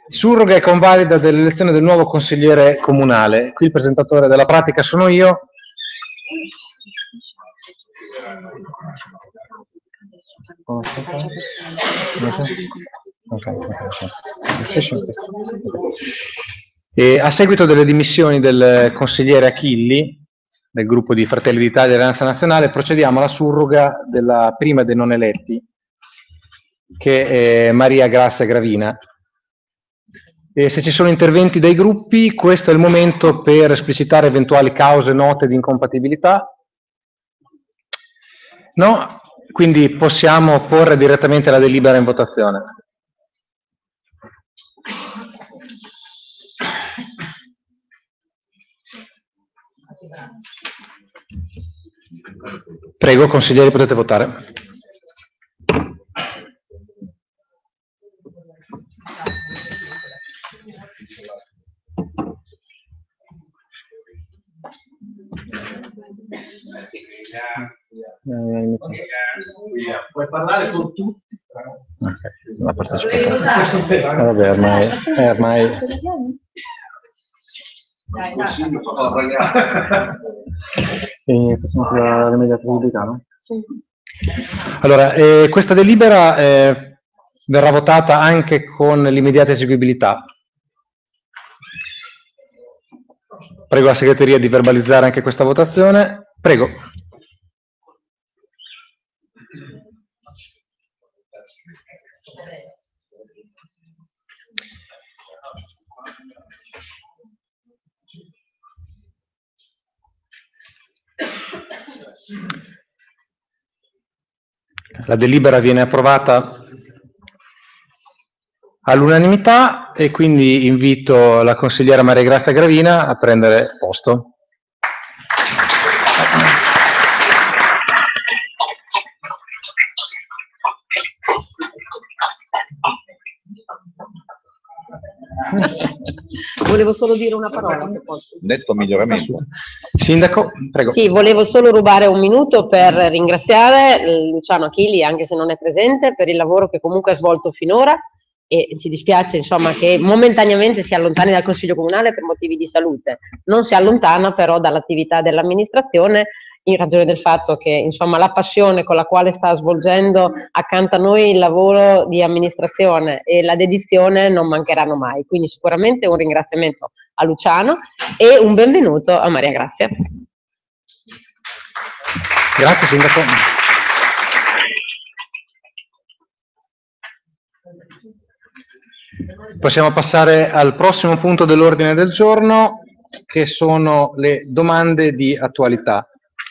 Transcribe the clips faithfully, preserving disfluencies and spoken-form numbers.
Surroga e convalida dell'elezione del nuovo consigliere comunale. Qui il presentatore della pratica sono io. E a seguito delle dimissioni del consigliere Achilli, del gruppo di Fratelli d'Italia e Alleanza Nazionale, procediamo alla surroga della prima dei non eletti, che è Maria Grazia Gravina. E se ci sono interventi dai gruppi, questo è il momento per esplicitare eventuali cause note di incompatibilità. No? Quindi possiamo porre direttamente la delibera in votazione. Prego, consiglieri, potete votare. Puoi parlare con tutti. Okay, la partecipazione. Eh, vabbè, ormai, eh, ormai... Dai, dai. E facciamo la immediata visibilità, no? Sì. Allora, eh, questa delibera eh, verrà votata anche con l'immediata eseguibilità. Prego la segreteria di verbalizzare anche questa votazione. Prego. La delibera viene approvata all'unanimità e quindi invito la consigliera Maria Grazia Gravina a prendere posto. Volevo solo dire una parola, se posso. Netto miglioramento. Sindaco, prego. Sì, volevo solo rubare un minuto per ringraziare Luciano Achilli, anche se non è presente, per il lavoro che comunque ha svolto finora, e ci dispiace insomma che momentaneamente si allontani dal Consiglio Comunale per motivi di salute. Non si allontana però dall'attività dell'amministrazione, in ragione del fatto che insomma la passione con la quale sta svolgendo accanto a noi il lavoro di amministrazione e la dedizione non mancheranno mai, quindi sicuramente un ringraziamento a Luciano e un benvenuto a Maria Grazia. Grazie Sindaco. Possiamo passare al prossimo punto dell'ordine del giorno, che sono le domande di attualità.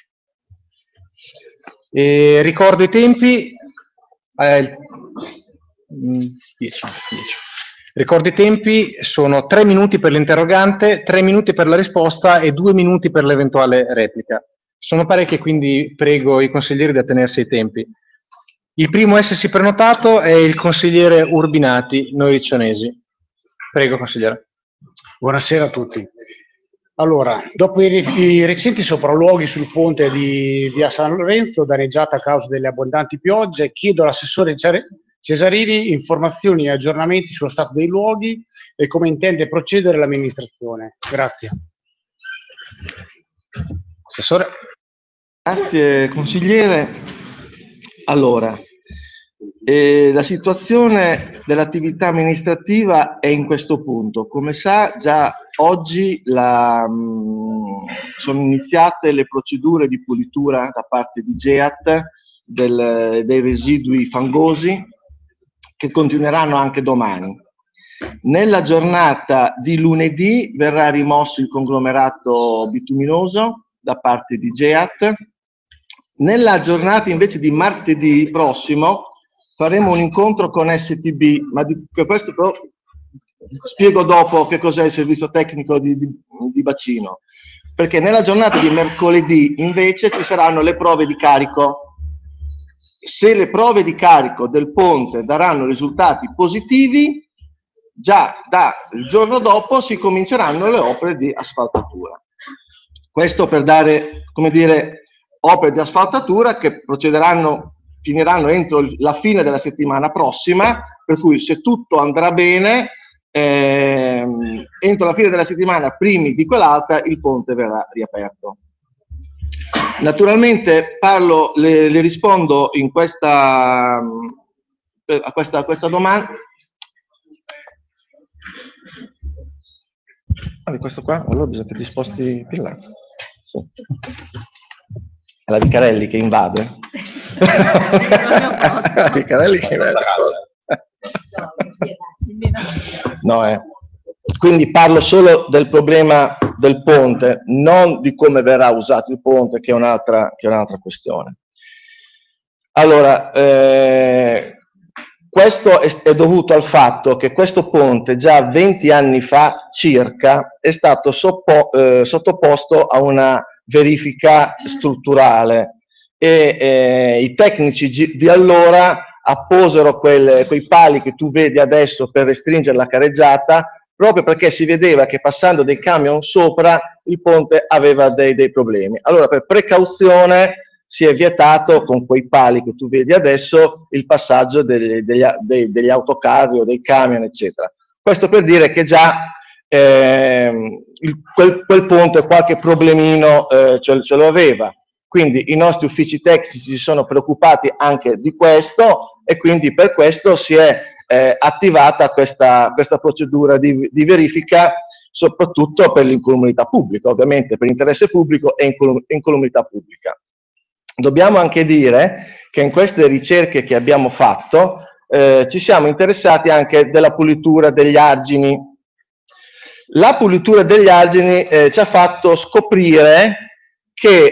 E ricordo i tempi, eh, dieci, dieci. Ricordo i tempi, sono tre minuti per l'interrogante, tre minuti per la risposta e due minuti per l'eventuale replica. Sono parecchie, quindi prego i consiglieri di attenersi ai tempi. Il primo a essersi prenotato è il consigliere Urbinati, noi riccionesi. Prego, consigliere. Buonasera a tutti. Allora, dopo i, i recenti sopralluoghi sul ponte di via San Lorenzo, danneggiata a causa delle abbondanti piogge, chiedo all'assessore Cesarini informazioni e aggiornamenti sullo stato dei luoghi e come intende procedere l'amministrazione. Grazie. Assessore. Grazie, consigliere. Allora, eh, la situazione dell'attività amministrativa è in questo punto. Come sa, già oggi la, mh, sono iniziate le procedure di pulitura da parte di GEAT del, dei residui fangosi, che continueranno anche domani. Nella giornata di lunedì verrà rimosso il conglomerato bituminoso da parte di GEAT. Nella giornata invece di martedì prossimo faremo un incontro con S T B, ma di questo però spiego dopo che cos'è il servizio tecnico di, di, di bacino, perché nella giornata di mercoledì invece ci saranno le prove di carico. Se le prove di carico del ponte daranno risultati positivi, già dal giorno dopo si cominceranno le opere di asfaltatura. Questo per dare, come dire, opere di asfaltatura che procederanno, finiranno entro la fine della settimana prossima, per cui se tutto andrà bene ehm, entro la fine della settimana, primi di quell'altra, il ponte verrà riaperto. Naturalmente parlo, le, le rispondo in questa, a questa, a questa domanda. Ah, questo qua, allora bisogna che ti sposti più in là. Sì. È la Vicarelli che invade. La Vicarelli che invade. No, eh. Quindi parlo solo del problema del ponte, non di come verrà usato il ponte, che è un'altra che è un'altra questione. Allora, eh, questo è, è dovuto al fatto che questo ponte già venti anni fa circa è stato soppo, eh, sottoposto a una verifica strutturale e eh, i tecnici di allora apposero quelle, quei pali che tu vedi adesso per restringere la careggiata, proprio perché si vedeva che passando dei camion sopra il ponte aveva dei, dei problemi. Allora, per precauzione si è vietato con quei pali che tu vedi adesso il passaggio degli, degli, degli, degli autocarri o dei camion, eccetera. Questo per dire che già eh, il, quel, quel ponte qualche problemino eh, ce, ce lo aveva. Quindi i nostri uffici tecnici si sono preoccupati anche di questo e quindi per questo si è eh, attivata questa, questa procedura di, di verifica, soprattutto per l'incolumità pubblica, ovviamente per l'interesse pubblico e incolumità pubblica. Dobbiamo anche dire che in queste ricerche che abbiamo fatto eh, ci siamo interessati anche della pulitura degli argini. La pulitura degli argini eh, ci ha fatto scoprire che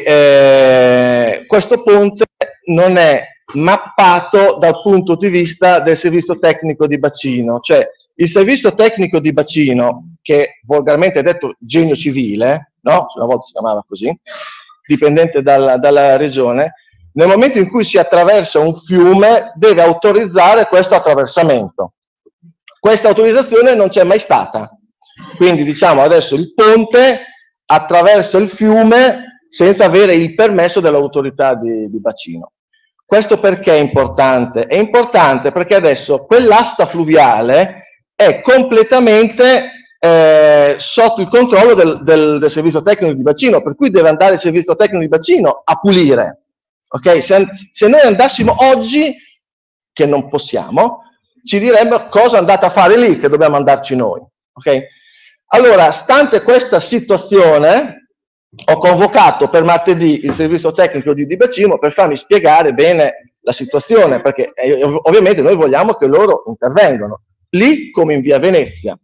eh, questo ponte non è mappato dal punto di vista del servizio tecnico di bacino, cioè il servizio tecnico di bacino, che volgarmente è detto genio civile, no? Una volta si chiamava così, dipendente dalla, dalla regione, nel momento in cui si attraversa un fiume deve autorizzare questo attraversamento. Questa autorizzazione non c'è mai stata, quindi diciamo adesso il ponte attraversa il fiume senza avere il permesso dell'autorità di, di bacino. Questo perché è importante? È importante perché adesso quell'asta fluviale è completamente eh, sotto il controllo del, del, del servizio tecnico di bacino, per cui deve andare il servizio tecnico di bacino a pulire. Okay? Se, se noi andassimo oggi, che non possiamo, ci direbbero cosa andate a fare lì, che dobbiamo andarci noi. Okay? Allora, stante questa situazione, ho convocato per martedì il servizio tecnico di, di bacino per farmi spiegare bene la situazione, perché eh, ovviamente noi vogliamo che loro intervengano, lì come in via Venezia.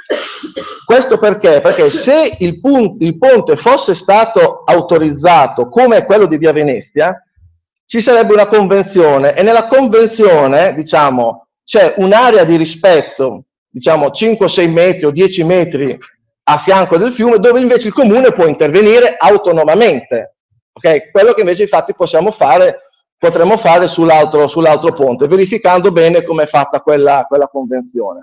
Questo perché? Perché se il, il ponte fosse stato autorizzato come quello di via Venezia, ci sarebbe una convenzione e nella convenzione, diciamo, c'è un'area di rispetto, diciamo cinque sei metri o dieci metri a fianco del fiume, dove invece il comune può intervenire autonomamente. Okay? Quello che invece infatti possiamo fare, potremmo fare sull'altro sull'altro ponte, verificando bene come è fatta quella, quella convenzione.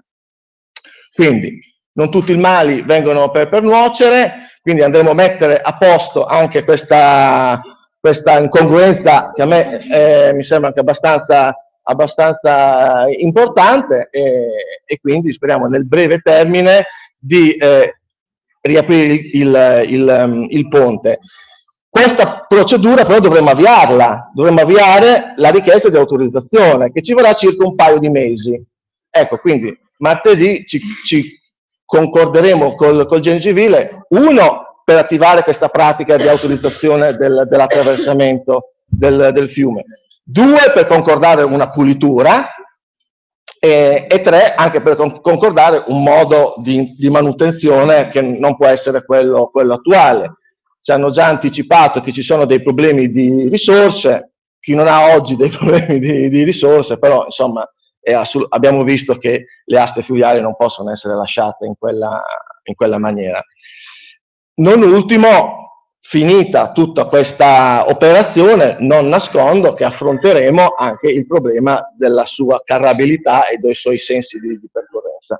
Quindi non tutti i mali vengono per, per nuocere, quindi andremo a mettere a posto anche questa, questa incongruenza che a me eh, mi sembra anche abbastanza, abbastanza importante e, e quindi speriamo nel breve termine di eh, riaprire il, il, il, il ponte. Questa procedura però dovremmo avviarla, dovremmo avviare la richiesta di autorizzazione che ci vorrà circa un paio di mesi. Ecco, quindi martedì ci, ci concorderemo col, col genio civile, uno per attivare questa pratica di autorizzazione del, dell'attraversamento del, del fiume, due per concordare una pulitura e, e tre anche per con, concordare un modo di, di manutenzione che non può essere quello, quello attuale. Ci hanno già anticipato che ci sono dei problemi di risorse, chi non ha oggi dei problemi di, di risorse, però insomma è abbiamo visto che le aste fluviali non possono essere lasciate in quella, in quella maniera. Non ultimo, finita tutta questa operazione, non nascondo che affronteremo anche il problema della sua carrabilità e dei suoi sensi di, di percorrenza.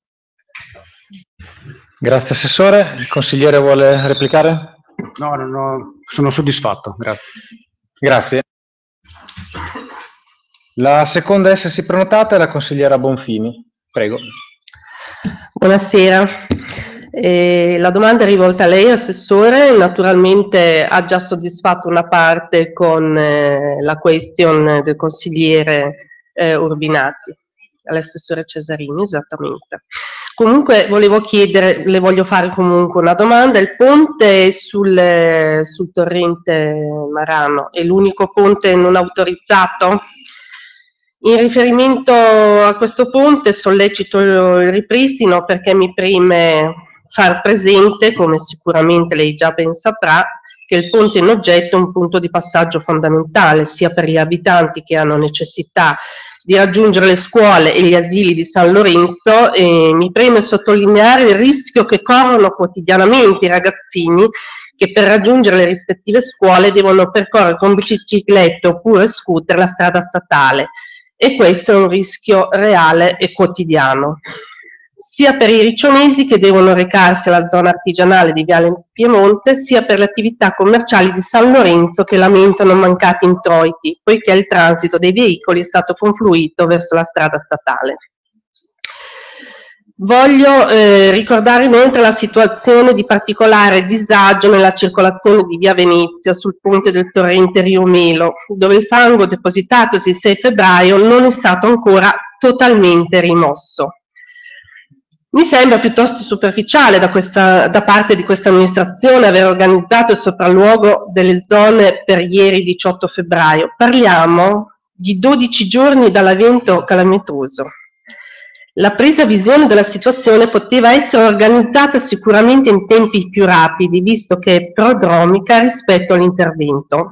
Grazie Assessore. Il consigliere vuole replicare? No, no, no, sono soddisfatto, grazie. Grazie. La seconda a essersi prenotata è la consigliera Bonfimi. Prego. Buonasera. Eh, la domanda è rivolta a lei, Assessore. Naturalmente ha già soddisfatto una parte con eh, la question del consigliere eh, Urbinati, all'Assessore Cesarini, esattamente. Comunque volevo chiedere, le voglio fare comunque una domanda. Il ponte sul, sul torrente Marano è l'unico ponte non autorizzato? In riferimento a questo ponte sollecito il ripristino perché mi preme far presente, come sicuramente lei già ben saprà, che il ponte in oggetto è un punto di passaggio fondamentale sia per gli abitanti che hanno necessità di raggiungere le scuole e gli asili di San Lorenzo, e mi preme sottolineare il rischio che corrono quotidianamente i ragazzini che per raggiungere le rispettive scuole devono percorrere con biciclette oppure scooter la strada statale. E questo è un rischio reale e quotidiano, sia per i riccionesi che devono recarsi alla zona artigianale di Viale Piemonte, sia per le attività commerciali di San Lorenzo che lamentano mancati introiti, poiché il transito dei veicoli è stato confluito verso la strada statale. Voglio eh, ricordare inoltre la situazione di particolare disagio nella circolazione di via Venezia sul ponte del torrente Rio Melo, dove il fango depositatosi il sei febbraio non è stato ancora totalmente rimosso. Mi sembra piuttosto superficiale da, questa, da parte di questa amministrazione aver organizzato il sopralluogo delle zone per ieri diciotto febbraio. Parliamo di dodici giorni dall'evento calamitoso. La presa visione della situazione poteva essere organizzata sicuramente in tempi più rapidi, visto che è prodromica rispetto all'intervento.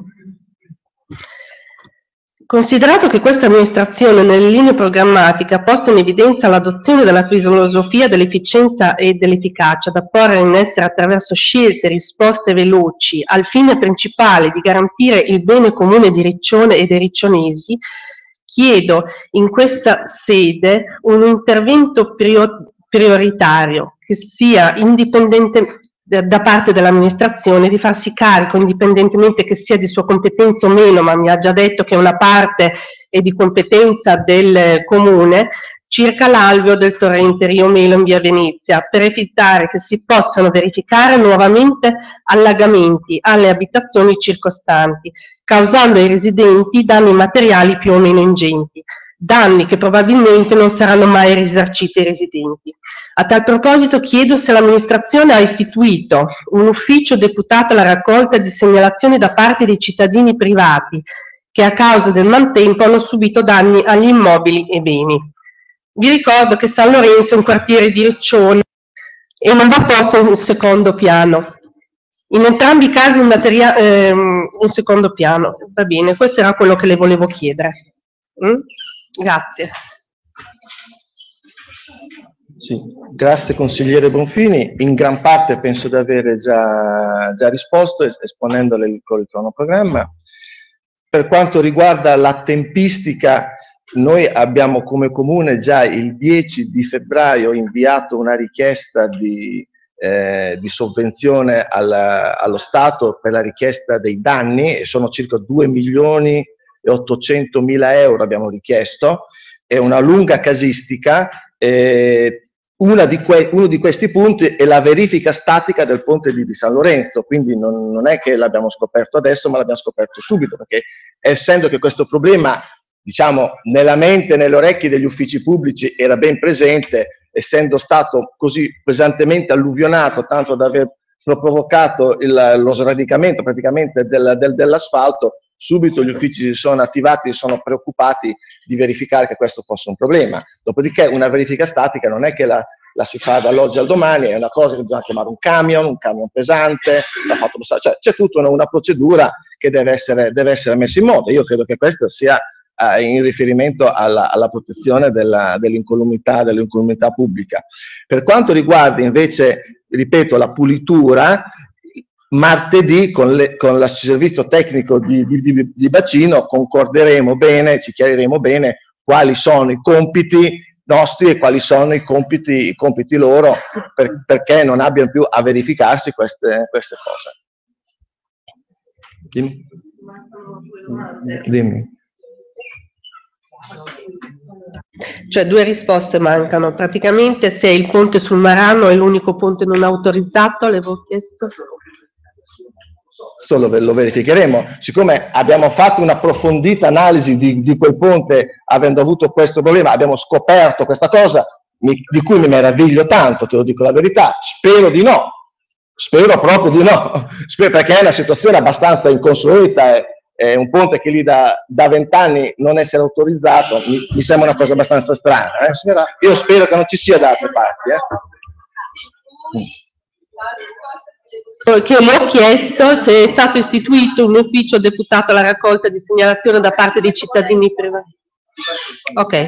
Considerato che questa amministrazione nelle linee programmatiche ha posto in evidenza l'adozione della filosofia dell'efficienza e dell'efficacia da porre in essere attraverso scelte e risposte veloci al fine principale di garantire il bene comune di Riccione e dei riccionesi, chiedo in questa sede un intervento prioritario che sia indipendente da parte dell'amministrazione di farsi carico, indipendentemente che sia di sua competenza o meno, ma mi ha già detto che una parte è di competenza del comune, circa l'alveo del torrente Rio Melo in via Venezia, per evitare che si possano verificare nuovamente allagamenti alle abitazioni circostanti, causando ai residenti danni materiali più o meno ingenti, danni che probabilmente non saranno mai risarciti ai residenti. A tal proposito chiedo se l'amministrazione ha istituito un ufficio deputato alla raccolta di segnalazioni da parte dei cittadini privati che a causa del maltempo hanno subito danni agli immobili e beni. Vi ricordo che San Lorenzo è un quartiere di Riccione e non va posto in un secondo piano. In entrambi i casi un, ehm, un secondo piano. Va bene, questo era quello che le volevo chiedere. Mm? Grazie. Sì, grazie consigliere Bonfini, in gran parte penso di avere già, già risposto esponendole il, il cronoprogramma. Per quanto riguarda la tempistica, noi abbiamo come comune già il dieci di febbraio inviato una richiesta di, eh, di sovvenzione alla, allo Stato per la richiesta dei danni, e sono circa due milioni e ottocentomila euro abbiamo richiesto, è una lunga casistica. Eh, Una di uno di questi punti è la verifica statica del ponte di, di San Lorenzo, quindi non, non è che l'abbiamo scoperto adesso, ma l'abbiamo scoperto subito, perché essendo che questo problema, diciamo, nella mente e nelle orecchie degli uffici pubblici era ben presente, essendo stato così pesantemente alluvionato, tanto da aver provocato il, lo sradicamento praticamente del, del, dell'asfalto, subito gli uffici si sono attivati e sono preoccupati di verificare che questo fosse un problema. Dopodiché una verifica statica non è che la, la si fa dall'oggi al domani, è una cosa che bisogna chiamare un camion, un camion pesante, cioè, c'è tutta una, una procedura che deve essere, deve essere messa in moto. Io credo che questo sia eh, in riferimento alla, alla protezione dell'incolumità dell'incolumità pubblica. Per quanto riguarda invece, ripeto, la pulitura, martedì con, le, con il servizio tecnico di, di, di, di bacino concorderemo bene, ci chiariremo bene quali sono i compiti nostri e quali sono i compiti, i compiti loro, per, perché non abbiano più a verificarsi queste, queste cose. Dimmi. Dimmi. Cioè due risposte mancano. Praticamente se il ponte sul Marano è l'unico ponte non autorizzato, l'avevo chiesto. Questo lo, lo verificheremo. Siccome abbiamo fatto un'approfondita analisi di, di quel ponte, avendo avuto questo problema, abbiamo scoperto questa cosa, mi, di cui mi meraviglio tanto, te lo dico la verità. Spero di no, spero proprio di no, spero, perché è una situazione abbastanza inconsueta. È, è un ponte che lì da vent'anni non essere autorizzato, mi, mi sembra una cosa abbastanza strana. Eh? Io spero che non ci sia da altre parti. Eh? Che le ho chiesto se è stato istituito un ufficio deputato alla raccolta di segnalazione da parte dei cittadini privati. Ok.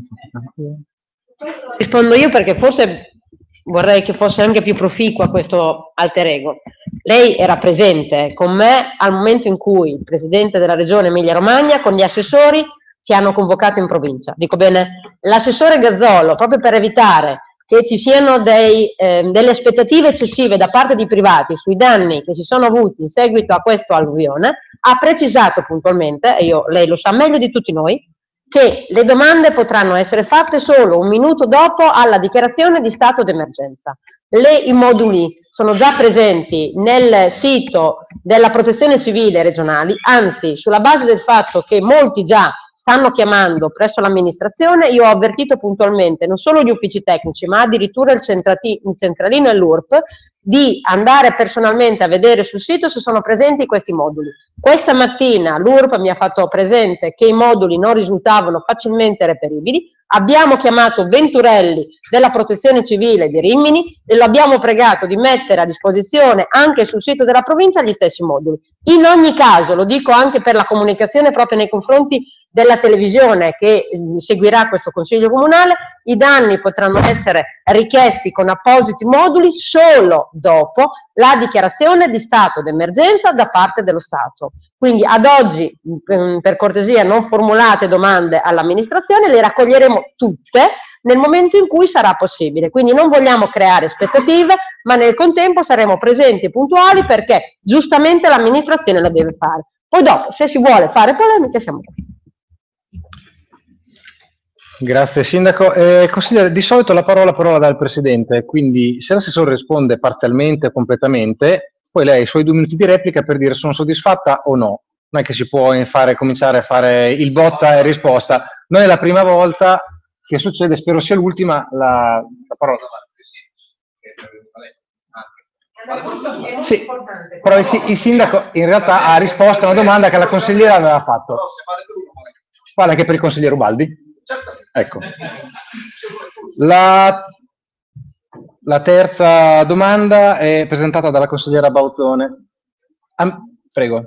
Rispondo io perché forse vorrei che fosse anche più proficua questo alter ego. Lei era presente con me al momento in cui il presidente della regione Emilia Romagna con gli assessori ci hanno convocato in provincia. Dico bene, l'assessore Gazzolo, proprio per evitare che ci siano dei, eh, delle aspettative eccessive da parte di privati sui danni che si sono avuti in seguito a questo alluvione, ha precisato puntualmente, e io, lei lo sa meglio di tutti noi, che le domande potranno essere fatte solo un minuto dopo alla dichiarazione di stato d'emergenza. Le, I moduli sono già presenti nel sito della Protezione Civile regionali, anzi sulla base del fatto che molti già stanno chiamando presso l'amministrazione, io ho avvertito puntualmente non solo gli uffici tecnici ma addirittura il, il centralino e l'U R P di andare personalmente a vedere sul sito se sono presenti questi moduli. Questa mattina l'U R P mi ha fatto presente che i moduli non risultavano facilmente reperibili, abbiamo chiamato Venturelli della Protezione Civile di Rimini e lo abbiamo pregato di mettere a disposizione anche sul sito della provincia gli stessi moduli. In ogni caso, lo dico anche per la comunicazione proprio nei confronti della televisione che eh, seguirà questo Consiglio Comunale, i danni potranno essere richiesti con appositi moduli solo dopo la dichiarazione di stato d'emergenza da parte dello Stato. Quindi ad oggi, mh, per cortesia, non formulate domande all'amministrazione, le raccoglieremo tutte nel momento in cui sarà possibile. Quindi non vogliamo creare aspettative, ma nel contempo saremo presenti e puntuali perché giustamente l'amministrazione la deve fare. Poi dopo, se si vuole fare polemiche, siamo qui. Grazie Sindaco. Eh, consigliere, di solito la parola parola dal Presidente, quindi se l'assessore risponde parzialmente o completamente, poi lei ha i suoi due minuti di replica per dire sono soddisfatta o no. Non è che si può fare, cominciare a fare il botta e risposta. Non è la prima volta che succede, spero sia l'ultima, la, la parola. Sì, però il, il Sindaco in realtà ha risposto a una domanda che la consigliera aveva fatto. Vale anche per il consigliere Ubaldi? Ecco. La, la terza domanda è presentata dalla consigliera Bauzzone. Ah, prego.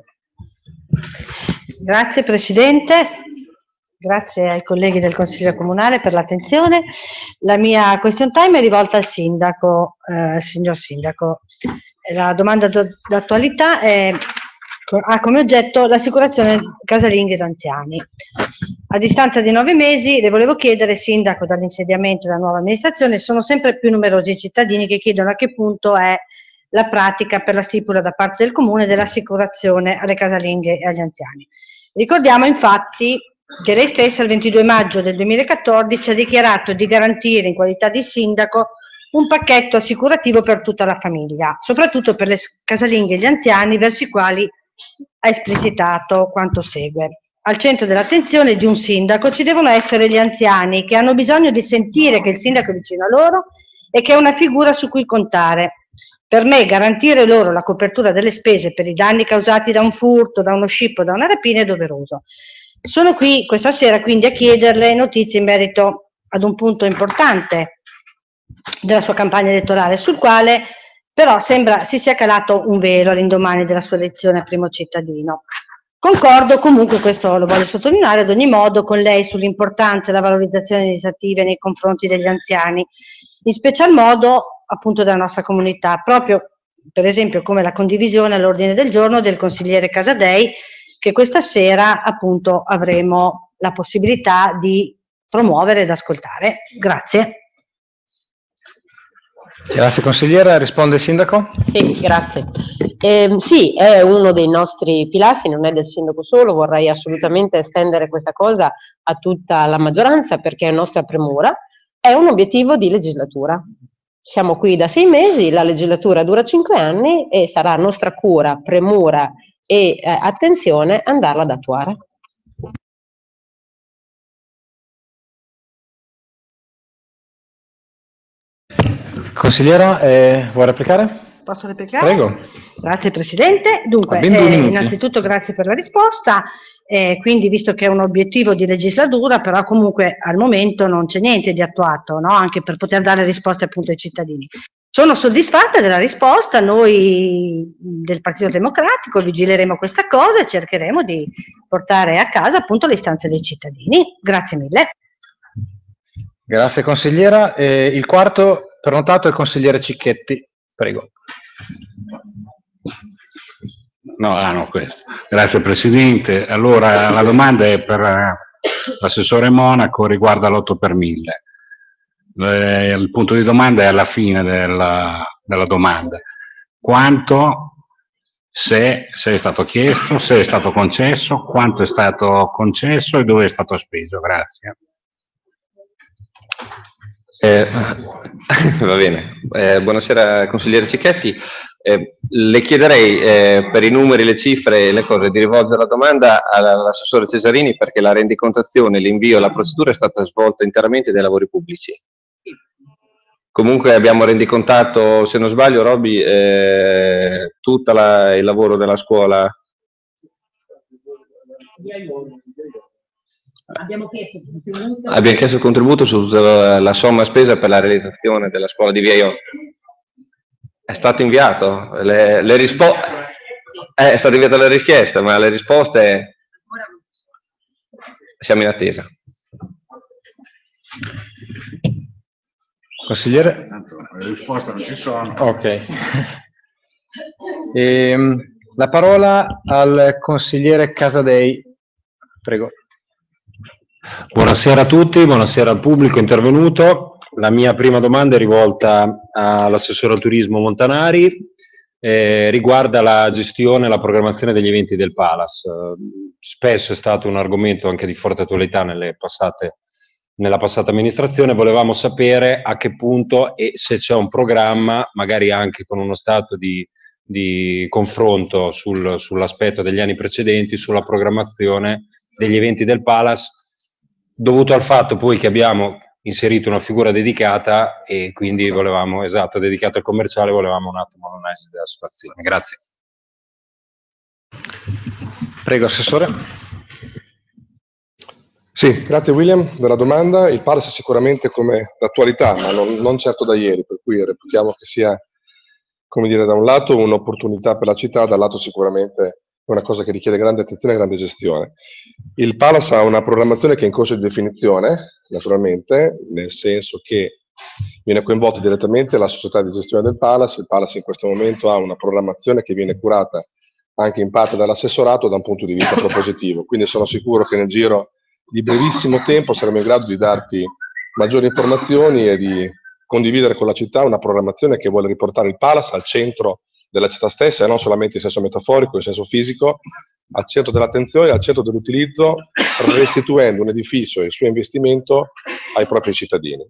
Grazie Presidente, grazie ai colleghi del Consiglio Comunale per l'attenzione. La mia question time è rivolta al Sindaco, eh, signor Sindaco. La domanda d'attualità è, ha come oggetto l'assicurazione casalinghe ed anziani. A distanza di nove mesi le volevo chiedere, Sindaco, dall'insediamento della nuova amministrazione, sono sempre più numerosi i cittadini che chiedono a che punto è la pratica per la stipula da parte del Comune dell'assicurazione alle casalinghe e agli anziani. Ricordiamo infatti che lei stessa il ventidue maggio del duemilaquattordici ha dichiarato di garantire in qualità di Sindaco un pacchetto assicurativo per tutta la famiglia, soprattutto per le casalinghe e gli anziani, verso i quali ha esplicitato quanto segue. Al centro dell'attenzione di un sindaco ci devono essere gli anziani che hanno bisogno di sentire che il sindaco è vicino a loro e che è una figura su cui contare. Per me garantire loro la copertura delle spese per i danni causati da un furto, da uno scippo, da una rapina è doveroso. Sono qui questa sera quindi a chiederle notizie in merito ad un punto importante della sua campagna elettorale, sul quale però sembra si sia calato un velo all'indomani della sua elezione a primo cittadino. Concordo comunque, questo lo voglio sottolineare, ad ogni modo con lei sull'importanza e la valorizzazione delle iniziative nei confronti degli anziani, in special modo appunto della nostra comunità, proprio per esempio come la condivisione all'ordine del giorno del consigliere Casadei, che questa sera appunto avremo la possibilità di promuovere ed ascoltare. Grazie. Grazie consigliera, risponde il Sindaco? Sì, grazie. Eh, sì, è uno dei nostri pilastri, non è del sindaco solo, vorrei assolutamente estendere questa cosa a tutta la maggioranza perché è nostra premura, è un obiettivo di legislatura. Siamo qui da sei mesi, la legislatura dura cinque anni e sarà nostra cura, premura e eh, attenzione andarla ad attuare. Consigliera, eh, vuoi replicare? Posso replicare? Prego. Grazie Presidente. Dunque, eh, innanzitutto grazie per la risposta. Eh, quindi, visto che è un obiettivo di legislatura, però comunque al momento non c'è niente di attuato, no? Anche per poter dare risposte appunto ai cittadini. Sono soddisfatta della risposta, noi del Partito Democratico vigileremo questa cosa e cercheremo di portare a casa appunto le istanze dei cittadini. Grazie mille. Grazie consigliera. Eh, il quarto prenotato è il consigliere Cicchetti. Prego. No, ah, no, questo. Grazie Presidente. Allora, la domanda è per eh, l'assessore Monaco, riguarda l'otto per mille. Eh, il punto di domanda è alla fine della, della domanda. Quanto, se, se è stato chiesto, se è stato concesso, quanto è stato concesso e dove è stato speso? Grazie. Eh, va bene, eh, buonasera consigliere Cicchetti, eh, le chiederei eh, per i numeri, le cifre e le cose di rivolgere la domanda all'assessore Cesarini perché la rendicontazione, l'invio e la procedura è stata svolta interamente dai lavori pubblici. Comunque abbiamo rendicontato, se non sbaglio Roby, eh, tutto il lavoro della scuola. Abbiamo chiesto il contributo. Abbiamo chiesto il contributo su tutta la somma spesa per la realizzazione della scuola di Via Io. È stato inviato? Le, le risposte... Eh, è stata inviata la richiesta, ma le risposte... Siamo in attesa. Consigliere? Le risposte non ci sono. Ok. Ehm, la parola al consigliere Casadei. Prego. Buonasera a tutti, buonasera al pubblico intervenuto. La mia prima domanda è rivolta all'assessore al turismo Montanari, eh, riguarda la gestione e la programmazione degli eventi del Palace. Eh, spesso è stato un argomento anche di forte attualità nelle passate, nella passata amministrazione. Volevamo sapere a che punto e se c'è un programma, magari anche con uno stato di, di confronto sul, sull'aspetto degli anni precedenti, sulla programmazione degli eventi del Palace, dovuto al fatto poi che abbiamo inserito una figura dedicata e quindi volevamo, esatto, dedicata al commerciale, volevamo un attimo l'analisi della situazione. Grazie. Prego, Assessore. Sì, grazie William della domanda. Il Palace è sicuramente come d'attualità, ma non, non certo da ieri, per cui reputiamo che sia, come dire, da un lato un'opportunità per la città, dal lato sicuramente una cosa che richiede grande attenzione e grande gestione. Il Palace ha una programmazione che è in corso di definizione, naturalmente, nel senso che viene coinvolta direttamente la società di gestione del Palace. Il Palace in questo momento ha una programmazione che viene curata anche in parte dall'assessorato da un punto di vista propositivo, quindi sono sicuro che nel giro di brevissimo tempo saremo in grado di darti maggiori informazioni e di condividere con la città una programmazione che vuole riportare il Palace al centro della città stessa e non solamente in senso metaforico, in senso fisico, al centro dell'attenzione, al centro dell'utilizzo, restituendo un edificio e il suo investimento ai propri cittadini.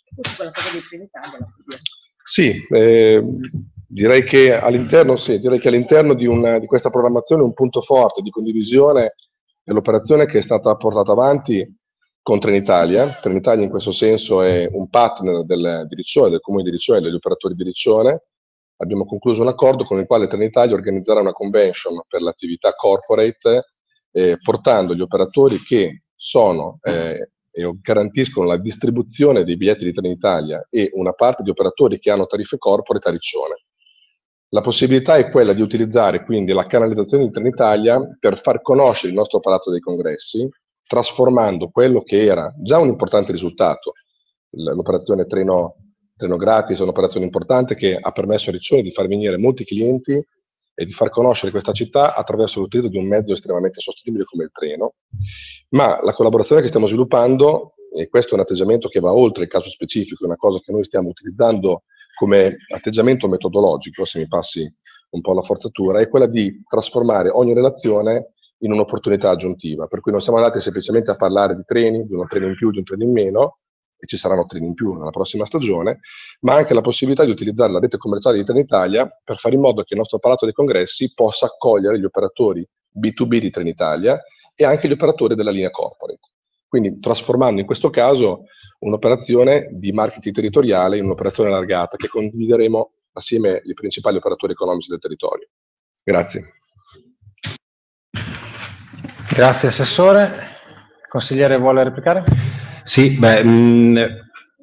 Sì, eh, direi che all'interno sì, direi che all'interno di, una, di questa programmazione un punto forte di condivisione è l'operazione che è stata portata avanti con Trenitalia. Trenitalia in questo senso è un partner del, di Riccione, del comune di Riccione, degli operatori di Riccione. Abbiamo concluso un accordo con il quale Trenitalia organizzerà una convention per l'attività corporate, eh, portando gli operatori che sono eh, e garantiscono la distribuzione dei biglietti di Trenitalia e una parte di operatori che hanno tariffe corporate a Riccione. La possibilità è quella di utilizzare quindi la canalizzazione di Trenitalia per far conoscere il nostro palazzo dei congressi, trasformando quello che era già un importante risultato, l'operazione Treno Treno gratis è un'operazione importante che ha permesso a Riccione di far venire molti clienti e di far conoscere questa città attraverso l'utilizzo di un mezzo estremamente sostenibile come il treno, ma la collaborazione che stiamo sviluppando, e questo è un atteggiamento che va oltre il caso specifico, è una cosa che noi stiamo utilizzando come atteggiamento metodologico, se mi passi un po' la forzatura, è quella di trasformare ogni relazione in un'opportunità aggiuntiva, per cui non siamo andati semplicemente a parlare di treni, di un treno in più, di un treno in meno, e ci saranno treni in più nella prossima stagione, ma anche la possibilità di utilizzare la rete commerciale di Trenitalia per fare in modo che il nostro apparato dei congressi possa accogliere gli operatori B due B di Trenitalia e anche gli operatori della linea corporate. Quindi trasformando in questo caso un'operazione di marketing territoriale in un'operazione allargata che condivideremo assieme ai principali operatori economici del territorio. Grazie. Grazie Assessore. Consigliere vuole replicare? Sì, beh, mh,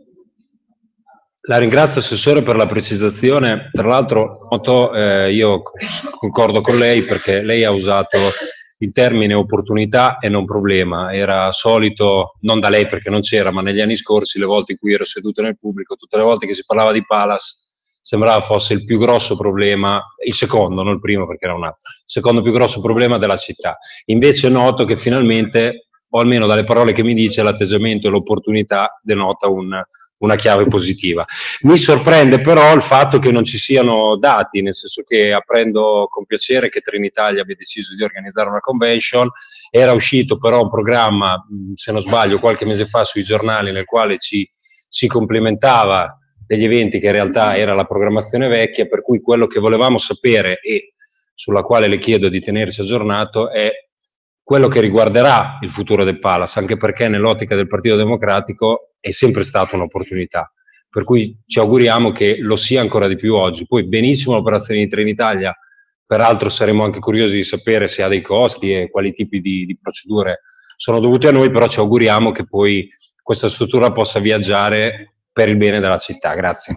la ringrazio Assessore per la precisazione. Tra l'altro noto, eh, io concordo con lei perché lei ha usato il termine opportunità e non problema. Era solito, non da lei perché non c'era, ma negli anni scorsi, le volte in cui ero seduto nel pubblico, tutte le volte che si parlava di Palace, sembrava fosse il più grosso problema, il secondo, non il primo perché era un altro, il secondo più grosso problema della città. Invece noto che finalmente, o almeno dalle parole che mi dice, l'atteggiamento e l'opportunità denota un, una chiave positiva. Mi sorprende però il fatto che non ci siano dati, nel senso che apprendo con piacere che Trenitalia abbia deciso di organizzare una convention. Era uscito però un programma, se non sbaglio, qualche mese fa sui giornali, nel quale ci si complementava degli eventi che in realtà era la programmazione vecchia, per cui quello che volevamo sapere e sulla quale le chiedo di tenerci aggiornato è quello che riguarderà il futuro del Palace, anche perché nell'ottica del Partito Democratico è sempre stata un'opportunità, per cui ci auguriamo che lo sia ancora di più oggi. Poi benissimo l'operazione di Trenitalia, peraltro saremo anche curiosi di sapere se ha dei costi e quali tipi di, di procedure sono dovute a noi, però ci auguriamo che poi questa struttura possa viaggiare per il bene della città. Grazie.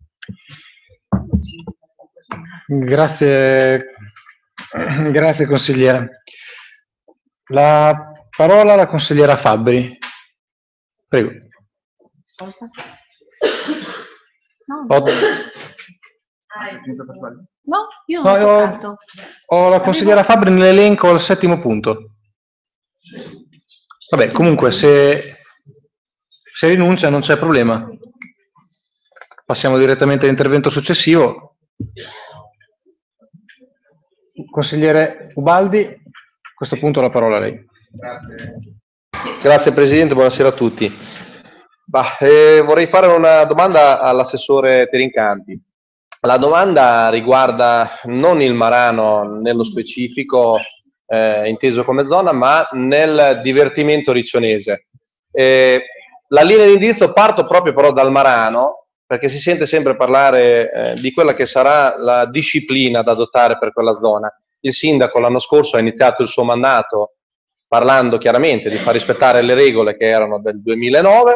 Grazie, grazie consigliere. La parola alla consigliera Fabbri. Prego. Ho, No, io no, non ho ho, toccato. ho la consigliera Fabbri nell'elenco al settimo punto. Vabbè, comunque se, se rinuncia non c'è problema. Passiamo direttamente all'intervento successivo. Consigliere Ubaldi, a questo punto la parola a lei. Grazie, Grazie Presidente, buonasera a tutti. Bah, eh, vorrei fare una domanda all'assessore Perincanti. La domanda riguarda non il Marano nello specifico, eh, inteso come zona, ma nel divertimento riccionese. Eh, la linea di indirizzo parto proprio però dal Marano, perché si sente sempre parlare eh, di quella che sarà la disciplina da adottare per quella zona. Il sindaco l'anno scorso ha iniziato il suo mandato parlando chiaramente di far rispettare le regole che erano del duemilanove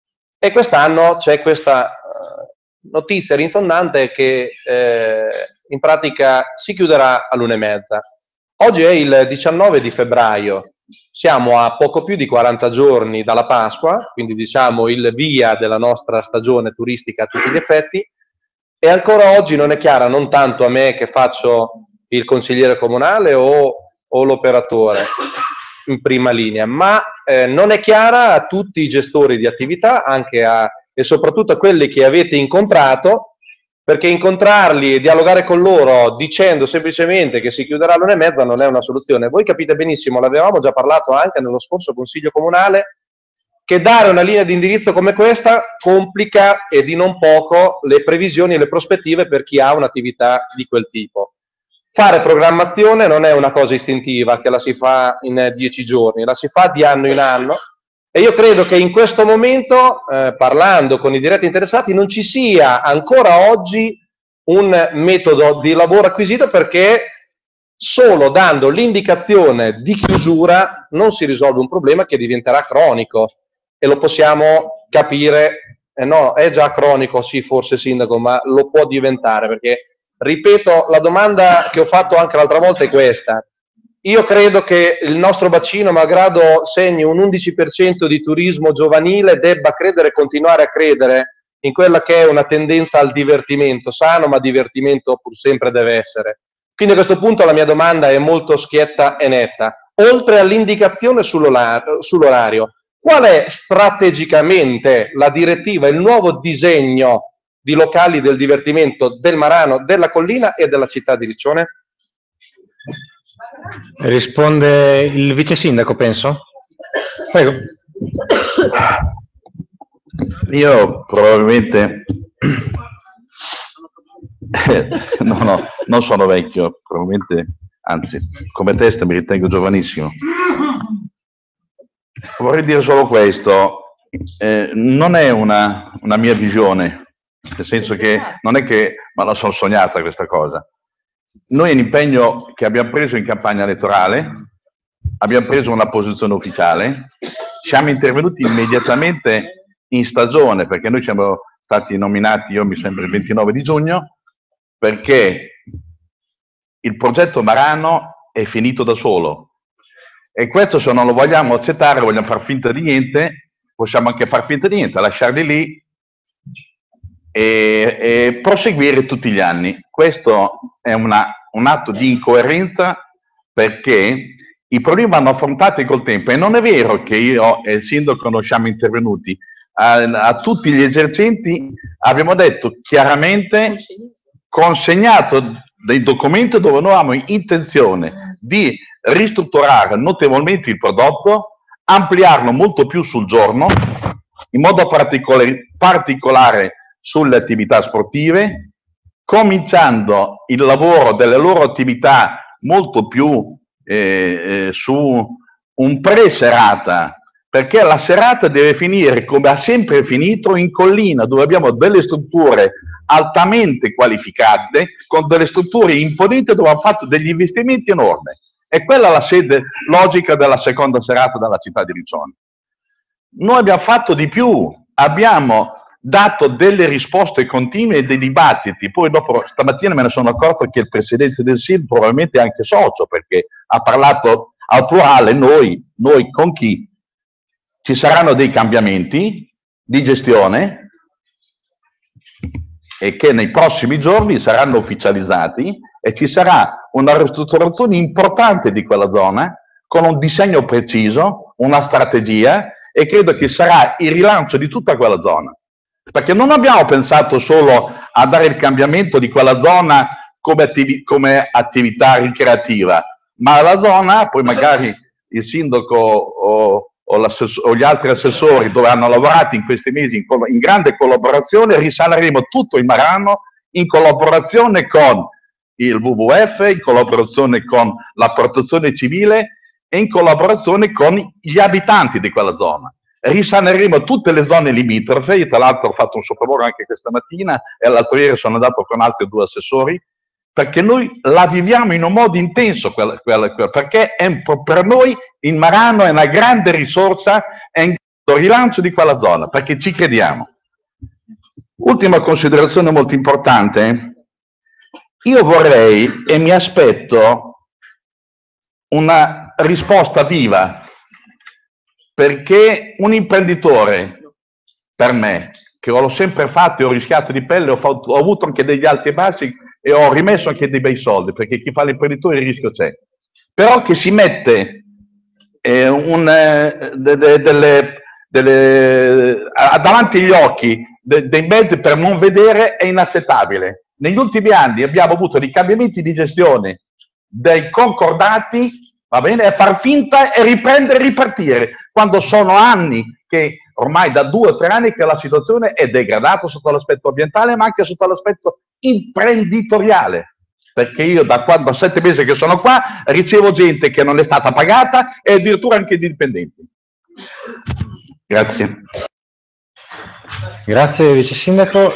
e quest'anno c'è questa uh, notizia rinzondante che eh, in pratica si chiuderà all'una e mezza. Oggi è il diciannove di febbraio, siamo a poco più di quaranta giorni dalla Pasqua, quindi diciamo il via della nostra stagione turistica a tutti gli effetti, e ancora oggi non è chiara, non tanto a me che faccio il consigliere comunale o, o l'operatore in prima linea, ma eh, non è chiara a tutti i gestori di attività, anche a, e soprattutto a quelli che avete incontrato, perché incontrarli e dialogare con loro dicendo semplicemente che si chiuderà all'una e mezza non è una soluzione. Voi capite benissimo, l'avevamo già parlato anche nello scorso Consiglio Comunale, che dare una linea di indirizzo come questa complica e di non poco le previsioni e le prospettive per chi ha un'attività di quel tipo. Fare programmazione non è una cosa istintiva che la si fa in dieci giorni, la si fa di anno in anno e io credo che in questo momento, eh, parlando con i diretti interessati, non ci sia ancora oggi un metodo di lavoro acquisito, perché solo dando l'indicazione di chiusura non si risolve un problema che diventerà cronico e lo possiamo capire, eh no, è già cronico, sì, forse Sindaco, ma lo può diventare, perché ripeto, la domanda che ho fatto anche l'altra volta è questa. Io credo che il nostro bacino, malgrado segni un undici per cento di turismo giovanile, debba credere e continuare a credere in quella che è una tendenza al divertimento, sano, ma divertimento pur sempre deve essere. Quindi a questo punto la mia domanda è molto schietta e netta. Oltre all'indicazione sull'orario, qual è strategicamente la direttiva, il nuovo disegno di locali del divertimento del Marano, della Collina e della città di Riccione? Risponde il vice sindaco, penso. Prego. Io probabilmente no, no, non sono vecchio, probabilmente, anzi, come testa mi ritengo giovanissimo. Vorrei dire solo questo, eh, non è una, una mia visione, nel senso che non è che me la sono sognata questa cosa. Noi è un impegno che abbiamo preso in campagna elettorale, abbiamo preso una posizione ufficiale, siamo intervenuti immediatamente in stagione, perché noi siamo stati nominati, io mi sembra il ventinove di giugno, perché il progetto Marano è finito da solo. E questo, se non lo vogliamo accettare, vogliamo far finta di niente, possiamo anche far finta di niente, lasciarli lì e, e proseguire tutti gli anni. Questo è una, un atto di incoerenza, perché i problemi vanno affrontati col tempo, e non è vero che io e il sindaco non siamo intervenuti. A, a tutti gli esercenti abbiamo detto chiaramente, consegnato dei documenti dove noi avevamo intenzione di ristrutturare notevolmente il prodotto, ampliarlo molto più sul giorno, in modo particolare, particolare sulle attività sportive, cominciando il lavoro delle loro attività molto più eh, eh, su un pre-serata, perché la serata deve finire come ha sempre finito in collina, dove abbiamo delle strutture altamente qualificate, con delle strutture imponenti, dove hanno fatto degli investimenti enormi. E quella è la sede logica della seconda serata della città di Riccione. Noi abbiamo fatto di più, abbiamo dato delle risposte continue e dei dibattiti. Poi dopo, stamattina me ne sono accorto che il presidente del S I L probabilmente è anche socio, perché ha parlato al plurale, noi, noi con chi? Ci saranno dei cambiamenti di gestione e che nei prossimi giorni saranno ufficializzati, e ci sarà una ristrutturazione importante di quella zona con un disegno preciso, una strategia, e credo che sarà il rilancio di tutta quella zona. Perché non abbiamo pensato solo a dare il cambiamento di quella zona come, attivi come attività ricreativa, ma la zona, poi magari il sindaco o, o, o gli altri assessori, dove hanno lavorato in questi mesi in, in grande collaborazione, risaneremo tutto il Marano in collaborazione con il W W F, in collaborazione con la protezione civile e in collaborazione con gli abitanti di quella zona. Risaneremo tutte le zone limitrofe. Io tra l'altro ho fatto un sopravvolo anche questa mattina, e l'altro ieri sono andato con altri due assessori, perché noi la viviamo in un modo intenso, quella, quella, quella, perché è un po' per noi il Marano è una grande risorsa, è un rilancio di quella zona, perché ci crediamo. Ultima considerazione molto importante. Io vorrei e mi aspetto una risposta viva, perché un imprenditore, per me, che l'ho sempre fatto e ho rischiato di pelle, ho, fatto, ho avuto anche degli alti e bassi e ho rimesso anche dei bei soldi, perché chi fa l'imprenditore il rischio c'è, però che si mette eh, un, eh, de, de, delle, delle, davanti agli occhi de, dei mezzi per non vedere è inaccettabile. Negli ultimi anni abbiamo avuto dei cambiamenti di gestione dei concordati, va bene, e far finta e riprendere e ripartire, quando sono anni che, ormai da due o tre anni, che la situazione è degradata sotto l'aspetto ambientale, ma anche sotto l'aspetto imprenditoriale. Perché io da quando, da sette mesi che sono qua, ricevo gente che non è stata pagata e addirittura anche dipendenti. Grazie. Grazie vice sindaco.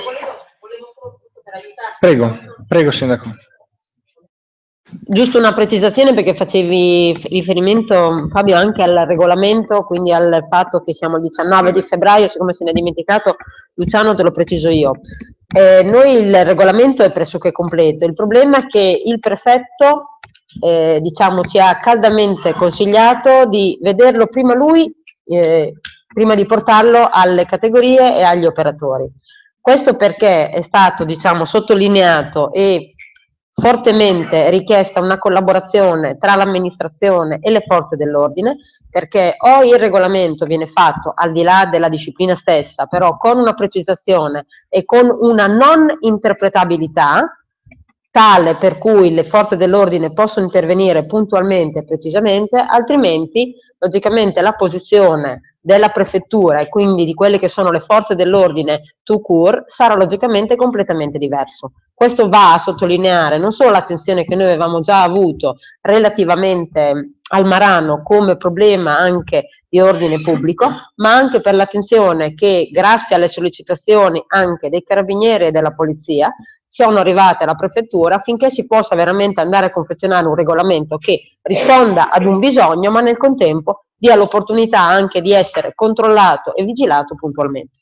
Prego, prego sindaco. Giusto una precisazione, perché facevi riferimento, Fabio, anche al regolamento, quindi al fatto che siamo il diciannove di febbraio, siccome se ne è dimenticato Luciano te lo preciso io. Eh, noi il regolamento è pressoché completo, il problema è che il prefetto eh, diciamo, ci ha caldamente consigliato di vederlo prima lui, eh, prima di portarlo alle categorie e agli operatori. Questo perché è stato, diciamo, sottolineato e fortemente richiesta una collaborazione tra l'amministrazione e le forze dell'ordine, perché o il regolamento viene fatto al di là della disciplina stessa, però con una precisazione e con una non interpretabilità tale per cui le forze dell'ordine possono intervenire puntualmente e precisamente, altrimenti logicamente la posizione della prefettura e quindi di quelle che sono le forze dell'ordine tout court sarà logicamente completamente diverso. Questo va a sottolineare non solo l'attenzione che noi avevamo già avuto relativamente al Marano come problema anche di ordine pubblico, ma anche per l'attenzione che grazie alle sollecitazioni anche dei carabinieri e della polizia sono arrivate alla prefettura affinché si possa veramente andare a confezionare un regolamento che risponda ad un bisogno, ma nel contempo dia l'opportunità anche di essere controllato e vigilato puntualmente.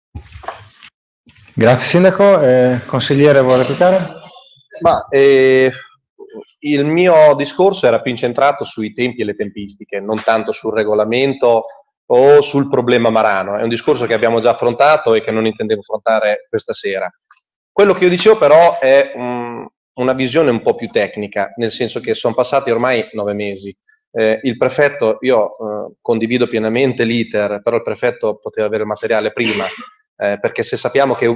Grazie Sindaco. Eh, consigliere, vuole replicare? Ma, eh, il mio discorso era più incentrato sui tempi e le tempistiche, non tanto sul regolamento o sul problema Marano. È un discorso che abbiamo già affrontato e che non intendevo affrontare questa sera. Quello che io dicevo però è um, una visione un po' più tecnica, nel senso che sono passati ormai nove mesi. Eh, il prefetto, io eh, condivido pienamente l'iter, però il prefetto poteva avere il materiale prima, eh, perché se sappiamo che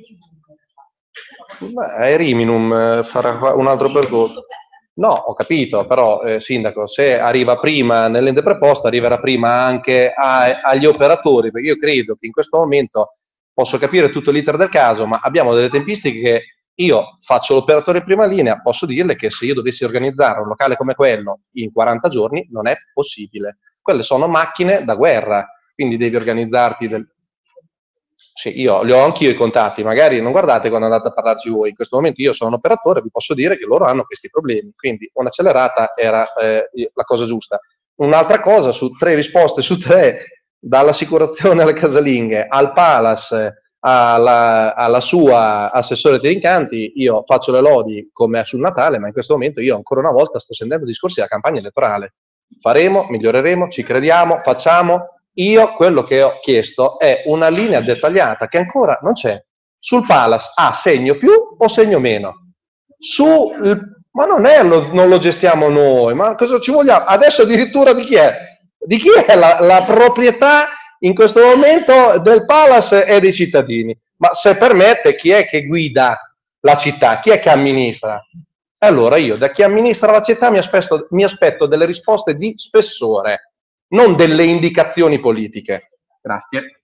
è Riminum eh, farà un altro percorso. No, ho capito, però eh, Sindaco, se arriva prima nell'ente preposto, arriverà prima anche a, agli operatori, perché io credo che in questo momento posso capire tutto l'iter del caso, ma abbiamo delle tempistiche che io faccio l'operatore in prima linea, posso dirle che se io dovessi organizzare un locale come quello in quaranta giorni non è possibile. Quelle sono macchine da guerra, quindi devi organizzarti del... Sì, io li ho anch'io i contatti, magari non guardate quando andate a parlarci voi, in questo momento io sono un operatore, vi posso dire che loro hanno questi problemi, quindi un'accelerata era eh, la cosa giusta. Un'altra cosa, su tre risposte su tre, dall'assicurazione alle casalinghe al Palace alla, alla sua assessore Trincanti, io faccio le lodi come sul Natale, ma in questo momento io ancora una volta sto sentendo discorsi della campagna elettorale. Faremo, miglioreremo, ci crediamo, facciamo. Io quello che ho chiesto è una linea dettagliata che ancora non c'è. Sul Palace ha segno più o segno meno? Su, ma non è lo, non lo gestiamo noi, ma cosa ci vogliamo? Adesso addirittura di chi è? Di chi è la, la proprietà in questo momento del Palace e dei cittadini? Ma se permette, chi è che guida la città? Chi è che amministra? Allora io da chi amministra la città mi aspetto, mi aspetto delle risposte di spessore, non delle indicazioni politiche. Grazie.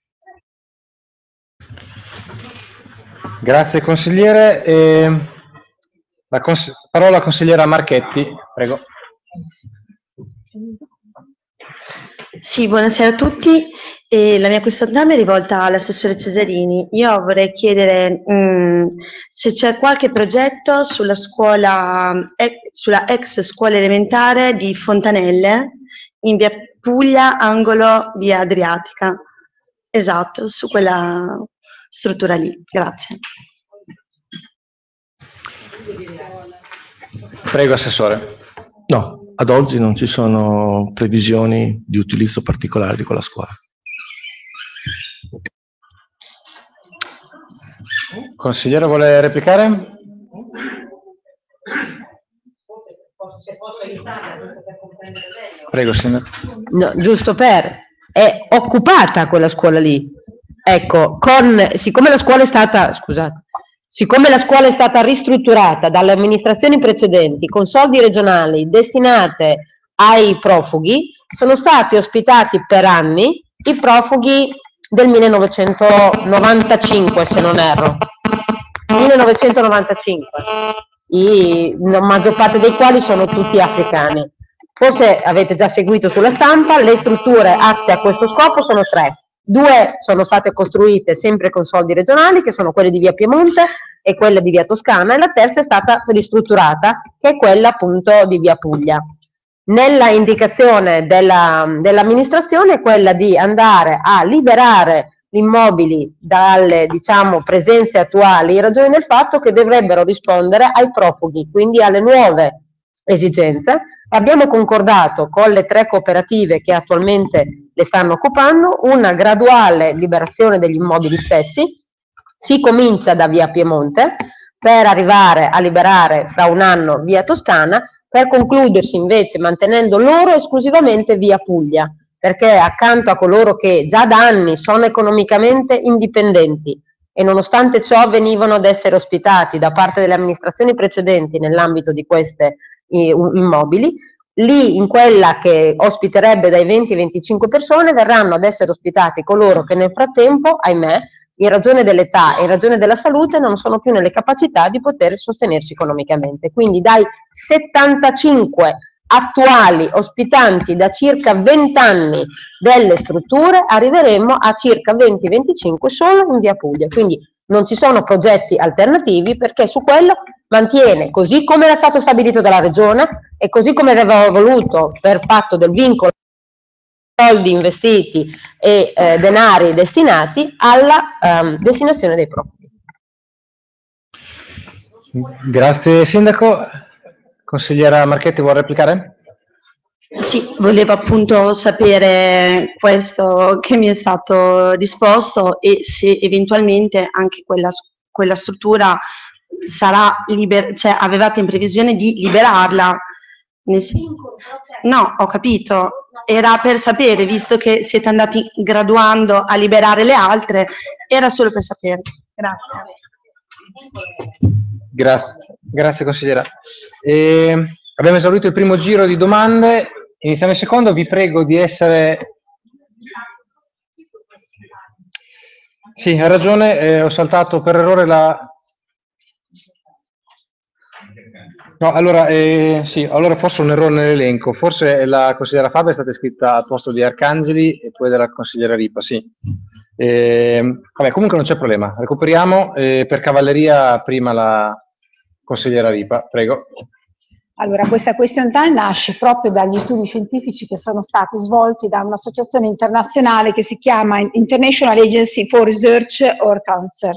Grazie consigliere. E la cons parola alla consigliera Marchetti, prego. Sì, buonasera a tutti. E la mia questione è rivolta all'assessore Cesarini. Io vorrei chiedere mh, se c'è qualche progetto sulla scuola, ex, sulla ex scuola elementare di Fontanelle, in via Puglia, angolo via Adriatica. Esatto, su quella struttura lì. Grazie. Prego, assessore. No, ad oggi non ci sono previsioni di utilizzo particolare di quella scuola. Consigliere, vuole replicare? Prego, signor. No, giusto per, è occupata quella scuola lì. Ecco, con, siccome la scuola è stata, scusate, siccome la scuola è stata ristrutturata dalle amministrazioni precedenti con soldi regionali destinate ai profughi, sono stati ospitati per anni i profughi del millenovecentonovantacinque, se non erro. millenovecentonovantacinque. I, la maggior parte dei quali sono tutti africani. Forse avete già seguito sulla stampa, le strutture atte a questo scopo sono tre. Due sono state costruite sempre con soldi regionali, che sono quelle di via Piemonte e quella di via Toscana, e la terza è stata ristrutturata, che è quella appunto di via Puglia. Nella indicazione dell'amministrazione è quella di andare a liberare gli immobili dalle, diciamo, presenze attuali, in ragione del fatto che dovrebbero rispondere ai profughi, quindi alle nuove esigenze. Abbiamo concordato con le tre cooperative che attualmente le stanno occupando una graduale liberazione degli immobili stessi. Si comincia da via Piemonte, per arrivare a liberare fra un anno via Toscana, per concludersi invece mantenendo loro esclusivamente via Puglia, perché accanto a coloro che già da anni sono economicamente indipendenti e nonostante ciò venivano ad essere ospitati da parte delle amministrazioni precedenti nell'ambito di queste eh, immobili, lì in quella che ospiterebbe dai venti ai venticinque persone verranno ad essere ospitati coloro che nel frattempo, ahimè, in ragione dell'età e in ragione della salute non sono più nelle capacità di poter sostenersi economicamente. Quindi dai settantacinque attuali ospitanti da circa venti anni delle strutture arriveremo a circa venti venticinque solo in via Puglia. Quindi non ci sono progetti alternativi, perché su quello mantiene, così come era stato stabilito dalla Regione e così come aveva voluto per fatto del vincolo soldi investiti e eh, denari destinati alla um, destinazione dei profughi. Grazie Sindaco. Consigliera Marchetti, vuole replicare? Sì, volevo appunto sapere questo che mi è stato risposto e se eventualmente anche quella, quella struttura sarà liber- cioè avevate in previsione di liberarla. Nel sen- no, ho capito. Era per sapere, visto che siete andati graduando a liberare le altre, era solo per sapere. Grazie. Grazie, grazie consigliera. E abbiamo esaurito il primo giro di domande, iniziamo il secondo. Vi prego di essere... Sì, ha ragione, eh, ho saltato per errore la... No, allora, eh, sì, allora forse un errore nell'elenco, forse la consigliera Fabio è stata iscritta al posto di Arcangeli e poi della consigliera Ripa, sì. Eh, vabbè, comunque non c'è problema, recuperiamo eh, per cavalleria prima la consigliera Ripa, prego. Allora, questa question time nasce proprio dagli studi scientifici che sono stati svolti da un'associazione internazionale che si chiama International Agency for Research on Cancer.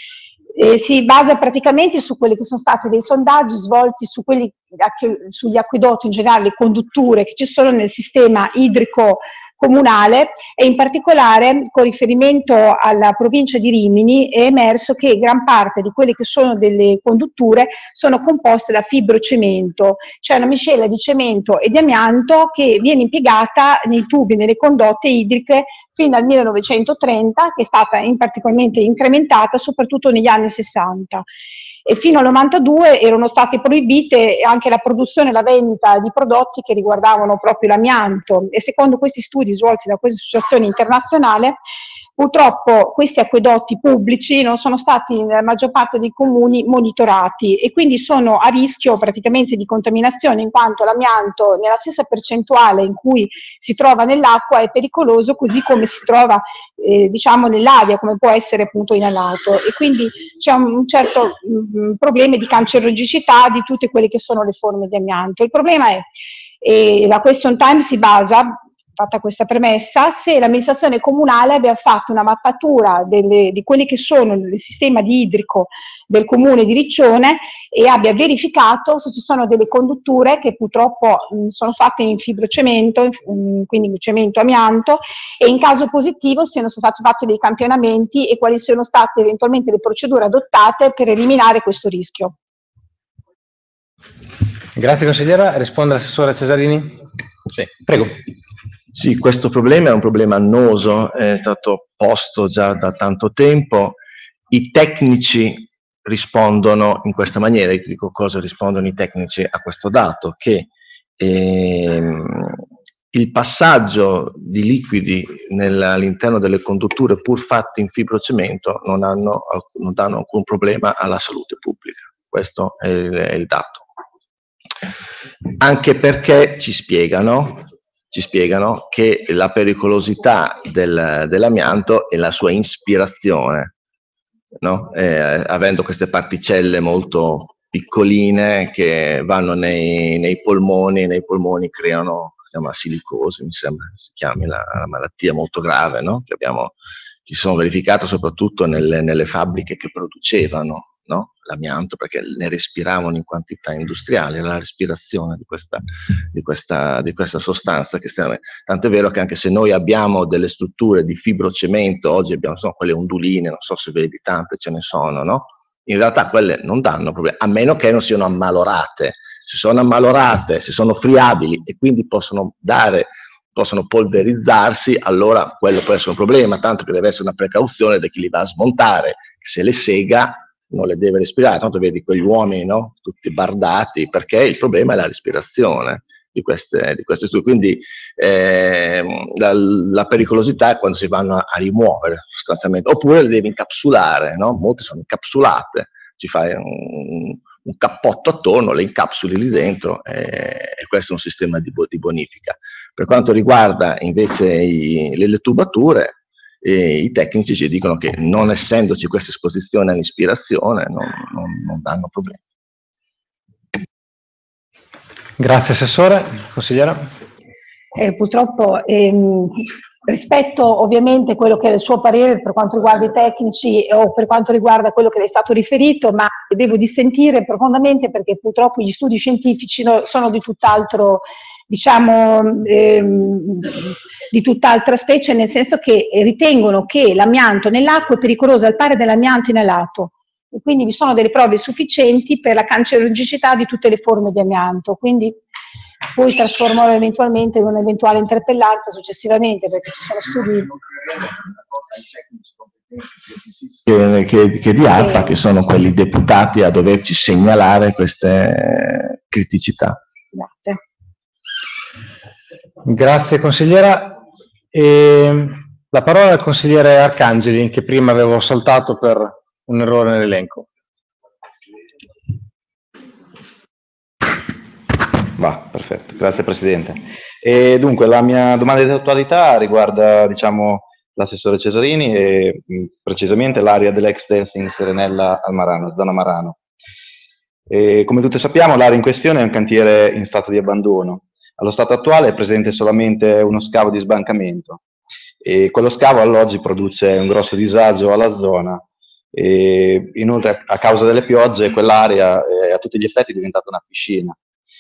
E si basa praticamente su quelli che sono stati dei sondaggi svolti su quelli, sugli acquedotti in generale, le condutture che ci sono nel sistema idrico comunale, e in particolare con riferimento alla provincia di Rimini è emerso che gran parte di quelle che sono delle condutture sono composte da fibrocemento, cioè una miscela di cemento e di amianto che viene impiegata nei tubi, nelle condotte idriche fin dal millenovecentotrenta, che è stata in particolarmente incrementata soprattutto negli anni sessanta. E fino al novantadue erano state proibite anche la produzione e la vendita di prodotti che riguardavano proprio l'amianto, e secondo questi studi svolti da questa associazione internazionale, purtroppo questi acquedotti pubblici non sono stati nella maggior parte dei comuni monitorati e quindi sono a rischio praticamente di contaminazione, in quanto l'amianto nella stessa percentuale in cui si trova nell'acqua è pericoloso, così come si trova eh, diciamo nell'aria, come può essere appunto inalato, e quindi c'è un certo mh, problema di cancerogicità di tutte quelle che sono le forme di amianto. Il problema è, e la question time si basa, fatta questa premessa, se l'amministrazione comunale abbia fatto una mappatura delle, di quelli che sono il sistema di idrico del comune di Riccione e abbia verificato se ci sono delle condutture che purtroppo mh, sono fatte in fibrocemento, mh, quindi cemento amianto, e in caso positivo siano stati fatti dei campionamenti e quali siano state eventualmente le procedure adottate per eliminare questo rischio. Grazie consigliera, risponde l'assessore Cesarini? Sì, prego. Sì, questo problema è un problema annoso, è stato posto già da tanto tempo. I tecnici rispondono in questa maniera. Io ti dico cosa rispondono i tecnici a questo dato, che ehm, il passaggio di liquidi all'interno delle condutture pur fatte in fibrocemento non, hanno, non danno alcun problema alla salute pubblica. Questo è il, è il dato. Anche perché ci spiegano ci spiegano che la pericolosità del, dell'amianto è la sua ispirazione, no? eh, avendo queste particelle molto piccoline che vanno nei, nei polmoni, e nei polmoni creano, si chiama silicosi, mi sembra si chiami la, la malattia molto grave, no? Che abbiamo, che si sono verificate soprattutto nelle, nelle fabbriche che producevano, no? L'amianto, perché ne respiravano in quantità industriali, la respirazione di questa, di questa, di questa sostanza, che stiamo, tant'è vero che anche se noi abbiamo delle strutture di fibrocemento, oggi abbiamo so, quelle onduline, non so se vedi, tante ce ne sono, no? in realtà quelle non danno problemi, a meno che non siano ammalorate. Se sono ammalorate, se sono friabili e quindi possono dare, possono polverizzarsi, allora quello può essere un problema, tanto che deve essere una precauzione da chi li va a smontare, se le sega non le deve respirare, tanto vedi quegli uomini, no? Tutti bardati, perché il problema è la respirazione di queste, di queste strutture, quindi eh, la, la pericolosità è quando si vanno a, a rimuovere sostanzialmente, oppure le devi incapsulare, no? Molte sono incapsulate, ci fai un, un cappotto attorno, le incapsuli lì dentro e, e questo è un sistema di, di bonifica. Per quanto riguarda invece i, le, le tubature, e i tecnici ci dicono che non essendoci questa esposizione all'ispirazione non, non, non danno problemi. Grazie Assessore. Consigliera? Eh, purtroppo ehm, rispetto ovviamente quello che è il suo parere per quanto riguarda i tecnici o per quanto riguarda quello che le è stato riferito, ma devo dissentire profondamente perché purtroppo gli studi scientifici no, sono di tutt'altro, diciamo, ehm, di tutt'altra specie, nel senso che ritengono che l'amianto nell'acqua è pericoloso al pari dell'amianto inalato e quindi vi sono delle prove sufficienti per la cancerogicità di tutte le forme di amianto, quindi poi trasformerò eventualmente in un'eventuale interpellanza successivamente perché ci sono studi che, che, che di ARPA, che sono quelli deputati a doverci segnalare queste criticità. Grazie. Grazie consigliera. E la parola al consigliere Arcangeli, che prima avevo saltato per un errore nell'elenco. Va, perfetto, grazie Presidente. E dunque la mia domanda di attualità riguarda, diciamo, l'assessore Cesarini e mh, precisamente l'area dell'ex dancing Serenella al Marano, zona Marano. E, come tutti sappiamo, l'area in questione è un cantiere in stato di abbandono. Allo stato attuale è presente solamente uno scavo di sbancamento e quello scavo all'oggi produce un grosso disagio alla zona e inoltre a causa delle piogge quell'area è a tutti gli effetti è diventata una piscina.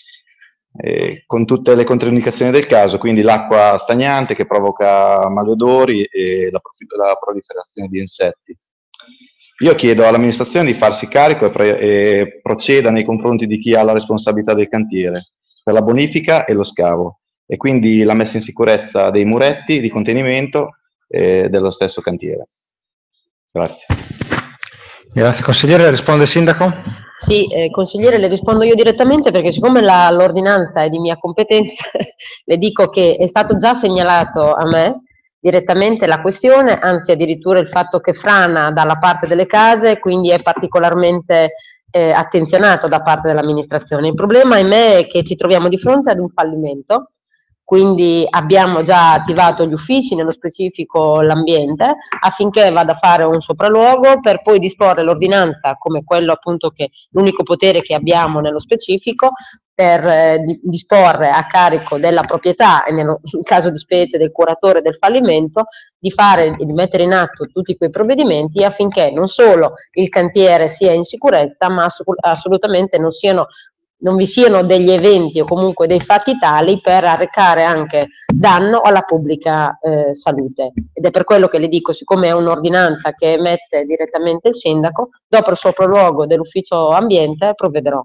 Eh, con tutte le controindicazioni del caso, quindi l'acqua stagnante che provoca malodori e la, la proliferazione di insetti. Io chiedo all'amministrazione di farsi carico e, pre e proceda nei confronti di chi ha la responsabilità del cantiere per la bonifica e lo scavo e quindi la messa in sicurezza dei muretti di contenimento eh, dello stesso cantiere. Grazie. Grazie consigliere, risponde il sindaco? Sì, eh, consigliere, le rispondo io direttamente perché siccome l'ordinanza è di mia competenza, le dico che è stato già segnalato a me direttamente la questione, anzi addirittura il fatto che frana dalla parte delle case, quindi è particolarmente eh, attenzionato da parte dell'amministrazione. Il problema, ahimè, è che ci troviamo di fronte ad un fallimento, quindi abbiamo già attivato gli uffici, nello specifico l'ambiente, affinché vada a fare un sopralluogo per poi disporre l'ordinanza, come quello appunto che l'unico potere che abbiamo nello specifico, per eh, di, disporre a carico della proprietà e nello, in caso di specie del curatore del fallimento di fare e di mettere in atto tutti quei provvedimenti affinché non solo il cantiere sia in sicurezza, ma assolutamente non siano non vi siano degli eventi o comunque dei fatti tali per arrecare anche danno alla pubblica eh, salute. Ed è per quello che le dico, siccome è un'ordinanza che emette direttamente il sindaco, dopo il sopralluogo dell'ufficio ambiente provvederò.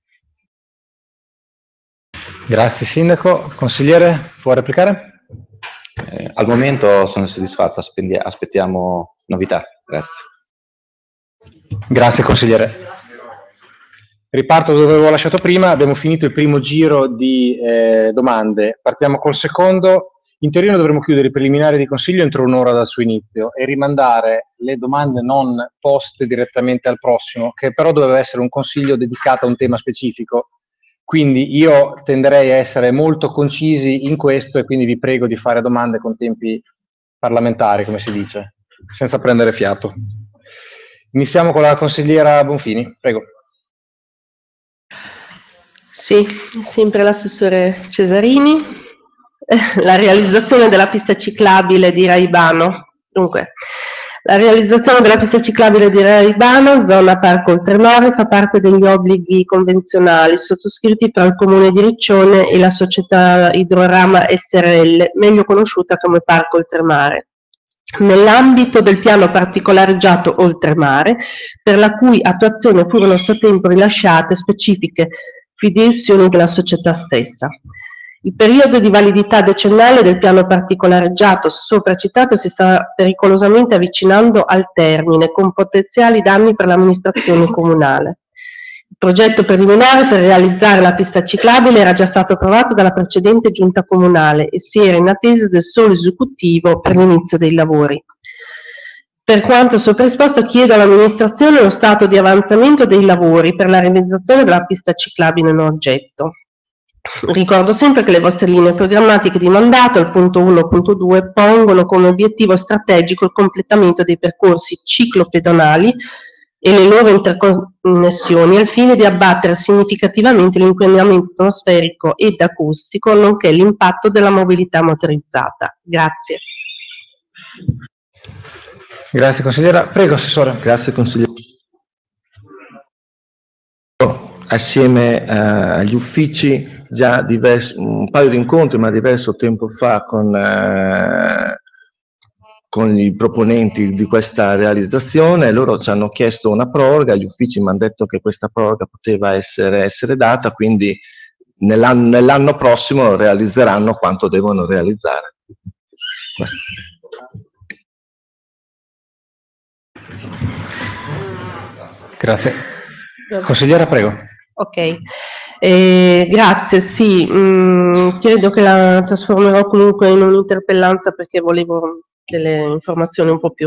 Grazie sindaco. Consigliere, può replicare? Eh, al momento sono soddisfatto, aspettiamo novità. Grazie. Grazie consigliere. Riparto dove avevo lasciato prima, abbiamo finito il primo giro di eh, domande, partiamo col secondo. In teoria dovremo chiudere i preliminari di consiglio entro un'ora dal suo inizio e rimandare le domande non poste direttamente al prossimo, che però doveva essere un consiglio dedicato a un tema specifico. Quindi io tenderei a essere molto concisi in questo e quindi vi prego di fare domande con tempi parlamentari, come si dice, senza prendere fiato. Iniziamo con la consigliera Bonfini, prego. Sì, sempre l'assessore Cesarini. La realizzazione della pista ciclabile di Raibano. Dunque, la realizzazione della pista ciclabile di Raibano, zona Parco Oltremare, fa parte degli obblighi convenzionali sottoscritti tra il Comune di Riccione e la società Idrorama S R L, meglio conosciuta come Parco Oltremare. nell'ambito del piano particolareggiato Oltremare, per la cui attuazione furono a suo tempo rilasciate specifiche fideiussioni della società stessa. Il periodo di validità decennale del piano particolareggiato sopracitato si sta pericolosamente avvicinando al termine, con potenziali danni per l'amministrazione comunale. Il progetto preliminare per realizzare la pista ciclabile era già stato approvato dalla precedente giunta comunale e si era in attesa del solo esecutivo per l'inizio dei lavori. Per quanto sopra esposto, chiedo all'amministrazione lo stato di avanzamento dei lavori per la realizzazione della pista ciclabile in oggetto. Ricordo sempre che le vostre linee programmatiche di mandato, al punto uno e punto due, pongono come obiettivo strategico il completamento dei percorsi ciclopedonali e le loro interconnessioni al fine di abbattere significativamente l'inquinamento atmosferico ed acustico, nonché l'impatto della mobilità motorizzata. Grazie. Grazie consigliera. Prego, Assessore. Grazie consigliere. Assieme eh, agli uffici già diverso, un paio di incontri, ma diverso tempo fa con, eh, con i proponenti di questa realizzazione. Loro ci hanno chiesto una proroga, gli uffici mi hanno detto che questa proroga poteva essere, essere data, quindi nell'anno, nell'anno prossimo realizzeranno quanto devono realizzare. Grazie. Consigliera, prego. Ok, eh, grazie, sì, mh, credo che la trasformerò comunque in un'interpellanza perché volevo delle informazioni un po' più.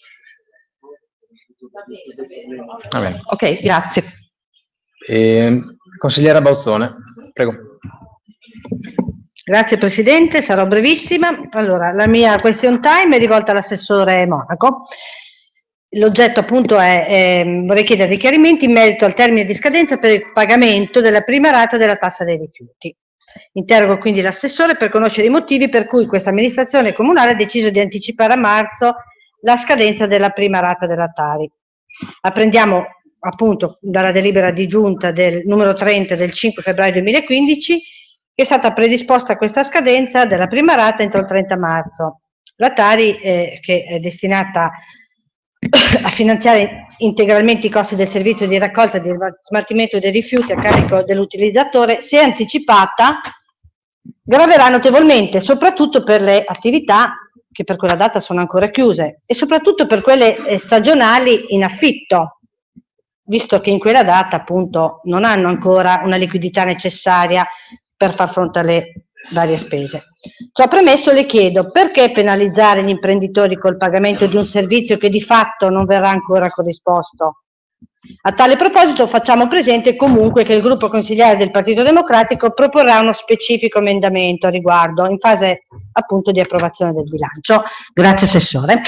Va bene. Ok, grazie. Eh, consigliera Bauzzone, prego. Grazie Presidente, sarò brevissima. Allora, la mia question time è rivolta all'assessore Monaco. L'oggetto appunto è, eh, vorrei chiedere dei chiarimenti in merito al termine di scadenza per il pagamento della prima rata della tassa dei rifiuti. Interrogo quindi l'assessore per conoscere i motivi per cui questa amministrazione comunale ha deciso di anticipare a marzo la scadenza della prima rata della Tari. Apprendiamo appunto dalla delibera di giunta del numero trenta del cinque febbraio duemilaquindici che è stata predisposta questa scadenza della prima rata entro il trenta marzo. La Tari, eh, che è destinata a finanziare integralmente i costi del servizio di raccolta e di smaltimento dei rifiuti a carico dell'utilizzatore, se anticipata, graverà notevolmente, soprattutto per le attività che per quella data sono ancora chiuse e soprattutto per quelle stagionali in affitto, visto che in quella data appunto non hanno ancora una liquidità necessaria per far fronte alle varie spese. Ciò premesso le chiedo perché penalizzare gli imprenditori col pagamento di un servizio che di fatto non verrà ancora corrisposto. A tale proposito facciamo presente comunque che il gruppo consigliare del Partito Democratico proporrà uno specifico emendamento a riguardo in fase appunto di approvazione del bilancio. Grazie Assessore.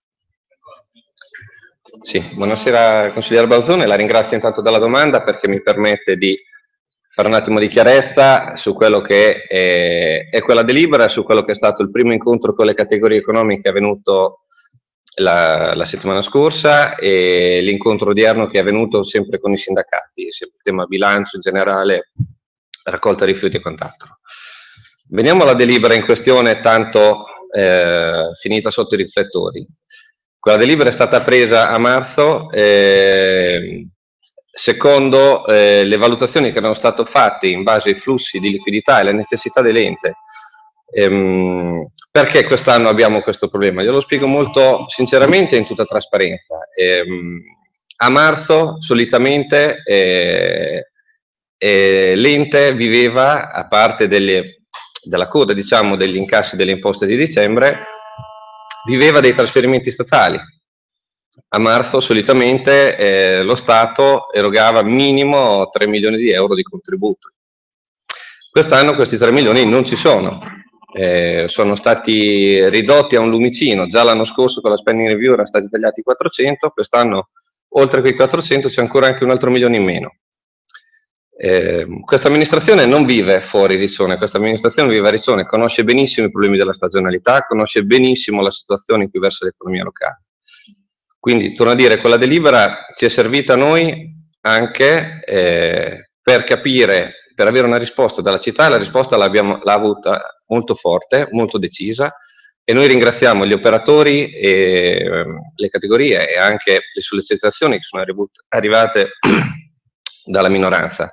Sì, buonasera consigliere Bauzzone, la ringrazio intanto della domanda perché mi permette di fare un attimo di chiarezza su quello che è, è quella delibera, su quello che è stato il primo incontro con le categorie economiche avvenuto la, la settimana scorsa e l'incontro odierno che è avvenuto sempre con i sindacati, sempre il tema bilancio in generale, raccolta rifiuti e quant'altro. Veniamo alla delibera in questione, tanto eh, finita sotto i riflettori. Quella delibera è stata presa a marzo eh, secondo eh, le valutazioni che erano state fatte in base ai flussi di liquidità e alle necessità dell'ente. Ehm, perché quest'anno abbiamo questo problema? Io lo spiego molto sinceramente e in tutta trasparenza. Ehm, a marzo solitamente eh, eh, l'ente viveva, a parte delle, della coda diciamo, degli incassi delle imposte di dicembre, viveva dei trasferimenti statali. A marzo solitamente eh, lo Stato erogava minimo tre milioni di euro di contributo. Quest'anno questi tre milioni non ci sono, eh, sono stati ridotti a un lumicino. Già l'anno scorso con la spending review erano stati tagliati quattrocento, quest'anno oltre quei quattrocento c'è ancora anche un altro milione in meno. Eh, questa amministrazione non vive fuori Riccione, questa amministrazione vive a Riccione, conosce benissimo i problemi della stagionalità, conosce benissimo la situazione in cui versa l'economia locale. Quindi, torno a dire, quella delibera ci è servita a noi anche eh, per capire, per avere una risposta dalla città, e la risposta l'abbiamo l'ha avuta molto forte, molto decisa, e noi ringraziamo gli operatori e ehm, le categorie e anche le sollecitazioni che sono arrivate dalla minoranza.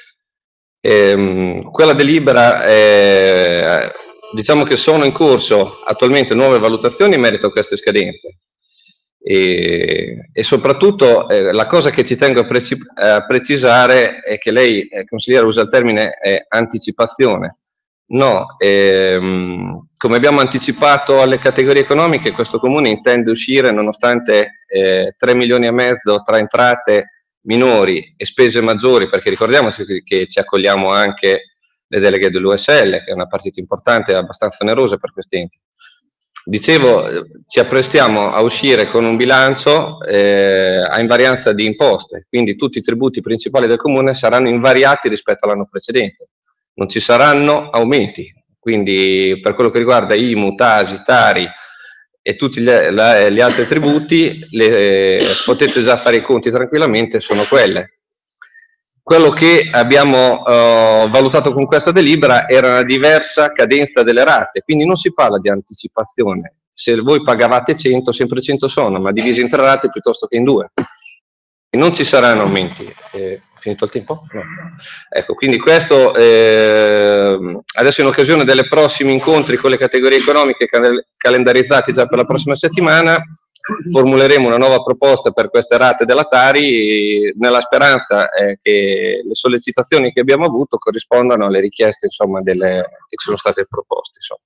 Ehm, quella delibera, è, diciamo che sono in corso attualmente nuove valutazioni in merito a queste scadenze e, e soprattutto eh, la cosa che ci tengo a, preci a precisare è che lei, eh, consigliere, usa il termine eh, anticipazione. No, ehm, come abbiamo anticipato alle categorie economiche, questo comune intende uscire nonostante eh, tre milioni e mezzo tra entrate minori e spese maggiori, perché ricordiamoci che, che ci accogliamo anche le deleghe dell'U S L, che è una partita importante e abbastanza onerosa per questi enti. Dicevo, ci apprestiamo a uscire con un bilancio eh, a invarianza di imposte, quindi tutti i tributi principali del comune saranno invariati rispetto all'anno precedente. Non ci saranno aumenti, quindi per quello che riguarda I M U, Tasi, Tari e tutti gli, la, gli altri tributi, le, eh, potete già fare i conti tranquillamente, sono quelle. Quello che abbiamo eh, valutato con questa delibera era una diversa cadenza delle rate, quindi non si parla di anticipazione. Se voi pagavate cento, sempre cento sono, ma divisi in tre rate piuttosto che in due. E non ci saranno aumenti. Eh, finito il tempo? No. Ecco, quindi questo eh, adesso in occasione delle prossimi incontri con le categorie economiche cal calendarizzati già per la prossima settimana, formuleremo una nuova proposta per queste rate della Tari nella speranza eh, che le sollecitazioni che abbiamo avuto corrispondano alle richieste, insomma, delle, che ci sono state proposte. Insomma.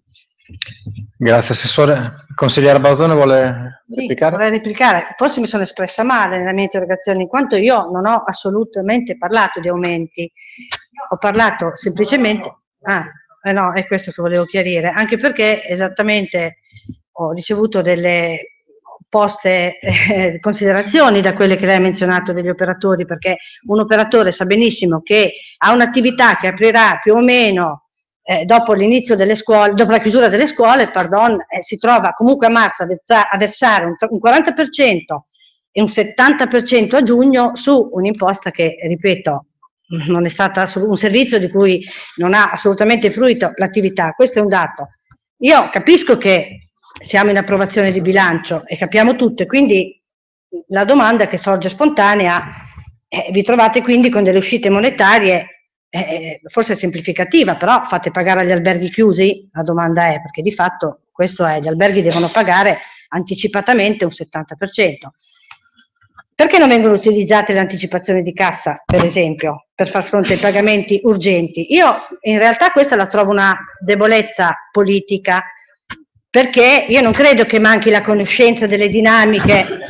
Grazie Assessore. Consigliere Bazzone vuole Sì, replicare? vorrei replicare. Forse mi sono espressa male nella mia interrogazione, in quanto io non ho assolutamente parlato di aumenti, ho parlato semplicemente, ah, eh no, è questo che volevo chiarire, anche perché esattamente ho ricevuto delle opposte eh, considerazioni da quelle che lei ha menzionato degli operatori, perché un operatore sa benissimo che ha un'attività che aprirà più o meno Eh, dopo l'inizio delle scuole, dopo la chiusura delle scuole, pardon, eh, si trova comunque a marzo a, versa, a versare un, un quaranta per cento e un settanta per cento a giugno su un'imposta che, ripeto, non è stata un servizio di cui non ha assolutamente fruito l'attività. Questo è un dato. Io capisco che siamo in approvazione di bilancio e capiamo tutto, e quindi la domanda che sorge spontanea, eh, vi trovate quindi con delle uscite monetarie Eh, forse semplificativa, però fate pagare agli alberghi chiusi? La domanda è, perché di fatto questo è, gli alberghi devono pagare anticipatamente un settanta per cento. Perché non vengono utilizzate le anticipazioni di cassa, per esempio, per far fronte ai pagamenti urgenti? Io in realtà questa la trovo una debolezza politica, perché io non credo che manchi la conoscenza delle dinamiche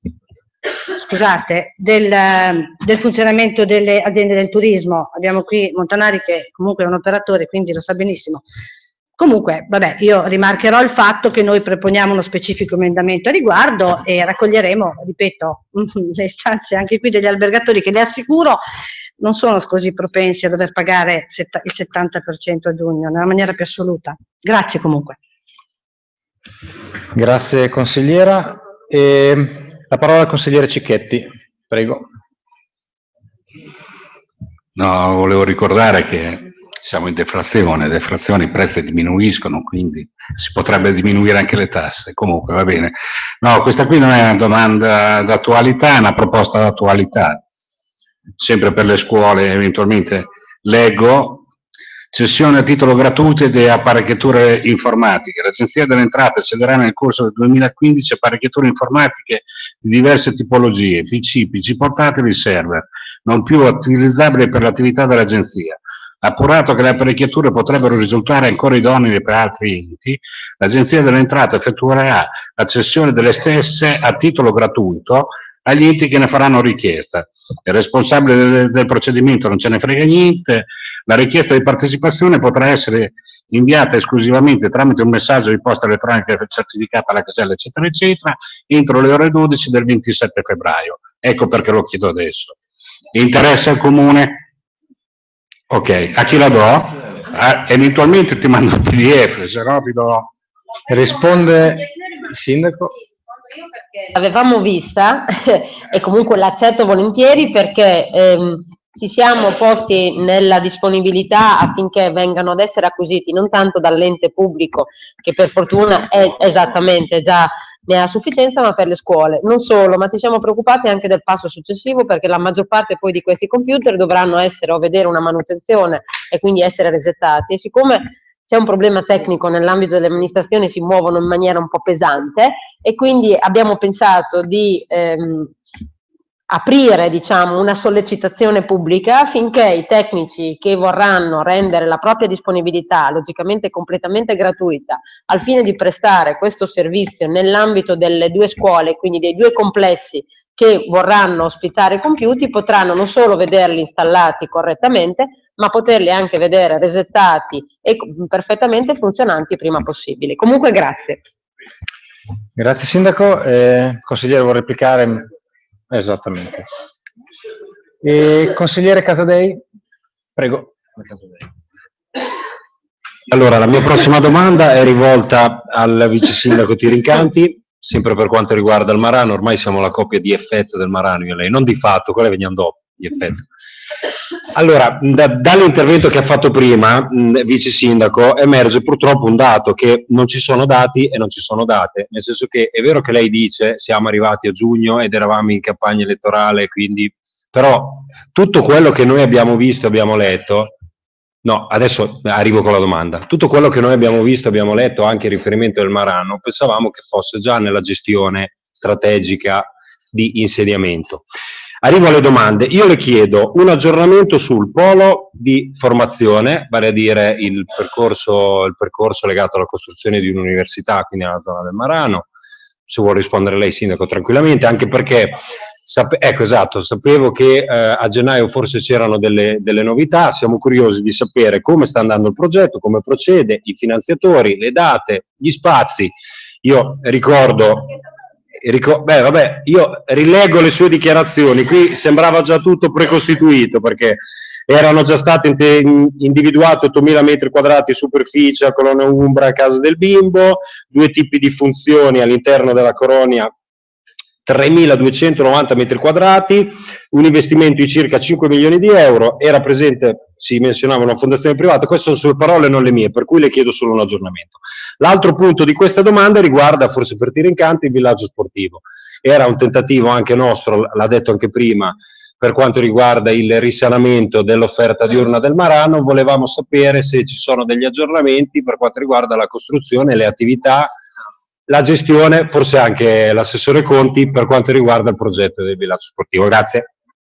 scusate, del, del funzionamento delle aziende del turismo. Abbiamo qui Montanari che comunque è un operatore, quindi lo sa benissimo. Comunque, vabbè, io rimarcherò il fatto che noi proponiamo uno specifico emendamento a riguardo e raccoglieremo, ripeto, le istanze anche qui degli albergatori, che le assicuro non sono così propensi a dover pagare il settanta per cento a giugno, nella maniera più assoluta. Grazie comunque. Grazie consigliera. E... La parola al consigliere Cicchetti, prego. No, volevo ricordare che siamo in deflazione, deflazioni, i prezzi diminuiscono, quindi si potrebbe diminuire anche le tasse, comunque va bene. No, questa qui non è una domanda d'attualità, è una proposta d'attualità, sempre per le scuole, eventualmente leggo. Cessione a titolo gratuito di apparecchiature informatiche. L'Agenzia delle Entrate cederà nel corso del duemilaquindici apparecchiature informatiche di diverse tipologie, P C, P C portatili, server, non più utilizzabili per l'attività dell'Agenzia. Appurato che le apparecchiature potrebbero risultare ancora idonee per altri enti, l'Agenzia delle Entrate effettuerà la cessione delle stesse a titolo gratuito agli enti che ne faranno richiesta. Il responsabile del, del procedimento non ce ne frega niente. La richiesta di partecipazione potrà essere inviata esclusivamente tramite un messaggio di posta elettronica certificata alla casella, eccetera, eccetera, entro le ore dodici del ventisette febbraio. Ecco perché lo chiedo adesso. Interessa il Comune? Ok, a chi la do? Ah, eventualmente ti mando il P D F, se no ti do... Risponde il Sindaco. L'avevamo vista e comunque l'accetto volentieri perché ehm, ci siamo posti nella disponibilità affinché vengano ad essere acquisiti non tanto dall'ente pubblico, che per fortuna è esattamente già ne ha a sufficienza, ma per le scuole. Non solo, ma ci siamo preoccupati anche del passo successivo, perché la maggior parte poi di questi computer dovranno essere o vedere una manutenzione e quindi essere resettati, e siccome c'è un problema tecnico nell'ambito delle amministrazioni, si muovono in maniera un po' pesante, e quindi abbiamo pensato di ehm, aprire, diciamo, una sollecitazione pubblica affinché i tecnici che vorranno rendere la propria disponibilità, logicamente completamente gratuita, al fine di prestare questo servizio nell'ambito delle due scuole, quindi dei due complessi che vorranno ospitare i computer, potranno non solo vederli installati correttamente, ma poterli anche vedere resettati e perfettamente funzionanti prima possibile. Comunque grazie. Grazie Sindaco. Eh, consigliere, vuole replicare? Esattamente. E consigliere Casadei? Prego. Allora, la mia prossima domanda è rivolta al vice sindaco Tirincanti, sempre per quanto riguarda il Marano. Ormai siamo la coppia di effetto del Marano, io e lei, non di fatto, quella veniamo dopo, di effetto. Allora, da, dall'intervento che ha fatto prima, mh, vice sindaco, emerge purtroppo un dato, che non ci sono dati e non ci sono date, nel senso che è vero che lei dice siamo arrivati a giugno ed eravamo in campagna elettorale, quindi, però tutto quello che noi abbiamo visto, abbiamo letto, no, adesso arrivo con la domanda, tutto quello che noi abbiamo visto, abbiamo letto anche in riferimento al Marano, pensavamo che fosse già nella gestione strategica di insediamento. Arrivo alle domande. Io le chiedo un aggiornamento sul polo di formazione, vale a dire il percorso, il percorso legato alla costruzione di un'università, quindi nella zona del Marano. Se vuole rispondere lei, sindaco, tranquillamente, anche perché, sape- ecco esatto, sapevo che eh, a gennaio forse c'erano delle, delle novità, siamo curiosi di sapere come sta andando il progetto, come procede, i finanziatori, le date, gli spazi. Io ricordo... Ric- beh, vabbè, io rilego le sue dichiarazioni, qui sembrava già tutto precostituito perché erano già state individuate ottomila metri quadrati di superficie a Colonia Umbra a Casa del Bimbo, due tipi di funzioni all'interno della colonia, tremiladuecentonovanta metri quadrati, un investimento di circa cinque milioni di euro, era presente, si menzionava una fondazione privata, queste sono sue parole, non le mie, per cui le chiedo solo un aggiornamento. L'altro punto di questa domanda riguarda, forse per Tirincanti, il villaggio sportivo. Era un tentativo anche nostro, l'ha detto anche prima, per quanto riguarda il risanamento dell'offerta diurna del Marano, volevamo sapere se ci sono degli aggiornamenti per quanto riguarda la costruzione, le attività, la gestione, forse anche l'assessore Conti, per quanto riguarda il progetto del villaggio sportivo. Grazie.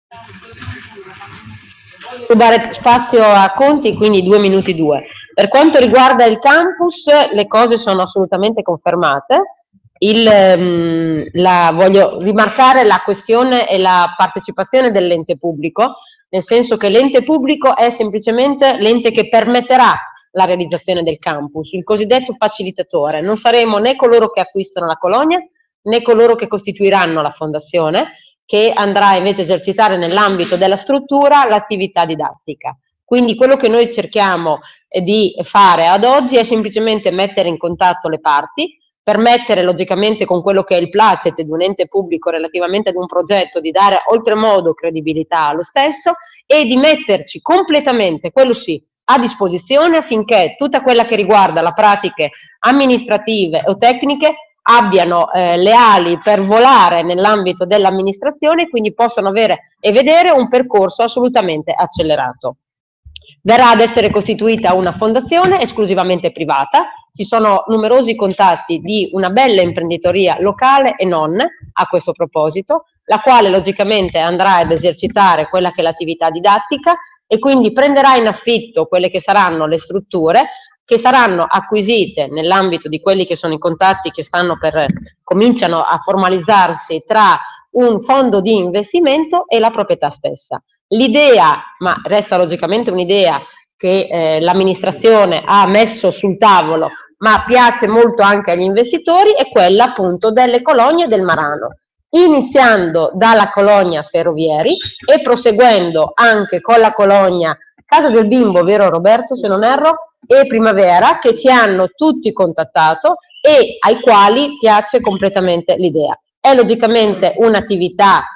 Rubare spazio a Conti, quindi due minuti due. Per quanto riguarda il campus, le cose sono assolutamente confermate. Il, um, la, voglio rimarcare la questione e la partecipazione dell'ente pubblico, nel senso che l'ente pubblico è semplicemente l'ente che permetterà la realizzazione del campus, il cosiddetto facilitatore. Non saremo né coloro che acquistano la colonia, né coloro che costituiranno la fondazione, che andrà invece a esercitare nell'ambito della struttura l'attività didattica. Quindi quello che noi cerchiamo di fare ad oggi è semplicemente mettere in contatto le parti, permettere logicamente con quello che è il placet di un ente pubblico relativamente ad un progetto di dare oltremodo credibilità allo stesso e di metterci completamente, quello sì, a disposizione affinché tutta quella che riguarda le pratiche amministrative o tecniche abbiano eh, le ali per volare nell'ambito dell'amministrazione e quindi possano avere e vedere un percorso assolutamente accelerato. Verrà ad essere costituita una fondazione esclusivamente privata, ci sono numerosi contatti di una bella imprenditoria locale e non a questo proposito, la quale logicamente andrà ad esercitare quella che è l'attività didattica e quindi prenderà in affitto quelle che saranno le strutture che saranno acquisite nell'ambito di quelli che sono i contatti che stanno per, cominciano a formalizzarsi tra un fondo di investimento e la proprietà stessa. L'idea, ma resta logicamente un'idea che eh, l'amministrazione ha messo sul tavolo, ma piace molto anche agli investitori, è quella appunto delle colonie del Marano, iniziando dalla colonia Ferrovieri e proseguendo anche con la colonia Casa del Bimbo, vero Roberto, se non erro, e Primavera, che ci hanno tutti contattato e ai quali piace completamente l'idea. È logicamente un'attività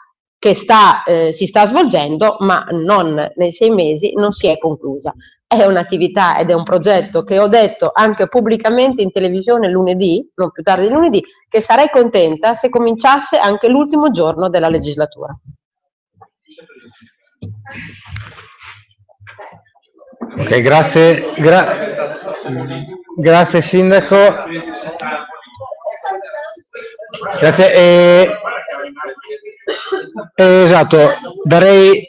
che sta, eh, si sta svolgendo, ma non nei sei mesi non si è conclusa. È un'attività ed è un progetto che ho detto anche pubblicamente in televisione lunedì, non più tardi di lunedì, che sarei contenta se cominciasse anche l'ultimo giorno della legislatura. Ok, grazie, gra grazie Sindaco. Grazie. Eh, eh, esatto, darei...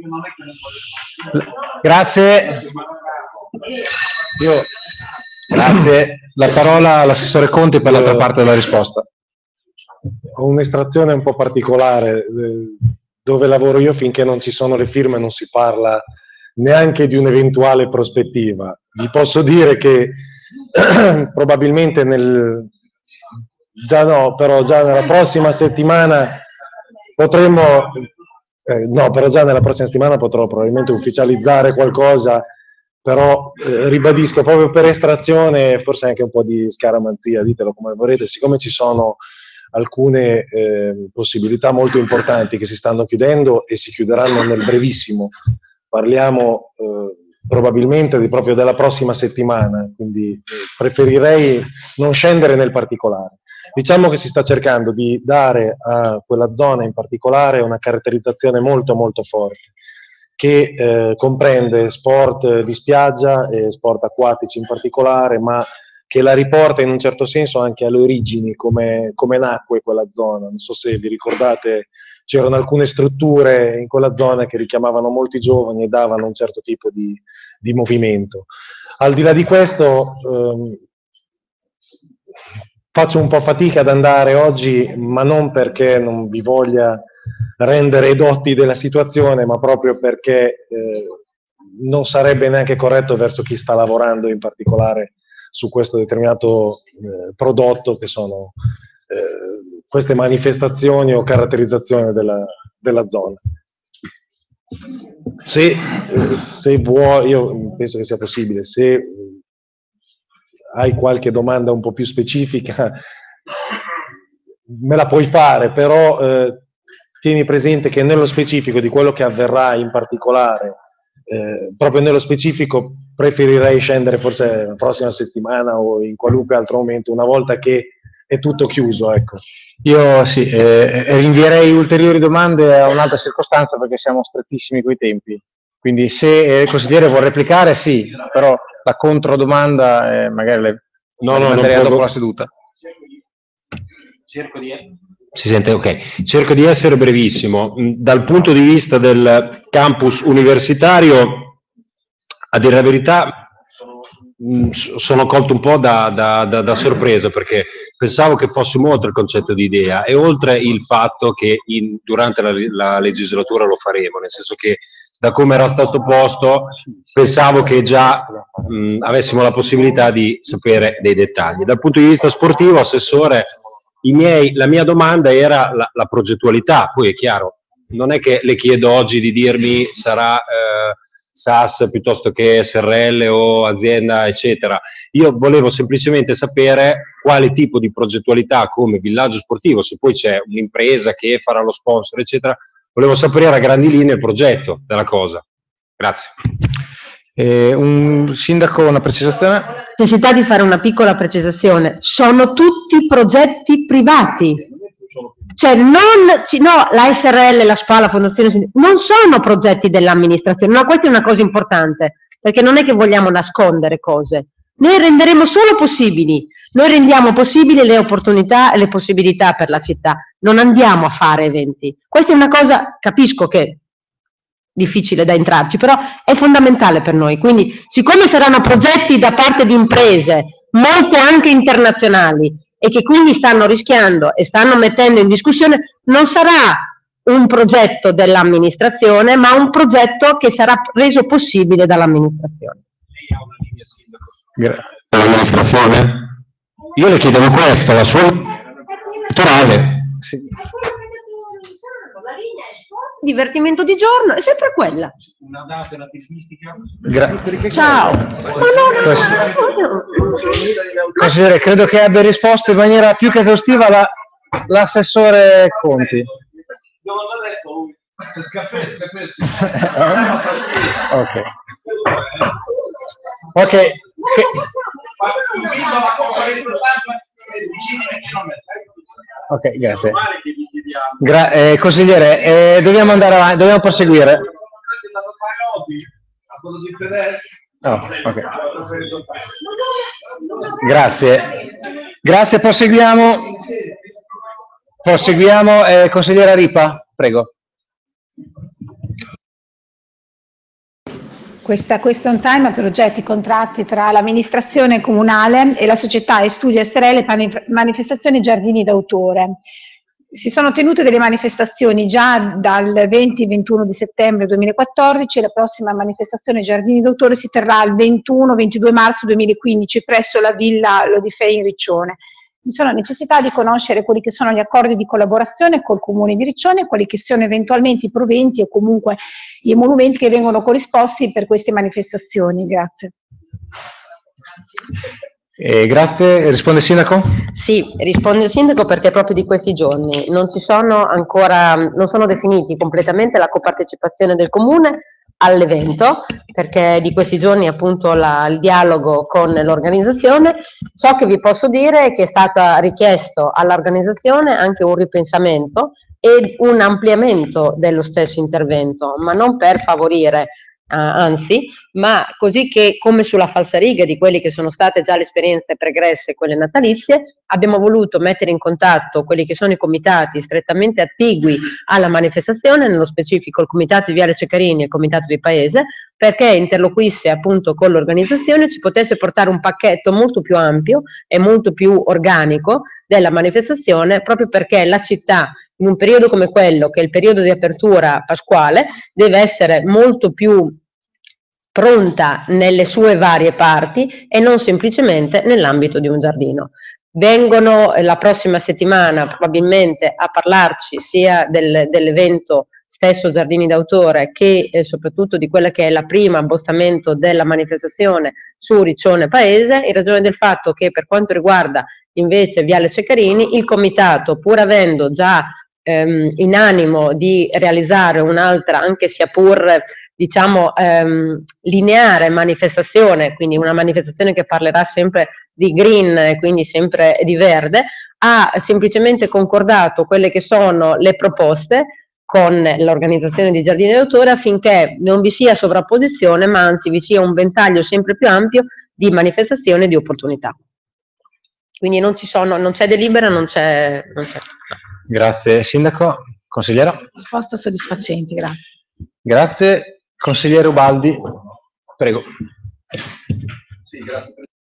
Grazie. Io... Grazie. La parola all'assessore Conti per l'altra parte della risposta. Ho un'estrazione un po' particolare. Dove lavoro io, finché non ci sono le firme non si parla neanche di un'eventuale prospettiva. Vi posso dire che probabilmente nel... già no, però già nella prossima settimana potremmo, eh, no, però già nella prossima settimana potrò probabilmente ufficializzare qualcosa, però eh, ribadisco proprio per estrazione, forse anche un po' di scaramanzia, ditelo come vorrete, siccome ci sono alcune eh, possibilità molto importanti che si stanno chiudendo e si chiuderanno nel brevissimo. Parliamo eh, probabilmente di, proprio della prossima settimana, quindi eh, preferirei non scendere nel particolare. Diciamo che si sta cercando di dare a quella zona in particolare una caratterizzazione molto molto forte, che eh, comprende sport di spiaggia e sport acquatici in particolare, ma che la riporta in un certo senso anche alle origini, come, come nacque quella zona. Non so se vi ricordate, c'erano alcune strutture in quella zona che richiamavano molti giovani e davano un certo tipo di, di movimento. Al di là di questo, ehm, faccio un po' fatica ad andare oggi, ma non perché non vi voglia rendere edotti della situazione, ma proprio perché eh, non sarebbe neanche corretto verso chi sta lavorando in particolare su questo determinato eh, prodotto, che sono eh, queste manifestazioni o caratterizzazioni della, della zona. Se, eh, se vuoi, io penso che sia possibile, se eh, hai qualche domanda un po' più specifica, me la puoi fare, però eh, tieni presente che nello specifico di quello che avverrà in particolare, eh, proprio nello specifico preferirei scendere forse la prossima settimana o in qualunque altro momento, una volta che è tutto chiuso, ecco. Io sì, eh, rinvierei ulteriori domande a un'altra circostanza perché siamo strettissimi coi tempi. Quindi se il consigliere vuole replicare, sì, però la controdomanda eh, magari le no, no, manderei non dopo può... la seduta. Cerco di... Si sente? Ok. Cerco di essere brevissimo. Dal punto di vista del campus universitario, a dire la verità, sono colto un po' da, da, da, da sorpresa, perché pensavo che fossimo oltre il concetto di idea e oltre il fatto che in, durante la, la legislatura lo faremo, nel senso che da come era stato posto pensavo che già mh, avessimo la possibilità di sapere dei dettagli. Dal punto di vista sportivo, Assessore, i miei, la mia domanda era la, la progettualità. Poi è chiaro, non è che le chiedo oggi di dirmi sarà eh, S A S piuttosto che S R L o azienda eccetera. Io volevo semplicemente sapere quale tipo di progettualità come villaggio sportivo, se poi c'è un'impresa che farà lo sponsor eccetera, volevo sapere a grandi linee il progetto della cosa. Grazie. Eh, un sindaco, una precisazione? Necessità di fare una piccola precisazione. Sono tutti progetti privati. Cioè non, no, la S R L, la S P A, la Fondazione, non sono progetti dell'amministrazione, ma questa è una cosa importante, perché non è che vogliamo nascondere cose. Noi renderemo solo possibili, noi rendiamo possibili le opportunità e le possibilità per la città, non andiamo a fare eventi. Questa è una cosa, capisco che è difficile da entrarci, però è fondamentale per noi. Quindi, siccome saranno progetti da parte di imprese, molte anche internazionali, e che quindi stanno rischiando e stanno mettendo in discussione, non sarà un progetto dell'amministrazione, ma un progetto che sarà reso possibile dall'amministrazione. L'amministrazione? Io le chiedevo questo, la sua elettorale. Sì. Divertimento di giorno è sempre quella. Una data e una tempistica? Ciao. Ma no, no, no. Consigliere, credo che abbia risposto in maniera più che esaustiva la, l'assessore Conti. l'ho già detto lui. Caffè, caffè, sì. Ok. Ok. Che- Ok, grazie. Gra- eh, consigliere, eh, dobbiamo andare avanti, dobbiamo proseguire. No, ok. Grazie. Grazie, proseguiamo. Proseguiamo, eh, consigliera Ripa, prego. Questa question time ha per oggetto i contratti tra l'amministrazione comunale e la società e studio S R L Manif- manifestazioni Giardini d'autore. Si sono tenute delle manifestazioni già dal venti ventuno di settembre duemilaquattordici e la prossima manifestazione Giardini d'autore si terrà il ventuno ventidue marzo duemilaquindici presso la Villa Lodifei in Riccione. Vi sono necessità di conoscere quelli che sono gli accordi di collaborazione col Comune di Riccione e quali che sono eventualmente i proventi o comunque gli emolumenti che vengono corrisposti per queste manifestazioni. Grazie. Eh, grazie, risponde il sindaco? Sì, risponde il sindaco perché proprio di questi giorni non ci sono ancora, non sono definiti completamente la copartecipazione del comune all'evento, perché di questi giorni appunto la, il dialogo con l'organizzazione. Ciò che vi posso dire è che è stato richiesto all'organizzazione anche un ripensamento e un ampliamento dello stesso intervento, ma non per favorire, Uh, anzi, ma così che come sulla falsariga di quelle che sono state già le esperienze pregresse, quelle natalizie, abbiamo voluto mettere in contatto quelli che sono i comitati strettamente attigui alla manifestazione, nello specifico il comitato di Viale Ceccarini e il comitato di Paese, perché interloquisse appunto con l'organizzazione, ci potesse portare un pacchetto molto più ampio e molto più organico della manifestazione, proprio perché la città in un periodo come quello, che è il periodo di apertura pasquale, deve essere molto più pronta nelle sue varie parti e non semplicemente nell'ambito di un giardino. Vengono eh, la prossima settimana probabilmente a parlarci sia del, dell'evento stesso Giardini d'autore che eh, soprattutto di quella che è la prima abbozzamento della manifestazione su Riccione Paese, in ragione del fatto che per quanto riguarda invece Viale Ceccarini, il comitato, pur avendo già ehm, in animo di realizzare un'altra, anche sia pur diciamo ehm, lineare manifestazione, quindi una manifestazione che parlerà sempre di green, quindi sempre di verde, ha semplicemente concordato quelle che sono le proposte con l'organizzazione di Giardini d'autore affinché non vi sia sovrapposizione, ma anzi vi sia un ventaglio sempre più ampio di manifestazioni e di opportunità. Quindi non ci sono, non c'è delibera, non c'è. Non c'è. Grazie, sindaco. Consigliera? Risposta soddisfacente, grazie. Grazie. Consigliere Ubaldi, prego. Sì, grazie.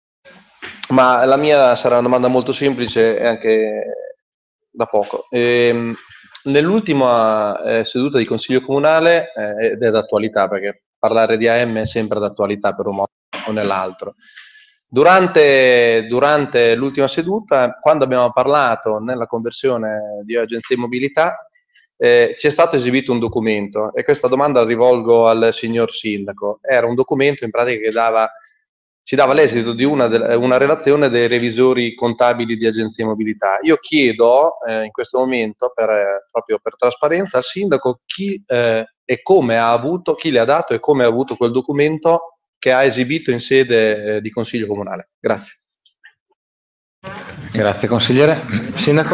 Ma la mia sarà una domanda molto semplice e anche da poco. Ehm, Nell'ultima eh, seduta di Consiglio Comunale, eh, ed è d'attualità perché parlare di A M è sempre d'attualità per un modo o nell'altro, durante, durante l'ultima seduta, quando abbiamo parlato nella conversione di Agenzia di Mobilità, eh, ci è stato esibito un documento, e questa domanda la rivolgo al signor Sindaco. Era un documento in pratica che dava, ci dava l'esito di una, de, una relazione dei revisori contabili di Agenzia di Mobilità. Io chiedo eh, in questo momento, per, eh, proprio per trasparenza, al Sindaco chi eh, e come ha avuto, chi le ha dato e come ha avuto quel documento che ha esibito in sede eh, di Consiglio Comunale. Grazie. Grazie consigliere. Sindaco?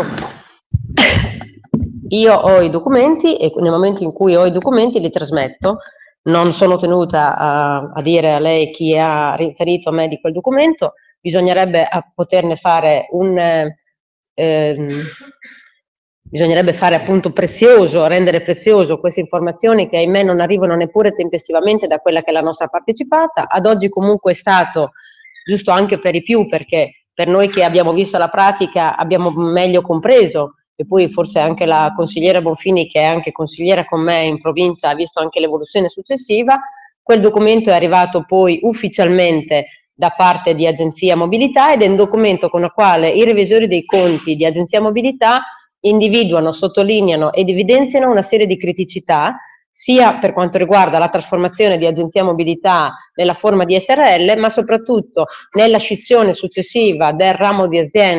Io ho i documenti e nel momento in cui ho i documenti li trasmetto. Non sono tenuta a, a dire a lei chi ha riferito a me di quel documento, bisognerebbe a poterne fare un ehm, bisognerebbe fare appunto prezioso, rendere prezioso queste informazioni che ahimè non arrivano neppure tempestivamente da quella che è la nostra partecipata. Ad oggi comunque è stato giusto anche per i più, perché per noi che abbiamo visto la pratica abbiamo meglio compreso, e poi forse anche la consigliera Bonfini, che è anche consigliera con me in provincia, ha visto anche l'evoluzione successiva. Quel documento è arrivato poi ufficialmente da parte di Agenzia Mobilità ed è un documento con il quale i revisori dei conti di Agenzia Mobilità individuano, sottolineano ed evidenziano una serie di criticità, sia per quanto riguarda la trasformazione di Agenzia Mobilità nella forma di S R L, ma soprattutto nella scissione successiva del ramo di azienda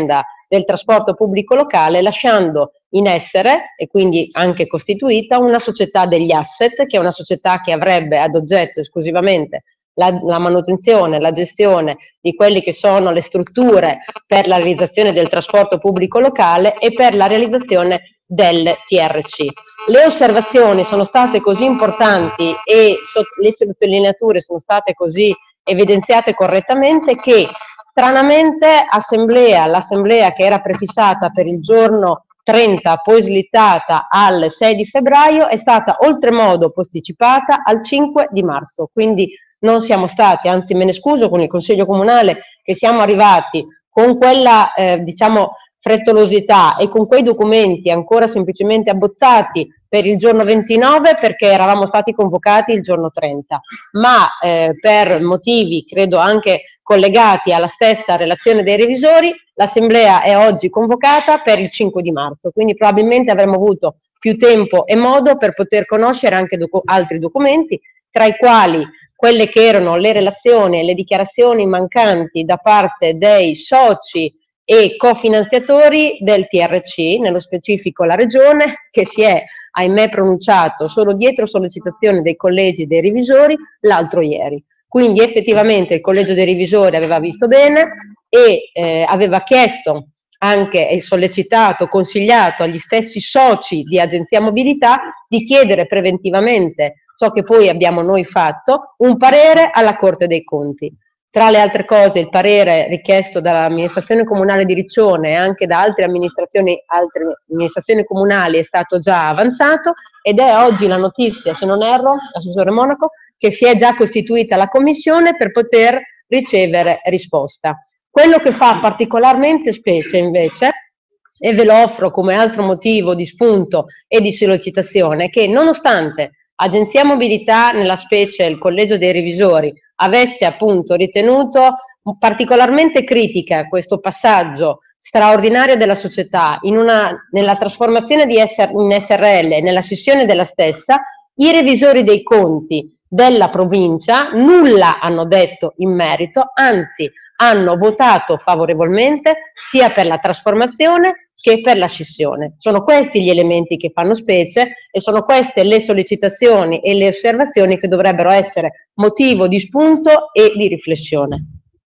del trasporto pubblico locale, lasciando in essere, e quindi anche costituita, una società degli asset, che è una società che avrebbe ad oggetto esclusivamente la, la manutenzione, la gestione di quelle che sono le strutture per la realizzazione del trasporto pubblico locale e per la realizzazione del T R C. Le osservazioni sono state così importanti e so, le sottolineature sono state così evidenziate correttamente che stranamente assemblea, l'assemblea che era prefissata per il giorno trenta, poi slittata al sei di febbraio, è stata oltremodo posticipata al cinque di marzo, quindi non siamo stati, anzi me ne scuso con il Consiglio Comunale, che siamo arrivati con quella eh, diciamo frettolosità e con quei documenti ancora semplicemente abbozzati per il giorno ventinove, perché eravamo stati convocati il giorno trenta, ma eh, per motivi credo anche collegati alla stessa relazione dei revisori, l'assemblea è oggi convocata per il cinque di marzo, quindi probabilmente avremmo avuto più tempo e modo per poter conoscere anche docu- altri documenti, tra i quali quelle che erano le relazioni e le dichiarazioni mancanti da parte dei soci e cofinanziatori del T R C, nello specifico la Regione, che si è, ahimè, pronunciato solo dietro sollecitazione dei collegi dei revisori l'altro ieri. Quindi effettivamente il collegio dei revisori aveva visto bene e eh, aveva chiesto anche e sollecitato, consigliato agli stessi soci di Agenzia Mobilità di chiedere preventivamente, ciò che poi abbiamo noi fatto, un parere alla Corte dei Conti. Tra le altre cose il parere richiesto dall'amministrazione comunale di Riccione e anche da altre amministrazioni, altre amministrazioni comunali è stato già avanzato ed è oggi la notizia, se non erro, Assessore Monaco, che si è già costituita la commissione per poter ricevere risposta. Quello che fa particolarmente specie invece, e ve lo offro come altro motivo di spunto e di sollecitazione, è che nonostante Agenzia Mobilità, nella specie il Collegio dei Revisori, avesse appunto ritenuto particolarmente critica questo passaggio straordinario della società in una, nella trasformazione di S R, in S R L e nella scissione della stessa, i revisori dei conti della provincia nulla hanno detto in merito, anzi hanno votato favorevolmente sia per la trasformazione che per la scissione. Sono questi gli elementi che fanno specie e sono queste le sollecitazioni e le osservazioni che dovrebbero essere motivo di spunto e di riflessione.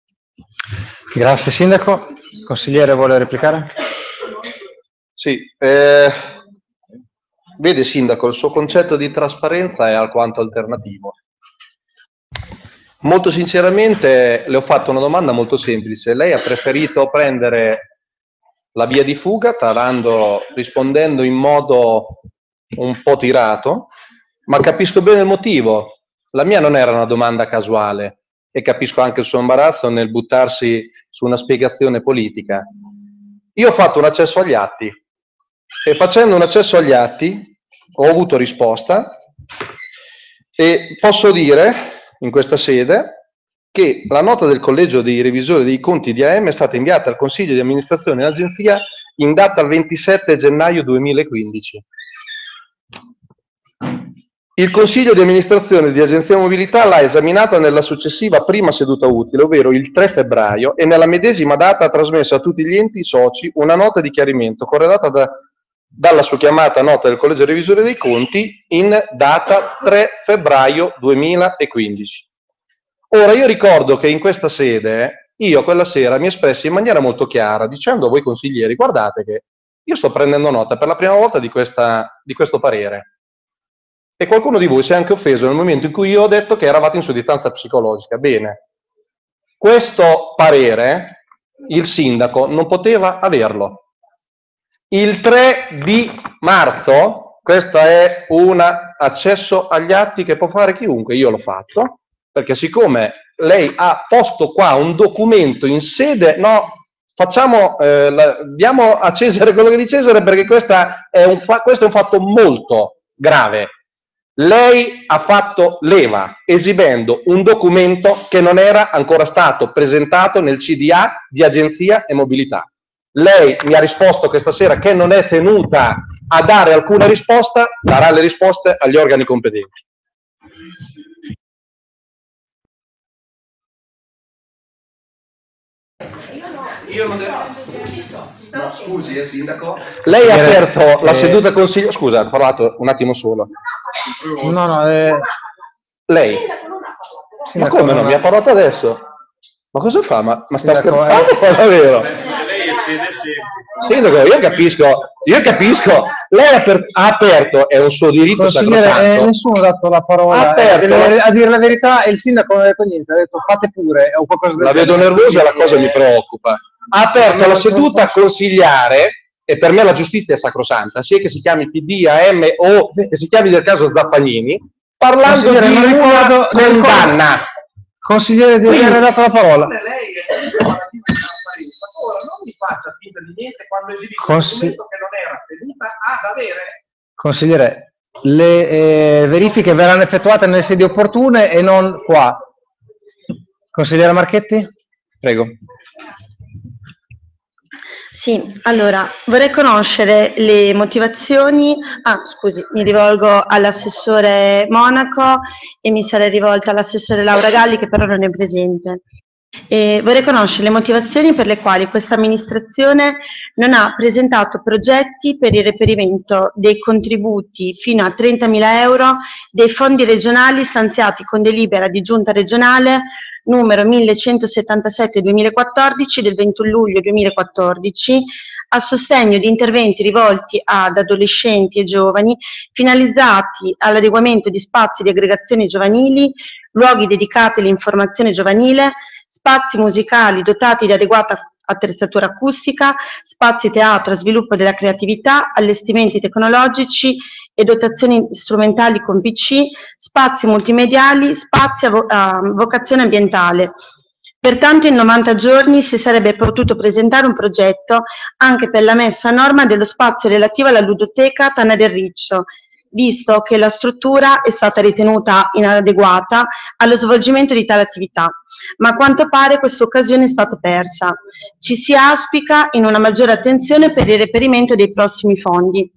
Grazie Sindaco. Consigliere vuole replicare? Sì, eh, vede Sindaco, il suo concetto di trasparenza è alquanto alternativo. Molto sinceramente le ho fatto una domanda molto semplice. Lei ha preferito prendere la via di fuga, tarando, rispondendo in modo un po' tirato, ma capisco bene il motivo. La mia non era una domanda casuale e capisco anche il suo imbarazzo nel buttarsi su una spiegazione politica. Io ho fatto un accesso agli atti e facendo un accesso agli atti ho avuto risposta e posso dire in questa sede che la nota del collegio dei revisori dei conti di A M è stata inviata al Consiglio di amministrazione dell'Agenzia in data ventisette gennaio duemilaquindici. Il Consiglio di amministrazione di Agenzia Mobilità l'ha esaminata nella successiva prima seduta utile, ovvero il tre febbraio, e nella medesima data ha trasmesso a tutti gli enti soci una nota di chiarimento corredata da, dalla sua chiamata nota del Collegio Revisore dei Conti in data tre febbraio duemilaquindici. Ora io ricordo che in questa sede io quella sera mi espressi in maniera molto chiara dicendo a voi consiglieri: guardate che io sto prendendo nota per la prima volta di, questa, di questo parere. E qualcuno di voi si è anche offeso nel momento in cui io ho detto che eravate in sudditanza psicologica. Bene, questo parere il sindaco non poteva averlo. Il tre di marzo, questo è un accesso agli atti che può fare chiunque, io l'ho fatto, perché siccome lei ha posto qua un documento in sede, no, facciamo, eh, la, diamo a Cesare quello che è di Cesare, perché questa è un fa, questo è un fatto molto grave. Lei ha fatto leva esibendo un documento che non era ancora stato presentato nel C D A di Agenzia e Mobilità. Lei mi ha risposto questa sera che non è tenuta a dare alcuna risposta, darà le risposte agli organi competenti. Io non devo... No, scusi, eh, sindaco. Lei ha aperto la seduta consiglio... Scusa, ha parlato un attimo solo. No, no, eh... Lei? Ma come no? Mi ha parlato adesso? Ma cosa fa? Ma, ma sta scherzando o davvero? Sindaco, io capisco, io capisco, lei ha, per, ha aperto, è un suo diritto sacrosanto. Eh, nessuno ha dato la parola, Ha aperto, eh, a dire la verità, e il sindaco non ha detto niente, ha detto fate pure, o qualcosa del la vedo genere. nervosa e la cosa mi preoccupa. Ha aperto la seduta consigliare, e per me la giustizia è sacrosanta, sia che si chiami P D, A M o che si chiami del caso Zaffagnini, parlando di una condanna. Consigliere, di aver dato la parola. Non mi faccia finta di niente quando esibisce un Consi- documento che non era tenuta ad avere. Consigliere, le eh, verifiche verranno effettuate nelle sedi opportune e non qua. Consigliere Marchetti? Prego. Sì, allora vorrei conoscere le motivazioni. Ah, scusi, mi rivolgo all'assessore Monaco e mi sarei rivolta all'assessore Laura Galli, che però non è presente. E vorrei conoscere le motivazioni per le quali questa amministrazione non ha presentato progetti per il reperimento dei contributi fino a trentamila euro dei fondi regionali stanziati con delibera di giunta regionale numero millecentosettantasette duemilaquattordici del ventuno luglio duemilaquattordici a sostegno di interventi rivolti ad adolescenti e giovani finalizzati all'adeguamento di spazi di aggregazione giovanili, luoghi dedicati all'informazione giovanile, spazi musicali dotati di adeguata attrezzatura acustica, spazi teatro, sviluppo della creatività, allestimenti tecnologici e dotazioni strumentali con P C, spazi multimediali, spazi a, vo- a vocazione ambientale. Pertanto in novanta giorni si sarebbe potuto presentare un progetto anche per la messa a norma dello spazio relativo alla ludoteca Tana del Riccio, visto che la struttura è stata ritenuta inadeguata allo svolgimento di tale attività, ma a quanto pare questa occasione è stata persa. Ci si auspica in una maggiore attenzione per il reperimento dei prossimi fondi.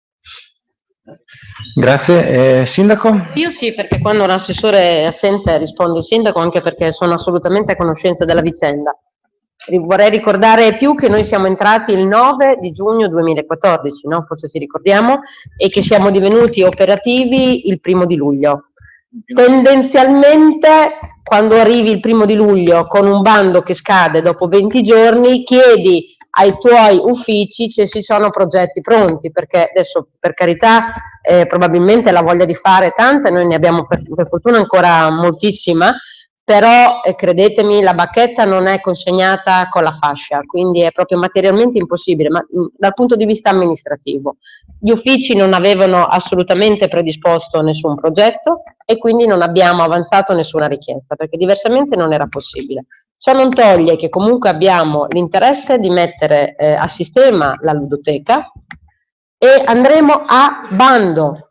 Grazie. Eh, sindaco? Io sì, perché quando un assessore è assente risponde il sindaco, anche perché sono assolutamente a conoscenza della vicenda. Vorrei ricordare più che noi siamo entrati il nove di giugno duemilaquattordici, no? Forse ci ricordiamo, e che siamo divenuti operativi il primo di luglio. Tendenzialmente, quando arrivi il primo di luglio con un bando che scade dopo venti giorni, chiedi ai tuoi uffici se ci sono progetti pronti, perché adesso, per carità, eh, probabilmente la voglia di fare è tanta, noi ne abbiamo per, per fortuna ancora moltissima, però eh, credetemi, la bacchetta non è consegnata con la fascia, quindi è proprio materialmente impossibile, ma mh, dal punto di vista amministrativo. Gli uffici non avevano assolutamente predisposto nessun progetto e quindi non abbiamo avanzato nessuna richiesta, perché diversamente non era possibile. Ciò non toglie che comunque abbiamo l'interesse di mettere eh, a sistema la ludoteca e andremo a bando,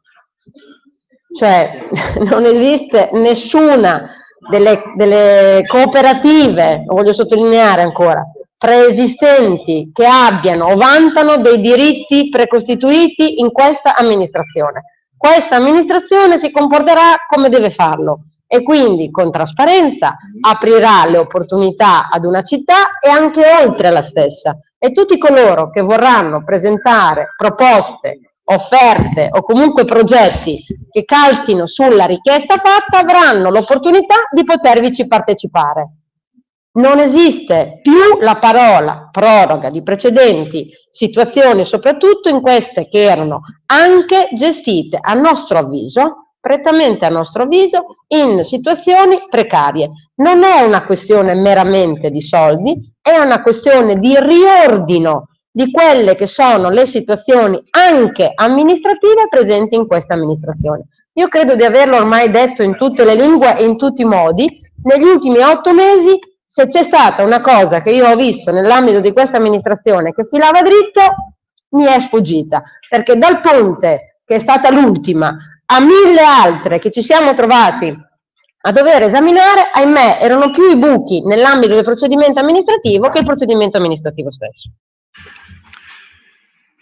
cioè non esiste nessuna delle, delle cooperative, lo voglio sottolineare ancora, preesistenti che abbiano o vantano dei diritti precostituiti in questa amministrazione. Questa amministrazione si comporterà come deve farlo e quindi con trasparenza aprirà le opportunità ad una città e anche oltre la stessa. E tutti coloro che vorranno presentare proposte, offerte o comunque progetti che calchino sulla richiesta fatta avranno l'opportunità di potervici partecipare. Non esiste più la parola proroga di precedenti situazioni, soprattutto in queste che erano anche gestite, a nostro avviso, prettamente a nostro avviso, in situazioni precarie. Non è una questione meramente di soldi, è una questione di riordino di quelle che sono le situazioni anche amministrative presenti in questa amministrazione. Io credo di averlo ormai detto in tutte le lingue e in tutti i modi. Negli ultimi otto mesi, se c'è stata una cosa che io ho visto nell'ambito di questa amministrazione che filava dritto, mi è sfuggita, perché dal ponte, che è stata l'ultima, a mille altre che ci siamo trovati a dover esaminare, ahimè, erano più i buchi nell'ambito del procedimento amministrativo che il procedimento amministrativo stesso.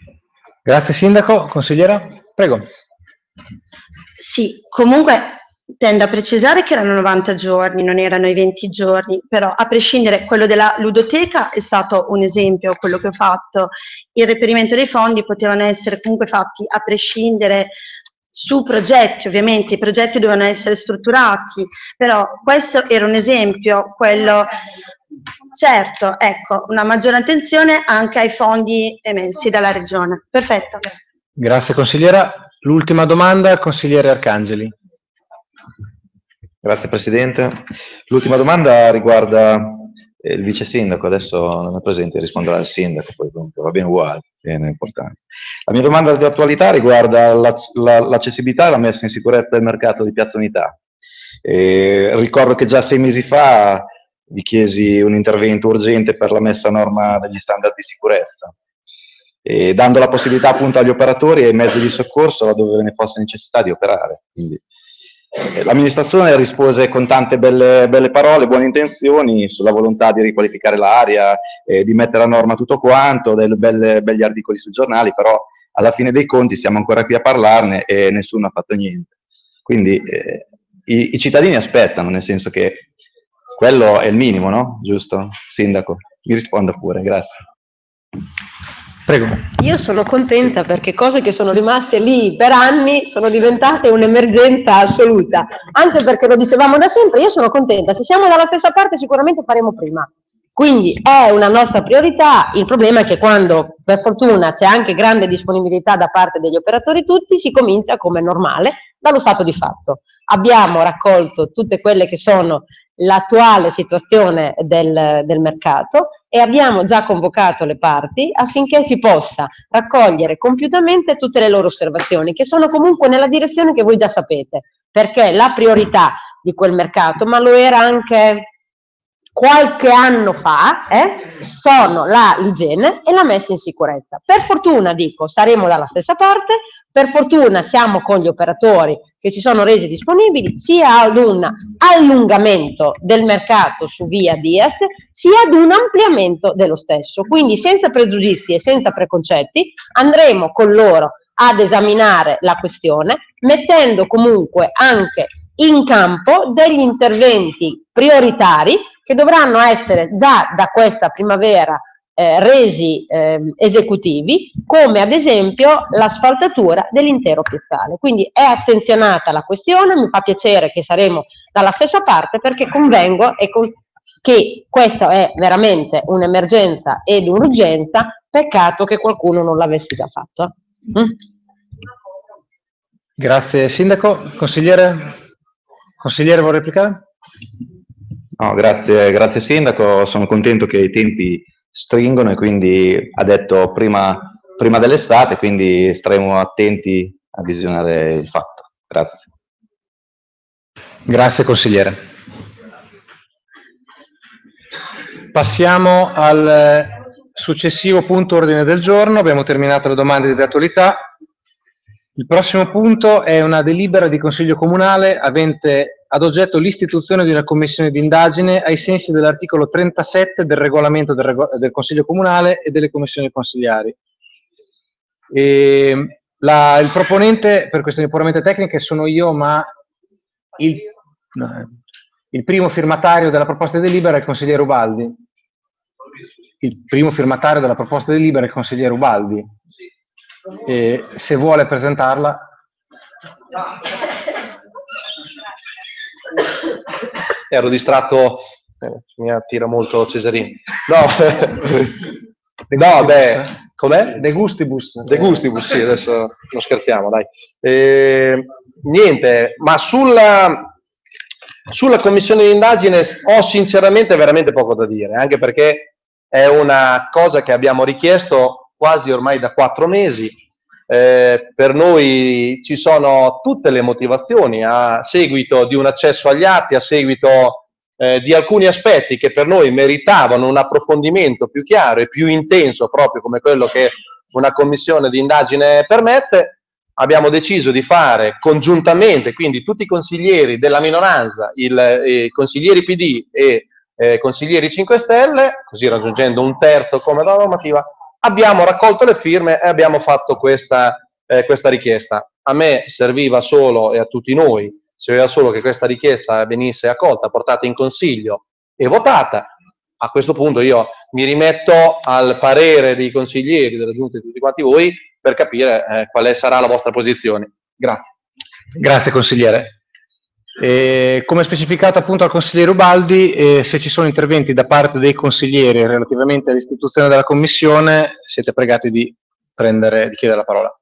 Grazie sindaco. Consigliera, prego. Sì, comunque tendo a precisare che erano novanta giorni, non erano i venti giorni, però a prescindere, quello della ludoteca è stato un esempio, quello che ho fatto, il reperimento dei fondi potevano essere comunque fatti a prescindere su progetti, ovviamente i progetti dovevano essere strutturati, però questo era un esempio, quello, certo, ecco, una maggiore attenzione anche ai fondi emessi dalla Regione. Perfetto. Grazie consigliera. L'ultima domanda, consigliere Arcangeli. Grazie Presidente. L'ultima domanda riguarda eh, il vice sindaco, adesso non è presente, risponderà il sindaco, poi comunque va bene uguale, è importante. La mia domanda di attualità riguarda l'accessibilità e la messa in sicurezza del mercato di Piazza Unità. Eh, ricordo che già sei mesi fa vi chiesi un intervento urgente per la messa a norma degli standard di sicurezza, e dando la possibilità appunto agli operatori e ai mezzi di soccorso laddove ve ne fosse necessità di operare. Quindi, eh, l'amministrazione rispose con tante belle, belle parole, buone intenzioni sulla volontà di riqualificare l'area, eh, di mettere a norma tutto quanto, dei begli articoli sui giornali, però alla fine dei conti siamo ancora qui a parlarne e nessuno ha fatto niente. Quindi eh, i, i cittadini aspettano, nel senso che quello è il minimo, no? Giusto? Sindaco, mi risponda pure, grazie. Prego. Io sono contenta perché cose che sono rimaste lì per anni sono diventate un'emergenza assoluta, anche perché lo dicevamo da sempre, io sono contenta, se siamo dalla stessa parte sicuramente faremo prima, quindi è una nostra priorità. Il problema è che quando per fortuna c'è anche grande disponibilità da parte degli operatori tutti, si comincia come normale dallo stato di fatto. Abbiamo raccolto tutte quelle che sono l'attuale situazione del, del mercato e abbiamo già convocato le parti affinché si possa raccogliere compiutamente tutte le loro osservazioni, che sono comunque nella direzione che voi già sapete, perché la priorità di quel mercato, ma lo era anche qualche anno fa, eh, sono la l'igiene e la messa in sicurezza. Per fortuna, dico, saremo dalla stessa parte, per fortuna siamo con gli operatori che si sono resi disponibili sia ad un allungamento del mercato su via Diaz, sia ad un ampliamento dello stesso. Quindi senza pregiudizi e senza preconcetti andremo con loro ad esaminare la questione, mettendo comunque anche in campo degli interventi prioritari che dovranno essere già da questa primavera eh, resi eh, esecutivi, come ad esempio l'asfaltatura dell'intero piazzale. Quindi è attenzionata la questione, mi fa piacere che saremo dalla stessa parte, perché convengo e con che questa è veramente un'emergenza ed un'urgenza, peccato che qualcuno non l'avesse già fatto. Mm? Grazie Sindaco. Consigliere? Consigliere vuole replicare? No, grazie, grazie Sindaco, sono contento che i tempi stringono e quindi ha detto prima, prima dell'estate, quindi staremo attenti a visionare il fatto. Grazie. Grazie consigliere. Passiamo al successivo punto ordine del giorno, abbiamo terminato le domande di attualità. Il prossimo punto è una delibera di Consiglio Comunale avente ad oggetto l'istituzione di una commissione di indagine ai sensi dell'articolo trentasette del regolamento del, rego del Consiglio Comunale e delle commissioni consigliari. E la, il proponente, per questioni puramente tecniche, sono io, ma il, il primo firmatario della proposta di delibera è il consigliere Ubaldi. Il primo firmatario della proposta di delibera è il consigliere Ubaldi. E se vuole presentarla. Ero distratto, eh, mi attira molto Cesarini. No, no beh, com'è? De Gustibus. De Gustibus, sì, adesso non scherziamo, dai. Eh, niente, ma sulla, sulla commissione di indagine ho sinceramente veramente poco da dire, anche perché è una cosa che abbiamo richiesto quasi ormai da quattro mesi. Eh, per noi ci sono tutte le motivazioni a seguito di un accesso agli atti, a seguito eh, di alcuni aspetti che per noi meritavano un approfondimento più chiaro e più intenso, proprio come quello che una commissione di indagine permette. Abbiamo deciso di fare congiuntamente, quindi tutti i consiglieri della minoranza, il, i consiglieri P D e eh, consiglieri cinque Stelle, così raggiungendo un terzo come da normativa. Abbiamo raccolto le firme e abbiamo fatto questa, eh, questa richiesta. A me serviva solo, e a tutti noi, si voleva solo che questa richiesta venisse accolta, portata in Consiglio e votata. A questo punto io mi rimetto al parere dei consiglieri, della Giunta e di tutti quanti voi per capire eh, quale sarà la vostra posizione. Grazie. Grazie consigliere. E come specificato appunto al consigliere Ubaldi, eh, se ci sono interventi da parte dei consiglieri relativamente all'istituzione della commissione, siete pregati di, prendere, di chiedere la parola.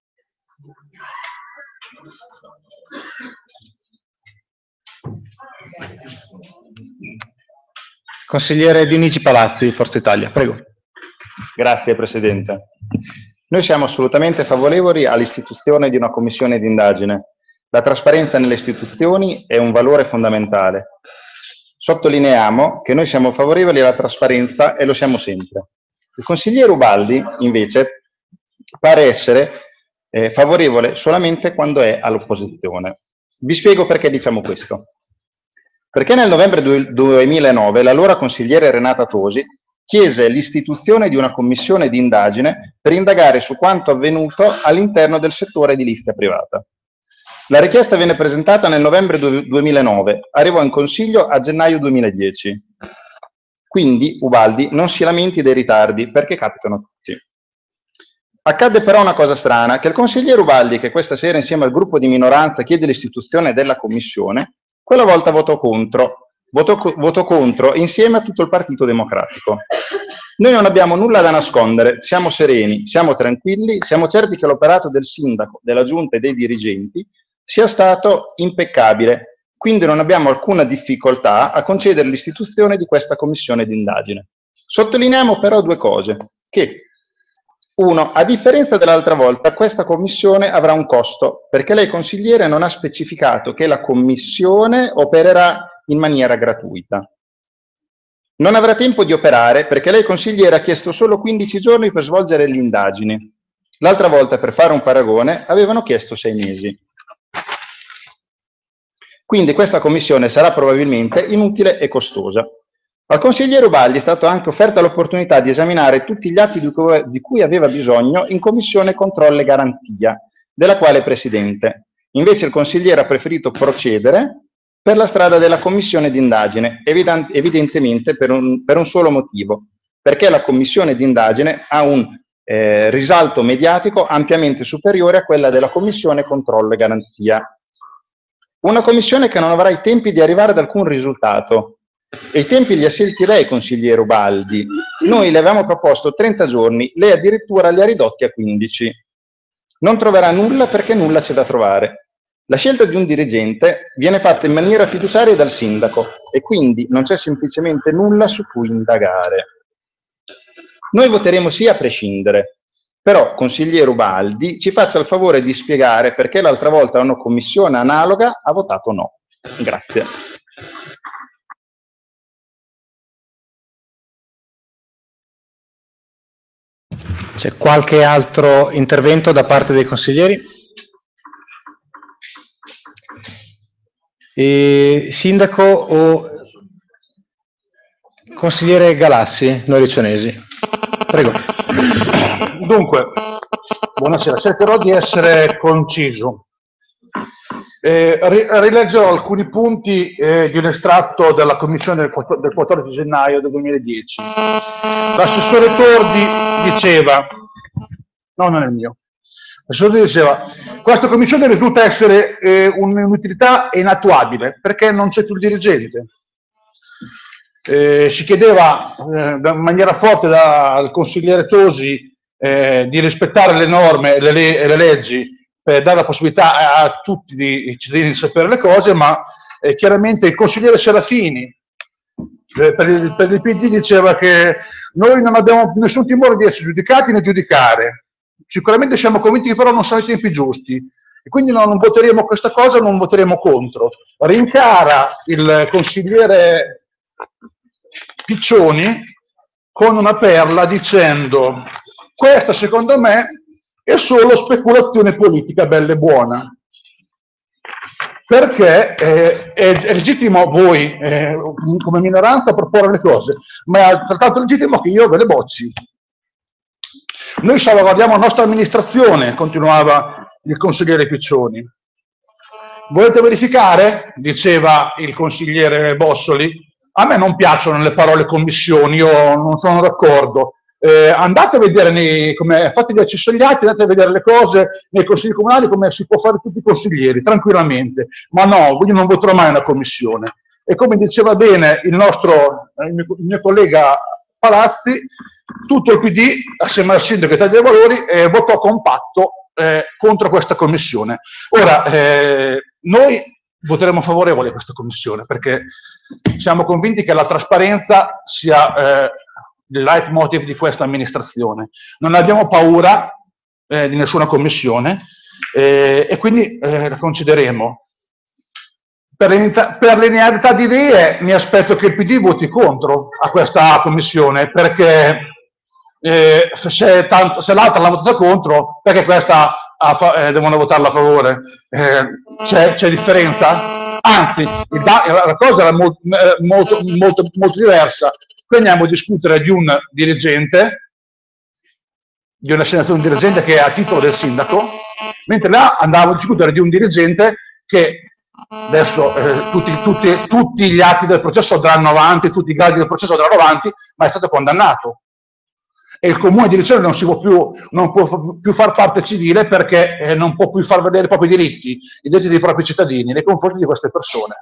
Consigliere Dionigi Palazzi, Forza Italia, prego. Grazie Presidente. Noi siamo assolutamente favorevoli all'istituzione di una commissione d'indagine. La trasparenza nelle istituzioni è un valore fondamentale. Sottolineiamo che noi siamo favorevoli alla trasparenza e lo siamo sempre. Il consigliere Ubaldi, invece, pare essere eh, favorevole solamente quando è all'opposizione. Vi spiego perché diciamo questo. Perché nel novembre duemilanove l'allora consigliere Renata Tosi chiese l'istituzione di una commissione di indagine per indagare su quanto avvenuto all'interno del settore edilizia privata. La richiesta venne presentata nel novembre duemilanove, arrivò in Consiglio a gennaio duemiladieci. Quindi Ubaldi non si lamenti dei ritardi, perché capitano a tutti. Accadde però una cosa strana, che il consigliere Ubaldi, che questa sera insieme al gruppo di minoranza chiede l'istituzione della commissione, quella volta votò contro, votò, votò contro insieme a tutto il Partito Democratico. Noi non abbiamo nulla da nascondere, siamo sereni, siamo tranquilli, siamo certi che l'operato del sindaco, della giunta e dei dirigenti sia stato impeccabile, quindi non abbiamo alcuna difficoltà a concedere l'istituzione di questa commissione d'indagine. Sottolineiamo però due cose, che uno, a differenza dell'altra volta, questa commissione avrà un costo, perché lei consigliere non ha specificato che la commissione opererà in maniera gratuita. Non avrà tempo di operare perché lei consigliere ha chiesto solo quindici giorni per svolgere le indagini. L'altra volta, per fare un paragone, avevano chiesto sei mesi. Quindi questa commissione sarà probabilmente inutile e costosa. Al consigliere Ubaldi è stata anche offerta l'opportunità di esaminare tutti gli atti di cui, di cui aveva bisogno in commissione controllo e garantia, della quale è presidente. Invece il consigliere ha preferito procedere per la strada della commissione d'indagine, evident, evidentemente per un, per un solo motivo, perché la commissione d'indagine ha un eh, risalto mediatico ampiamente superiore a quella della commissione controllo e garantia. Una commissione che non avrà i tempi di arrivare ad alcun risultato. E i tempi li ha scelti lei, consigliere Ubaldi. Noi le avevamo proposto trenta giorni, lei addirittura li ha ridotti a quindici. Non troverà nulla perché nulla c'è da trovare. La scelta di un dirigente viene fatta in maniera fiduciaria dal sindaco e quindi non c'è semplicemente nulla su cui indagare. Noi voteremo sì a prescindere, però consigliere Ubaldi ci faccia il favore di spiegare perché l'altra volta una commissione analoga ha votato no. Grazie. C'è qualche altro intervento da parte dei consiglieri? E sindaco o consigliere Galassi, noi riccionesi? Prego. Dunque, buonasera, cercherò di essere conciso. Eh, rileggerò alcuni punti eh, di un estratto della commissione del, del quattordici gennaio del duemiladieci. L'assessore Tordi diceva, no, non è il mio, l'assessore diceva, questa commissione risulta essere eh, un'utilità inattuabile perché non c'è più il dirigente. Eh, si chiedeva eh, in maniera forte dal consigliere Tosi eh, di rispettare le norme e le, le, le leggi per dare la possibilità a, a tutti i cittadini di sapere le cose, ma eh, chiaramente il consigliere Serafini eh, per, il, per il P D diceva che noi non abbiamo nessun timore di essere giudicati né giudicare, sicuramente siamo convinti che però non sono i tempi giusti e quindi non, non voteremo questa cosa, non voteremo contro. Rincara il consigliere Piccioni con una perla dicendo questa secondo me è solo speculazione politica bella e buona, perché eh, è, è legittimo voi eh, come minoranza proporre le cose, ma è altrettanto legittimo che io ve le bocci. Noi salvaguardiamo la nostra amministrazione, continuava il consigliere Piccioni. Volete verificare? Diceva il consigliere Bossoli. A me non piacciono le parole commissioni, io non sono d'accordo. Eh, andate a vedere, nei, come, fate gli accessoriati, andate a vedere le cose nei consigli comunali come si può fare tutti i consiglieri, tranquillamente. Ma no, io non voterò mai una commissione. E come diceva bene il nostro, il mio, il mio collega Palazzi, tutto il P D, assieme al sindaco Italia dei Valori, eh, votò compatto eh, contro questa commissione. Ora, eh, noi voteremo favorevole a questa commissione perché siamo convinti che la trasparenza sia eh, il leitmotiv di questa amministrazione. Non abbiamo paura eh, di nessuna commissione eh, e quindi eh, la concederemo. Per, per linearità di idee mi aspetto che il P D voti contro a questa commissione perché eh, se, tanto, se l'altra l'ha votata contro, perché questa a, eh, devono votarla a favore? Eh, c'è, c'è differenza? Anzi, il, la cosa era molto, molto, molto, molto diversa. Qui andiamo a discutere di un dirigente, di un'assegnazione di un dirigente che è a titolo del sindaco, mentre là andavamo a discutere di un dirigente che adesso eh, tutti, tutti, tutti gli atti del processo andranno avanti, tutti i gradi del processo andranno avanti, ma è stato condannato. E il comune di Riccione non si può più, non può più far parte civile perché eh, non può più far vedere i propri diritti, i diritti dei propri cittadini nei confronti di queste persone.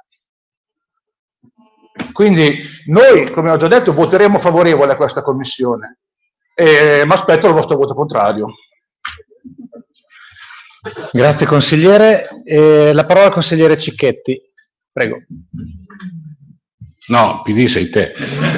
Quindi noi, come ho già detto, voteremo favorevole a questa commissione, e mi aspetto il vostro voto contrario. Grazie consigliere. Eh, la parola al consigliere Cicchetti. Prego. No, P D sei te.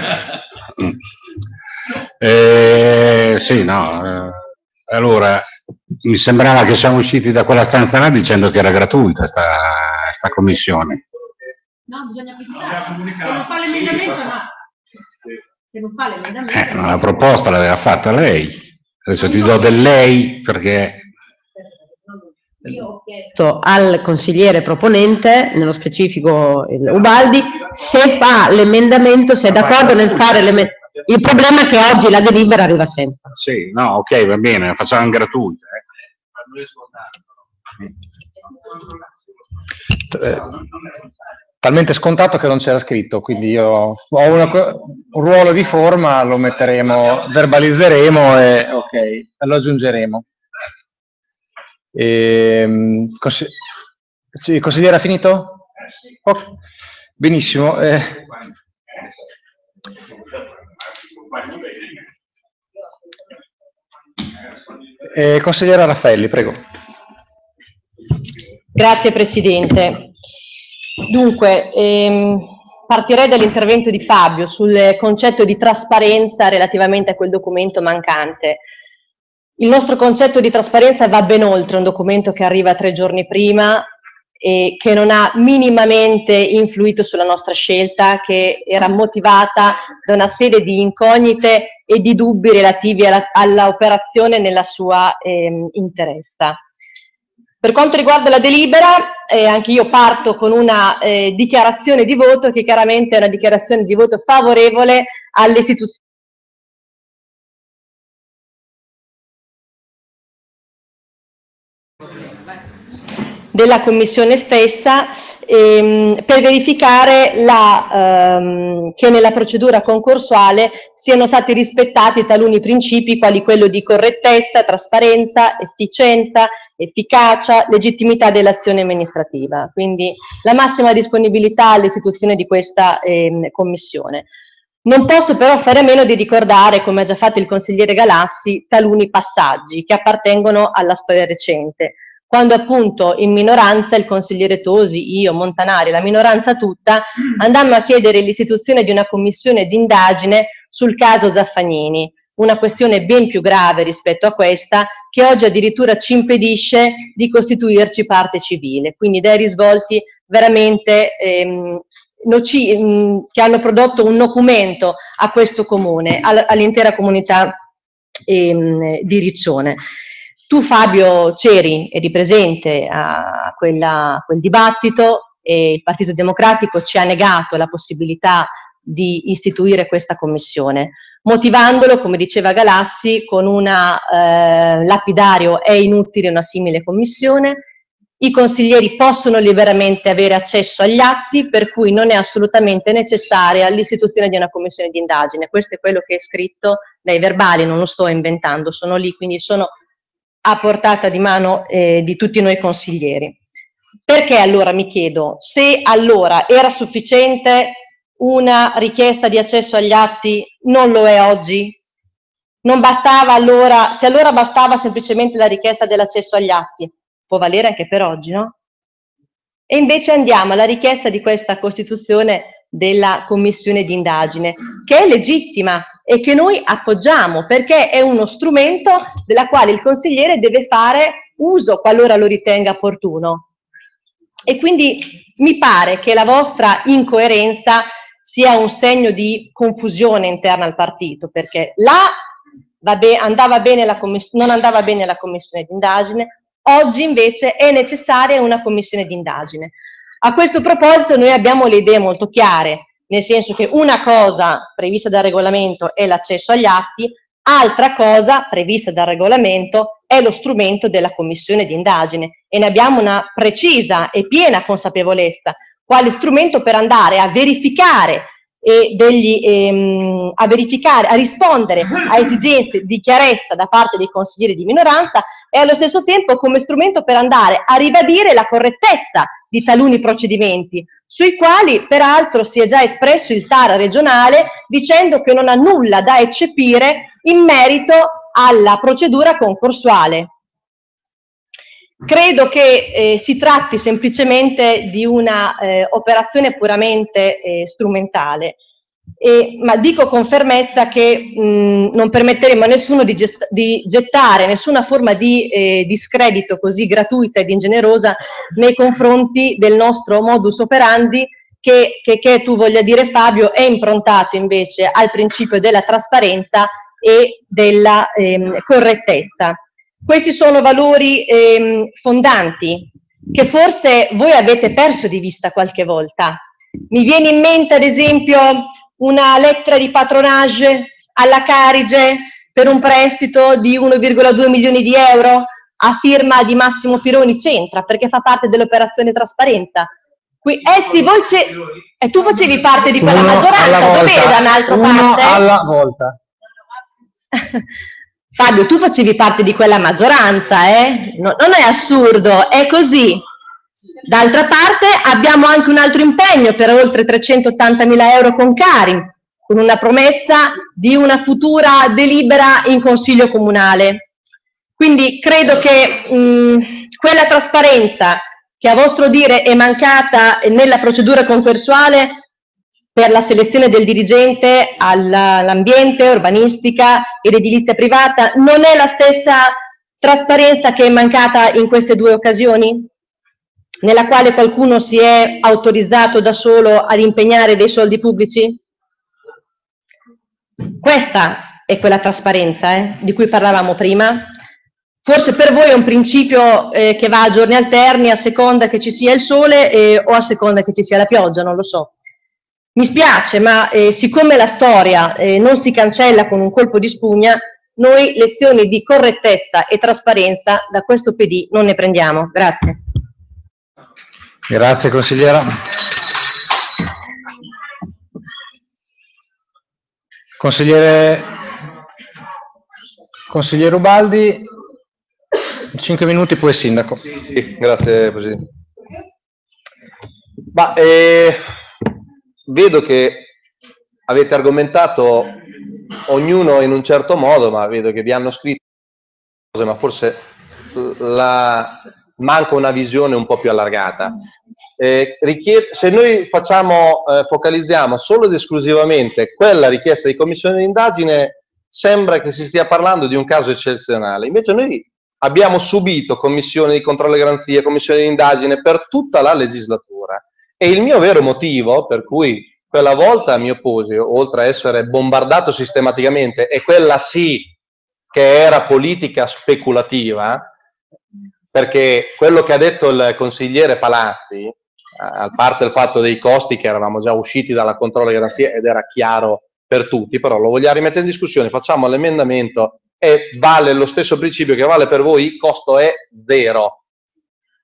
Eh, sì, no. Eh, allora, mi sembrava che siamo usciti da quella stanza là dicendo che era gratuita sta, sta commissione. No, bisogna comunicare. Se non fa l'emendamento, no. Se non fa l'emendamento... Eh, ma la proposta l'aveva fatta lei. Adesso ti do del lei perché... Io ho chiesto al consigliere proponente, nello specifico il Ubaldi, se fa l'emendamento, se è d'accordo nel fare l'emendamento. Il problema è che oggi la delibera arriva senza. Sì, no, ok, va bene, facciamo gratuita. Eh. Eh, talmente scontato che non c'era scritto, quindi io ho una, un ruolo di forma, lo metteremo, verbalizzeremo e ok, lo aggiungeremo. E, cons il consigliere ha finito? Oh, benissimo. Eh. Eh, consigliera Raffaelli, prego. Grazie Presidente. Dunque, ehm, partirei dall'intervento di Fabio sul concetto di trasparenza relativamente a quel documento mancante. Il nostro concetto di trasparenza va ben oltre un documento che arriva tre giorni prima e che non ha minimamente influito sulla nostra scelta, che era motivata da una serie di incognite e di dubbi relativi all'operazione nella sua eh, interezza. Per quanto riguarda la delibera, eh, anche io parto con una eh, dichiarazione di voto che chiaramente è una dichiarazione di voto favorevole alle istituzioni della Commissione stessa ehm, per verificare la, ehm, che nella procedura concorsuale siano stati rispettati taluni principi quali quello di correttezza, trasparenza, efficienza, efficacia, legittimità dell'azione amministrativa. Quindi la massima disponibilità all'istituzione di questa ehm, Commissione. Non posso però fare a meno di ricordare, come ha già fatto il consigliere Galassi, taluni passaggi che appartengono alla storia recente, quando appunto in minoranza il consigliere Tosi, io, Montanari, la minoranza tutta, andammo a chiedere l'istituzione di una commissione d'indagine sul caso Zaffagnini, una questione ben più grave rispetto a questa, che oggi addirittura ci impedisce di costituirci parte civile, quindi dei risvolti veramente ehm, noci- mh, che hanno prodotto un nocumento a questo comune, all- all'intera comunità ehm, di Riccione. Tu Fabio c'eri, eri presente a, quella, a quel dibattito e il Partito Democratico ci ha negato la possibilità di istituire questa commissione, motivandolo, come diceva Galassi, con una eh, lapidario è inutile una simile commissione, i consiglieri possono liberamente avere accesso agli atti, per cui non è assolutamente necessaria l'istituzione di una commissione di indagine. Questo è quello che è scritto dai verbali, non lo sto inventando, sono lì, quindi sono a portata di mano eh, di tutti noi consiglieri. Perché allora mi chiedo, se allora era sufficiente una richiesta di accesso agli atti, non lo è oggi? Non bastava allora, se allora bastava semplicemente la richiesta dell'accesso agli atti, può valere anche per oggi, no? E invece andiamo alla richiesta di questa costituzione della commissione di indagine, che è legittima e che noi appoggiamo, perché è uno strumento della quale il consigliere deve fare uso qualora lo ritenga opportuno. E quindi mi pare che la vostra incoerenza sia un segno di confusione interna al partito, perché là va be- andava bene la commiss- non andava bene la commissione di indagine, oggi invece è necessaria una commissione di indagine. A questo proposito noi abbiamo le idee molto chiare, nel senso che una cosa prevista dal regolamento è l'accesso agli atti, altra cosa prevista dal regolamento è lo strumento della commissione di indagine, e ne abbiamo una precisa e piena consapevolezza, quale strumento per andare a verificare e degli, ehm, a verificare, a rispondere a esigenze di chiarezza da parte dei consiglieri di minoranza, e allo stesso tempo come strumento per andare a ribadire la correttezza di taluni procedimenti, sui quali peraltro si è già espresso il T A R regionale dicendo che non ha nulla da eccepire in merito alla procedura concorsuale. Credo che eh, si tratti semplicemente di una eh, operazione puramente eh, strumentale, e, ma dico con fermezza che mh, non permetteremo a nessuno di, gest- di gettare nessuna forma di eh, discredito così gratuita ed ingenerosa nei confronti del nostro modus operandi che, che, che tu voglia dire Fabio è improntato invece al principio della trasparenza e della ehm, correttezza. Questi sono valori ehm, fondanti che forse voi avete perso di vista qualche volta. Mi viene in mente ad esempio una lettera di patronage alla Carige per un prestito di uno virgola due milioni di euro a firma di Massimo Pironi Centra, perché fa parte dell'operazione trasparenza. Qui, eh sì, voi ce... e tu facevi parte di quella Uno maggioranza, dov'era da un'altra Uno parte? alla volta. Fabio, tu facevi parte di quella maggioranza, eh? No, non è assurdo, è così. D'altra parte abbiamo anche un altro impegno per oltre trecentottantamila euro con Cari, con una promessa di una futura delibera in Consiglio Comunale. Quindi credo che mh, quella trasparenza che a vostro dire è mancata nella procedura concorsuale per la selezione del dirigente all'ambiente, urbanistica ed edilizia privata, non è la stessa trasparenza che è mancata in queste due occasioni, nella quale qualcuno si è autorizzato da solo ad impegnare dei soldi pubblici? Questa è quella trasparenza eh, di cui parlavamo prima. Forse per voi è un principio eh, che va a giorni alterni a seconda che ci sia il sole eh, o a seconda che ci sia la pioggia, non lo so. Mi spiace, ma eh, siccome la storia eh, non si cancella con un colpo di spugna, noi lezioni di correttezza e trasparenza da questo P D non ne prendiamo. Grazie. Grazie consigliera. Consigliere, consigliere Ubaldi, cinque minuti poi sindaco. Sì, grazie Presidente. Ma, eh, vedo che avete argomentato ognuno in un certo modo, ma vedo che vi hanno scritto cose, ma forse la, manca una visione un po' più allargata. Eh, richied- se noi facciamo, eh, focalizziamo solo ed esclusivamente quella richiesta di commissione di indagine, sembra che si stia parlando di un caso eccezionale. Invece noi abbiamo subito commissioni di controllo e garanzia, commissioni di indagine per tutta la legislatura. E il mio vero motivo per cui quella volta mi opposi, oltre a essere bombardato sistematicamente, e quella sì che era politica speculativa, perché quello che ha detto il consigliere Palazzi, a parte il fatto dei costi che eravamo già usciti dalla controllo e garanzia ed era chiaro per tutti, però lo vogliamo rimettere in discussione, facciamo l'emendamento e vale lo stesso principio che vale per voi, il costo è zero.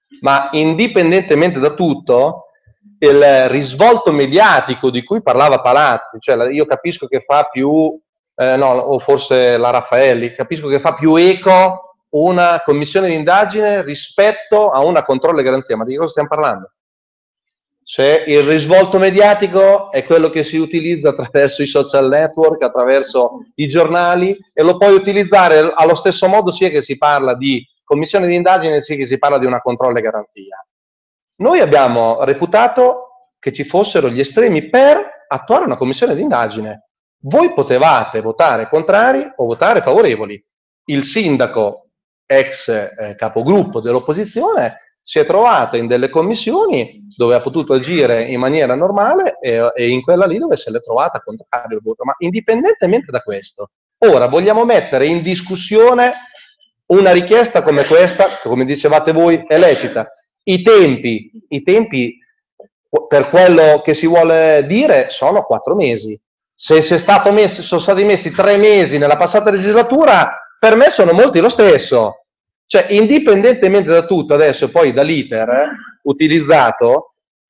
ma indipendentemente da tutto, il risvolto mediatico di cui parlava Palazzi, cioè io capisco che fa più, eh, no, o forse la Raffaelli, capisco che fa più eco una commissione di indagine rispetto a una controllo e garanzia, ma di cosa stiamo parlando? Cioè il risvolto mediatico è quello che si utilizza attraverso i social network, attraverso i giornali, e lo puoi utilizzare allo stesso modo sia che si parla di commissione di indagine sia che si parla di una controllo e garanzia. Noi abbiamo reputato che ci fossero gli estremi per attuare una commissione di indagine. Voi potevate votare contrari o votare favorevoli. Il sindaco, ex eh, capogruppo dell'opposizione, si è trovato in delle commissioni dove ha potuto agire in maniera normale e, e in quella lì dove se l'è trovata contrario il voto. Ma indipendentemente da questo, ora vogliamo mettere in discussione una richiesta come questa, che come dicevate voi è lecita. I tempi, i tempi per quello che si vuole dire sono quattro mesi. Se, se è stato messo, sono stati messi tre mesi nella passata legislatura, per me sono molti lo stesso. Cioè, indipendentemente da tutto, adesso poi dall'iter eh, utilizzato,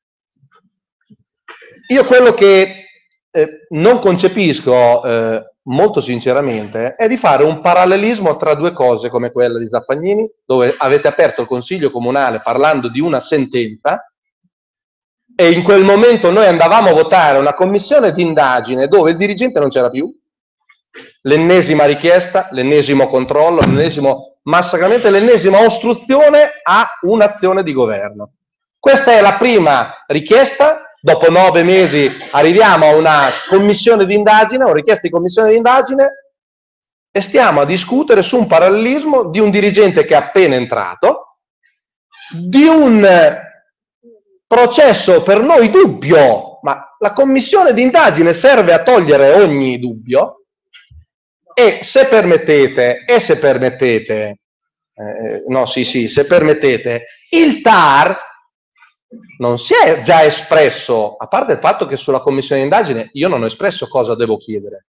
io quello che eh, non concepisco eh, molto sinceramente è di fare un parallelismo tra due cose come quella di Zappagnini, dove avete aperto il Consiglio Comunale parlando di una sentenza, e in quel momento noi andavamo a votare una commissione di indagine dove il dirigente non c'era più, l'ennesima richiesta, l'ennesimo controllo, l'ennesimo massacramento, l'ennesima ostruzione a un'azione di governo. Questa è la prima richiesta, dopo nove mesi arriviamo a una commissione di indagine, una richiesta di commissione di indagine, e stiamo a discutere su un parallelismo di un dirigente che è appena entrato, di un processo per noi dubbio, ma la commissione di indagine serve a togliere ogni dubbio. E se permettete, e se permettete, eh, no sì sì, se permettete, il T A R non si è già espresso, a parte il fatto che sulla commissione di indagine io non ho espresso cosa devo chiedere.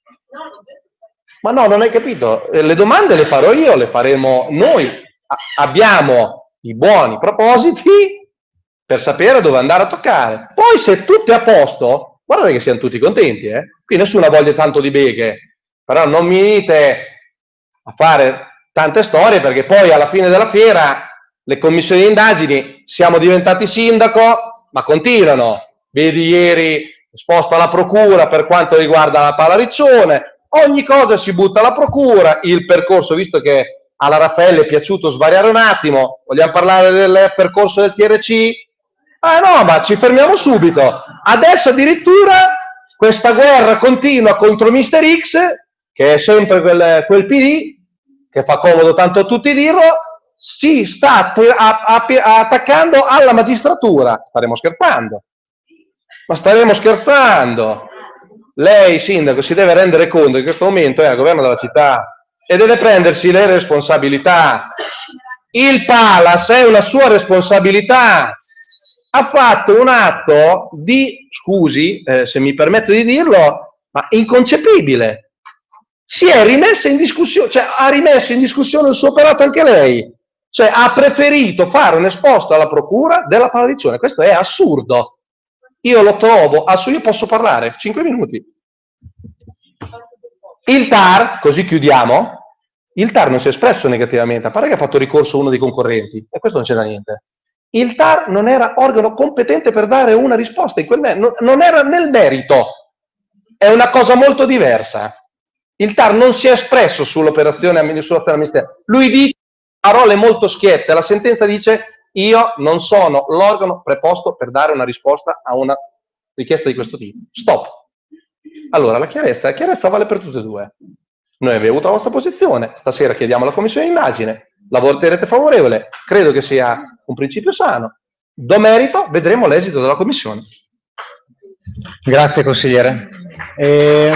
Ma no, non hai capito, le domande le farò io, le faremo noi, a- abbiamo i buoni propositi per sapere dove andare a toccare. Poi se tutto è a posto, guardate che siamo tutti contenti, eh? Qui nessuno ha voglia tanto di beghe. Però non mi venite a fare tante storie, perché poi alla fine della fiera le commissioni di indagini siamo diventati sindaco, ma continuano. Vedi ieri esposto alla procura per quanto riguarda la Pala Riccione, ogni cosa si butta alla procura, il percorso, visto che alla Raffaele è piaciuto svariare un attimo, vogliamo parlare del percorso del T R C? Ah no, ma ci fermiamo subito. Adesso addirittura questa guerra continua contro mister X, che è sempre quel, quel P D, che fa comodo tanto a tutti dirlo, si sta te- a- a- a- attaccando alla magistratura. Staremo scherzando. Ma staremo scherzando. Lei, sindaco, si deve rendere conto che in questo momento è al governo della città e deve prendersi le responsabilità. Il Palas è una sua responsabilità. Ha fatto un atto di, scusi, eh, se mi permetto di dirlo, ma inconcepibile. Si è rimessa in discussione, cioè ha rimesso in discussione il suo operato anche lei, cioè ha preferito fare un esposto alla procura della Pala Riccione. Questo è assurdo, io lo trovo assurdo. Io posso parlare cinque minuti. Il T A R, così chiudiamo, il T A R non si è espresso negativamente, a parte che ha fatto ricorso uno dei concorrenti, e questo non c'è da niente. Il T A R non era organo competente per dare una risposta in quel merito, non era nel merito, è una cosa molto diversa. Il T A R non si è espresso sull'operazione amministrativa. Lui dice parole molto schiette. La sentenza dice: io non sono l'organo preposto per dare una risposta a una richiesta di questo tipo. Stop. Allora, la chiarezza, la chiarezza vale per tutte e due. Noi abbiamo avuto la vostra posizione, stasera chiediamo alla commissione di indagine, la voterete favorevole, credo che sia un principio sano. Do merito, vedremo l'esito della commissione. Grazie consigliere. E...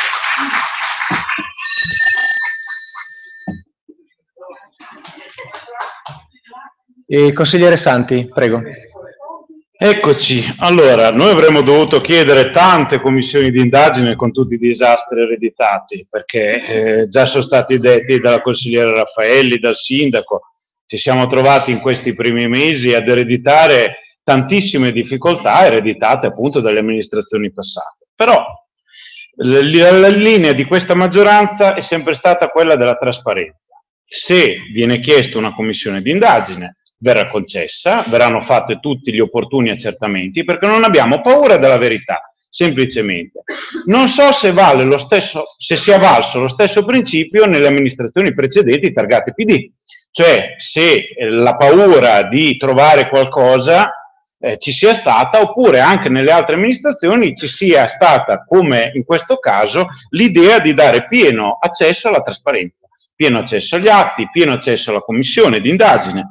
E consigliere Santi, prego. Eccoci, allora, noi avremmo dovuto chiedere tante commissioni di indagine con tutti i disastri ereditati, perché eh, già sono stati detti dalla consigliera Raffaelli, dal sindaco, Ci siamo trovati in questi primi mesi ad ereditare tantissime difficoltà ereditate appunto dalle amministrazioni passate. Però la, la linea di questa maggioranza è sempre stata quella della trasparenza. Se viene chiesta una commissione di indagine, verrà concessa, verranno fatti tutti gli opportuni accertamenti, perché non abbiamo paura della verità, semplicemente. Non so se vale lo stesso, se sia valso lo stesso principio nelle amministrazioni precedenti targate P D, cioè se la paura di trovare qualcosa eh, ci sia stata, oppure anche nelle altre amministrazioni ci sia stata, come in questo caso, l'idea di dare pieno accesso alla trasparenza, pieno accesso agli atti, pieno accesso alla commissione di indagine.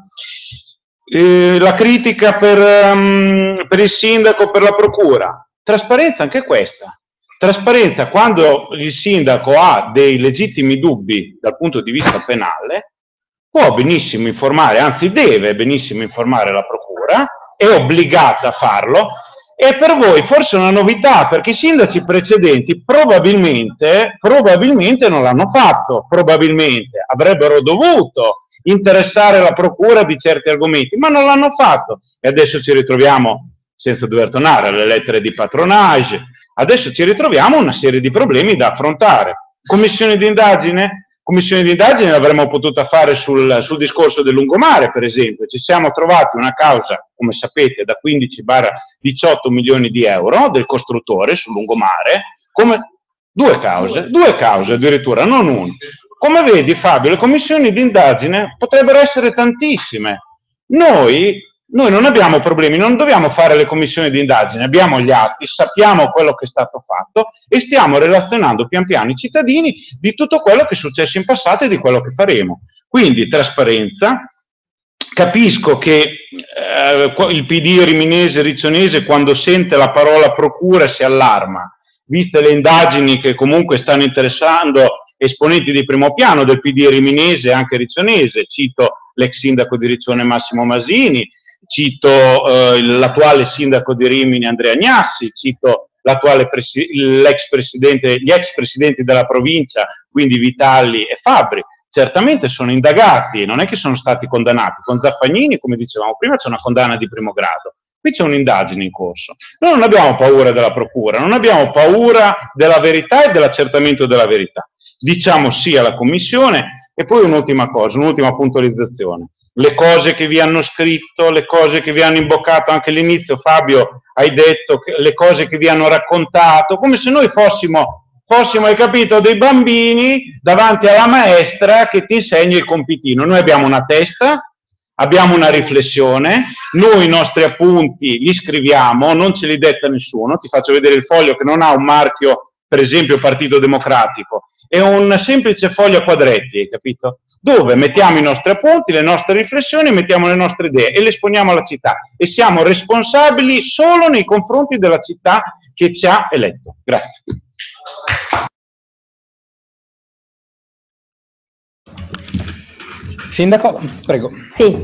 Eh, la critica per, um, per il sindaco, per la procura, trasparenza anche questa. Trasparenza quando il sindaco ha dei legittimi dubbi dal punto di vista penale, può benissimo informare, anzi deve benissimo informare la procura, è obbligata a farlo, e per voi forse è una novità, perché i sindaci precedenti probabilmente, probabilmente non l'hanno fatto, probabilmente avrebbero dovuto interessare la procura di certi argomenti, ma non l'hanno fatto, e adesso ci ritroviamo, senza dover tornare alle lettere di patronage, adesso ci ritroviamo una serie di problemi da affrontare. Commissione di indagine? Commissione di indagine l'avremmo potuta fare sul, sul discorso del lungomare, per esempio. Ci siamo trovati una causa, come sapete, da quindici a diciotto milioni di euro del costruttore sul lungomare, come due cause, due cause addirittura, non una. Come vedi, Fabio, le commissioni di indagine potrebbero essere tantissime. Noi, noi non abbiamo problemi, non dobbiamo fare le commissioni di indagine, abbiamo gli atti, sappiamo quello che è stato fatto e stiamo relazionando pian piano i cittadini di tutto quello che è successo in passato e di quello che faremo. Quindi trasparenza. Capisco che eh, il P D riminese e riccionese, quando sente la parola procura, si allarma, viste le indagini che comunque stanno interessando esponenti di primo piano del P D riminese e anche riccionese. Cito l'ex sindaco di Riccione Massimo Masini, cito eh, l'attuale sindaco di Rimini Andrea Gnassi, cito presi l'ex presidente, gli ex presidenti della provincia, quindi Vitali e Fabbri. Certamente sono indagati, non è che sono stati condannati. Con Zaffagnini, come dicevamo prima, c'è una condanna di primo grado. Qui c'è un'indagine in corso. Noi non abbiamo paura della procura, non abbiamo paura della verità e dell'accertamento della verità. Diciamo sì alla commissione. E poi un'ultima cosa, un'ultima puntualizzazione. Le cose che vi hanno scritto, le cose che vi hanno imboccato anche all'inizio, Fabio, hai detto che le cose che vi hanno raccontato, come se noi fossimo, fossimo, hai capito, dei bambini davanti alla maestra che ti insegna il compitino. Noi abbiamo una testa, abbiamo una riflessione, noi i nostri appunti li scriviamo, non ce li detta nessuno. Ti faccio vedere il foglio che non ha un marchio, per esempio Partito Democratico, è un semplice foglio a quadretti, hai capito? Dove mettiamo i nostri appunti, le nostre riflessioni, mettiamo le nostre idee e le esponiamo alla città, e siamo responsabili solo nei confronti della città che ci ha eletto. Grazie. Sindaco, prego. Sì.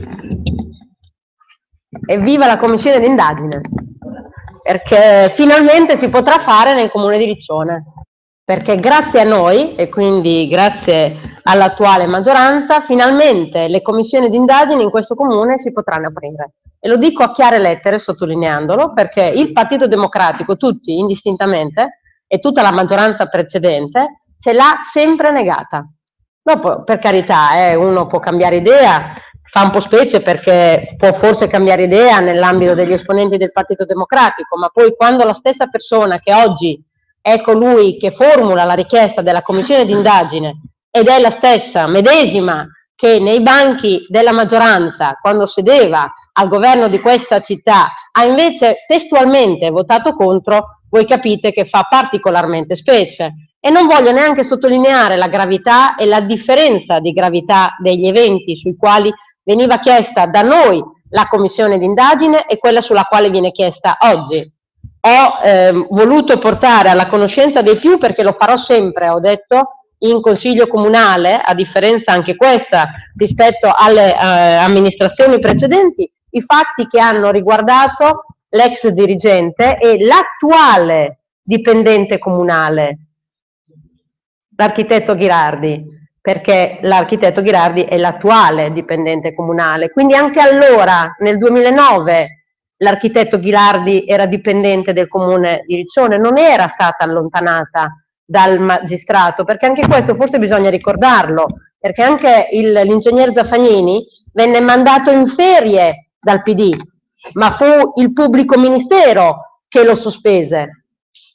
Evviva la commissione d'indagine, perché finalmente si potrà fare nel comune di Riccione. Perché grazie a noi, e quindi grazie all'attuale maggioranza, finalmente le commissioni di indagine in questo comune si potranno aprire. E lo dico a chiare lettere, sottolineandolo, perché il Partito Democratico, tutti indistintamente, e tutta la maggioranza precedente, ce l'ha sempre negata. Dopo, per carità, eh, uno può cambiare idea, fa un po' specie perché può forse cambiare idea nell'ambito degli esponenti del Partito Democratico, ma poi quando la stessa persona che oggi è colui che formula la richiesta della commissione d'indagine ed è la stessa medesima che nei banchi della maggioranza, quando sedeva al governo di questa città, ha invece testualmente votato contro, voi capite che fa particolarmente specie. E non voglio neanche sottolineare la gravità e la differenza di gravità degli eventi sui quali veniva chiesta da noi la commissione d'indagine e quella sulla quale viene chiesta oggi. Ho eh, voluto portare alla conoscenza dei più, perché lo farò sempre, ho detto, in consiglio comunale, a differenza anche questa rispetto alle eh, amministrazioni precedenti, i fatti che hanno riguardato l'ex dirigente e l'attuale dipendente comunale, l'architetto Ghirardi. perché l'architetto Ghirardi è l'attuale dipendente comunale, quindi anche allora, nel duemilanove, l'architetto Ghirardi era dipendente del comune di Riccione, non era stata allontanata dal magistrato, perché anche questo forse bisogna ricordarlo, perché anche l'ingegner Zaffagnini venne mandato in ferie dal P D, ma fu il pubblico ministero che lo sospese,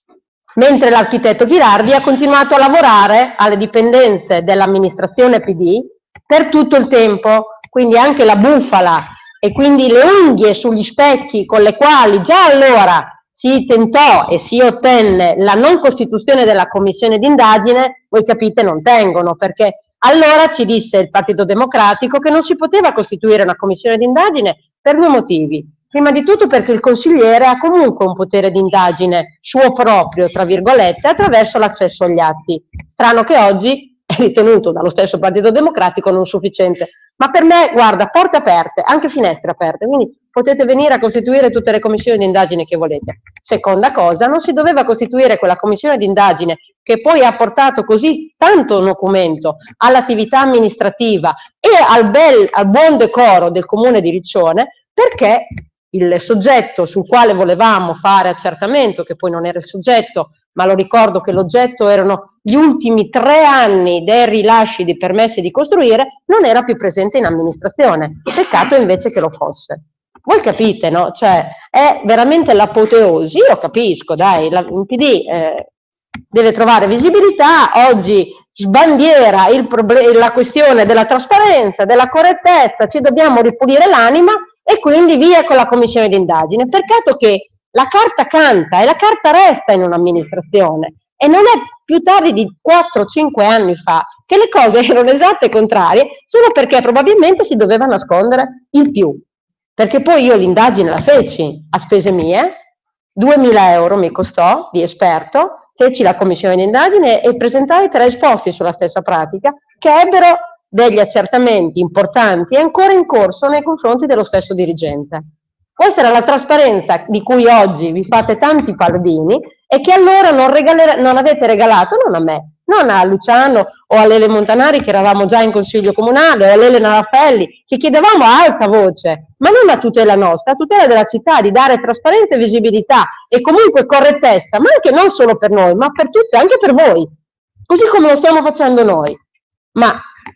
mentre l'architetto Ghirardi ha continuato a lavorare alle dipendenze dell'amministrazione P D per tutto il tempo, quindi anche la bufala e quindi le unghie sugli specchi con le quali già allora si tentò e si ottenne la non costituzione della commissione d'indagine, voi capite non tengono, perché allora ci disse il Partito Democratico che non si poteva costituire una commissione d'indagine per due motivi. Prima di tutto perché il consigliere ha comunque un potere di indagine suo proprio, tra virgolette, attraverso l'accesso agli atti. Strano che oggi è ritenuto dallo stesso Partito Democratico non sufficiente. Ma per me, guarda, porte aperte, anche finestre aperte, quindi potete venire a costituire tutte le commissioni di indagine che volete. Seconda cosa, non si doveva costituire quella commissione di indagine che poi ha portato così tanto documento all'attività amministrativa e al, bel, al buon decoro del comune di Riccione, perché il soggetto sul quale volevamo fare accertamento, che poi non era il soggetto, ma lo ricordo che l'oggetto erano gli ultimi tre anni dei rilasci di permessi di costruire, non era più presente in amministrazione. Peccato invece che lo fosse. Voi capite, no? Cioè, è veramente l'apoteosi. Io capisco, dai, la, il P D eh, deve trovare visibilità, oggi sbandiera il la questione della trasparenza, della correttezza, ci dobbiamo ripulire l'anima e quindi via con la commissione d'indagine. Peccato che la carta canta e la carta resta in un'amministrazione e non è più tardi di quattro cinque anni fa che le cose erano esatte e contrarie solo perché probabilmente si doveva nascondere il più. Perché poi io l'indagine la feci a spese mie, duemila euro mi costò di esperto, feci la commissione d'indagine e presentai tre esposti sulla stessa pratica che ebbero degli accertamenti importanti e ancora in corso nei confronti dello stesso dirigente. Questa era la trasparenza di cui oggi vi fate tanti paladini e che allora non, non avete regalato non a me, non a Luciano o a Lele Montanari che eravamo già in consiglio comunale o a Lelena Raffaelli che chiedevamo a alta voce, ma non a tutela nostra, a tutela della città, di dare trasparenza e visibilità e comunque correttezza, ma anche non solo per noi, ma per tutti, anche per voi, così come lo stiamo facendo noi. Ma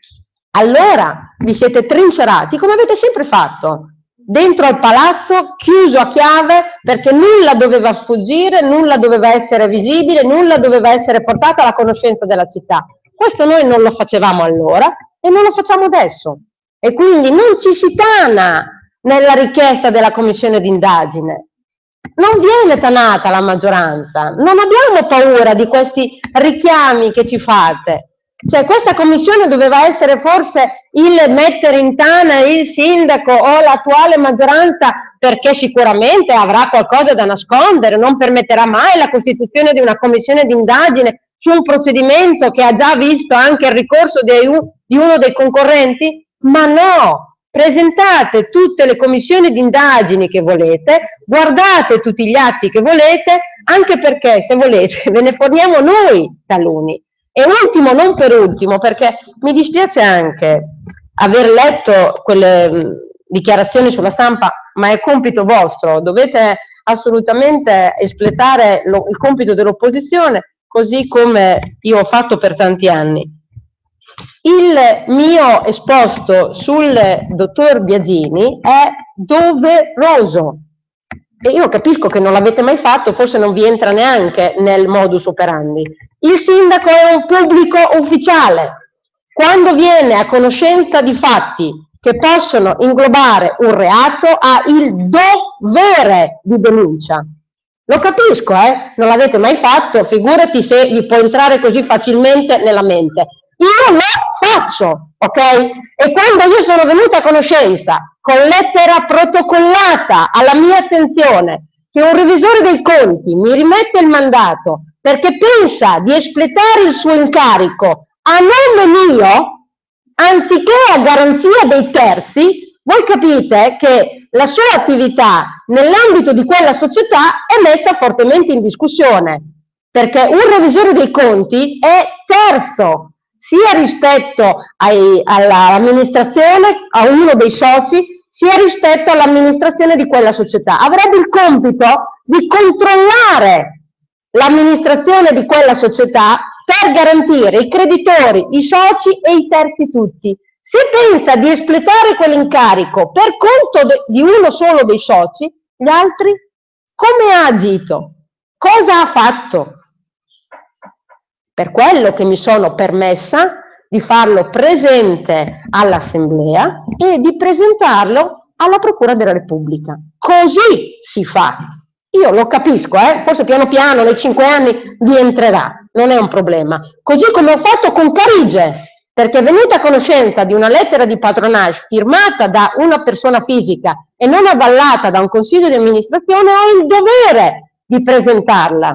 allora vi siete trincerati come avete sempre fatto, dentro al palazzo, chiuso a chiave, perché nulla doveva sfuggire, nulla doveva essere visibile, nulla doveva essere portato alla conoscenza della città. Questo noi non lo facevamo allora e non lo facciamo adesso. E quindi non ci si tana nella richiesta della commissione d'indagine. Non viene tanata la maggioranza, non abbiamo paura di questi richiami che ci fate. Cioè questa commissione doveva essere forse il mettere in tana il sindaco o l'attuale maggioranza perché sicuramente avrà qualcosa da nascondere, non permetterà mai la costituzione di una commissione d'indagine su un procedimento che ha già visto anche il ricorso di, di uno dei concorrenti? Ma no, presentate tutte le commissioni d'indagini che volete, guardate tutti gli atti che volete, anche perché se volete ve ne forniamo noi taluni. E ultimo, non per ultimo, perché mi dispiace anche aver letto quelle mh, dichiarazioni sulla stampa, ma è compito vostro, dovete assolutamente espletare lo, il compito dell'opposizione, così come io ho fatto per tanti anni. Il mio esposto sul dottor Biagini è doveroso. E io capisco che non l'avete mai fatto, forse non vi entra neanche nel modus operandi. Il sindaco è un pubblico ufficiale. Quando viene a conoscenza di fatti che possono inglobare un reato, ha il dovere di denuncia. Lo capisco, eh? Non l'avete mai fatto, figurati se vi può entrare così facilmente nella mente. Io lo faccio, ok? E quando io sono venuta a conoscenza con lettera protocollata alla mia attenzione che un revisore dei conti mi rimette il mandato perché pensa di espletare il suo incarico a nome mio, anziché a garanzia dei terzi, voi capite che la sua attività nell'ambito di quella società è messa fortemente in discussione, perché un revisore dei conti è terzo. sia rispetto ai, all'amministrazione, a uno dei soci, sia rispetto all'amministrazione di quella società. Avrebbe il compito di controllare l'amministrazione di quella società per garantire i creditori, i soci e i terzi tutti. Se pensa di espletare quell'incarico per conto di uno solo dei soci, gli altri come ha agito? Cosa ha fatto? Per quello che mi sono permessa di farlo presente all'Assemblea e di presentarlo alla Procura della Repubblica. Così si fa. Io lo capisco, eh? Forse piano piano, nei cinque anni, vi entrerà, non è un problema. Così come ho fatto con Carige, perché è venuta a conoscenza di una lettera di patronage firmata da una persona fisica e non avvallata da un consiglio di amministrazione, ho il dovere di presentarla.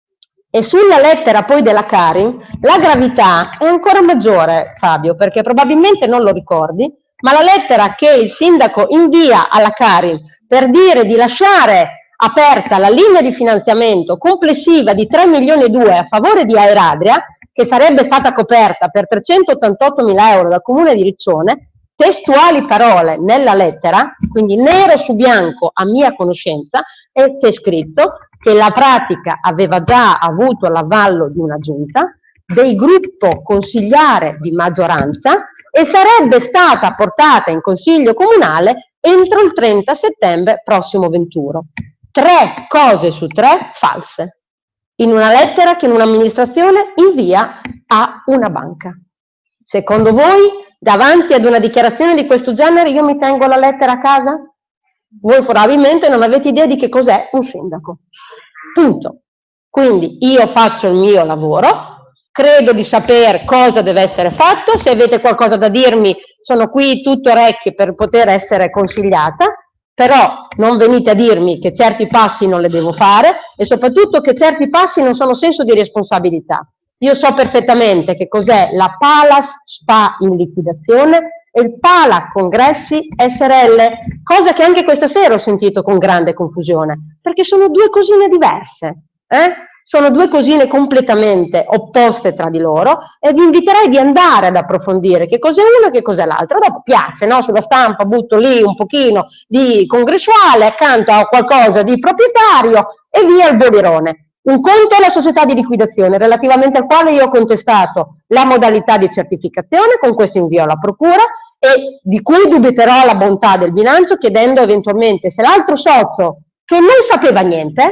E sulla lettera poi della Carin, la gravità è ancora maggiore, Fabio, perché probabilmente non lo ricordi, ma la lettera che il sindaco invia alla Carin per dire di lasciare aperta la linea di finanziamento complessiva di tre milioni e due a favore di Aeradria, che sarebbe stata coperta per trecentottantottomila euro dal comune di Riccione, testuali parole nella lettera, quindi nero su bianco a mia conoscenza, e c'è scritto che la pratica aveva già avuto l'avallo di una giunta, del gruppo consigliare di maggioranza e sarebbe stata portata in consiglio comunale entro il trenta settembre prossimo venturo. Tre cose su tre false, in una lettera che un'amministrazione invia a una banca. Secondo voi, davanti ad una dichiarazione di questo genere, io mi tengo la lettera a casa? Voi probabilmente non avete idea di che cos'è un sindaco. Punto. Quindi io faccio il mio lavoro, credo di sapere cosa deve essere fatto, se avete qualcosa da dirmi sono qui tutto orecchie per poter essere consigliata, però non venite a dirmi che certi passi non le devo fare e soprattutto che certi passi non sono senso di responsabilità. Io so perfettamente che cos'è la Palace Spa in liquidazione e il Pala Congressi S R L, cosa che anche questa sera ho sentito con grande confusione, perché sono due cosine diverse, eh? Sono due cosine completamente opposte tra di loro e vi inviterei di andare ad approfondire che cos'è una e che cos'è l'altra. Dopo piace, no? Sulla stampa butto lì un pochino di congressuale, accanto a qualcosa di proprietario e via il bolirone. Un conto è la società di liquidazione, relativamente al quale io ho contestato la modalità di certificazione con questo invio alla procura e di cui dubiterò la bontà del bilancio, chiedendo eventualmente se l'altro socio, che non sapeva niente,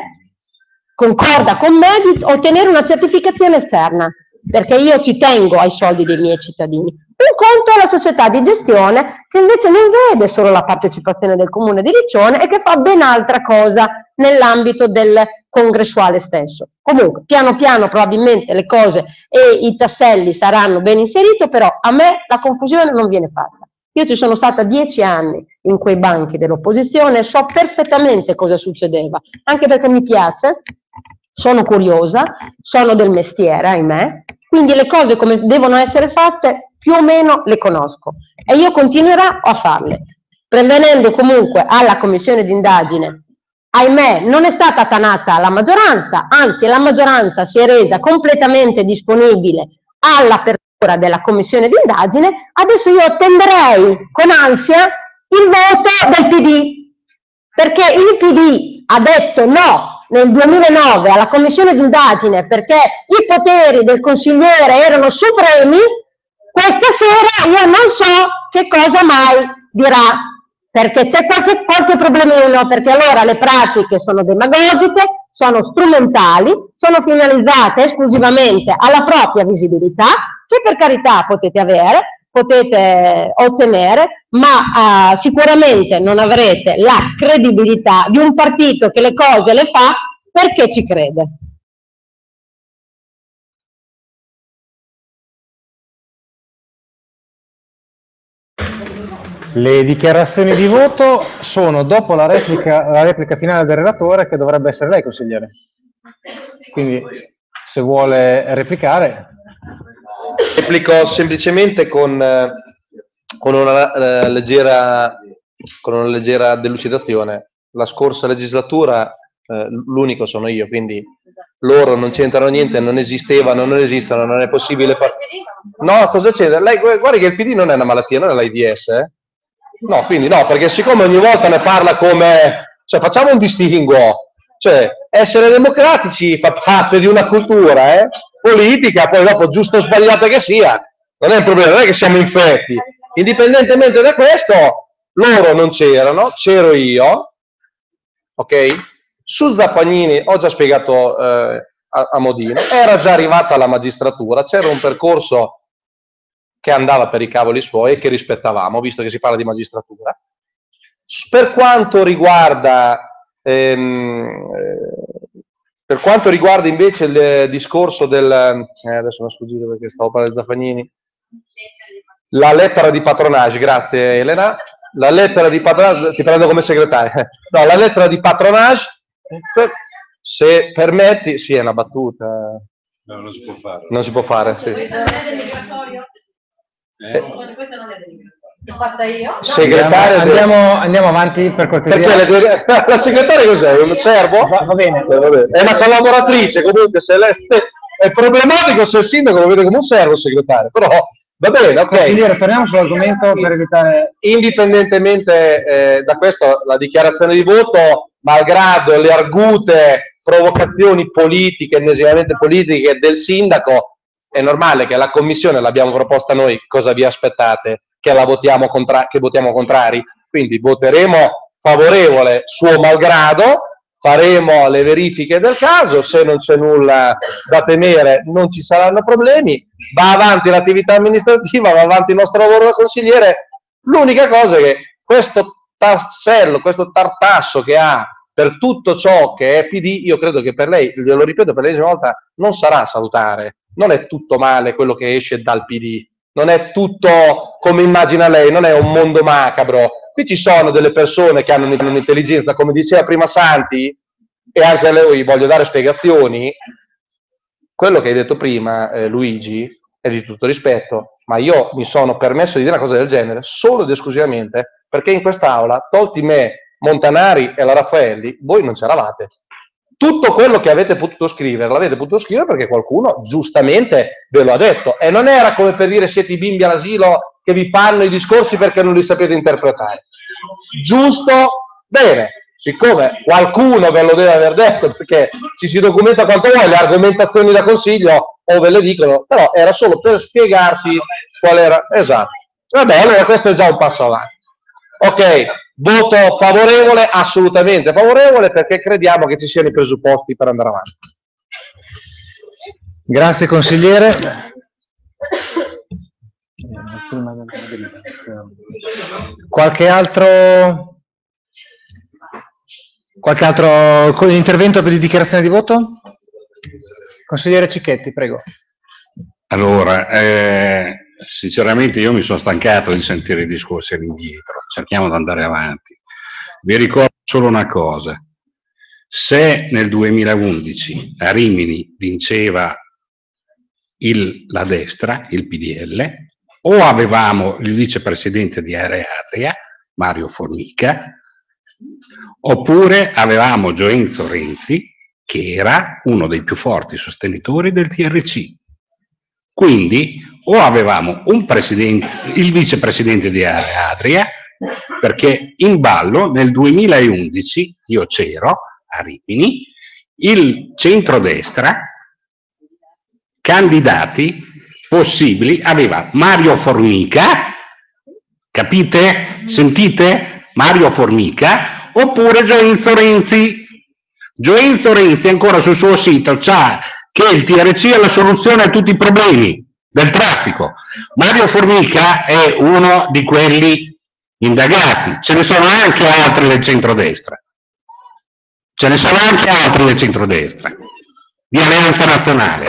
concorda con me di ottenere una certificazione esterna, perché io ci tengo ai soldi dei miei cittadini. Un conto è la società di gestione che invece non vede solo la partecipazione del comune di Riccione e che fa ben altra cosa nell'ambito del congressuale stesso. Comunque, piano piano probabilmente le cose e i tasselli saranno ben inseriti, però a me la confusione non viene fatta. Io ci sono stata dieci anni in quei banchi dell'opposizione e so perfettamente cosa succedeva, anche perché mi piace, sono curiosa, sono del mestiere, ahimè, quindi le cose come devono essere fatte più o meno le conosco e io continuerò a farle, prevenendo comunque alla commissione d'indagine. Ahimè, non è stata tanata la maggioranza, anzi la maggioranza si è resa completamente disponibile all'apertura della commissione d'indagine. Adesso io attenderei con ansia il voto del P D, perché il P D ha detto no nel duemilanove alla commissione d'indagine perché i poteri del consigliere erano supremi. Questa sera io non so che cosa mai dirà, perché c'è qualche, qualche problemino, perché allora le pratiche sono demagogiche, sono strumentali, sono finalizzate esclusivamente alla propria visibilità, che per carità potete avere, potete ottenere, ma uh, sicuramente non avrete la credibilità di un partito che le cose le fa perché ci crede. Le dichiarazioni di voto sono dopo la replica, la replica finale del relatore, che dovrebbe essere lei, consigliere. Quindi, se vuole replicare. Replico semplicemente con, con, una, eh, leggera, con una leggera delucidazione. La scorsa legislatura, eh, l'unico sono io, quindi loro non c'entrano niente, non esistevano, non esistono, non è possibile fare... No, cosa c'è? Lei, guardi che il P D non è una malattia, non è l'AIDS, eh? No, quindi no, perché siccome ogni volta ne parla come... Cioè, facciamo un distinguo. Cioè, essere democratici fa parte di una cultura, eh? Politica, poi dopo, giusto o sbagliata che sia, non è un problema, non è che siamo infetti. Indipendentemente da questo, loro non c'erano, c'ero io, ok? Su Zaffagnini ho già spiegato eh, a, a Modino, era già arrivata alla magistratura, c'era un percorso che andava per i cavoli suoi e che rispettavamo, visto che si parla di magistratura. Per quanto riguarda, ehm, eh, per quanto riguarda invece il discorso del... Eh, adesso mi è sfuggito perché stavo parlando di Zaffagnini. La lettera di patronage, grazie Elena. La lettera di patronage, ti prendo come segretaria. No, la lettera di patronage, se permetti, sì, è una battuta. No, non si può fare. Non si può fare, sì. Questo non è dell'imigratorio? Eh? Questo non è dell'imigratorio. L'ho fatta io? Segretaria andiamo, andiamo, andiamo avanti per cortesia. Perché le, la segretaria cos'è? Un servo? Va, va bene. Eh, va bene. È una collaboratrice, comunque se lei, è problematico se il sindaco lo vede come un servo il segretario, però va bene, ok. Consigliere, torniamo sull'argomento per evitare... Indipendentemente eh, da questo, la dichiarazione di voto, malgrado le argute provocazioni politiche, ennesimamente politiche del sindaco, è normale che la commissione l'abbiamo proposta noi, cosa vi aspettate? Che la votiamo, contra- che votiamo contrari? Quindi voteremo favorevole suo malgrado, faremo le verifiche del caso, se non c'è nulla da temere non ci saranno problemi, va avanti l'attività amministrativa, va avanti il nostro lavoro da consigliere. L'unica cosa è che questo tassello, questo tartasso che ha per tutto ciò che è P D, io credo che per lei, glielo ripeto per l'ennesima volta, non sarà salutare. Non è tutto male quello che esce dal P D, non è tutto come immagina lei, non è un mondo macabro. Qui ci sono delle persone che hanno un'intelligenza, come diceva prima Santi, e anche a lui voglio dare spiegazioni. Quello che hai detto prima, eh, Luigi, è di tutto rispetto, ma io mi sono permesso di dire una cosa del genere solo ed esclusivamente perché in quest'aula, tolti me, Montanari e la Raffaelli, voi non c'eravate. Tutto quello che avete potuto scrivere, l'avete potuto scrivere perché qualcuno giustamente ve lo ha detto. E non era come per dire siete i bimbi all'asilo che vi fanno i discorsi perché non li sapete interpretare. Giusto? Bene. Siccome qualcuno ve lo deve aver detto, perché ci si documenta quanto vuoi, le argomentazioni da consiglio o ve le dicono, però era solo per spiegarci qual era. Esatto. Vabbè, allora questo è già un passo avanti. Ok, voto favorevole, assolutamente favorevole, perché crediamo che ci siano i presupposti per andare avanti. Grazie consigliere. Qualche altro... Qualche altro intervento per di dichiarazione di voto? Consigliere Cicchetti, prego. Allora, eh, sinceramente io mi sono stancato di sentire i discorsi all'indietro, cerchiamo di andare avanti. Vi ricordo solo una cosa, se nel duemilaundici a Rimini vinceva il, la destra, il P D L, o avevamo il vicepresidente di Area Adria, Mario Formica, oppure avevamo Gioenzo Renzi, che era uno dei più forti sostenitori del T R C. Quindi o avevamo un presidente, il vicepresidente di Area Adria, perché in ballo nel duemilaundici, io c'ero a Rimini, il centrodestra, candidati possibili, aveva Mario Formica, capite? Sentite? Mario Formica, oppure Gioenzo Renzi. Gioenzo Renzi ancora sul suo sito c'ha che il T R C è la soluzione a tutti i problemi del traffico. Mario Formica è uno di quelli indagati, ce ne sono anche altri del centrodestra, ce ne sono anche altri del centrodestra, di Alleanza Nazionale.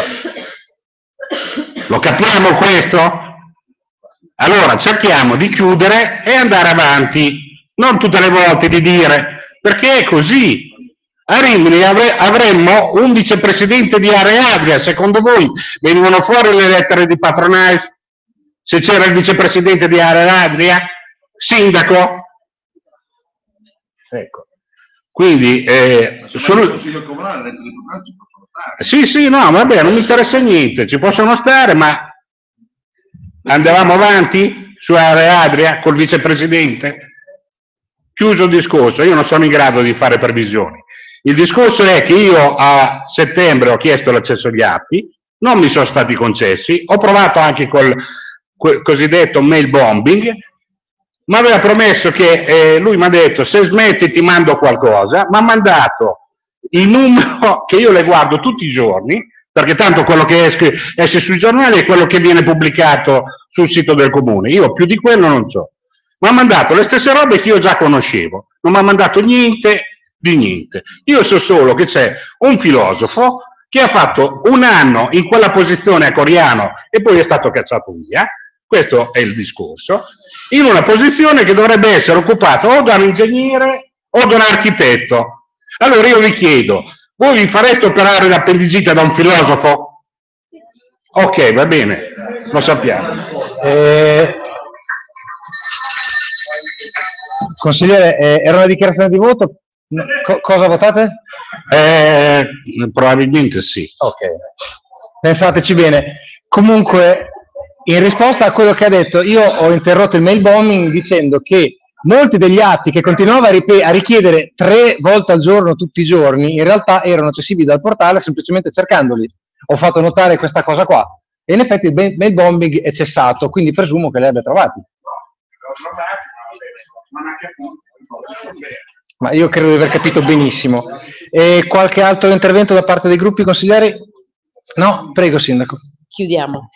Lo capiamo questo? Allora cerchiamo di chiudere e andare avanti. Non tutte le volte di dire, perché è così. A Rimini avre avremmo un vicepresidente di Area Adria, secondo voi venivano fuori le lettere di patronage se c'era il vicepresidente di Area Adria? Sindaco? Ecco. Quindi, eh, sono... il Consiglio Comunale, le elezioni comunali ci possono stare. Sì, sì, no, vabbè, non mi interessa niente, ci possono stare, ma andavamo avanti su Area Adria col vicepresidente? Chiuso il discorso, io non sono in grado di fare previsioni. Il discorso è che io a settembre ho chiesto l'accesso agli atti, non mi sono stati concessi, ho provato anche col, col cosiddetto mail bombing, mi aveva promesso che eh, lui mi ha detto se smetti ti mando qualcosa, mi ha mandato il numero che io le guardo tutti i giorni, perché tanto quello che esce, esce sui giornali è quello che viene pubblicato sul sito del comune, io più di quello non so. Mi ha mandato le stesse robe che io già conoscevo, non mi ha mandato niente di niente. Io so solo che c'è un filosofo che ha fatto un anno in quella posizione a Coriano e poi è stato cacciato via, questo è il discorso, in una posizione che dovrebbe essere occupata o da un ingegnere o da un architetto. Allora io vi chiedo, voi vi fareste operare l'appendicite da un filosofo? Ok, va bene, lo sappiamo. Eh, consigliere, eh, era una dichiarazione di voto? Co- cosa votate? Eh, probabilmente sì. Ok, pensateci bene. Comunque, in risposta a quello che ha detto, io ho interrotto il mail bombing dicendo che molti degli atti che continuava a, rip- a richiedere tre volte al giorno, tutti i giorni, in realtà erano accessibili dal portale semplicemente cercandoli. Ho fatto notare questa cosa qua. E in effetti il mail bombing è cessato, quindi presumo che li abbia trovati. Ma io credo di aver capito benissimo. E qualche altro intervento da parte dei gruppi consiglieri? No? Prego, Sindaco. Chiudiamo.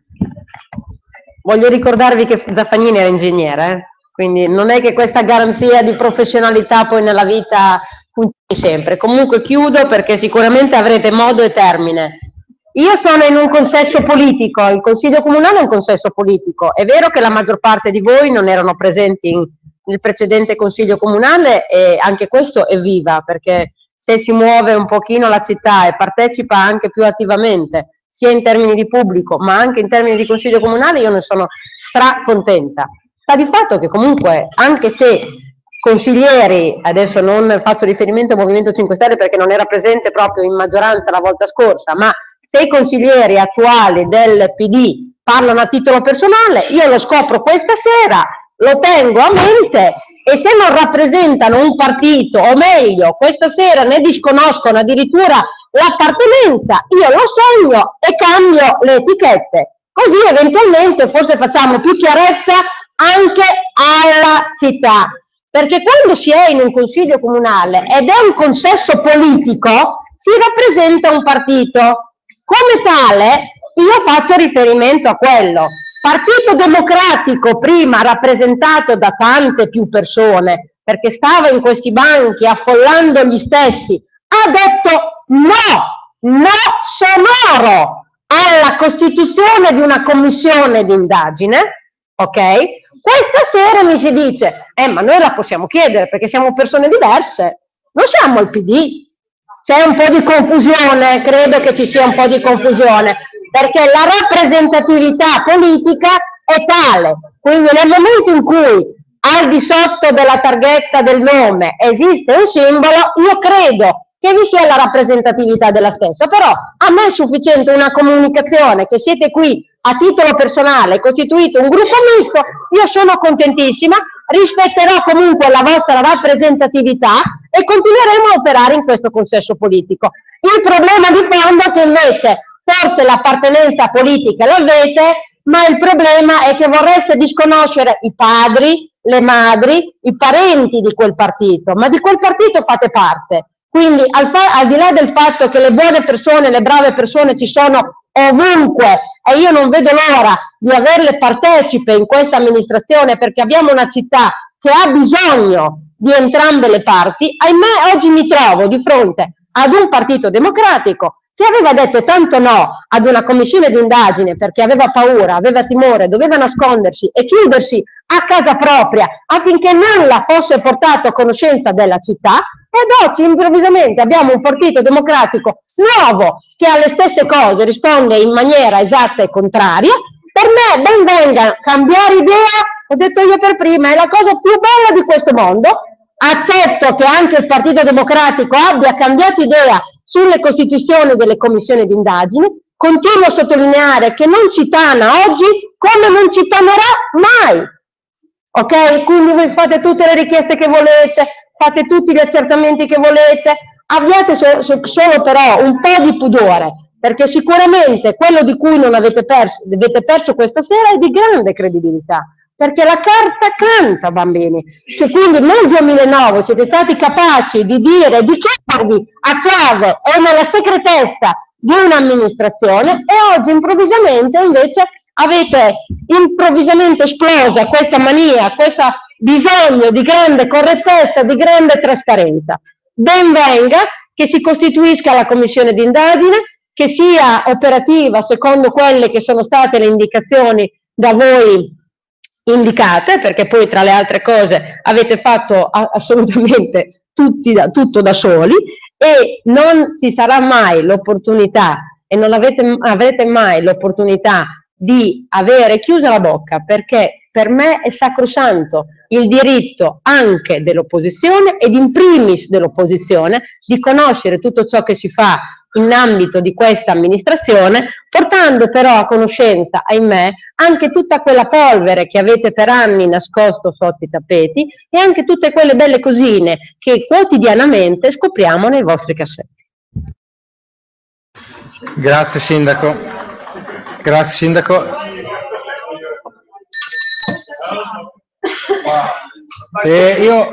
Voglio ricordarvi che Zaffagnini era ingegnere, eh? Quindi non è che questa garanzia di professionalità poi nella vita funzioni sempre. Comunque chiudo perché sicuramente avrete modo e termine. Io sono in un consesso politico, il Consiglio Comunale è un consesso politico. È vero che la maggior parte di voi non erano presenti in il precedente Consiglio Comunale e anche questo è viva, perché se si muove un pochino la città e partecipa anche più attivamente, sia in termini di pubblico ma anche in termini di Consiglio Comunale, io ne sono stracontenta. Sta di fatto che comunque, anche se consiglieri, adesso non faccio riferimento al Movimento cinque Stelle perché non era presente proprio in maggioranza la volta scorsa, ma se i consiglieri attuali del P D parlano a titolo personale, io lo scopro questa sera, lo tengo a mente e se non rappresentano un partito, o meglio, questa sera ne disconoscono addirittura l'appartenenza, io lo segno e cambio le etichette. Così eventualmente forse facciamo più chiarezza anche alla città. Perché quando si è in un consiglio comunale ed è un consesso politico, si rappresenta un partito. Come tale, io faccio riferimento a quello. Partito Democratico, prima rappresentato da tante più persone, perché stava in questi banchi affollando gli stessi, ha detto no, no sonoro alla costituzione di una commissione d'indagine, ok? Questa sera mi si dice, eh ma noi la possiamo chiedere perché siamo persone diverse, non siamo il P D. C'è un po' di confusione, credo che ci sia un po' di confusione, perché la rappresentatività politica è tale, quindi nel momento in cui al di sotto della targhetta del nome esiste un simbolo, io credo che vi sia la rappresentatività della stessa, però a me è sufficiente una comunicazione che siete qui a titolo personale, costituito un gruppo misto, io sono contentissima, rispetterò comunque la vostra rappresentatività e continueremo a operare in questo consesso politico. Il problema di fondo è che invece forse l'appartenenza politica l'avete, ma il problema è che vorreste disconoscere i padri, le madri, i parenti di quel partito, ma di quel partito fate parte. Quindi al, al di là del fatto che le buone persone, le brave persone ci sono ovunque e io non vedo l'ora di averle partecipe in questa amministrazione perché abbiamo una città che ha bisogno di entrambe le parti, ahimè oggi mi trovo di fronte ad un partito democratico che aveva detto tanto no ad una commissione di indagine perché aveva paura, aveva timore, doveva nascondersi e chiudersi a casa propria affinché nulla fosse portato a conoscenza della città, ed oggi improvvisamente abbiamo un partito democratico nuovo che alle stesse cose risponde in maniera esatta e contraria. Per me ben venga cambiare idea, ho detto io per prima, è la cosa più bella di questo mondo, accetto che anche il Partito Democratico abbia cambiato idea sulle costituzioni delle commissioni di indagine, continuo a sottolineare che non ci tana oggi come non ci tanerà mai, ok? Quindi voi fate tutte le richieste che volete, fate tutti gli accertamenti che volete, abbiate so, so, solo però un po' di pudore, perché sicuramente quello di cui non avete perso, avete perso questa sera è di grande credibilità, perché la carta canta, bambini. Cioè, quindi nel duemilanove siete stati capaci di dire, di chiudervi a chiave o nella segretezza di un'amministrazione, e oggi improvvisamente invece avete improvvisamente esplosa questa mania, questo bisogno di grande correttezza, di grande trasparenza. Ben venga che si costituisca la commissione di indagine, che sia operativa secondo quelle che sono state le indicazioni da voi indicate, perché poi tra le altre cose avete fatto assolutamente tutti da, tutto da soli, e non ci sarà mai l'opportunità e non avete, avrete mai l'opportunità di avere chiusa la bocca, perché per me è sacrosanto il diritto anche dell'opposizione ed in primis dell'opposizione di conoscere tutto ciò che si fa in ambito di questa amministrazione, portando però a conoscenza, ahimè, anche tutta quella polvere che avete per anni nascosto sotto i tappeti e anche tutte quelle belle cosine che quotidianamente scopriamo nei vostri cassetti. Grazie Sindaco. Grazie Sindaco. Eh, io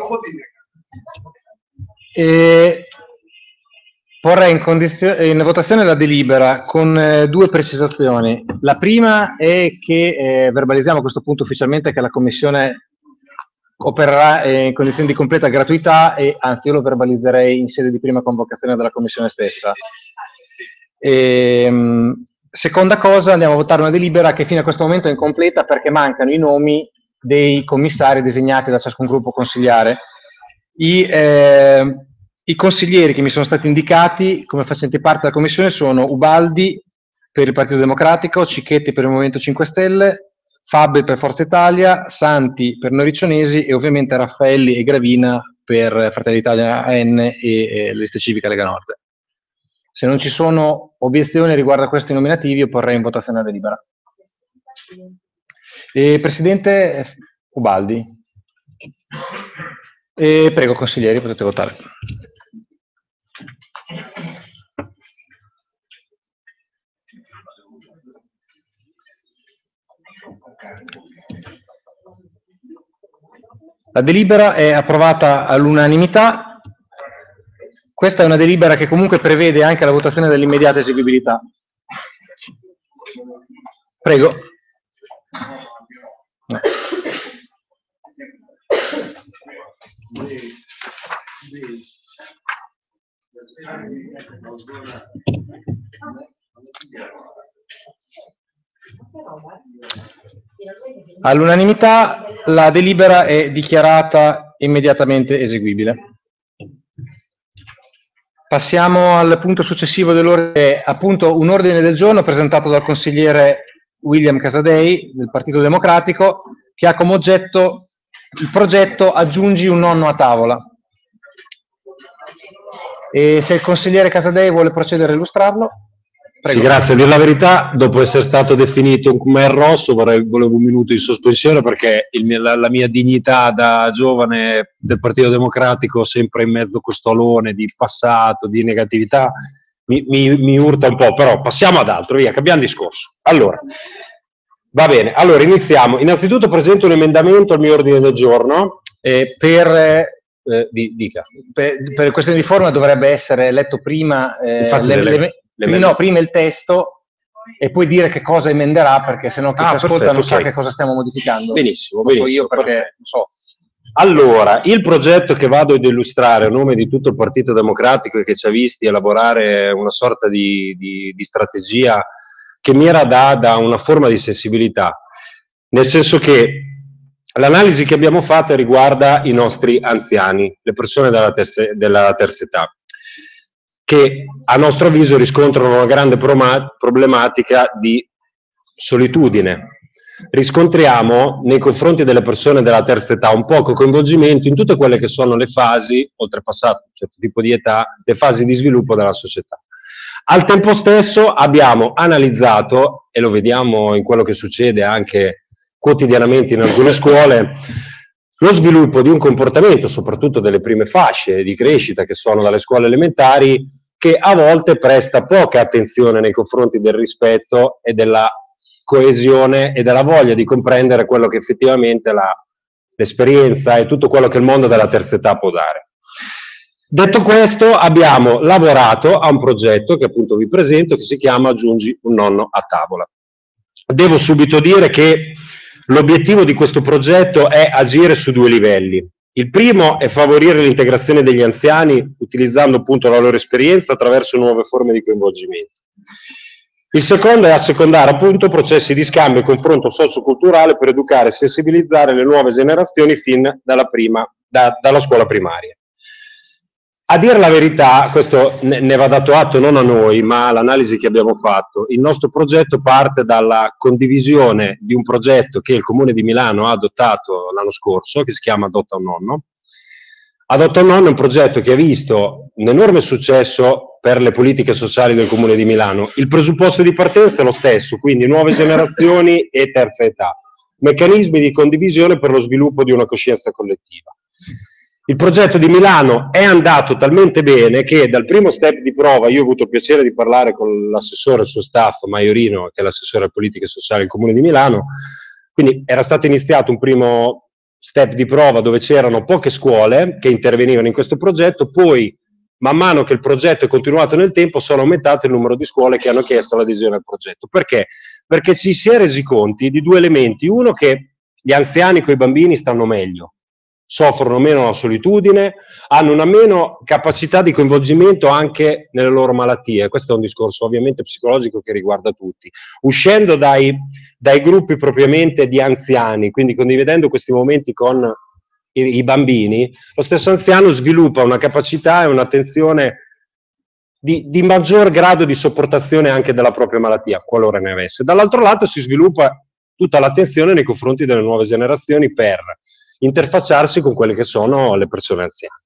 eh, porrei in, condizio- in votazione la delibera con eh, due precisazioni. La prima è che eh, verbalizziamo a questo punto ufficialmente che la Commissione opererà eh, in condizioni di completa gratuità, e anzi io lo verbalizzerei in sede di prima convocazione della Commissione stessa. E, mh, seconda cosa, andiamo a votare una delibera che fino a questo momento è incompleta perché mancano i nomi dei commissari designati da ciascun gruppo consigliare. I, eh, I consiglieri che mi sono stati indicati come facenti parte della commissione sono Ubaldi per il Partito Democratico, Cicchetti per il Movimento cinque Stelle, Fabbri per Forza Italia, Santi per Noi Riccionesi e ovviamente Raffaelli e Gravina per Fratelli d'Italia A N e, e Lista Civica Lega Nord. Se non ci sono obiezioni riguardo a questi nominativi, io porrei in votazione la delibera. E, Presidente Ubaldi. E prego, consiglieri, potete votare. La delibera è approvata all'unanimità. Questa è una delibera che comunque prevede anche la votazione dell'immediata eseguibilità. Prego. No. All'unanimità la delibera è dichiarata immediatamente eseguibile. Passiamo al punto successivo dell'ordine, appunto un ordine del giorno presentato dal consigliere William Casadei del Partito Democratico, che ha come oggetto il progetto Aggiungi un nonno a tavola. E se il consigliere Casadei vuole procedere a illustrarlo. Prego. Sì, grazie. A dire la verità, dopo essere stato definito un Khmer rosso, vorrei, volevo un minuto di sospensione perché il mio, la, la mia dignità da giovane del Partito Democratico, sempre in mezzo a questo alone di passato, di negatività, mi, mi, mi urta un po', però passiamo ad altro, via, cambiamo discorso. Allora, va bene, allora iniziamo. Innanzitutto presento un emendamento al mio ordine del giorno eh, per... Eh, di, dica. Per, per questione di forma dovrebbe essere letto prima, eh, le, le, le, le, no, prima il testo e poi dire che cosa emenderà, perché sennò chi ah, ci ascolta perfetto, non okay. sa che cosa stiamo modificando. Benissimo, non benissimo. So io perché so. Allora, il progetto che vado ad illustrare a nome di tutto il Partito Democratico e che ci ha visti elaborare una sorta di, di, di strategia che mira da, da una forma di sensibilità, nel senso che l'analisi che abbiamo fatto riguarda i nostri anziani, le persone della terza, della terza età, che a nostro avviso riscontrano una grande problematica di solitudine, riscontriamo nei confronti delle persone della terza età un poco coinvolgimento in tutte quelle che sono le fasi, oltrepassato un certo tipo di età, le fasi di sviluppo della società. Al tempo stesso abbiamo analizzato, e lo vediamo in quello che succede anche quotidianamente in alcune scuole, lo sviluppo di un comportamento, soprattutto delle prime fasce di crescita che sono dalle scuole elementari, che a volte presta poca attenzione nei confronti del rispetto e della coesione e della voglia di comprendere quello che effettivamente l'esperienza e tutto quello che il mondo della terza età può dare. Detto questo, abbiamo lavorato a un progetto che appunto vi presento, che si chiama Aggiungi un nonno a tavola. Devo subito dire che l'obiettivo di questo progetto è agire su due livelli. Il primo è favorire l'integrazione degli anziani utilizzando appunto la loro esperienza attraverso nuove forme di coinvolgimento. Il secondo è assecondare appunto processi di scambio e confronto socioculturale per educare e sensibilizzare le nuove generazioni fin dalla, prima, da, dalla scuola primaria. A dire la verità, questo ne, ne va dato atto non a noi, ma all'analisi che abbiamo fatto. Il nostro progetto parte dalla condivisione di un progetto che il Comune di Milano ha adottato l'anno scorso, che si chiama Adotta un nonno. Adotta un nonno è un progetto che ha visto un enorme successo per le politiche sociali del Comune di Milano. Il presupposto di partenza è lo stesso, quindi nuove generazioni e terza età, meccanismi di condivisione per lo sviluppo di una coscienza collettiva. Il progetto di Milano è andato talmente bene che dal primo step di prova, io ho avuto il piacere di parlare con l'assessore e il suo staff, Maiorino, che è l'assessore alle politiche sociali del Comune di Milano, quindi era stato iniziato un primo step di prova dove c'erano poche scuole che intervenivano in questo progetto, poi man mano che il progetto è continuato nel tempo sono aumentate il numero di scuole che hanno chiesto l'adesione al progetto. Perché? Perché ci si è resi conti di due elementi. Uno, che gli anziani con i bambini stanno meglio, soffrono meno la solitudine, hanno una meno capacità di coinvolgimento anche nelle loro malattie. Questo è un discorso ovviamente psicologico che riguarda tutti. Uscendo dai, dai gruppi propriamente di anziani, quindi condividendo questi momenti con i, i bambini, lo stesso anziano sviluppa una capacità e un'attenzione di, di maggior grado di sopportazione anche della propria malattia, qualora ne avesse. Dall'altro lato si sviluppa tutta l'attenzione nei confronti delle nuove generazioni per interfacciarsi con quelle che sono le persone anziane.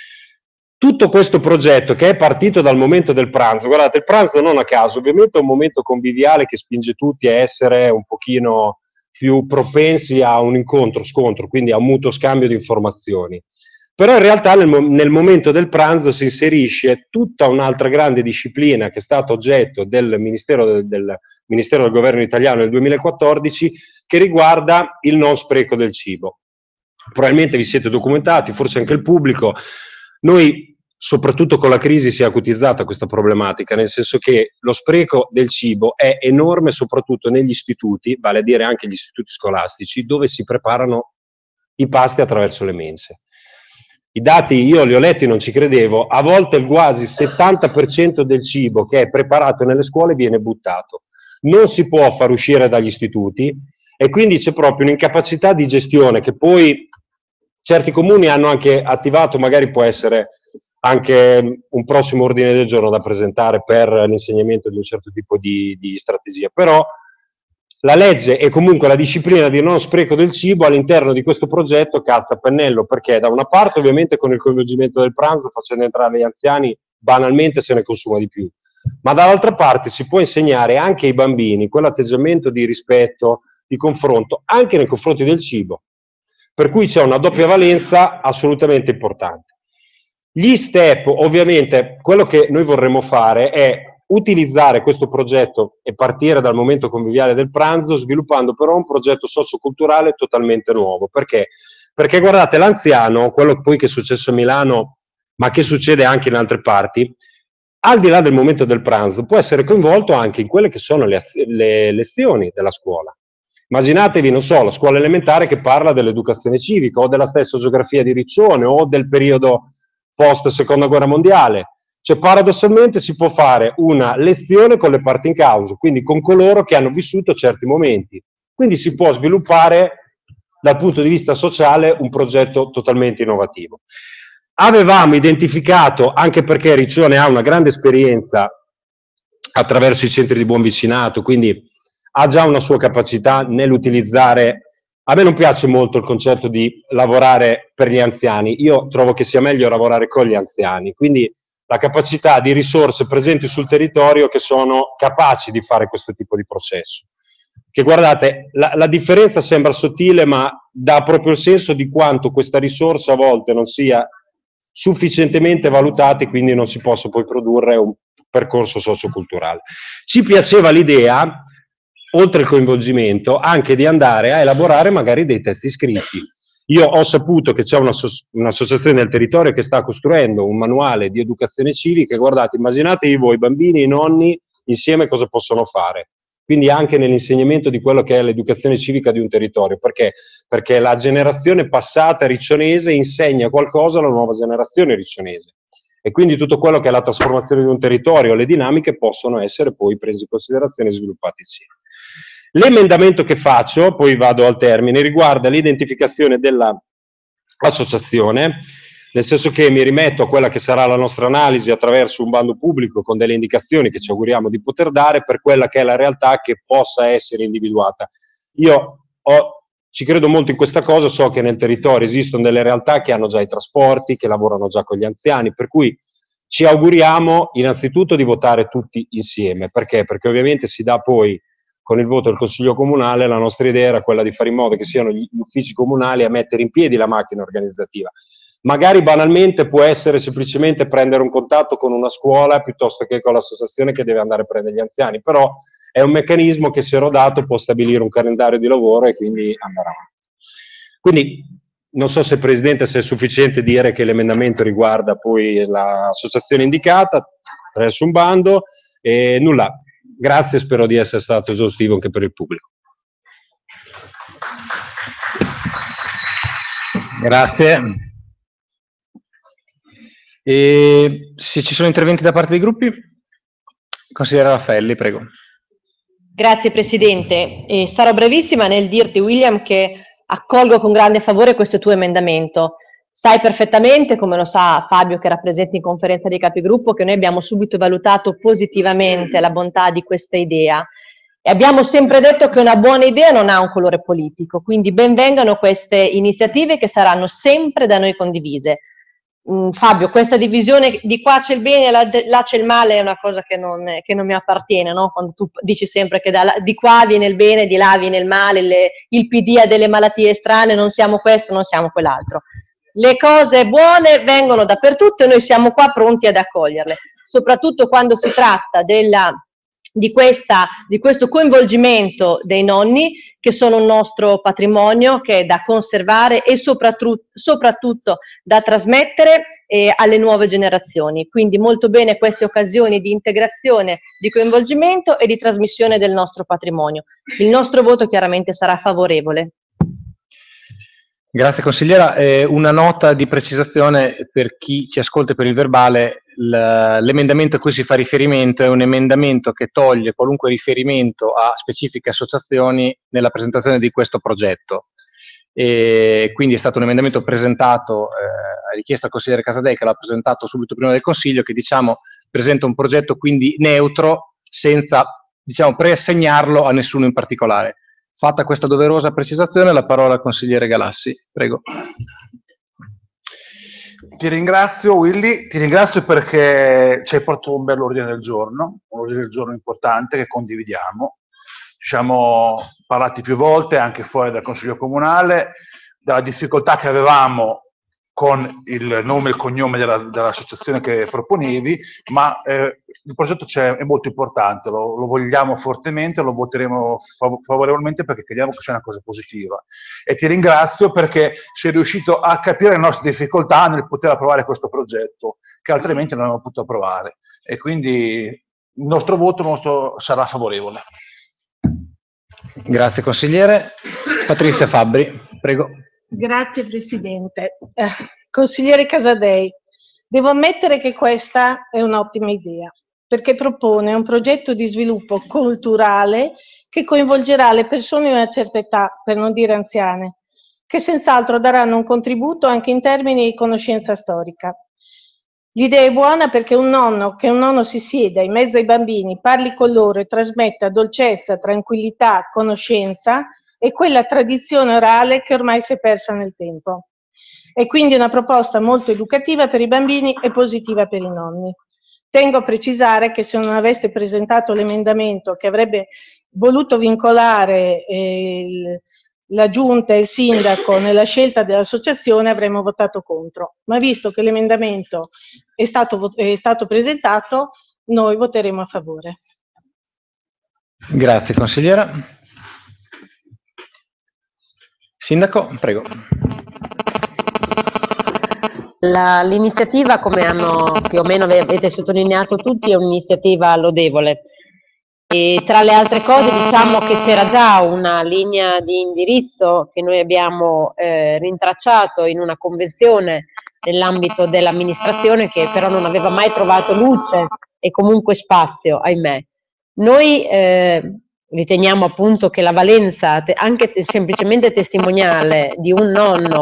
Tutto questo progetto, che è partito dal momento del pranzo, guardate, il pranzo non a caso, ovviamente è un momento conviviale che spinge tutti a essere un pochino più propensi a un incontro-scontro, quindi a un mutuo scambio di informazioni. Però in realtà nel, nel momento del pranzo si inserisce tutta un'altra grande disciplina che è stata oggetto del Ministero del, del Ministero del Governo italiano nel duemilaquattordici, che riguarda il non spreco del cibo. Probabilmente vi siete documentati, forse anche il pubblico. Noi, soprattutto con la crisi, si è acutizzata questa problematica, nel senso che lo spreco del cibo è enorme soprattutto negli istituti, vale a dire anche gli istituti scolastici, dove si preparano i pasti attraverso le mense. I dati io li ho letti, non ci credevo, a volte il quasi settanta per cento del cibo che è preparato nelle scuole viene buttato. Non si può far uscire dagli istituti e quindi c'è proprio un'incapacità di gestione che poi certi comuni hanno anche attivato, magari può essere anche un prossimo ordine del giorno da presentare per l'insegnamento di un certo tipo di, di strategia, però la legge e comunque la disciplina di non spreco del cibo all'interno di questo progetto calza a pennello, perché da una parte ovviamente con il coinvolgimento del pranzo, facendo entrare gli anziani, banalmente se ne consuma di più, ma dall'altra parte si può insegnare anche ai bambini quell'atteggiamento di rispetto, di confronto, anche nei confronti del cibo. Per cui c'è una doppia valenza assolutamente importante. Gli step, ovviamente, quello che noi vorremmo fare è utilizzare questo progetto e partire dal momento conviviale del pranzo, sviluppando però un progetto socioculturale totalmente nuovo. Perché? Perché guardate, l'anziano, quello poi che è successo a Milano, ma che succede anche in altre parti, al di là del momento del pranzo, può essere coinvolto anche in quelle che sono le, le lezioni della scuola. Immaginatevi, non so, la scuola elementare che parla dell'educazione civica o della stessa geografia di Riccione o del periodo post seconda guerra mondiale. Cioè paradossalmente si può fare una lezione con le parti in causa, quindi con coloro che hanno vissuto certi momenti. Quindi si può sviluppare dal punto di vista sociale un progetto totalmente innovativo. Avevamo identificato, anche perché Riccione ha una grande esperienza attraverso i centri di buon vicinato, quindi ha già una sua capacità nell'utilizzare. A me non piace molto il concetto di lavorare per gli anziani, io trovo che sia meglio lavorare con gli anziani, quindi la capacità di risorse presenti sul territorio che sono capaci di fare questo tipo di processo. Che guardate, la, la differenza sembra sottile, ma dà proprio il senso di quanto questa risorsa a volte non sia sufficientemente valutata e quindi non si possa poi produrre un percorso socioculturale. Ci piaceva l'idea, oltre il coinvolgimento, anche di andare a elaborare magari dei testi scritti. Io ho saputo che c'è un'associazione del territorio che sta costruendo un manuale di educazione civica, guardate, immaginatevi voi, bambini e i nonni insieme cosa possono fare. Quindi anche nell'insegnamento di quello che è l'educazione civica di un territorio. Perché? Perché la generazione passata riccionese insegna qualcosa alla nuova generazione riccionese. E quindi tutto quello che è la trasformazione di un territorio, le dinamiche possono essere poi prese in considerazione e sviluppate insieme. L'emendamento che faccio, poi vado al termine, riguarda l'identificazione dell'associazione, nel senso che mi rimetto a quella che sarà la nostra analisi attraverso un bando pubblico con delle indicazioni che ci auguriamo di poter dare per quella che è la realtà che possa essere individuata. Io ho, ci credo molto in questa cosa, so che nel territorio esistono delle realtà che hanno già i trasporti, che lavorano già con gli anziani, per cui ci auguriamo innanzitutto di votare tutti insieme. Perché? Perché ovviamente si dà poi con il voto del Consiglio Comunale, la nostra idea era quella di fare in modo che siano gli uffici comunali a mettere in piedi la macchina organizzativa. Magari banalmente può essere semplicemente prendere un contatto con una scuola piuttosto che con l'associazione che deve andare a prendere gli anziani, però è un meccanismo che se rodato può stabilire un calendario di lavoro e quindi andare avanti. Quindi non so se Presidente, se è sufficiente dire che l'emendamento riguarda poi l'associazione indicata attraverso un bando e nulla. Grazie, spero di essere stato esaustivo anche per il pubblico. Grazie. E se ci sono interventi da parte dei gruppi, consigliere Raffaelli, prego. Grazie Presidente, e sarò brevissima nel dirti, William, che accolgo con grande favore questo tuo emendamento. Sai perfettamente, come lo sa Fabio che rappresenta in conferenza dei capigruppo, che noi abbiamo subito valutato positivamente la bontà di questa idea e abbiamo sempre detto che una buona idea non ha un colore politico, quindi ben vengano queste iniziative che saranno sempre da noi condivise. Mm, Fabio, questa divisione di qua c'è il bene e là, là c'è il male è una cosa che non, che non mi appartiene, no? Quando tu dici sempre che da, di qua viene il bene, di là viene il male, le, il P D ha delle malattie strane, non siamo questo, non siamo quell'altro. Le cose buone vengono dappertutto e noi siamo qua pronti ad accoglierle, soprattutto quando si tratta della, di, questa, di questo coinvolgimento dei nonni, che sono un nostro patrimonio che è da conservare e soprattutto, soprattutto da trasmettere eh, alle nuove generazioni. Quindi molto bene queste occasioni di integrazione, di coinvolgimento e di trasmissione del nostro patrimonio. Il nostro voto chiaramente sarà favorevole. Grazie consigliera, eh, una nota di precisazione per chi ci ascolta per il verbale, l'emendamento a cui si fa riferimento è un emendamento che toglie qualunque riferimento a specifiche associazioni nella presentazione di questo progetto. E quindi è stato un emendamento presentato eh, a richiesta del consigliere Casadei, che l'ha presentato subito prima del Consiglio, che diciamo presenta un progetto quindi neutro senza diciamo preassegnarlo a nessuno in particolare. Fatta questa doverosa precisazione, la parola al consigliere Galassi, prego. Ti ringrazio Willy, ti ringrazio perché ci hai portato un bel ordine del giorno, un ordine del giorno importante che condividiamo. Ci siamo parlati più volte, anche fuori dal Consiglio Comunale, della difficoltà che avevamo con il nome e il cognome della, dell'associazione che proponevi, ma eh, il progetto c'è, è molto importante, lo, lo vogliamo fortemente, lo voteremo fav- favorevolmente perché crediamo che sia una cosa positiva. E ti ringrazio perché sei riuscito a capire le nostre difficoltà nel poter approvare questo progetto, che altrimenti non avremmo potuto approvare. E quindi il nostro voto il nostro sarà favorevole. Grazie consigliere. Patrizia Fabbri, prego. Grazie Presidente. Eh, consigliere Casadei, devo ammettere che questa è un'ottima idea, perché propone un progetto di sviluppo culturale che coinvolgerà le persone di una certa età, per non dire anziane, che senz'altro daranno un contributo anche in termini di conoscenza storica. L'idea è buona perché un nonno, che un nonno si sieda in mezzo ai bambini, parli con loro e trasmetta dolcezza, tranquillità, conoscenza, è quella tradizione orale che ormai si è persa nel tempo. È quindi una proposta molto educativa per i bambini e positiva per i nonni. Tengo a precisare che se non aveste presentato l'emendamento che avrebbe voluto vincolare eh, il, la Giunta e il Sindaco nella scelta dell'associazione avremmo votato contro, ma visto che l'emendamento è stato, è stato presentato, noi voteremo a favore. Grazie consigliera. Sindaco, prego. L'iniziativa, come hanno più o meno avete sottolineato tutti, è un'iniziativa lodevole. E tra le altre cose diciamo che c'era già una linea di indirizzo che noi abbiamo eh, rintracciato in una convenzione nell'ambito dell'amministrazione che però non aveva mai trovato luce e comunque spazio, ahimè. Noi eh, riteniamo appunto che la valenza, anche te, semplicemente testimoniale, di un nonno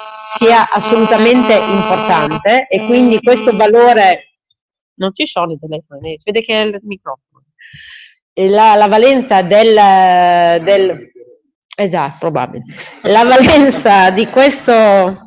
sia assolutamente importante e quindi questo valore, non ci sono i telefoni, si vede che è il microfono, e la, la valenza del, del, esatto, probabile, la valenza di questo,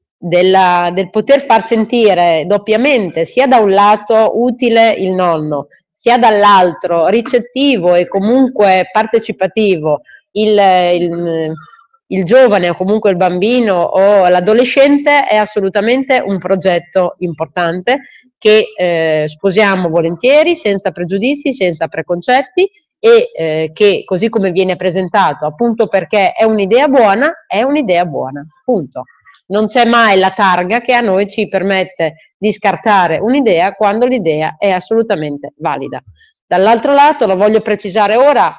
della, del poter far sentire doppiamente, sia da un lato utile il nonno, sia dall'altro ricettivo e comunque partecipativo il, il il giovane o comunque il bambino o l'adolescente, è assolutamente un progetto importante che eh, sposiamo volentieri, senza pregiudizi, senza preconcetti e eh, che così come viene presentato, appunto perché è un'idea buona, è un'idea buona, punto. Non c'è mai la targa che a noi ci permette di scartare un'idea quando l'idea è assolutamente valida. Dall'altro lato, lo voglio precisare ora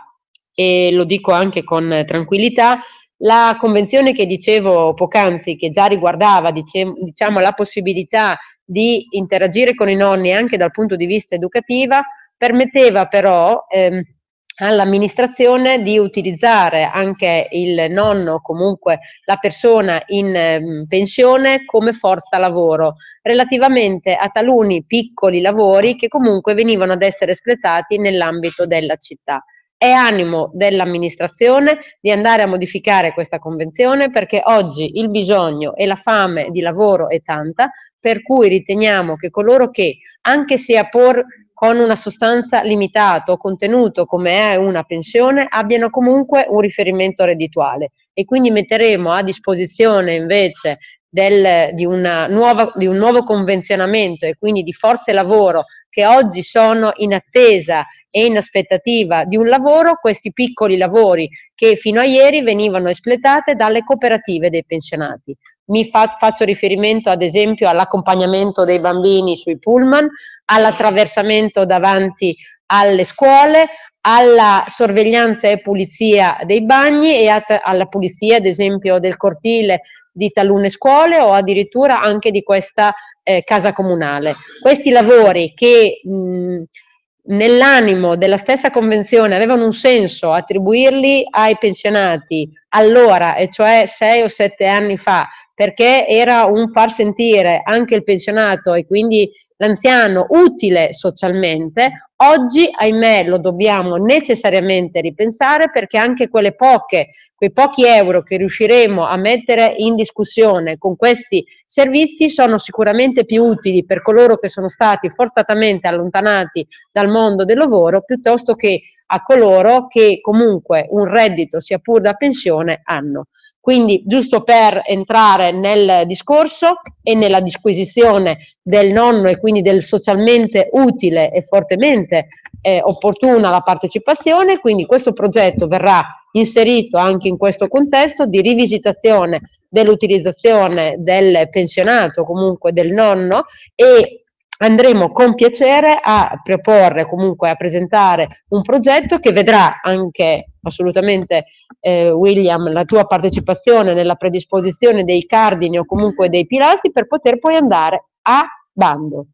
e lo dico anche con tranquillità, la convenzione che dicevo poc'anzi, che già riguardava diciamo, la possibilità di interagire con i nonni anche dal punto di vista educativo, permetteva però ehm, all'amministrazione di utilizzare anche il nonno, comunque la persona in ehm, pensione, come forza lavoro, relativamente a taluni piccoli lavori che comunque venivano ad essere espletati nell'ambito della città. È animo dell'amministrazione di andare a modificare questa convenzione perché oggi il bisogno e la fame di lavoro è tanta, per cui riteniamo che coloro che, anche se a por con una sostanza limitata o contenuto come è una pensione, abbiano comunque un riferimento reddituale e quindi metteremo a disposizione invece del, di, una nuova, di un nuovo convenzionamento e quindi di forze lavoro che oggi sono in attesa e in aspettativa di un lavoro, questi piccoli lavori che fino a ieri venivano espletate dalle cooperative dei pensionati. Mi fa, faccio riferimento ad esempio all'accompagnamento dei bambini sui pullman, all'attraversamento davanti alle scuole, alla sorveglianza e pulizia dei bagni e a, alla pulizia ad esempio del cortile di talune scuole o addirittura anche di questa eh, casa comunale. Questi lavori che mh, nell'animo della stessa convenzione avevano un senso attribuirli ai pensionati allora, e cioè sei o sette anni fa, perché era un far sentire anche il pensionato e quindi l'anziano utile socialmente, oggi ahimè lo dobbiamo necessariamente ripensare perché anche quelle poche, quei pochi euro che riusciremo a mettere in discussione con questi servizi sono sicuramente più utili per coloro che sono stati forzatamente allontanati dal mondo del lavoro piuttosto che a coloro che comunque un reddito sia pur da pensione hanno. Quindi giusto per entrare nel discorso e nella disquisizione del nonno e quindi del socialmente utile e fortemente eh, opportuna la partecipazione, quindi questo progetto verrà inserito anche in questo contesto di rivisitazione dell'utilizzazione del pensionato, comunque del nonno, e andremo con piacere a proporre, comunque a presentare un progetto che vedrà anche assolutamente eh, William la tua partecipazione nella predisposizione dei cardini o comunque dei pilastri per poter poi andare a bando.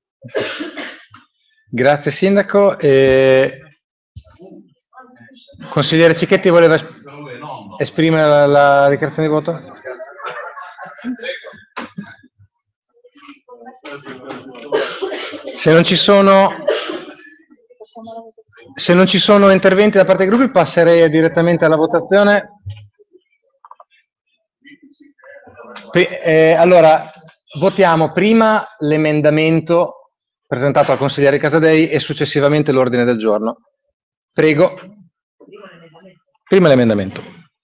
Grazie Sindaco. Eh, Consigliere Cicchetti voleva es- esprimere la, la dichiarazione di voto? Se non ci sono, se non ci sono interventi da parte dei gruppi, passerei direttamente alla votazione. Pri- eh, allora, votiamo prima l'emendamento presentato al consigliere Casadei e successivamente l'ordine del giorno. Prego. Prima l'emendamento.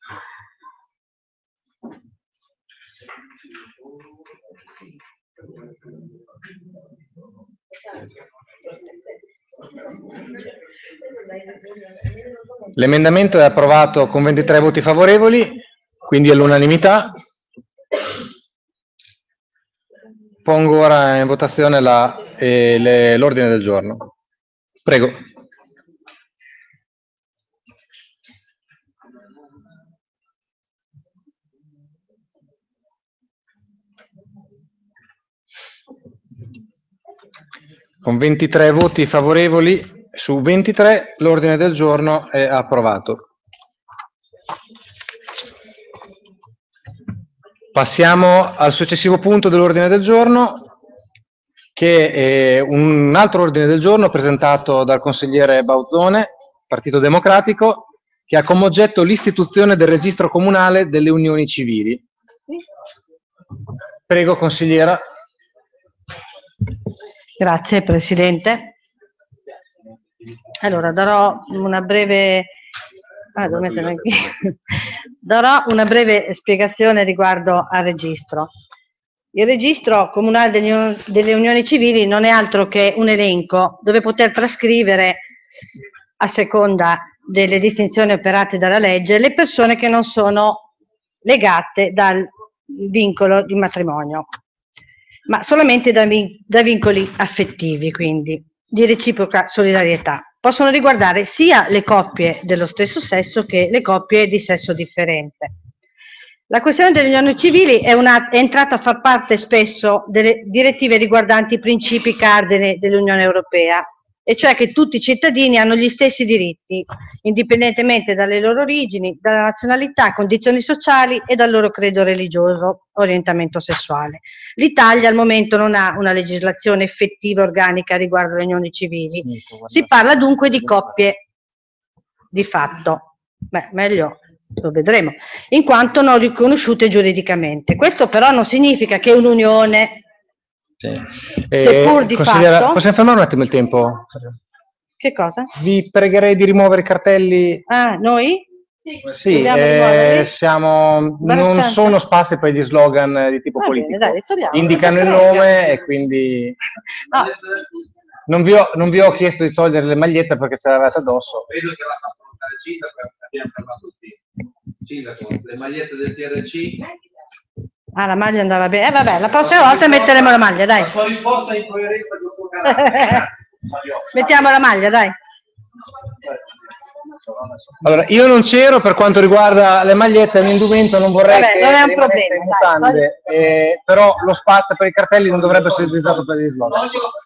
L'emendamento è approvato con ventitré voti favorevoli, quindi all'unanimità. Pongo ora in votazione la, eh, le, l'ordine del giorno. Prego. Con ventitré voti favorevoli su ventitré l'ordine del giorno è approvato. Passiamo al successivo punto dell'ordine del giorno, che è un altro ordine del giorno presentato dal consigliere Bauzzone, Partito Democratico, che ha come oggetto l'istituzione del registro comunale delle unioni civili. Prego, consigliera. Grazie Presidente. Allora, darò una breve, ah, devo mettermi qui. darò una breve spiegazione riguardo al registro. Il registro comunale degli un- delle unioni civili non è altro che un elenco dove poter trascrivere, a seconda delle distinzioni operate dalla legge, le persone che non sono legate dal vincolo di matrimonio, ma solamente da, vin- da vincoli affettivi, quindi di reciproca solidarietà. Possono riguardare sia le coppie dello stesso sesso che le coppie di sesso differente. La questione delle unioni civili è, una, è entrata a far parte spesso delle direttive riguardanti i principi cardine dell'Unione Europea, e cioè che tutti i cittadini hanno gli stessi diritti, indipendentemente dalle loro origini, dalla nazionalità, condizioni sociali e dal loro credo religioso, orientamento sessuale. L'Italia al momento non ha una legislazione effettiva organica riguardo alle unioni civili. Si parla dunque di coppie di fatto. Beh, meglio lo vedremo, in quanto non riconosciute giuridicamente. Questo però non significa che un'unione, Sì. seppur di fatto... Possiamo fermare un attimo il tempo? Che cosa? Vi pregherei di rimuovere i cartelli. Ah, noi? Sì, Dobbiamo eh, rimuoverli? siamo, non Imbarazzante. sono spazi per gli slogan di tipo Va bene, politico. dai, li togliamo, Indicano il non frega. nome e quindi No. non vi, ho, non vi ho chiesto di togliere le magliette perché ce l'avete addosso. Vedo che l'ha fatto notare il sindaco, abbiamo parlato tutti. Sindaco, le magliette del T R C. Ah, la maglia andava bene. Eh vabbè, la prossima volta metteremo la maglia, dai. La sua risposta è incoerente col suo carattere. Mettiamo la maglia, dai. Allora, io non c'ero per quanto riguarda le magliette, è un indumento, non vorrei Vabbè, che non è un rimanesse problema, in dai, mutande, eh, però lo spazio per i cartelli non dovrebbe essere utilizzato per gli slogan.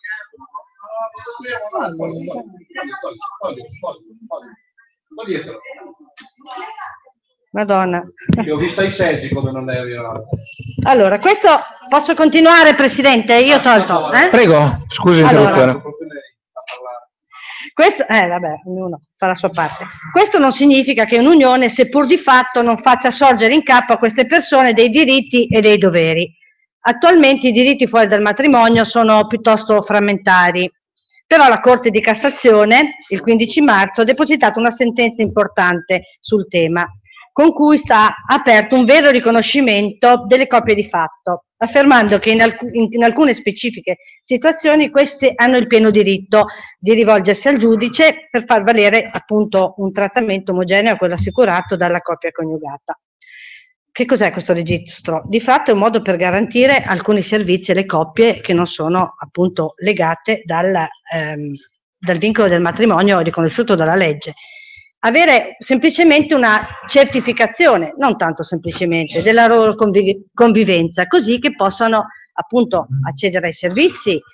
Madonna. Io ho visto i seggi come non è vero. Allora, questo posso continuare, Presidente? Io ho tolto. Eh? Prego, scusi Allora. l'interruzione. Questo, eh, vabbè, ognuno fa la sua parte. Questo non significa che un'unione, seppur di fatto, non faccia sorgere in capo a queste persone dei diritti e dei doveri. Attualmente i diritti fuori dal matrimonio sono piuttosto frammentari, però la Corte di Cassazione, il quindici marzo, ha depositato una sentenza importante sul tema, con cui sta aperto un vero riconoscimento delle coppie di fatto, affermando che in, alc- in- in alcune specifiche situazioni queste hanno il pieno diritto di rivolgersi al giudice per far valere appunto un trattamento omogeneo a quello assicurato dalla coppia coniugata. Che cos'è questo registro? Di fatto è un modo per garantire alcuni servizi alle coppie che non sono appunto legate dal, ehm, dal vincolo del matrimonio riconosciuto dalla legge. Avere semplicemente una certificazione, non tanto semplicemente, della loro convi- convivenza, così che possano appunto accedere ai servizi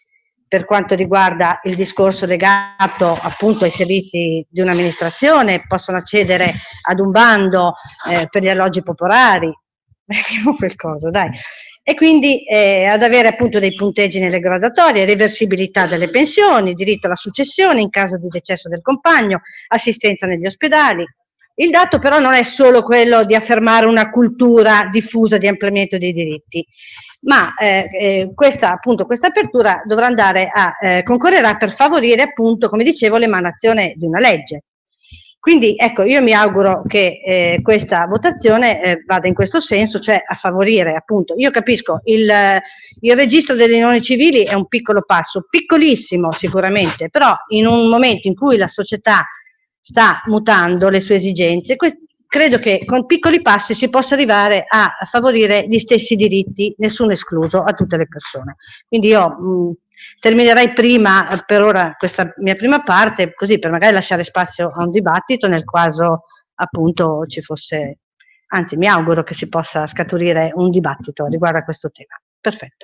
per quanto riguarda il discorso legato appunto ai servizi di un'amministrazione, possono accedere ad un bando eh, per gli alloggi popolari, quel coso, dai. E quindi eh, ad avere appunto dei punteggi nelle graduatorie, reversibilità delle pensioni, diritto alla successione in caso di decesso del compagno, assistenza negli ospedali. Il dato però non è solo quello di affermare una cultura diffusa di ampliamento dei diritti, ma eh, eh, questa, appunto, questa apertura dovrà andare a eh, concorrerà per favorire appunto, come dicevo, l'emanazione di una legge. Quindi ecco, io mi auguro che eh, questa votazione eh, vada in questo senso, cioè a favorire appunto, io capisco, il, il registro delle unioni civili è un piccolo passo, piccolissimo sicuramente, però in un momento in cui la società sta mutando le sue esigenze, credo che con piccoli passi si possa arrivare a favorire gli stessi diritti, nessuno escluso, a tutte le persone. Quindi io mh, terminerei prima, per ora, questa mia prima parte, così per magari lasciare spazio a un dibattito nel caso appunto ci fosse, anzi mi auguro che si possa scaturire un dibattito riguardo a questo tema. Perfetto.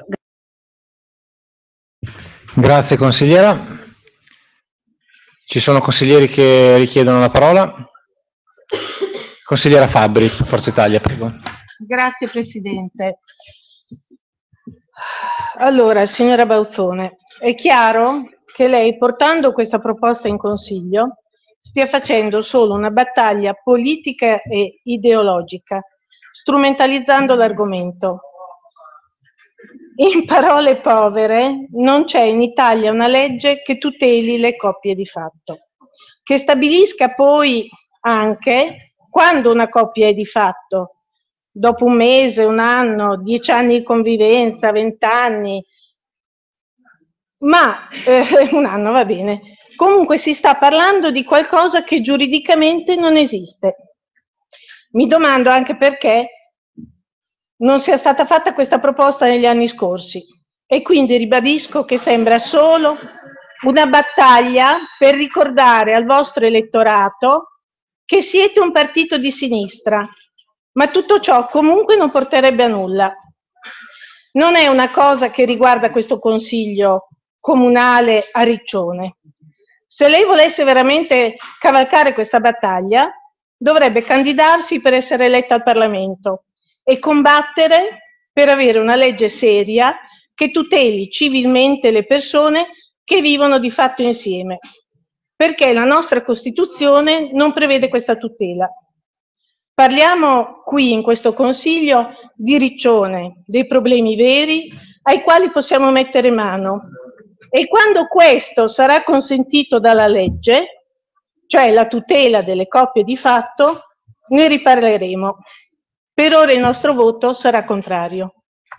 Grazie consigliera. Ci sono consiglieri che richiedono la parola. Consigliera Fabbri, Forza Italia, prego. Grazie Presidente. Allora, signora Bauzzone, è chiaro che lei, portando questa proposta in Consiglio, stia facendo solo una battaglia politica e ideologica, strumentalizzando l'argomento. In parole povere, non c'è in Italia una legge che tuteli le coppie di fatto, che stabilisca poi anche quando una coppia è di fatto, dopo un mese, un anno, dieci anni di convivenza, vent'anni, ma eh, un anno va bene. Comunque si sta parlando di qualcosa che giuridicamente non esiste. Mi domando anche perché non sia stata fatta questa proposta negli anni scorsi e quindi ribadisco che sembra solo una battaglia per ricordare al vostro elettorato che siete un partito di sinistra, ma tutto ciò comunque non porterebbe a nulla. Non è una cosa che riguarda questo Consiglio comunale a Riccione. Se lei volesse veramente cavalcare questa battaglia, dovrebbe candidarsi per essere eletta al Parlamento e combattere per avere una legge seria che tuteli civilmente le persone che vivono di fatto insieme, perché la nostra Costituzione non prevede questa tutela. Parliamo qui in questo Consiglio di Riccione, dei problemi veri ai quali possiamo mettere mano e quando questo sarà consentito dalla legge, cioè la tutela delle coppie di fatto, ne riparleremo. Per ora il nostro voto sarà contrario.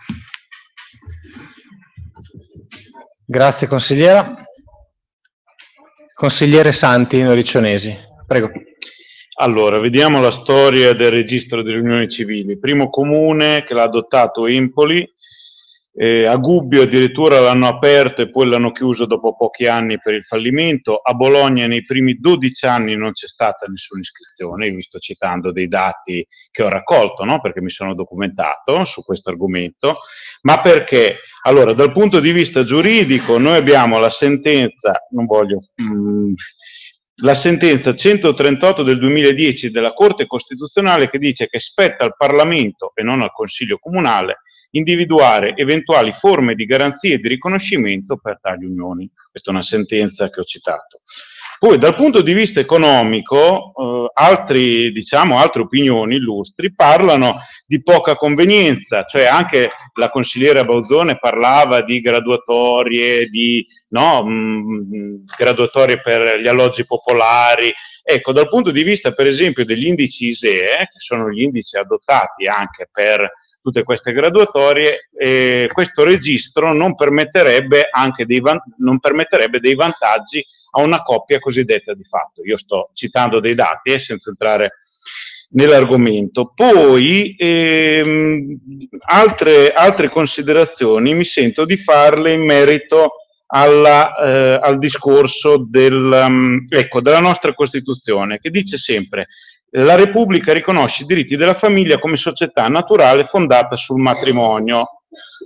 Grazie consigliera. Consigliere Santi, Riccionesi, prego. Allora, vediamo la storia del registro delle unioni civili. Primo comune che l'ha adottato Empoli, eh, a Gubbio addirittura l'hanno aperto e poi l'hanno chiuso dopo pochi anni per il fallimento. A Bologna nei primi dodici anni non c'è stata nessuna iscrizione, io vi sto citando dei dati che ho raccolto, no? Perché mi sono documentato su questo argomento, ma perché? Allora, dal punto di vista giuridico noi abbiamo la sentenza, non voglio... Mm, la sentenza centotrentotto del duemiladieci della Corte Costituzionale che dice che spetta al Parlamento e non al Consiglio Comunale individuare eventuali forme di garanzie e di riconoscimento per tali unioni. Questa è una sentenza che ho citato. Poi dal punto di vista economico, eh, altri, diciamo, altre opinioni illustri parlano di poca convenienza, cioè anche la consigliera Bauzzone parlava di graduatorie, di no, mh, graduatorie per gli alloggi popolari. Ecco, dal punto di vista per esempio degli indici I S E E, che sono gli indici adottati anche per tutte queste graduatorie, eh, questo registro non permetterebbe, anche dei, non permetterebbe dei vantaggi a una coppia cosiddetta di fatto. Io sto citando dei dati eh, senza entrare nell'argomento. Poi ehm, altre, altre considerazioni mi sento di farle in merito alla, eh, al discorso del, um, ecco, della nostra Costituzione, che dice sempre la Repubblica riconosce i diritti della famiglia come società naturale fondata sul matrimonio.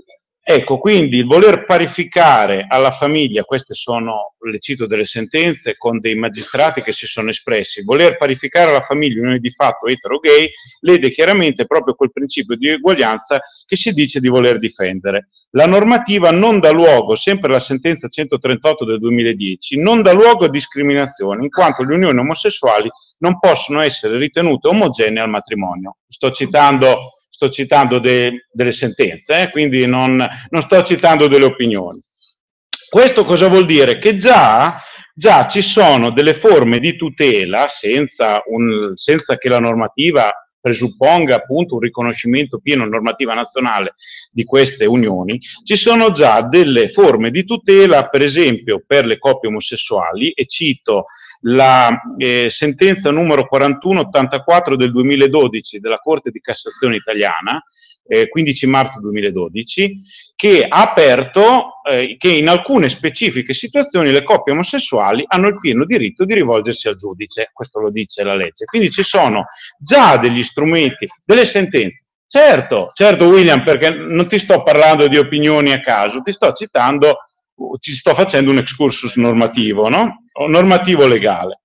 Ecco, quindi il voler parificare alla famiglia, queste sono, le cito delle sentenze con dei magistrati che si sono espressi, voler parificare alla famiglia unione di fatto etero-gay lede chiaramente proprio quel principio di uguaglianza che si dice di voler difendere. La normativa non dà luogo, sempre la sentenza centotrentotto del duemiladieci, non dà luogo a discriminazione, in quanto le unioni omosessuali non possono essere ritenute omogenee al matrimonio. Sto citando... Sto citando de, delle sentenze, eh, quindi non, non sto citando delle opinioni. Questo cosa vuol dire? Che già, già ci sono delle forme di tutela, senza, un, senza che la normativa presupponga appunto un riconoscimento pieno normativa nazionale di queste unioni, ci sono già delle forme di tutela, per esempio per le coppie omosessuali, e cito la eh, sentenza numero quarantuno ottantaquattro del duemiladodici della Corte di Cassazione italiana, eh, quindici marzo duemiladodici, che ha aperto eh, che in alcune specifiche situazioni le coppie omosessuali hanno il pieno diritto di rivolgersi al giudice, questo lo dice la legge. Quindi ci sono già degli strumenti, delle sentenze. Certo, certo William, perché non ti sto parlando di opinioni a caso, ti sto citando, ci sto facendo un excursus normativo, no? O normativo legale.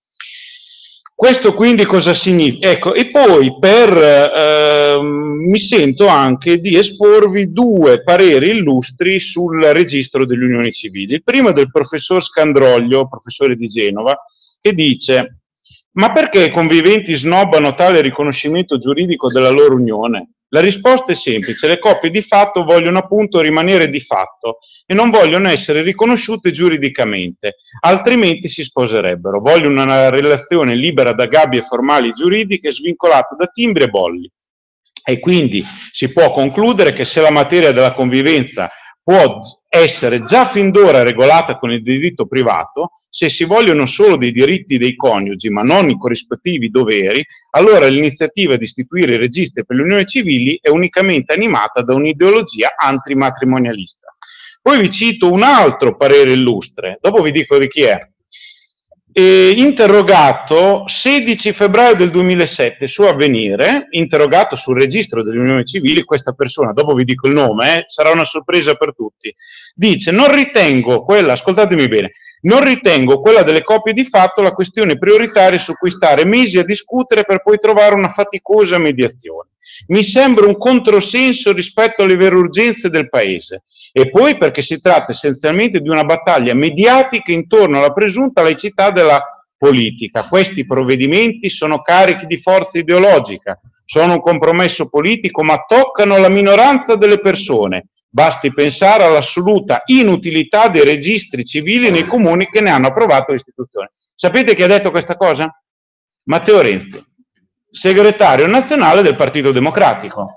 Questo quindi cosa significa? Ecco, e poi per, eh, mi sento anche di esporvi due pareri illustri sul registro delle unioni civili. Il primo è del professor Scandroglio, professore di Genova, che dice: ma perché i conviventi snobbano tale riconoscimento giuridico della loro unione? La risposta è semplice: le coppie di fatto vogliono appunto rimanere di fatto e non vogliono essere riconosciute giuridicamente, altrimenti si sposerebbero. Vogliono una relazione libera da gabbie formali giuridiche, svincolata da timbri e bolli. E quindi si può concludere che se la materia della convivenza può essere già fin d'ora regolata con il diritto privato, se si vogliono solo dei diritti dei coniugi ma non i corrispettivi doveri, allora l'iniziativa di istituire i registri per le unioni civili è unicamente animata da un'ideologia antimatrimonialista. Poi vi cito un altro parere illustre, dopo vi dico di chi è. E interrogato sedici febbraio del duemilasette su Avvenire, interrogato sul registro delle unioni civili, questa persona, dopo vi dico il nome, eh, sarà una sorpresa per tutti, dice: non ritengo quella, ascoltatemi bene, non ritengo quella delle coppie di fatto la questione prioritaria su cui stare mesi a discutere per poi trovare una faticosa mediazione. Mi sembra un controsenso rispetto alle vere urgenze del Paese, e poi perché si tratta essenzialmente di una battaglia mediatica intorno alla presunta laicità della politica. Questi provvedimenti sono carichi di forza ideologica, sono un compromesso politico, ma toccano la minoranza delle persone. Basti pensare all'assoluta inutilità dei registri civili nei comuni che ne hanno approvato l'istituzione. Sapete chi ha detto questa cosa? Matteo Renzi, segretario nazionale del Partito Democratico.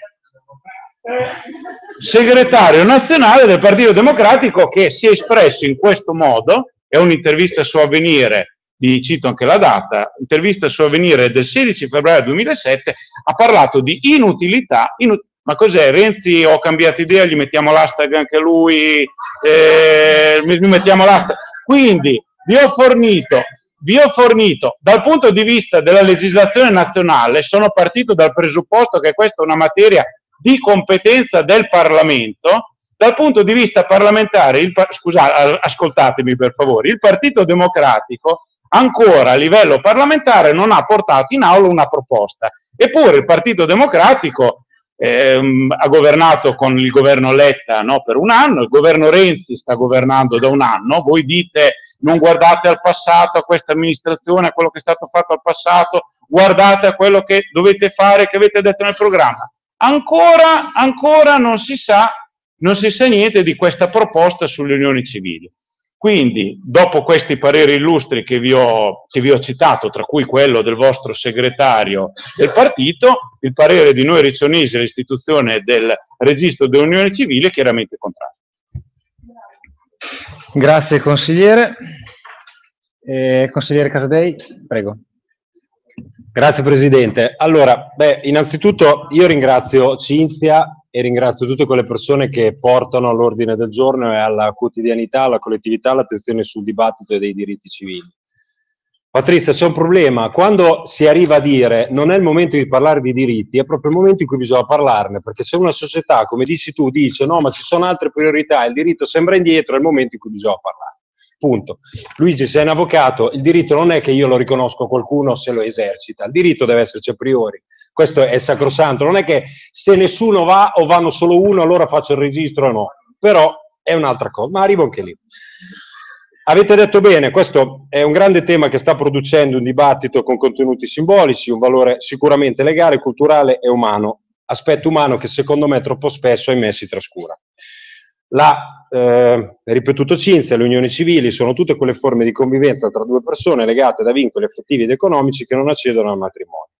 Segretario nazionale del Partito Democratico, che si è espresso in questo modo. È un'intervista su Avvenire, vi cito anche la data, intervista su Avvenire del sedici febbraio duemilasette, ha parlato di inutilità, inut- ma cos'è? Renzi, ho cambiato idea, gli mettiamo l'hashtag anche lui, eh, gli mettiamo l'hashtag. Quindi vi ho fornito Vi ho fornito, dal punto di vista della legislazione nazionale, sono partito dal presupposto che questa è una materia di competenza del Parlamento. Dal punto di vista parlamentare, il, scusate, ascoltatemi per favore, il Partito Democratico ancora a livello parlamentare non ha portato in aula una proposta, eppure il Partito Democratico ehm, ha governato con il governo Letta, no, per un anno, il governo Renzi sta governando da un anno. Voi dite: non guardate al passato, a questa amministrazione, a quello che è stato fatto al passato, guardate a quello che dovete fare, che avete detto nel programma. Ancora, ancora non si sa, non si sa niente di questa proposta sulle unioni civili. Quindi, dopo questi pareri illustri che vi ho, che vi ho citato, tra cui quello del vostro segretario del partito, il parere di noi riccionesi all'istituzione del registro delle unioni civili è chiaramente contrario. Grazie consigliere. Eh, consigliere Casadei, prego. Grazie Presidente. Allora, beh, innanzitutto io ringrazio Cinzia e ringrazio tutte quelle persone che portano all'ordine del giorno e alla quotidianità, alla collettività, l'attenzione sul dibattito e dei diritti civili. Patrizia, c'è un problema. Quando si arriva a dire non è il momento di parlare di diritti, è proprio il momento in cui bisogna parlarne, perché se una società, come dici tu, dice no, ma ci sono altre priorità, il diritto sembra indietro, è il momento in cui bisogna parlare. Punto. Luigi, sei un avvocato, il diritto non è che io lo riconosco a qualcuno se lo esercita, il diritto deve esserci a priori, questo è sacrosanto, non è che se nessuno va o vanno solo uno allora faccio il registro o no, però è un'altra cosa, ma arrivo anche lì. Avete detto bene, questo è un grande tema che sta producendo un dibattito con contenuti simbolici, un valore sicuramente legale, culturale e umano, aspetto umano che secondo me troppo spesso ahimè si trascura. La, eh, ripetuto Cinzia, le unioni civili sono tutte quelle forme di convivenza tra due persone legate da vincoli affettivi ed economici che non accedono al matrimonio.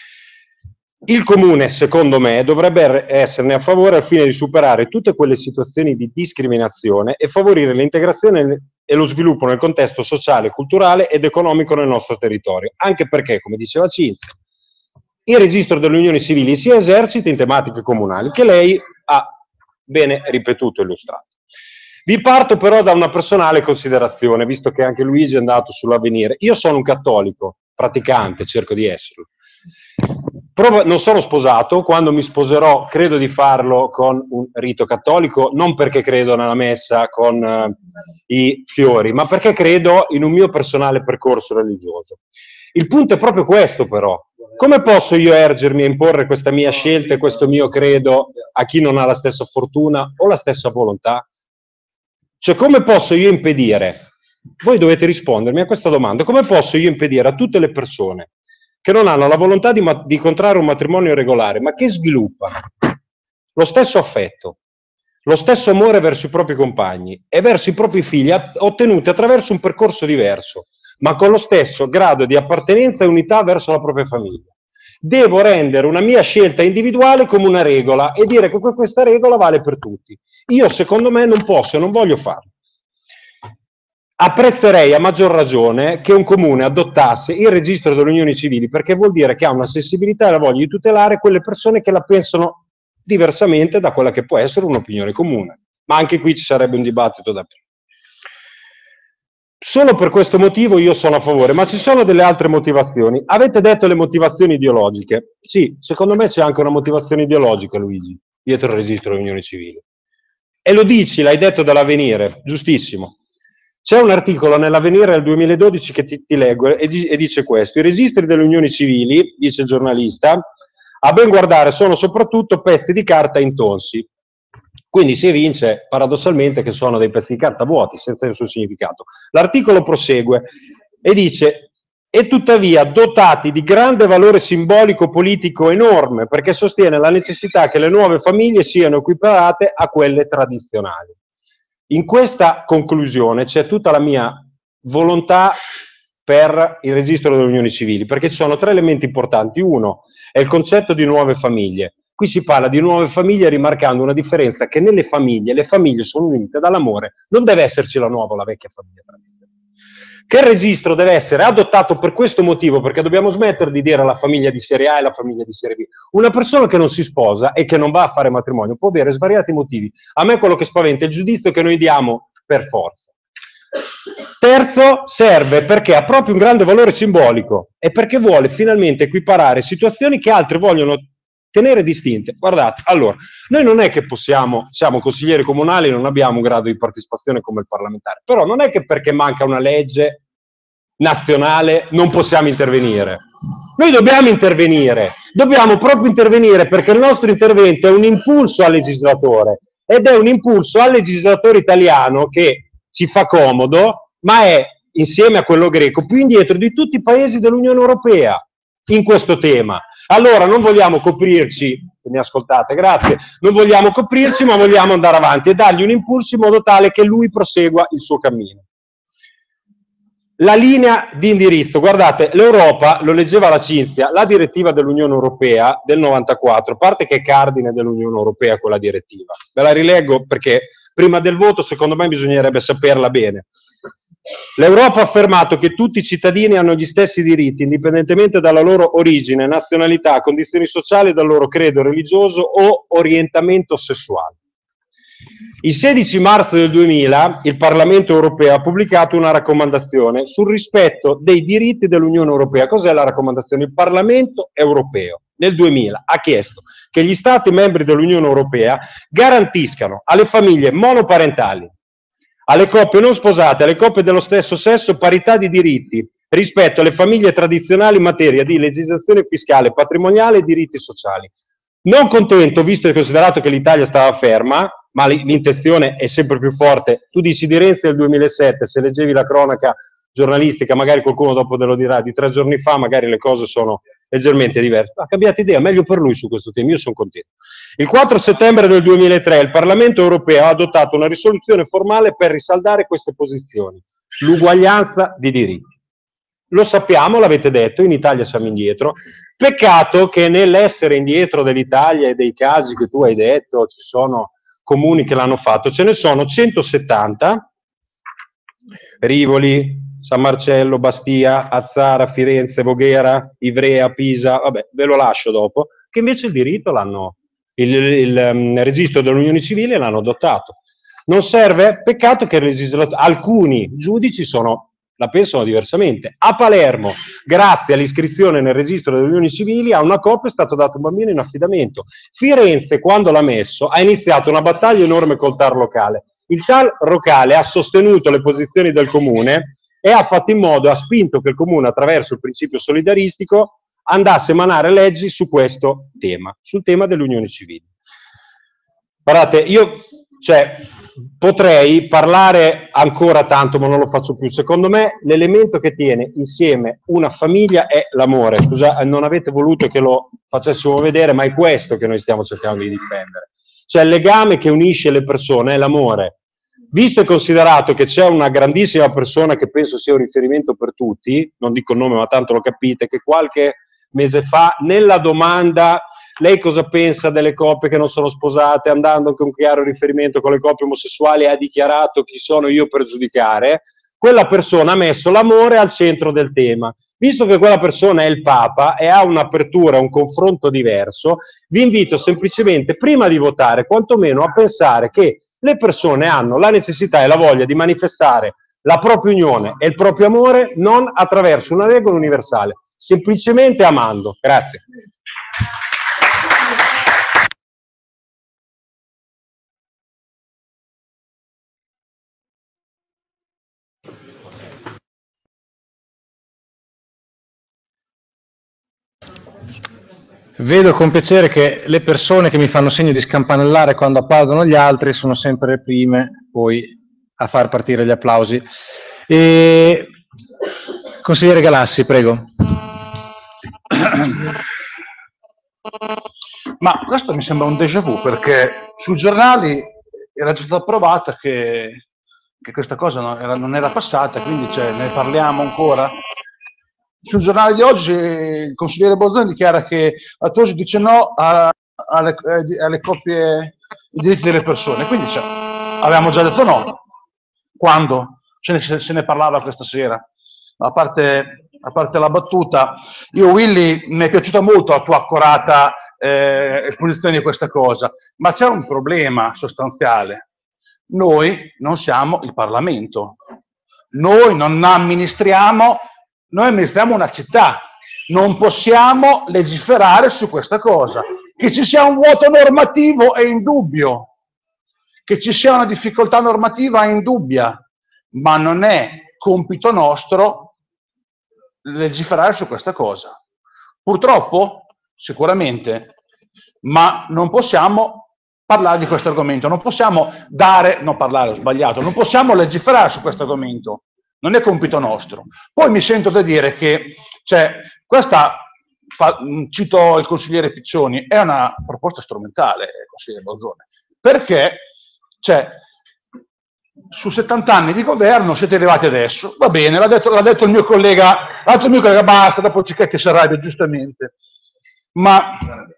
Il Comune, secondo me, dovrebbe esserne a favore al fine di superare tutte quelle situazioni di discriminazione e favorire l'integrazione e lo sviluppo nel contesto sociale, culturale ed economico nel nostro territorio, anche perché, come diceva Cinzia, il registro delle unioni civili si esercita in tematiche comunali che lei ha bene ripetuto e illustrato. Vi parto però da una personale considerazione, visto che anche Luigi è andato sull'Avvenire. Io sono un cattolico, praticante, cerco di esserlo. Prov- non sono sposato, quando mi sposerò credo di farlo con un rito cattolico, non perché credo nella messa con uh, i fiori, ma perché credo in un mio personale percorso religioso. Il punto è proprio questo però. Come posso io ergermi e imporre questa mia scelta e questo mio credo a chi non ha la stessa fortuna o la stessa volontà? Cioè, come posso io impedire? Voi dovete rispondermi a questa domanda. Come posso io impedire a tutte le persone che non hanno la volontà di, di contrarre un matrimonio regolare, ma che sviluppano lo stesso affetto, lo stesso amore verso i propri compagni e verso i propri figli, ottenuti attraverso un percorso diverso, ma con lo stesso grado di appartenenza e unità verso la propria famiglia. Devo rendere una mia scelta individuale come una regola e dire che questa regola vale per tutti. Io, secondo me, non posso e non voglio farlo. Apprezzerei a maggior ragione che un comune adottasse il registro delle unioni civili, perché vuol dire che ha una sensibilità e la voglia di tutelare quelle persone che la pensano diversamente da quella che può essere un'opinione comune. Ma anche qui ci sarebbe un dibattito da aprire. Solo per questo motivo io sono a favore, ma ci sono delle altre motivazioni. Avete detto le motivazioni ideologiche. Sì, secondo me c'è anche una motivazione ideologica, Luigi, dietro il registro delle unioni civili. E lo dici, l'hai detto dall'Avvenire, giustissimo. C'è un articolo nell'Avvenire del duemiladodici che ti, ti leggo e, e dice questo: i registri delle unioni civili, dice il giornalista, a ben guardare sono soprattutto pezzi di carta intonsi. Quindi si evince paradossalmente che sono dei pezzi di carta vuoti, senza nessun significato. L'articolo prosegue e dice: e tuttavia dotati di grande valore simbolico politico enorme, perché sostiene la necessità che le nuove famiglie siano equiparate a quelle tradizionali. In questa conclusione c'è tutta la mia volontà per il registro delle unioni civili, perché ci sono tre elementi importanti. Uno è il concetto di nuove famiglie. Qui si parla di nuove famiglie rimarcando una differenza, che nelle famiglie, le famiglie sono unite dall'amore, non deve esserci la nuova o la vecchia famiglia tradizionale. Che il registro deve essere adottato per questo motivo, perché dobbiamo smettere di dire la famiglia di serie A e la famiglia di serie B. Una persona che non si sposa e che non va a fare matrimonio può avere svariati motivi. A me quello che spaventa è il giudizio che noi diamo per forza. Terzo, serve perché ha proprio un grande valore simbolico e perché vuole finalmente equiparare situazioni che altri vogliono tenere distinte. Guardate, allora, noi non è che possiamo, siamo consiglieri comunali e non abbiamo un grado di partecipazione come il parlamentare, però non è che perché manca una legge nazionale non possiamo intervenire. Noi dobbiamo intervenire, dobbiamo proprio intervenire perché il nostro intervento è un impulso al legislatore ed è un impulso al legislatore italiano che ci fa comodo, ma è, insieme a quello greco, più indietro di tutti i paesi dell'Unione Europea in questo tema. Allora non vogliamo coprirci, mi ascoltate, grazie, non vogliamo coprirci ma vogliamo andare avanti e dargli un impulso in modo tale che lui prosegua il suo cammino. La linea di indirizzo, guardate, l'Europa, lo leggeva la Cinzia, la direttiva dell'Unione Europea del novantaquattro, a parte che è cardine dell'Unione Europea quella direttiva, ve la rileggo perché prima del voto secondo me bisognerebbe saperla bene. L'Europa ha affermato che tutti i cittadini hanno gli stessi diritti, indipendentemente dalla loro origine, nazionalità, condizioni sociali, dal loro credo religioso o orientamento sessuale. Il sedici marzo del duemila il Parlamento europeo ha pubblicato una raccomandazione sul rispetto dei diritti dell'Unione Europea. Cos'è la raccomandazione? Il Parlamento europeo nel duemila ha chiesto che gli Stati membri dell'Unione Europea garantiscano alle famiglie monoparentali, alle coppie non sposate, alle coppie dello stesso sesso parità di diritti rispetto alle famiglie tradizionali in materia di legislazione fiscale, patrimoniale e diritti sociali. Non contento, visto e considerato che l'Italia stava ferma, ma l'intenzione è sempre più forte. Tu dici di Renzi del duemilasette, se leggevi la cronaca giornalistica, magari qualcuno dopo te lo dirà, di tre giorni fa magari le cose sono leggermente diverse. Ha cambiato idea, meglio per lui su questo tema, io sono contento. Il quattro settembre del duemilatré il Parlamento europeo ha adottato una risoluzione formale per risaldare queste posizioni, l'uguaglianza di diritti. Lo sappiamo, l'avete detto, in Italia siamo indietro. Peccato che nell'essere indietro dell'Italia e dei casi che tu hai detto, ci sono comuni che l'hanno fatto, ce ne sono centosettanta, Rivoli, San Marcello, Bastia, Azzara, Firenze, Voghera, Ivrea, Pisa, vabbè, ve lo lascio dopo, che invece il diritto l'hanno, il, il, il um, registro dell'unione civile l'hanno adottato. Non serve? Peccato che il alcuni giudici sono, la pensano diversamente. A Palermo, grazie all'iscrizione nel registro delle unioni civili, a una coppia è stato dato un bambino in affidamento. Firenze, quando l'ha messo, ha iniziato una battaglia enorme col TAR locale. Il TAR locale ha sostenuto le posizioni del comune e ha fatto in modo, ha spinto che il comune, attraverso il principio solidaristico, andasse a emanare leggi su questo tema, sul tema delle unioni civili. Guardate, io, cioè, potrei parlare ancora tanto, ma non lo faccio più. Secondo me l'elemento che tiene insieme una famiglia è l'amore. Scusa, non avete voluto che lo facessimo vedere, ma è questo che noi stiamo cercando di difendere. Cioè il legame che unisce le persone è l'amore. Visto e considerato che c'è una grandissima persona che penso sia un riferimento per tutti, non dico il nome ma tanto lo capite, che qualche mese fa nella domanda lei cosa pensa delle coppie che non sono sposate, andando anche un chiaro riferimento con le coppie omosessuali, ha dichiarato chi sono io per giudicare, quella persona ha messo l'amore al centro del tema. Visto che quella persona è il Papa e ha un'apertura, un confronto diverso, vi invito semplicemente, prima di votare, quantomeno a pensare che le persone hanno la necessità e la voglia di manifestare la propria unione e il proprio amore non attraverso una regola universale, semplicemente amando. Grazie. Vedo con piacere che le persone che mi fanno segno di scampanellare quando applaudono gli altri sono sempre le prime poi a far partire gli applausi. E... Consigliere Galassi, prego. Ma questo mi sembra un déjà vu, perché sui giornali era già stata approvata che, che questa cosa non era, non era passata, quindi cioè, ne parliamo ancora. Sul giornale di oggi il consigliere Bolzoni dichiara che a Tosi dice no a, alle, alle coppie, ai diritti delle persone, quindi cioè, avevamo già detto no. Quando? Se ne, se ne parlava questa sera. A parte, a parte la battuta, io Willy mi è piaciuta molto la tua accurata eh, esposizione di questa cosa, ma c'è un problema sostanziale. Noi non siamo il Parlamento, noi non amministriamo Noi amministriamo una città, non possiamo legiferare su questa cosa. Che ci sia un vuoto normativo è indubbio, che ci sia una difficoltà normativa è indubbia, ma non è compito nostro legiferare su questa cosa. Purtroppo, sicuramente, ma non possiamo parlare di questo argomento, non possiamo dare, non parlare, ho sbagliato, non possiamo legiferare su questo argomento. Non è compito nostro. Poi mi sento da dire che, cioè, questa, fa, cito il consigliere Piccioni, è una proposta strumentale, consigliere Bolzoni, perché, cioè, su settanta anni di governo siete arrivati adesso, va bene, l'ha detto, l'ha detto il mio collega, l'ha detto il mio collega, basta, dopo Cicchetti si arrabbia, giustamente, ma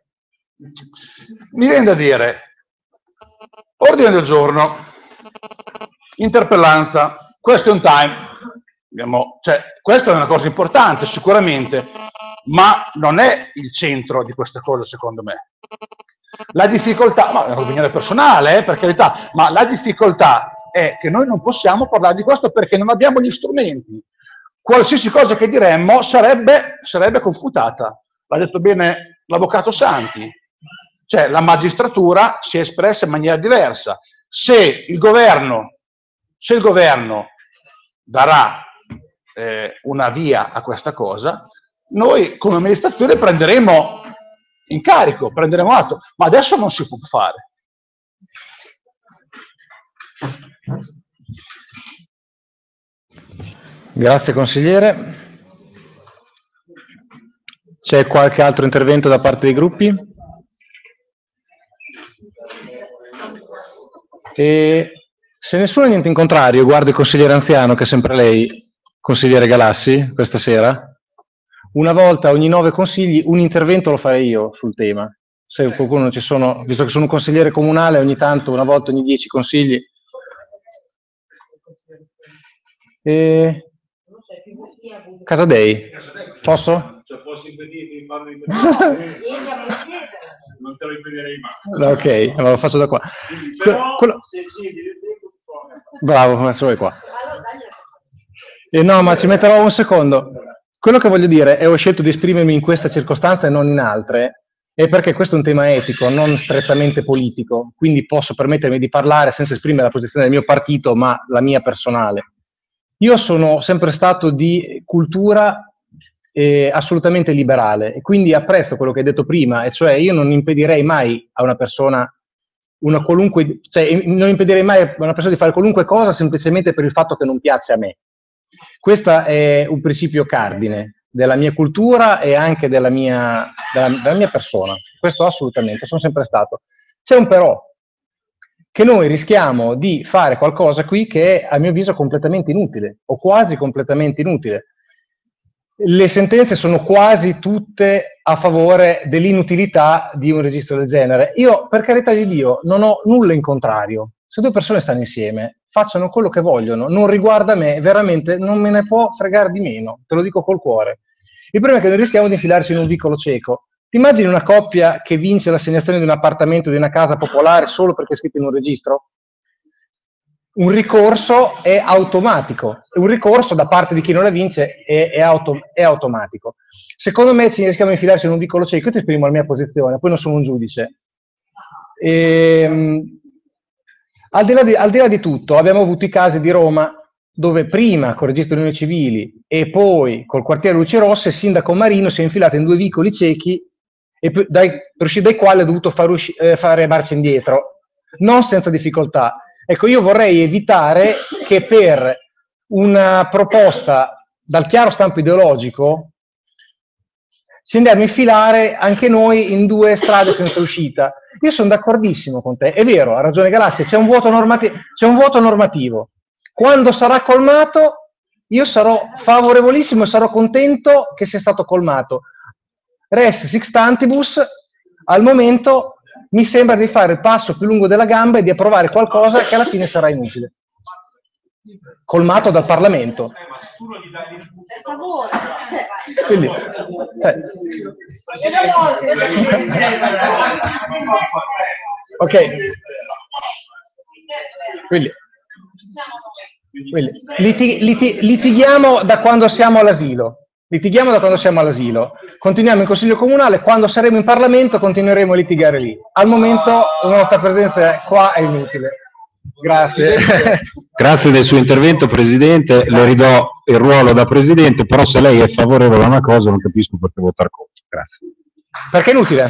mi viene da dire, ordine del giorno, interpellanza, question time, abbiamo, cioè, questa è una cosa importante sicuramente, ma non è il centro di questa cosa secondo me. La difficoltà, ma è un'opinione personale, eh, per carità, ma la difficoltà è che noi non possiamo parlare di questo perché non abbiamo gli strumenti. Qualsiasi cosa che diremmo sarebbe, sarebbe confutata. L'ha detto bene l'avvocato Santi. Cioè, la magistratura si è espressa in maniera diversa. Se il governo, se il governo darà eh, una via a questa cosa, noi come amministrazione prenderemo in carico, prenderemo atto, ma adesso non si può fare. Grazie consigliere. C'è qualche altro intervento da parte dei gruppi? E se nessuno ha niente in contrario, guardo il consigliere anziano, che è sempre lei, consigliere Galassi, questa sera. Una volta ogni nove consigli, un intervento lo farei io sul tema. Se qualcuno ci sono, visto che sono un consigliere comunale, ogni tanto, una volta ogni dieci consigli. E... Casadei, posso? Se fossi impedito di farlo in non te lo impedirei mai. Ok, allora lo faccio da qua. Però, Quello... se sì, Bravo, come sono qua. E no, ma ci metterò un secondo. Quello che voglio dire è ho scelto di esprimermi in questa circostanza e non in altre, è perché questo è un tema etico, non strettamente politico, quindi posso permettermi di parlare senza esprimere la posizione del mio partito, ma la mia personale. Io sono sempre stato di cultura eh, assolutamente liberale e quindi apprezzo quello che hai detto prima, e cioè io non impedirei mai a una persona, una qualunque, cioè non impedirei mai a una persona di fare qualunque cosa semplicemente per il fatto che non piace a me. Questo è un principio cardine della mia cultura e anche della mia, della, della mia persona. Questo assolutamente, sono sempre stato. C'è un però, che noi rischiamo di fare qualcosa qui che è, a mio avviso, completamente inutile, o quasi completamente inutile. Le sentenze sono quasi tutte a favore dell'inutilità di un registro del genere. Io, per carità di Dio, non ho nulla in contrario. Se due persone stanno insieme, facciano quello che vogliono, non riguarda me, veramente non me ne può fregare di meno, te lo dico col cuore. Il problema è che noi rischiamo di infilarci in un vicolo cieco. Ti immagini una coppia che vince l'assegnazione di un appartamento, di una casa popolare solo perché è scritto in un registro? Un ricorso è automatico, un ricorso da parte di chi non la vince è, è, auto, è automatico. Secondo me ci rischiamo di infilarci in un vicolo cieco. Io ti esprimo la mia posizione, poi non sono un giudice. E, al, di là di, al di là di tutto, abbiamo avuto i casi di Roma dove prima col registro delle unioni civili e poi col quartiere Luci Rosse il sindaco Marino si è infilato in due vicoli ciechi e dai, per uscire dai quali ha dovuto far usci, eh, fare marcia indietro, non senza difficoltà. Ecco, io vorrei evitare che per una proposta dal chiaro stampo ideologico ci andiamo a infilare anche noi in due strade senza uscita. Io sono d'accordissimo con te, è vero, ha ragione Galassi, c'è un vuoto normativo, c'è un vuoto normativo. Quando sarà colmato, io sarò favorevolissimo e sarò contento che sia stato colmato. Res sixtantibus, al momento mi sembra di fare il passo più lungo della gamba e di approvare qualcosa che alla fine sarà inutile. Colmato dal Parlamento. Quindi, cioè, ok. Quindi, quindi liti, liti, litighiamo da quando siamo all'asilo. Litighiamo da quando siamo all'asilo, continuiamo in Consiglio Comunale, quando saremo in Parlamento continueremo a litigare lì. Al momento la nostra presenza qua è inutile. Grazie. Grazie del suo intervento, Presidente. Le ridò il ruolo da Presidente, però se lei è favorevole a una cosa non capisco perché votare contro. Grazie. Perché è inutile.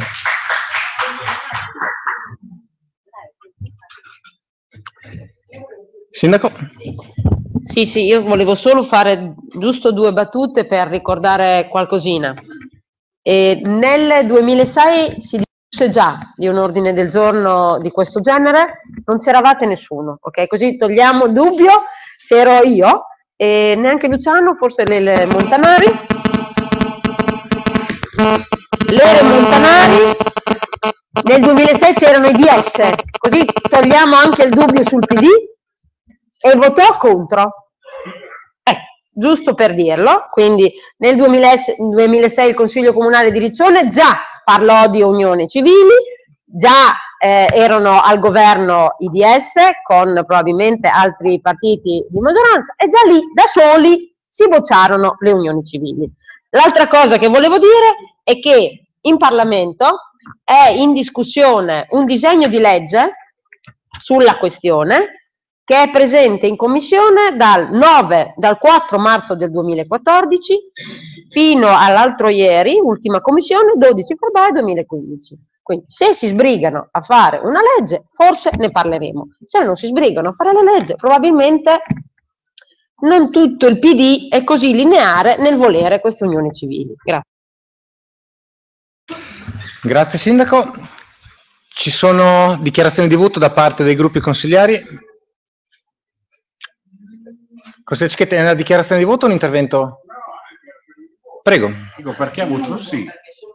Sindaco? Sì, sì, io volevo solo fare giusto due battute per ricordare qualcosina. E nel duemilasei si discusse già di un ordine del giorno di questo genere, non c'eravate nessuno, ok? Così togliamo dubbio, c'ero io e neanche Luciano, forse le, le Montanari. Le Montanari, nel duemilasei c'erano i D S, così togliamo anche il dubbio sul P D. E votò contro, eh, giusto per dirlo. Quindi nel duemilasei il Consiglio Comunale di Riccione già parlò di unioni civili, già eh, erano al governo I D S con probabilmente altri partiti di maggioranza e già lì da soli si bocciarono le unioni civili. L'altra cosa che volevo dire è che in Parlamento è in discussione un disegno di legge sulla questione che è presente in commissione dal, nove, dal quattro marzo del duemilaquattordici fino all'altro ieri, ultima commissione, dodici febbraio duemilaquindici. Quindi se si sbrigano a fare una legge, forse ne parleremo. Se non si sbrigano a fare la legge, probabilmente non tutto il P D è così lineare nel volere queste unioni civili. Grazie. Grazie Sindaco. Ci sono dichiarazioni di voto da parte dei gruppi consigliari? Consigliere Cicchetti, è una dichiarazione di voto o un intervento? Prego. Dico perché ha avuto sì.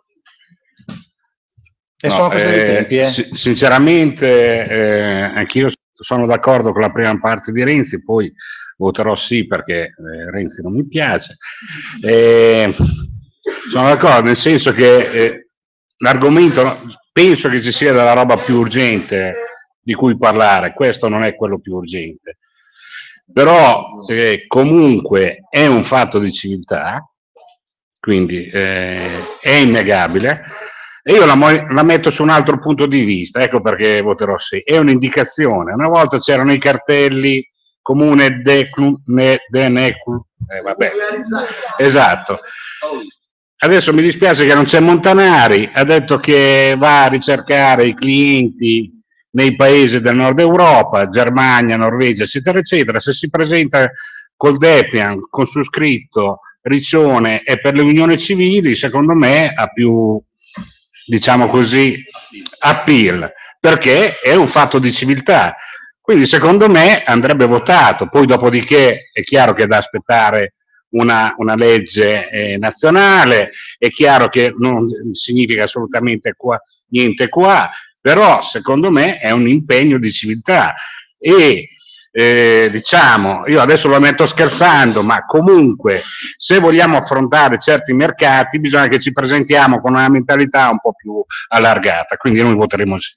E No, sono questioni eh, di tempi, eh. si- sinceramente eh, anch'io sono d'accordo con la prima parte di Renzi, poi voterò sì perché eh, Renzi non mi piace. Eh, sono d'accordo nel senso che eh, l'argomento, penso che ci sia della roba più urgente di cui parlare, questo non è quello più urgente, però eh, comunque è un fatto di civiltà, quindi eh, è innegabile. E io la, mo- la metto su un altro punto di vista, ecco perché voterò sì. È un'indicazione. Una volta c'erano i cartelli comune declu, ne, de neclu, eh, vabbè. Esatto. Adesso mi dispiace che non c'è Montanari, ha detto che va a ricercare i clienti nei paesi del nord Europa, Germania, Norvegia, eccetera, eccetera. Se si presenta col Depian, con su scritto Riccione e per le unioni civili, secondo me ha più, diciamo così, appeal, perché è un fatto di civiltà. Quindi secondo me andrebbe votato, poi dopodiché è chiaro che è da aspettare una, una legge eh, nazionale, è chiaro che non significa assolutamente qua, niente qua, però secondo me è un impegno di civiltà e eh, diciamo, io adesso lo metto scherzando, ma comunque se vogliamo affrontare certi mercati bisogna che ci presentiamo con una mentalità un po' più allargata, quindi noi voteremo sì.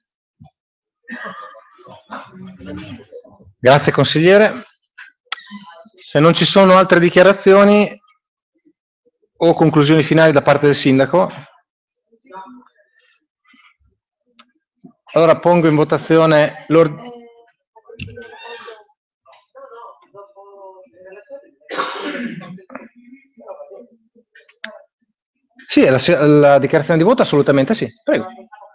Grazie consigliere. Se non ci sono altre dichiarazioni o conclusioni finali da parte del sindaco, allora pongo in votazione l'ordine. Sì, la, la dichiarazione di voto assolutamente sì, prego.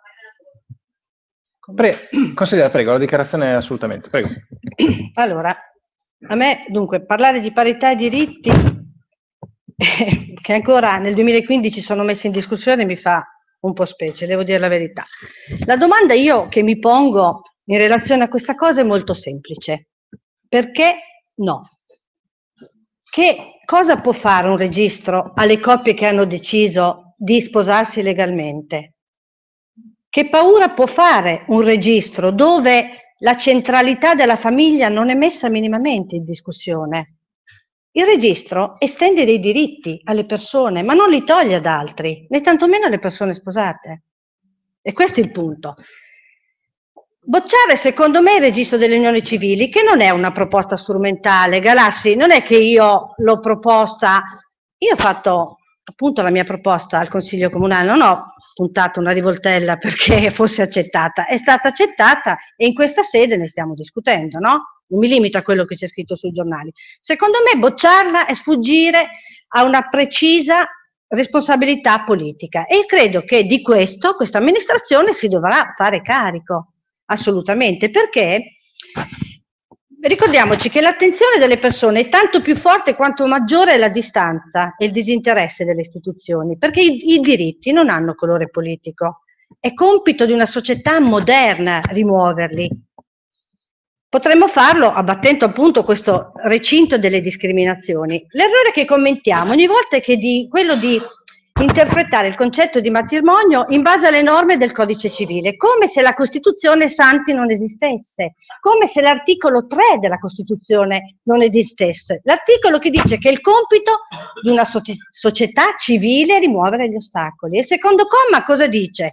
Pre consigliere, prego, la dichiarazione assolutamente, prego. Allora, a me dunque parlare di parità e diritti eh, che ancora nel duemilaquindici sono messi in discussione mi fa un po' specie, devo dire la verità. La domanda io che mi pongo in relazione a questa cosa è molto semplice. Perché no? Che cosa può fare un registro alle coppie che hanno deciso di sposarsi legalmente? Che paura può fare un registro dove la centralità della famiglia non è messa minimamente in discussione? Il registro estende dei diritti alle persone, ma non li toglie ad altri, né tantomeno alle persone sposate. E questo è il punto. Bocciare secondo me il registro delle unioni civili, che non è una proposta strumentale, Galassi, non è che io l'ho proposta, io ho fatto appunto la mia proposta al Consiglio Comunale, non ho puntato una rivoltella perché fosse accettata, è stata accettata e in questa sede ne stiamo discutendo, no? Non mi limito a quello che c'è scritto sui giornali. Secondo me bocciarla è sfuggire a una precisa responsabilità politica e credo che di questo questa amministrazione si dovrà fare carico. Assolutamente, perché ricordiamoci che l'attenzione delle persone è tanto più forte quanto maggiore è la distanza e il disinteresse delle istituzioni, perché i, i diritti non hanno colore politico, è compito di una società moderna rimuoverli. Potremmo farlo abbattendo appunto questo recinto delle discriminazioni. L'errore che commentiamo ogni volta è che di, quello di interpretare il concetto di matrimonio in base alle norme del codice civile, come se la Costituzione Santi non esistesse, come se l'articolo tre della Costituzione non esistesse, l'articolo che dice che è il compito di una società civile rimuovere gli ostacoli. E il secondo comma cosa dice?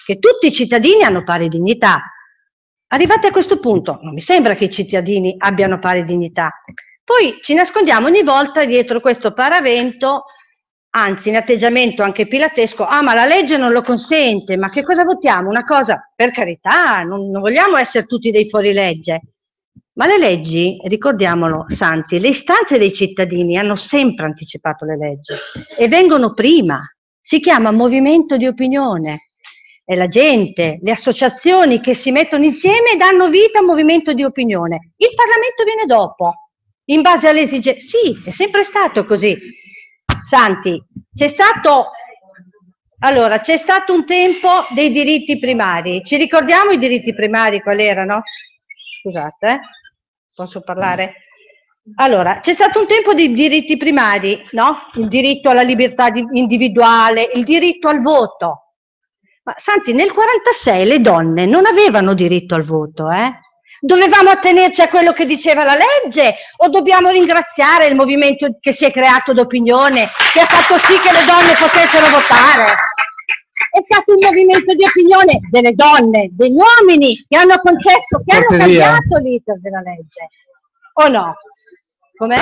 che tutti i cittadini hanno pari dignità. Arrivati a questo punto, non mi sembra che i cittadini abbiano pari dignità. Poi ci nascondiamo ogni volta dietro questo paravento, anzi in atteggiamento anche pilatesco, ah ma la legge non lo consente, ma che cosa votiamo? Una cosa, per carità, non, non vogliamo essere tutti dei fuorilegge, ma le leggi, ricordiamolo Santi, le istanze dei cittadini hanno sempre anticipato le leggi e vengono prima, si chiama movimento di opinione, è la gente, le associazioni che si mettono insieme e danno vita a un movimento di opinione, il Parlamento viene dopo. In base alle esigenze, sì, è sempre stato così. Santi, c'è stato, allora, c'è stato un tempo dei diritti primari. Ci ricordiamo i diritti primari quali erano? Scusate, eh? Posso parlare? Allora, c'è stato un tempo di diritti primari, no? Il diritto alla libertà individuale, il diritto al voto. Ma Santi, nel quarantasei le donne non avevano diritto al voto, eh? Dovevamo attenerci a quello che diceva la legge o dobbiamo ringraziare il movimento che si è creato d'opinione, che ha fatto sì che le donne potessero votare? È stato un movimento di opinione delle donne, degli uomini che hanno concesso, che hanno cambiato l'iter della legge. O no? Com'è?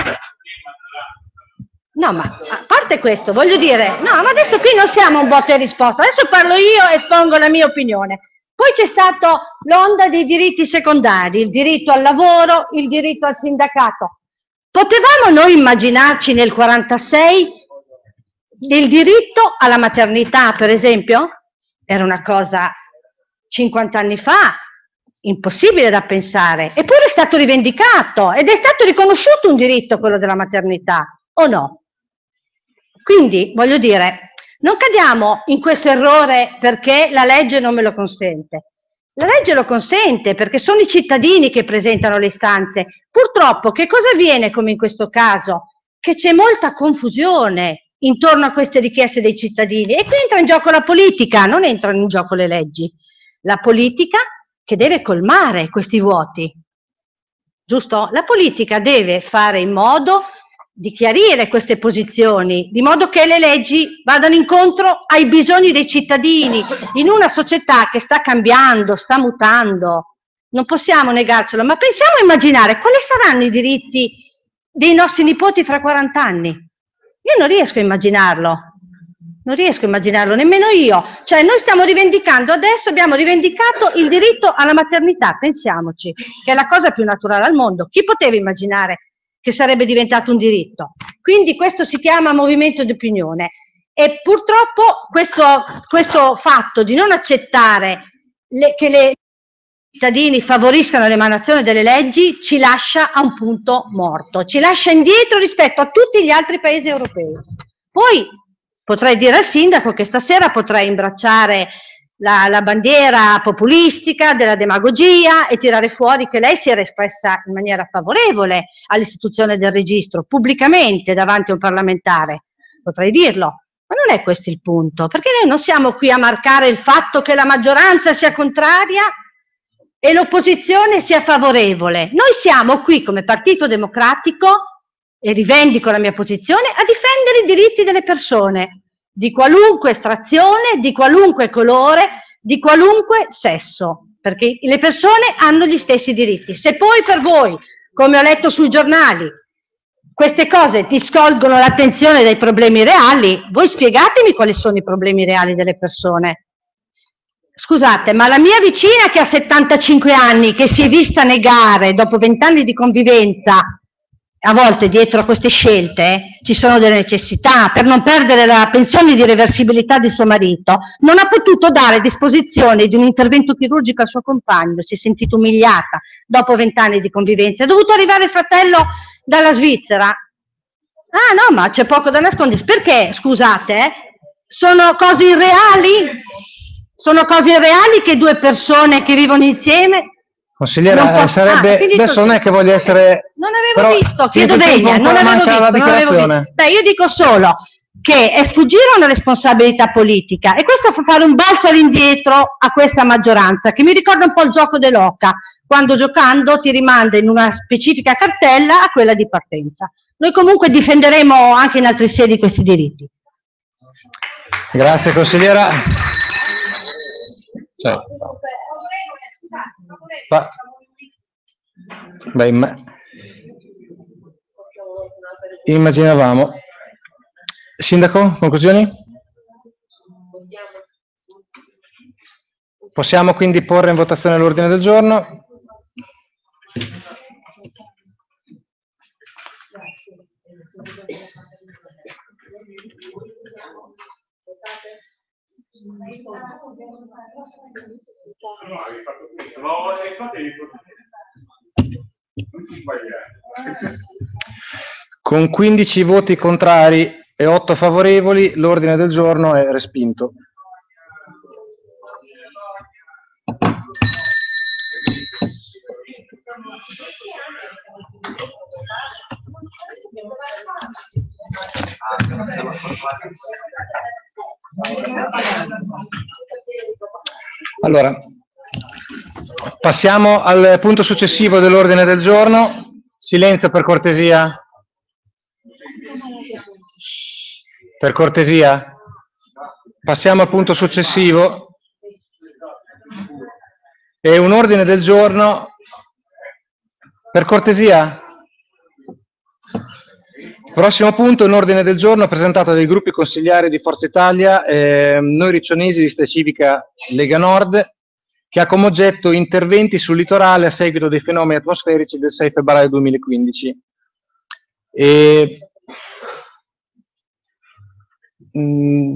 No, ma a parte questo, voglio dire, no, ma adesso qui non siamo un botta e risposta, adesso parlo io e espongo la mia opinione. Poi c'è stata l'onda dei diritti secondari, il diritto al lavoro, il diritto al sindacato. Potevamo noi immaginarci nel quarantasei il diritto alla maternità, per esempio? Era una cosa cinquanta anni fa, impossibile da pensare, eppure è stato rivendicato ed è stato riconosciuto un diritto quello della maternità, o no? Quindi, voglio dire, non cadiamo in questo errore perché la legge non me lo consente. La legge lo consente perché sono i cittadini che presentano le istanze. Purtroppo, che cosa avviene come in questo caso? Che c'è molta confusione intorno a queste richieste dei cittadini e qui entra in gioco la politica, non entrano in gioco le leggi. La politica che deve colmare questi vuoti, giusto? La politica deve fare in modo di chiarire queste posizioni, di modo che le leggi vadano incontro ai bisogni dei cittadini, in una società che sta cambiando, sta mutando, non possiamo negarcelo, ma pensiamo a immaginare quali saranno i diritti dei nostri nipoti fra quaranta anni. Io non riesco a immaginarlo, non riesco a immaginarlo, nemmeno io, cioè noi stiamo rivendicando, adesso abbiamo rivendicato il diritto alla maternità, pensiamoci, che è la cosa più naturale al mondo, chi poteva immaginare che sarebbe diventato un diritto? Quindi questo si chiama movimento di opinione e purtroppo questo, questo fatto di non accettare le, che le cittadini favoriscano l'emanazione delle leggi ci lascia a un punto morto, ci lascia indietro rispetto a tutti gli altri paesi europei. Poi potrei dire al sindaco che stasera potrei imbracciare La, la bandiera populistica della demagogia e tirare fuori che lei si era espressa in maniera favorevole all'istituzione del registro, pubblicamente davanti a un parlamentare, potrei dirlo, ma non è questo il punto, perché noi non siamo qui a marcare il fatto che la maggioranza sia contraria e l'opposizione sia favorevole, noi siamo qui come Partito Democratico, e rivendico la mia posizione, a difendere i diritti delle persone, di qualunque estrazione, di qualunque colore, di qualunque sesso, perché le persone hanno gli stessi diritti. Se poi per voi, come ho letto sui giornali, queste cose discolgono l'attenzione dai problemi reali, voi spiegatemi quali sono i problemi reali delle persone. Scusate, ma la mia vicina che ha settantacinque anni, che si è vista negare dopo vent'anni di convivenza, a volte dietro a queste scelte ci sono delle necessità, per non perdere la pensione di reversibilità di suo marito, non ha potuto dare disposizione di un intervento chirurgico al suo compagno, si è sentita umiliata dopo vent'anni di convivenza, è dovuto arrivare il fratello dalla Svizzera. Ah no, ma c'è poco da nascondersi, perché, scusate, eh, sono cose irreali? Sono cose irreali che due persone che vivono insieme... Consigliera, eh, sarebbe, ah, adesso non è che voglio essere... Non avevo però, visto, chiedo venia, non avevo visto, non avevo visto. Beh, io dico solo che è sfuggire a una responsabilità politica e questo fa fare un balzo all'indietro a questa maggioranza, che mi ricorda un po' il gioco dell'oca, quando giocando ti rimanda in una specifica cartella a quella di partenza. Noi comunque difenderemo anche in altre sedi questi diritti. Grazie consigliera. Cioè, fa... Beh, imma... immaginavamo. Sindaco, conclusioni? Possiamo quindi porre in votazione l'ordine del giorno. Con quindici voti contrari e otto favorevoli, l'ordine del giorno è respinto. Allora, passiamo al punto successivo dell'ordine del giorno. Silenzio per cortesia. Per cortesia. Passiamo al punto successivo. È un ordine del giorno. Per cortesia. Prossimo punto, un ordine del giorno presentato dai gruppi consigliari di Forza Italia, eh, Noi Riccionesi, Lista Civica Lega Nord, che ha come oggetto interventi sul litorale a seguito dei fenomeni atmosferici del sei febbraio duemilaquindici. E, mh,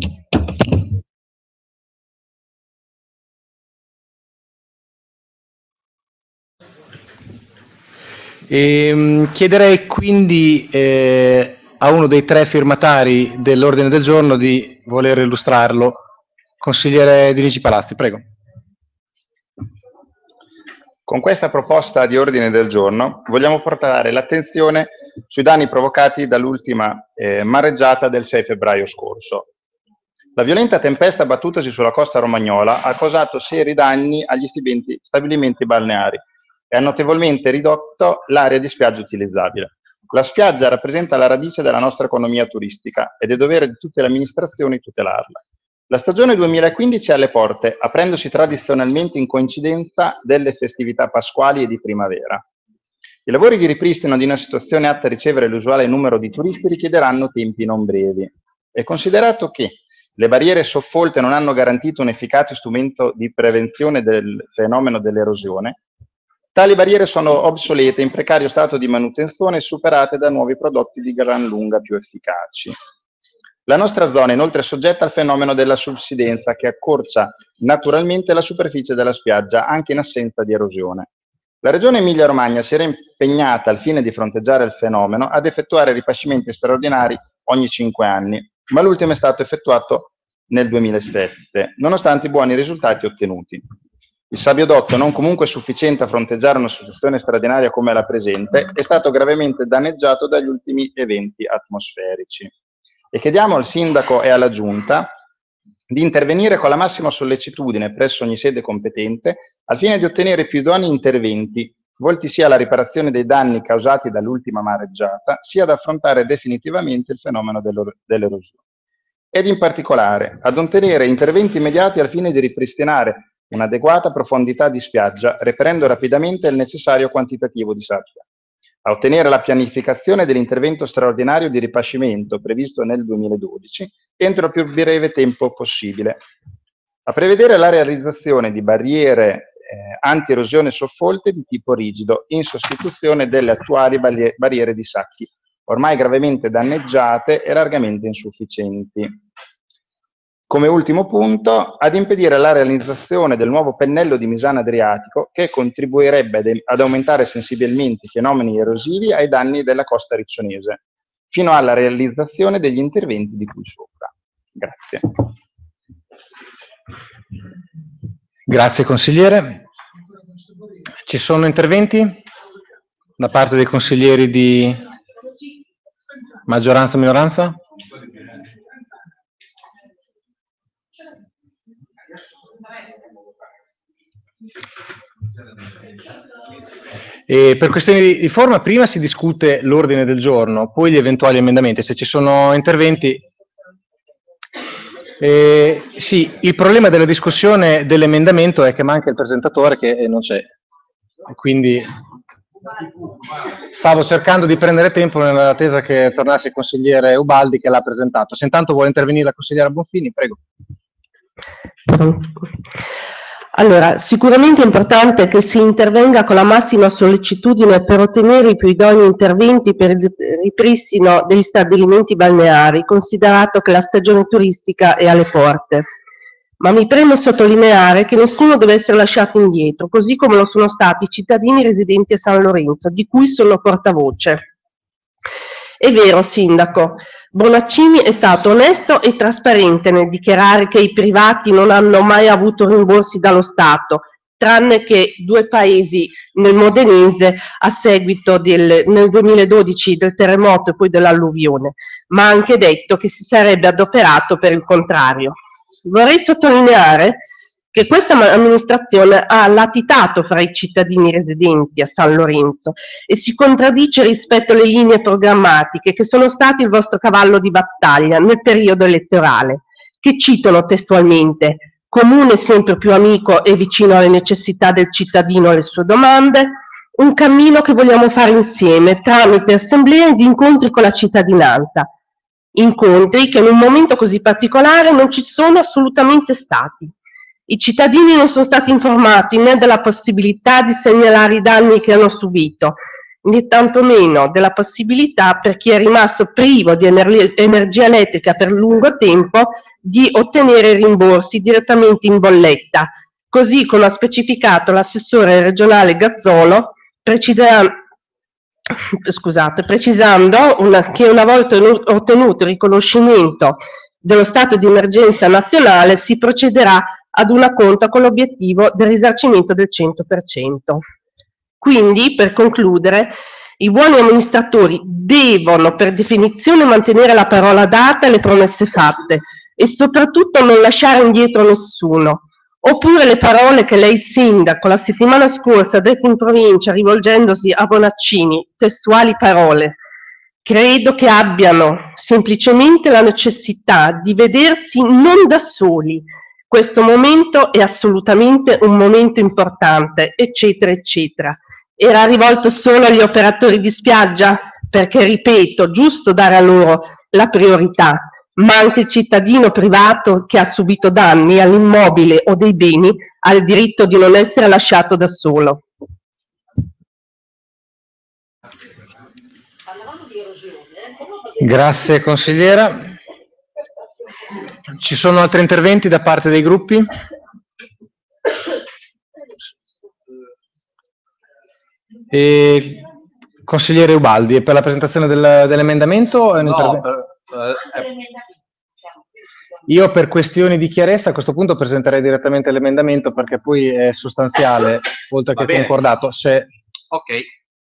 E, chiederei quindi eh, a uno dei tre firmatari dell'ordine del giorno di voler illustrarlo. Consigliere Dinici Palazzi, prego. Con questa proposta di ordine del giorno vogliamo portare l'attenzione sui danni provocati dall'ultima eh, mareggiata del sei febbraio scorso. La violenta tempesta battutasi sulla costa romagnola ha causato seri danni agli stabilimenti balneari e ha notevolmente ridotto l'area di spiaggia utilizzabile. La spiaggia rappresenta la radice della nostra economia turistica ed è dovere di tutte le amministrazioni tutelarla. La stagione duemilaquindici è alle porte, aprendosi tradizionalmente in coincidenza delle festività pasquali e di primavera. I lavori di ripristino di una situazione atta a ricevere l'usuale numero di turisti richiederanno tempi non brevi. È considerato che le barriere soffolte non hanno garantito un efficace strumento di prevenzione del fenomeno dell'erosione. Tali barriere sono obsolete, in precario stato di manutenzione e superate da nuovi prodotti di gran lunga più efficaci. La nostra zona è inoltre soggetta al fenomeno della subsidenza che accorcia naturalmente la superficie della spiaggia anche in assenza di erosione. La Regione Emilia-Romagna si era impegnata al fine di fronteggiare il fenomeno ad effettuare ripascimenti straordinari ogni cinque anni, ma l'ultimo è stato effettuato nel duemilasette, nonostante i buoni risultati ottenuti. Il sabbiodotto, non comunque sufficiente a fronteggiare una situazione straordinaria come la presente, è stato gravemente danneggiato dagli ultimi eventi atmosferici. E chiediamo al Sindaco e alla Giunta di intervenire con la massima sollecitudine presso ogni sede competente al fine di ottenere più idonei interventi volti sia alla riparazione dei danni causati dall'ultima mareggiata, sia ad affrontare definitivamente il fenomeno dell'erosione. Ed in particolare ad ottenere interventi immediati al fine di ripristinare un'adeguata profondità di spiaggia, reperendo rapidamente il necessario quantitativo di sabbia. A ottenere la pianificazione dell'intervento straordinario di ripascimento previsto nel duemiladodici entro il più breve tempo possibile. A prevedere la realizzazione di barriere eh, anti-erosione soffolte di tipo rigido in sostituzione delle attuali barriere di sacchi, ormai gravemente danneggiate e largamente insufficienti. Come ultimo punto, ad impedire la realizzazione del nuovo pennello di Misano Adriatico che contribuirebbe ad aumentare sensibilmente i fenomeni erosivi ai danni della costa riccionese, fino alla realizzazione degli interventi di cui sopra. Grazie. Grazie consigliere. Ci sono interventi da parte dei consiglieri di maggioranza o minoranza? E per questioni di forma prima si discute l'ordine del giorno, poi gli eventuali emendamenti. Se ci sono interventi, Eh, sì, il problema della discussione dell'emendamento è che manca il presentatore che non c'è, quindi stavo cercando di prendere tempo nell'attesa che tornasse il consigliere Ubaldi che l'ha presentato. Se intanto vuole intervenire la consigliera Bonfini, prego. Allora, sicuramente è importante che si intervenga con la massima sollecitudine per ottenere i più idonei interventi per il ripristino degli stabilimenti balneari, considerato che la stagione turistica è alle porte. Ma mi preme sottolineare che nessuno deve essere lasciato indietro, così come lo sono stati i cittadini residenti a San Lorenzo, di cui sono portavoce. È vero, Sindaco, Bonaccini è stato onesto e trasparente nel dichiarare che i privati non hanno mai avuto rimborsi dallo Stato, tranne che due paesi nel modenese a seguito del, nel duemiladodici del terremoto e poi dell'alluvione, ma ha anche detto che si sarebbe adoperato per il contrario. Vorrei sottolineare che questa amministrazione ha latitato fra i cittadini residenti a San Lorenzo e si contraddice rispetto alle linee programmatiche che sono state il vostro cavallo di battaglia nel periodo elettorale, che citano testualmente: comune sempre più amico e vicino alle necessità del cittadino e alle sue domande, un cammino che vogliamo fare insieme tramite assemblee ed incontri con la cittadinanza, incontri che in un momento così particolare non ci sono assolutamente stati. I cittadini non sono stati informati né della possibilità di segnalare i danni che hanno subito, né tantomeno della possibilità per chi è rimasto privo di ener- energia elettrica per lungo tempo di ottenere rimborsi direttamente in bolletta, così come ha specificato l'assessore regionale Gazzolo, precisa- scusate, precisando una, che una volta ottenuto il riconoscimento dello stato di emergenza nazionale si procederà ad una conta con l'obiettivo del risarcimento del cento per cento. Quindi, per concludere, i buoni amministratori devono per definizione mantenere la parola data e le promesse fatte e soprattutto non lasciare indietro nessuno. Oppure le parole che lei, sindaco, la settimana scorsa ha detto in provincia rivolgendosi a Bonaccini, testuali parole: credo che abbiano semplicemente la necessità di vedersi non da soli. Questo momento è assolutamente un momento importante, eccetera, eccetera. Era rivolto solo agli operatori di spiaggia? Perché, ripeto, giusto dare a loro la priorità, ma anche il cittadino privato che ha subito danni all'immobile o dei beni ha il diritto di non essere lasciato da solo. Grazie consigliera. Ci sono altri interventi da parte dei gruppi? E, consigliere Ubaldi, è per la presentazione del, dell'emendamento? È un No, intervento? per, eh, Io per questioni di chiarezza a questo punto presenterei direttamente l'emendamento perché poi è sostanziale, oltre Va che bene. concordato. Se... ok.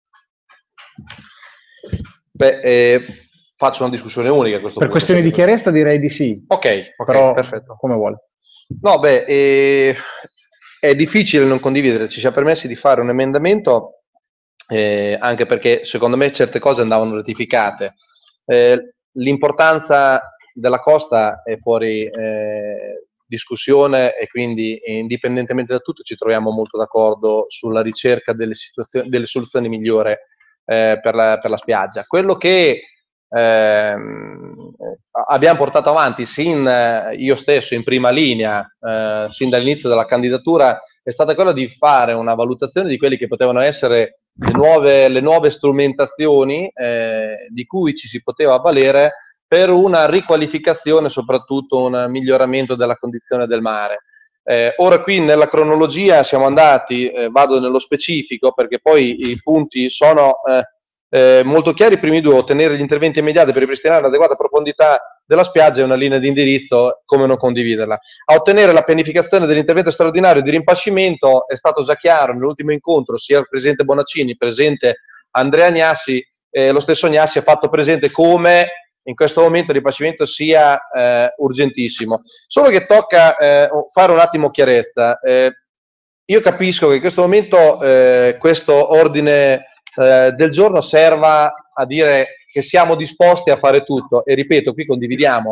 Beh, eh, faccio una discussione unica a questo Per punto. questioni di chiarezza direi di sì. Ok, ok, Però, perfetto. come vuole. No, beh, eh, è difficile non condividere, ci siamo permessi di fare un emendamento, eh, anche perché secondo me certe cose andavano rettificate. Eh, l'importanza della costa è fuori eh, discussione e quindi indipendentemente da tutto ci troviamo molto d'accordo sulla ricerca delle, situazioni, delle soluzioni migliori eh, per, la, per la spiaggia. Quello che eh, abbiamo portato avanti sin eh, io stesso in prima linea, eh, sin dall'inizio della candidatura, è stata quella di fare una valutazione di quelli che potevano essere le nuove, le nuove strumentazioni eh, di cui ci si poteva avvalere per una riqualificazione, soprattutto un miglioramento della condizione del mare. Eh, ora qui nella cronologia siamo andati, eh, vado nello specifico perché poi i punti sono eh, eh, molto chiari. I primi due: ottenere gli interventi immediati per ripristinare l'adeguata profondità della spiaggia, è una linea di indirizzo, come non condividerla. A ottenere la pianificazione dell'intervento straordinario di rimpascimento è stato già chiaro nell'ultimo incontro, sia il presidente Bonaccini, presente Andrea Gnassi, eh, lo stesso Gnassi ha fatto presente come in questo momento il ripascimento sia eh, urgentissimo. Solo che tocca eh, fare un attimo chiarezza. Eh, io capisco che in questo momento eh, questo ordine eh, del giorno serva a dire che siamo disposti a fare tutto, e ripeto, qui condividiamo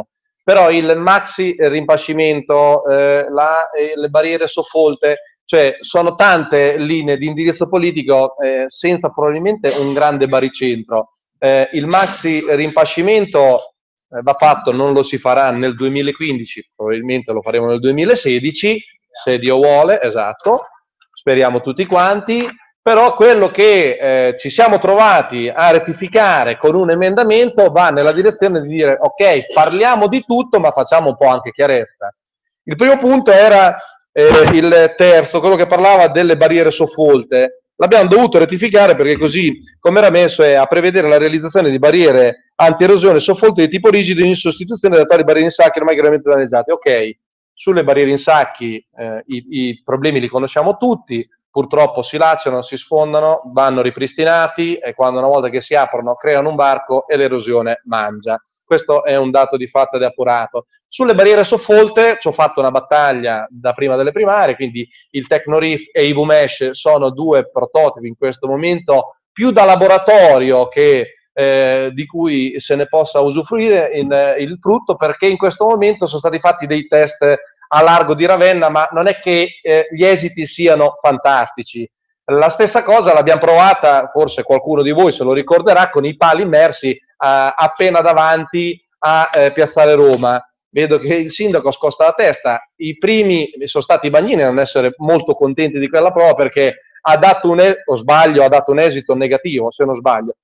però il maxi rimpascimento, eh, la, eh, le barriere soffolte, cioè sono tante linee di indirizzo politico eh, senza probabilmente un grande baricentro. Eh, il maxi rimpascimento eh, va fatto, non lo si farà nel duemilaquindici, probabilmente lo faremo nel duemilasedici, se Dio vuole, esatto, speriamo tutti quanti. Però quello che eh, ci siamo trovati a rettificare con un emendamento va nella direzione di dire ok, parliamo di tutto ma facciamo un po' anche chiarezza. Il primo punto era eh, il terzo, quello che parlava delle barriere soffolte. L'abbiamo dovuto rettificare perché così come era messo è a prevedere la realizzazione di barriere anti-erosione soffolte di tipo rigido in sostituzione delle attuali barriere in sacchi ormai gravemente danneggiate. Ok, sulle barriere in sacchi eh, i, i problemi li conosciamo tutti. Purtroppo si lacerano, si sfondano, vanno ripristinati e quando una volta che si aprono creano un varco e l'erosione mangia. Questo è un dato di fatto ed appurato. Sulle barriere soffolte ci ho fatto una battaglia da prima delle primarie, quindi il Tecnorif e i V Mesh sono due prototipi in questo momento più da laboratorio che eh, di cui se ne possa usufruire in, eh, il frutto, perché in questo momento sono stati fatti dei test a largo di Ravenna, ma non è che eh, gli esiti siano fantastici. La stessa cosa l'abbiamo provata, forse qualcuno di voi se lo ricorderà, con i pali immersi eh, appena davanti a eh, Piazzale Roma. Vedo che il sindaco scosta la testa. I primi sono stati i bagnini a non essere molto contenti di quella prova perché ha dato un, o sbaglio, ha dato un esito negativo, se non sbaglio.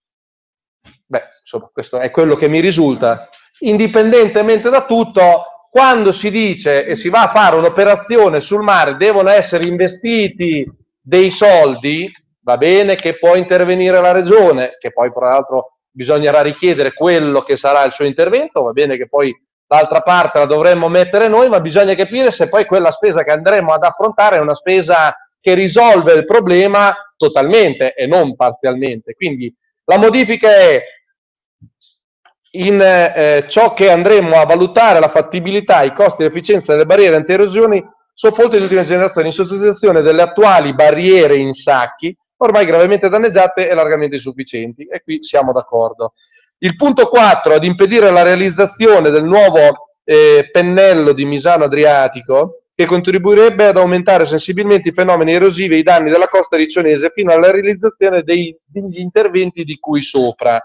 Beh, insomma, questo è quello che mi risulta. Indipendentemente da tutto, quando si dice e si va a fare un'operazione sul mare, devono essere investiti dei soldi, va bene che può intervenire la regione, che poi tra l'altro bisognerà richiedere quello che sarà il suo intervento, va bene che poi l'altra parte la dovremmo mettere noi, ma bisogna capire se poi quella spesa che andremo ad affrontare è una spesa che risolve il problema totalmente e non parzialmente. Quindi la modifica è in eh, ciò che andremo a valutare la fattibilità, i costi e l'efficienza delle barriere anti-erosioni soffolte di ultima generazione in sostituzione delle attuali barriere in sacchi ormai gravemente danneggiate e largamente insufficienti, e qui siamo d'accordo. Il punto quattro, ad impedire la realizzazione del nuovo eh, pennello di Misano Adriatico, che contribuirebbe ad aumentare sensibilmente i fenomeni erosivi e i danni della costa riccionese fino alla realizzazione dei, degli interventi di cui sopra.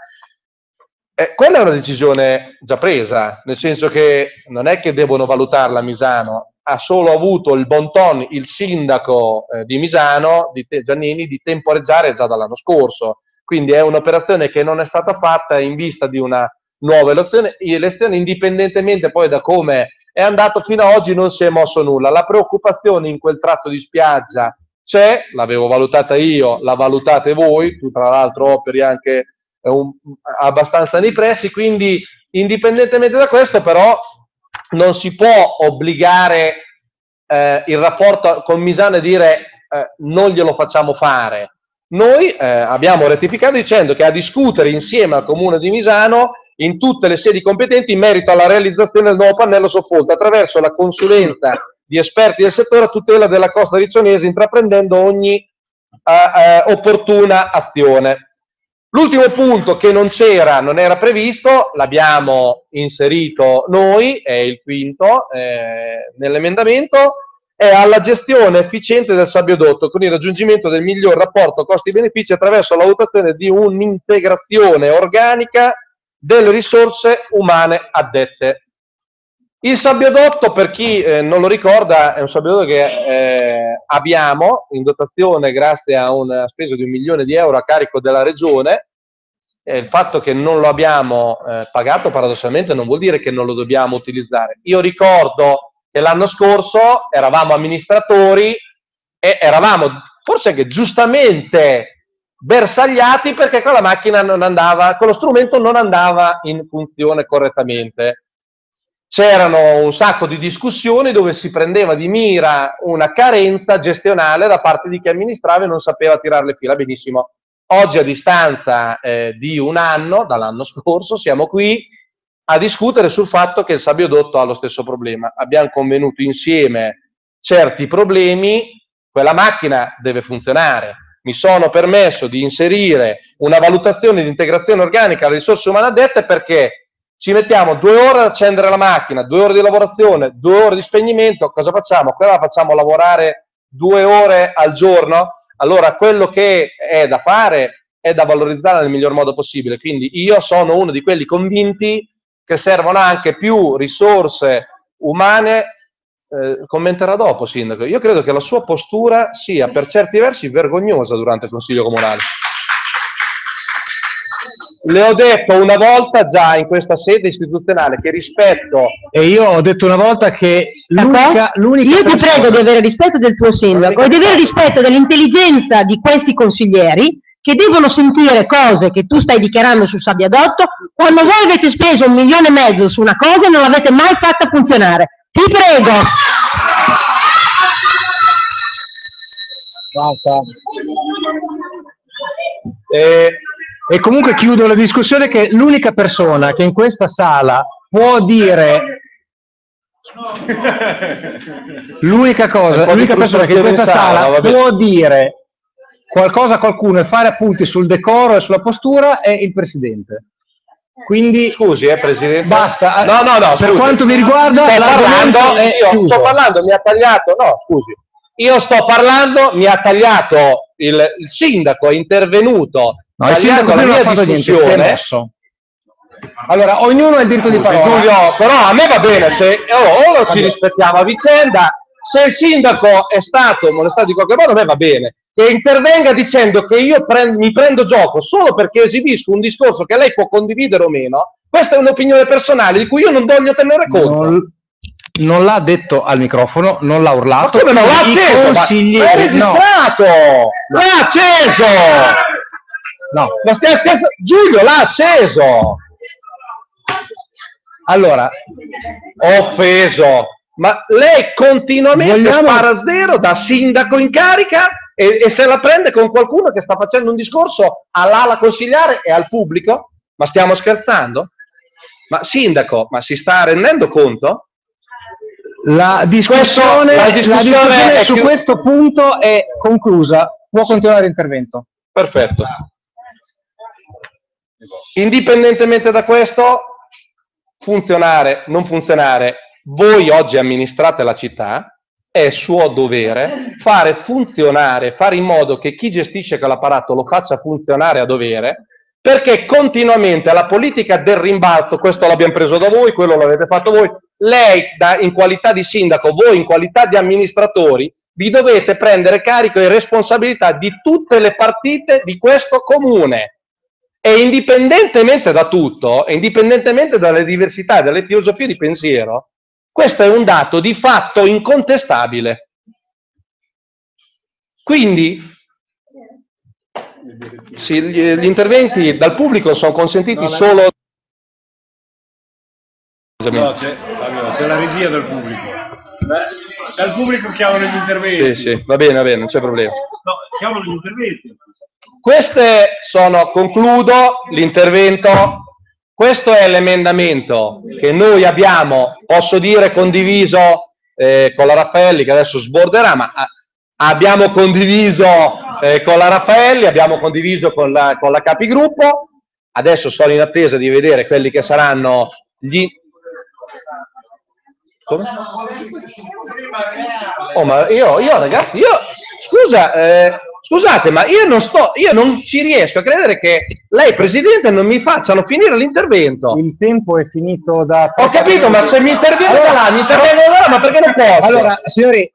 Eh, quella è una decisione già presa, nel senso che non è che devono valutarla a Misano, ha solo avuto il bon ton il sindaco eh, di Misano, di te, Giannini, di temporeggiare già dall'anno scorso. Quindi è un'operazione che non è stata fatta in vista di una nuova elezione, elezione, indipendentemente poi da come è andato fino ad oggi non si è mosso nulla. La preoccupazione in quel tratto di spiaggia c'è, l'avevo valutata io, la valutate voi, tu tra l'altro operi anche un, abbastanza nei pressi, quindi indipendentemente da questo però non si può obbligare eh, il rapporto con Misano e dire eh, non glielo facciamo fare. Noi eh, abbiamo rettificato dicendo che a discutere insieme al Comune di Misano in tutte le sedi competenti in merito alla realizzazione del nuovo pannello soffolte attraverso la consulenza di esperti del settore a tutela della costa riccionese, intraprendendo ogni eh, eh, opportuna azione. L'ultimo punto che non c'era, non era previsto, l'abbiamo inserito noi, è il quinto eh, nell'emendamento, è alla gestione efficiente del sabbiodotto con il raggiungimento del miglior rapporto costi-benefici attraverso la valutazione di un'integrazione organica delle risorse umane addette. Il sabbiodotto, per chi eh, non lo ricorda, è un sabbiodotto che eh, abbiamo in dotazione grazie a una spesa di un milione di euro a carico della regione. Eh, il fatto che non lo abbiamo eh, pagato paradossalmente non vuol dire che non lo dobbiamo utilizzare. Io ricordo che l'anno scorso eravamo amministratori e eravamo forse anche giustamente bersagliati perché quella macchina non andava, quello strumento non andava in funzione correttamente. C'erano un sacco di discussioni dove si prendeva di mira una carenza gestionale da parte di chi amministrava e non sapeva tirare le fila benissimo. Oggi, a distanza eh, di un anno, dall'anno scorso, siamo qui a discutere sul fatto che il sabbiodotto ha lo stesso problema. Abbiamo convenuto insieme certi problemi, quella macchina deve funzionare. Mi sono permesso di inserire una valutazione di integrazione organica alle risorse umane addette perché ci mettiamo due ore ad accendere la macchina, due ore di lavorazione, due ore di spegnimento, cosa facciamo? Quella la facciamo lavorare due ore al giorno? Allora quello che è da fare è da valorizzare nel miglior modo possibile, quindi io sono uno di quelli convinti che servono anche più risorse umane. Eh, commenterà dopo, Sindaco. Io credo che la sua postura sia per certi versi vergognosa durante il Consiglio Comunale. Le ho detto una volta già in questa sede istituzionale che rispetto... E io ho detto una volta che l'unica... l'unica Io ti persona... prego di avere rispetto del tuo sindaco e di avere rispetto dell'intelligenza di questi consiglieri che devono sentire cose che tu stai dichiarando su Sabbiadotto quando voi avete speso un milione e mezzo su una cosa e non l'avete mai fatta funzionare. Ti prego! Basta. E, e comunque chiudo la discussione che l'unica persona che in questa sala può dire l'unica cosa, l'unica persona che in questa sala può dire qualcosa a qualcuno e fare appunti sul decoro e sulla postura è il Presidente. Quindi scusi, eh, Presidente. Basta. No, no, no. Per scusi. quanto mi riguarda, sto parlando, è io chiuso. sto parlando, mi ha tagliato. No, scusi. Io sto parlando, mi ha tagliato il, il sindaco, è intervenuto. No, il sindaco la non mia ha fatto niente, si è discussione. mosso. Allora, ognuno ha il diritto di parola. Giulio, però a me va bene se oh, o ci rispettiamo a vicenda. Se il sindaco è stato molestato in qualche modo, a me va bene. Che intervenga dicendo che io prend- mi prendo gioco solo perché esibisco un discorso che lei può condividere o meno, questa è un'opinione personale di cui io non voglio tenere conto. Non, non l'ha detto al microfono, non l'ha urlato. Ma come non l'ha I acceso? consiglieri- Ma è registrato! No. L'ha acceso! No. Ma stai scherzando? Giulio l'ha acceso! Allora, offeso! Ma lei continuamente Vogliamo- spara a zero da sindaco in carica e, e se la prende con qualcuno che sta facendo un discorso all'ala consigliare e al pubblico? Ma stiamo scherzando? Ma sindaco, ma si sta rendendo conto? la discussione, la la discussione discussione è su chiu- questo punto è conclusa. Può continuare l'intervento. Perfetto. Indipendentemente da questo, funzionare, non funzionare, voi oggi amministrate la città, è suo dovere fare funzionare, fare in modo che chi gestisce quell'apparato lo faccia funzionare a dovere, perché continuamente la politica del rimbalzo, questo l'abbiamo preso da voi, quello l'avete fatto voi, lei da, in qualità di sindaco, voi in qualità di amministratori, vi dovete prendere carico e responsabilità di tutte le partite di questo comune. E indipendentemente da tutto, e indipendentemente dalle diversità, dalle filosofie di pensiero, questo è un dato di fatto incontestabile. Quindi, sì, gli, gli interventi dal pubblico sono consentiti No, solo... No, c'è, allora, c'è la regia del pubblico. Beh, dal pubblico chiamano gli interventi. Sì, sì, va bene, va bene, non c'è problema. No, chiamano gli interventi. Queste sono, concludo l'intervento, questo è l'emendamento che noi abbiamo, posso dire, condiviso eh, con la Raffaelli, che adesso sborderà, ma ah, abbiamo condiviso eh, con la Raffaelli, abbiamo condiviso con la, con la Capigruppo, adesso sono in attesa di vedere quelli che saranno gli... Come? Oh, ma io, io ragazzi, io, scusa, eh, scusate, ma io non sto, io non ci riesco a credere che lei, Presidente, non mi facciano finire l'intervento. Il tempo è finito da... Ho capito, ma se mi interviene Allora, da là, mi interviene da là, ma perché non posso? Allora, signori,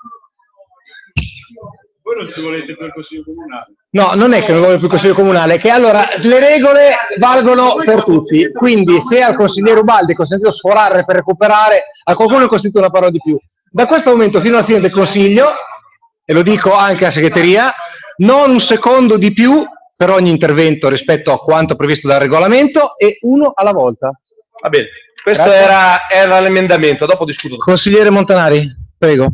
Voi non ci volete per il Consiglio Comunale? no, non è che non voglio più il Consiglio Comunale, è che allora le regole valgono per tutti, quindi se al consigliere Ubaldi è consentito sforare per recuperare, a qualcuno è consentito una parola di più. Da questo momento fino alla fine del Consiglio, e lo dico anche alla segreteria, non un secondo di più per ogni intervento rispetto a quanto previsto dal regolamento e uno alla volta. Va bene, questo Grazie. era, era l'emendamento, dopo discuto. Consigliere Montanari, prego.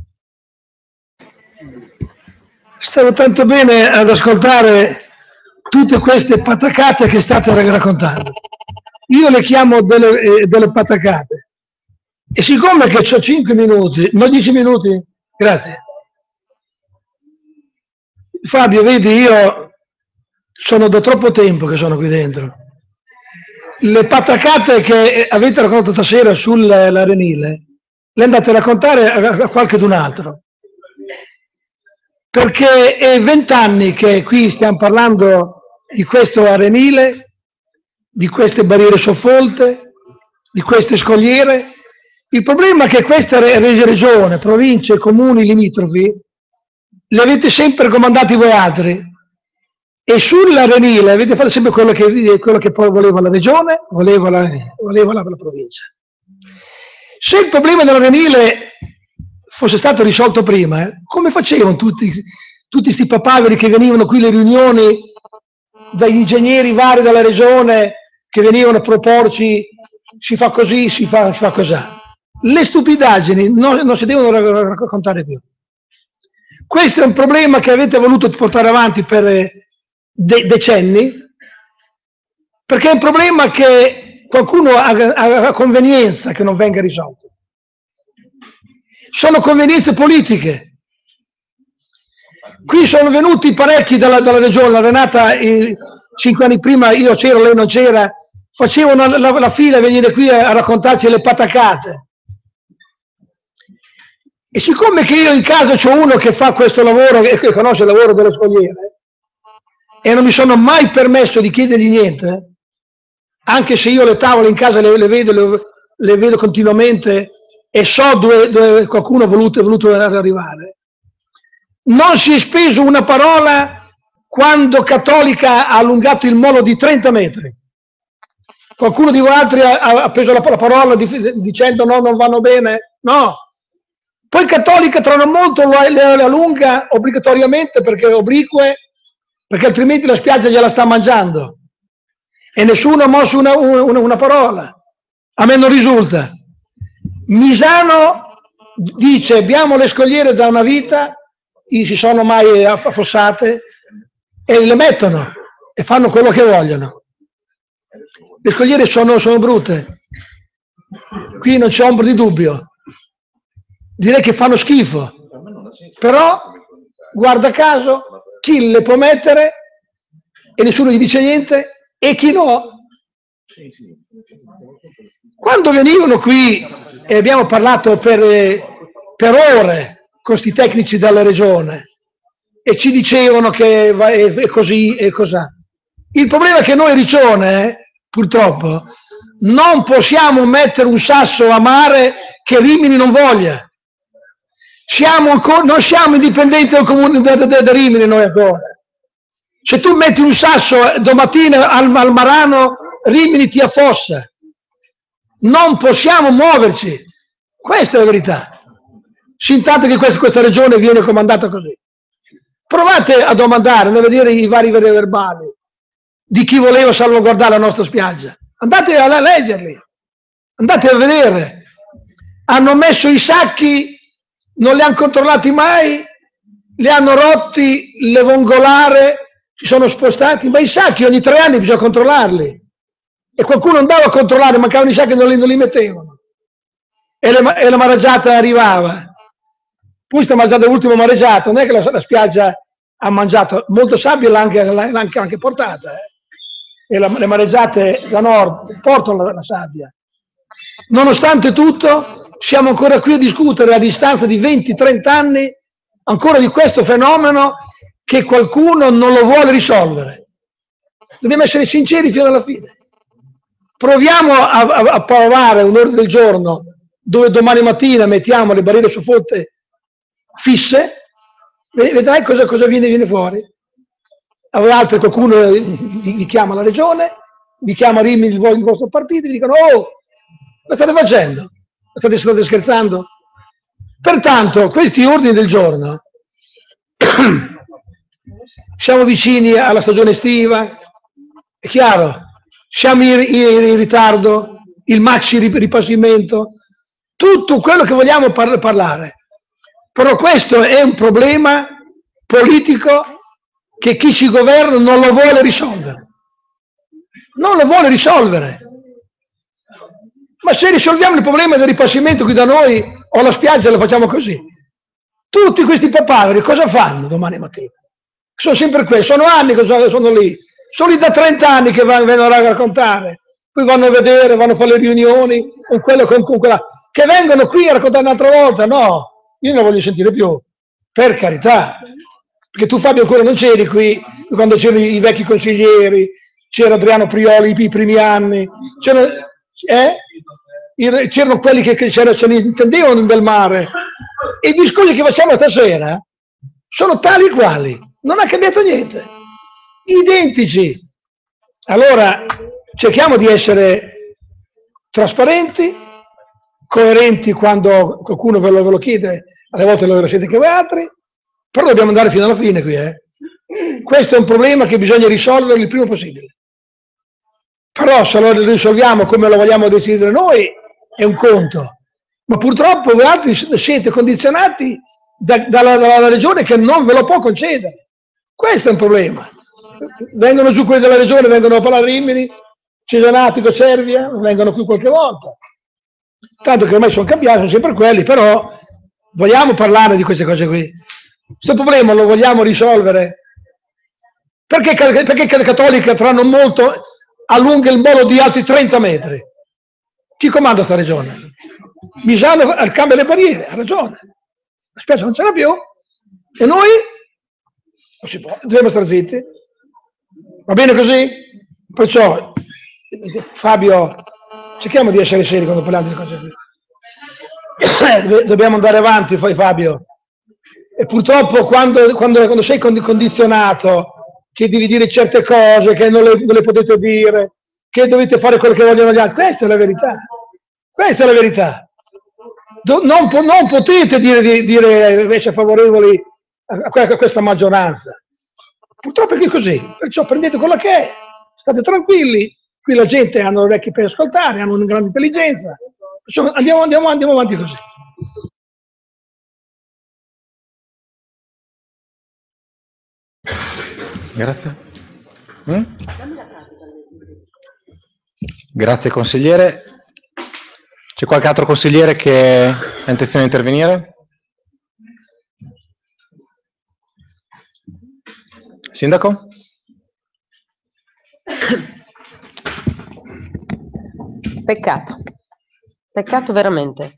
Stavo tanto bene ad ascoltare tutte queste patacate che state raccontando. Io le chiamo delle, eh, delle patacate. E siccome che ho cinque minuti, no dieci minuti? Grazie. Fabio, vedi, io sono da troppo tempo che sono qui dentro. le patacate che avete raccontato stasera sull'arenile le andate a raccontare a qualche d'un altro, perché è vent'anni che qui stiamo parlando di questo arenile, di queste barriere soffolte, di queste scogliere. Il problema è che queste regione, province, comuni limitrofi le avete sempre comandati voi altri, e sull'arenile avete fatto sempre quello che, quello che poi voleva la regione, voleva la, voleva la, la provincia. Se il problema dell'arenile fosse stato risolto prima, eh, come facevano tutti questi papaveri che venivano qui alle riunioni dagli ingegneri vari della regione che venivano a proporci si fa così, si fa, si fa così. Le stupidaggini non, non si devono raccontare più. Questo è un problema che avete voluto portare avanti per de decenni, perché è un problema che qualcuno ha, ha, ha convenienza che non venga risolto. Sono convenienze politiche. Qui sono venuti parecchi dalla, dalla regione, la Renata eh, cinque anni prima, io c'ero, lei non c'era, facevano la, la, la fila a venire qui a, a raccontarci le patacate. E siccome che io in casa c'ho uno che fa questo lavoro e che conosce il lavoro delle scogliere, e non mi sono mai permesso di chiedergli niente, anche se io le tavole in casa le, le vedo, le, le vedo continuamente e so dove, dove qualcuno ha voluto, è voluto arrivare, non si è speso una parola quando Cattolica ha allungato il molo di trenta metri. Qualcuno di voi altri ha, ha preso la, la parola di, dicendo no, non vanno bene, no. Poi Cattolica tra non molto le, le allunga obbligatoriamente perché è oblique, perché altrimenti la spiaggia gliela sta mangiando. E nessuno ha mosso una, una, una parola. A me non risulta. Misano dice abbiamo le scogliere da una vita, si sono mai affossate e le mettono e fanno quello che vogliono. Le scogliere sono, sono brutte, qui non c'è ombra di dubbio, direi che fanno schifo, però guarda caso chi le può mettere e nessuno gli dice niente e chi no. Quando venivano qui e abbiamo parlato per, per ore con questi tecnici della regione e ci dicevano che è così e così. Il problema è che noi Riccione, purtroppo, non possiamo mettere un sasso a mare che Rimini non voglia. Siamo ancora, non siamo indipendenti dal comune da, da, da Rimini noi ancora. Se tu metti un sasso domattina al, al Marano, Rimini ti affossa. Non possiamo muoverci. Questa è la verità. Intanto che questa, questa regione viene comandata così. Provate a domandare, a vedere i vari verbali di chi voleva salvaguardare la nostra spiaggia. Andate a leggerli, andate a vedere. Hanno messo i sacchi, non li hanno controllati mai, li hanno rotti, le vongolare, si sono spostati, ma i sacchi ogni tre anni bisogna controllarli. E qualcuno andava a controllare, mancavano i sacchi e non li, non li mettevano. E, le, e la mareggiata arrivava. Poi sta mangiando l'ultimo mareggiato, non è che la, la spiaggia ha mangiato, molta sabbia l'ha anche, anche, anche portata, eh. E la, le mareggiate da nord portano la, la sabbia. Nonostante tutto, siamo ancora qui a discutere a distanza di venti trenta anni ancora di questo fenomeno che qualcuno non lo vuole risolvere. Dobbiamo essere sinceri fino alla fine. Proviamo a, a, a approvare un ordine del giorno dove domani mattina mettiamo le barriere soffolte fisse, vedrai cosa, cosa viene, viene fuori. A voi altri qualcuno vi chiama la regione, vi chiama Rimini il, il vostro partito e vi dicono oh, cosa state facendo? State, state scherzando? Pertanto questi ordini del giorno siamo vicini alla stagione estiva, è chiaro, siamo in, in, in ritardo, il maxi ripassimento, tutto quello che vogliamo par parlare. Però questo è un problema politico che chi ci governa non lo vuole risolvere. Non lo vuole risolvere. Ma se risolviamo il problema del ripassimento qui da noi o la spiaggia lo facciamo così, tutti questi papaveri cosa fanno domani mattina? Sono sempre questi, sono anni che sono lì, sono lì da trenta anni che vengono a raccontare poi vanno a vedere, vanno a fare le riunioni con quello con, con quella, che vengono qui a raccontare un'altra volta, no, io non voglio sentire più, per carità, perché tu Fabio ancora non c'eri qui, quando c'erano i vecchi consiglieri, c'era Adriano Prioli i primi anni, c'erano, eh? c'erano quelli che, che c'era, ce ne intendevano in Belmare, e i discorsi che facciamo stasera sono tali quali, non ha cambiato niente, identici. Allora cerchiamo di essere trasparenti, coerenti quando qualcuno ve lo, ve lo chiede, alle volte lo siete che voi altri, però dobbiamo andare fino alla fine qui. Eh. Questo è un problema che bisogna risolvere il prima possibile. Però se lo risolviamo come lo vogliamo decidere noi è un conto, ma purtroppo voi altri siete condizionati da, dalla, dalla regione che non ve lo può concedere. Questo è un problema. Vengono giù quelli della regione, vengono a parlare a Rimini, Cesenatico, Cervia, vengono qui qualche volta. Tanto che ormai sono cambiati, sono sempre quelli, però vogliamo parlare di queste cose qui. Questo problema lo vogliamo risolvere. Perché, perché le cattoliche faranno molto, allunga il molo di altri trenta metri? Chi comanda sta regione? Misano cambia le barriere, ha ragione. La spiaggia non ce l'ha più. E noi? Non si può, dobbiamo stare zitti. Va bene così? Perciò, Fabio, cerchiamo di essere seri quando parliamo di cose qui. Dobbiamo andare avanti, poi Fabio. E purtroppo quando, quando, quando sei condizionato, che devi dire certe cose, che non le, non le potete dire, che dovete fare quello che vogliono gli altri, questa è la verità. Questa è la verità. Do, non, non potete dire, dire invece favorevoli a, a questa maggioranza. Purtroppo è così, perciò prendete quello che è, state tranquilli, qui la gente ha le orecchie per ascoltare, hanno una grande intelligenza, perciò andiamo, andiamo, andiamo avanti così. Grazie. Mm? Grazie consigliere. C'è qualche altro consigliere che ha intenzione di intervenire? Sindaco? Peccato, peccato veramente.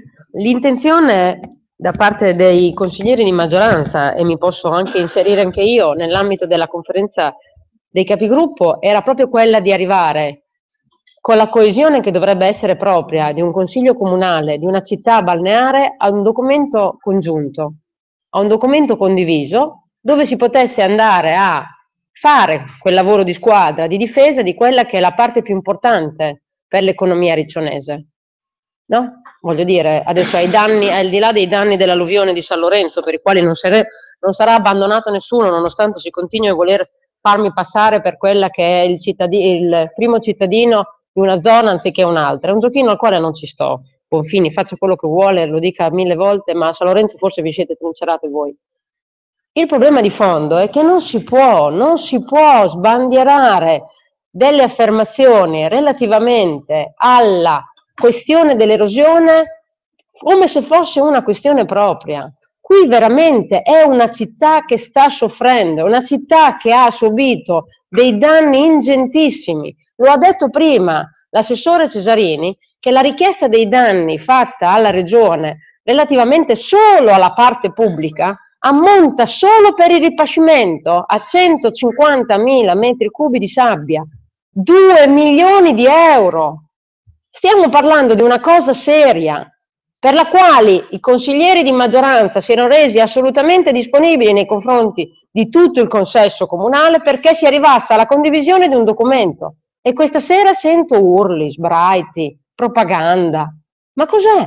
L'intenzione da parte dei consiglieri di maggioranza, e mi posso anche inserire anche io nell'ambito della conferenza dei capigruppo, era proprio quella di arrivare con la coesione che dovrebbe essere propria di un consiglio comunale, di una città balneare, a un documento congiunto, a un documento condiviso, dove si potesse andare a fare quel lavoro di squadra, di difesa di quella che è la parte più importante per l'economia riccionese. No? Voglio dire, adesso ai danni, al di là dei danni dell'alluvione di San Lorenzo, per i quali non, sare, non sarà abbandonato nessuno, nonostante si continui a voler farmi passare per quella che è il, il primo cittadino di una zona anziché un'altra. È un giochino al quale non ci sto. Bonfini, faccia quello che vuole, lo dica mille volte, ma a San Lorenzo forse vi siete trincerati voi. Il problema di fondo è che non si può, non si può sbandierare delle affermazioni relativamente alla questione dell'erosione come se fosse una questione propria. Qui veramente è una città che sta soffrendo, una città che ha subito dei danni ingentissimi. Lo ha detto prima l'assessore Cesarini, che la richiesta dei danni fatta alla regione relativamente solo alla parte pubblica ammonta solo per il ripascimento a centocinquantamila metri cubi di sabbia, due milioni di euro. Stiamo parlando di una cosa seria, per la quale i consiglieri di maggioranza si erano resi assolutamente disponibili nei confronti di tutto il consesso comunale perché si arrivasse alla condivisione di un documento. E questa sera sento urli, sbraiti, propaganda. Ma cos'è?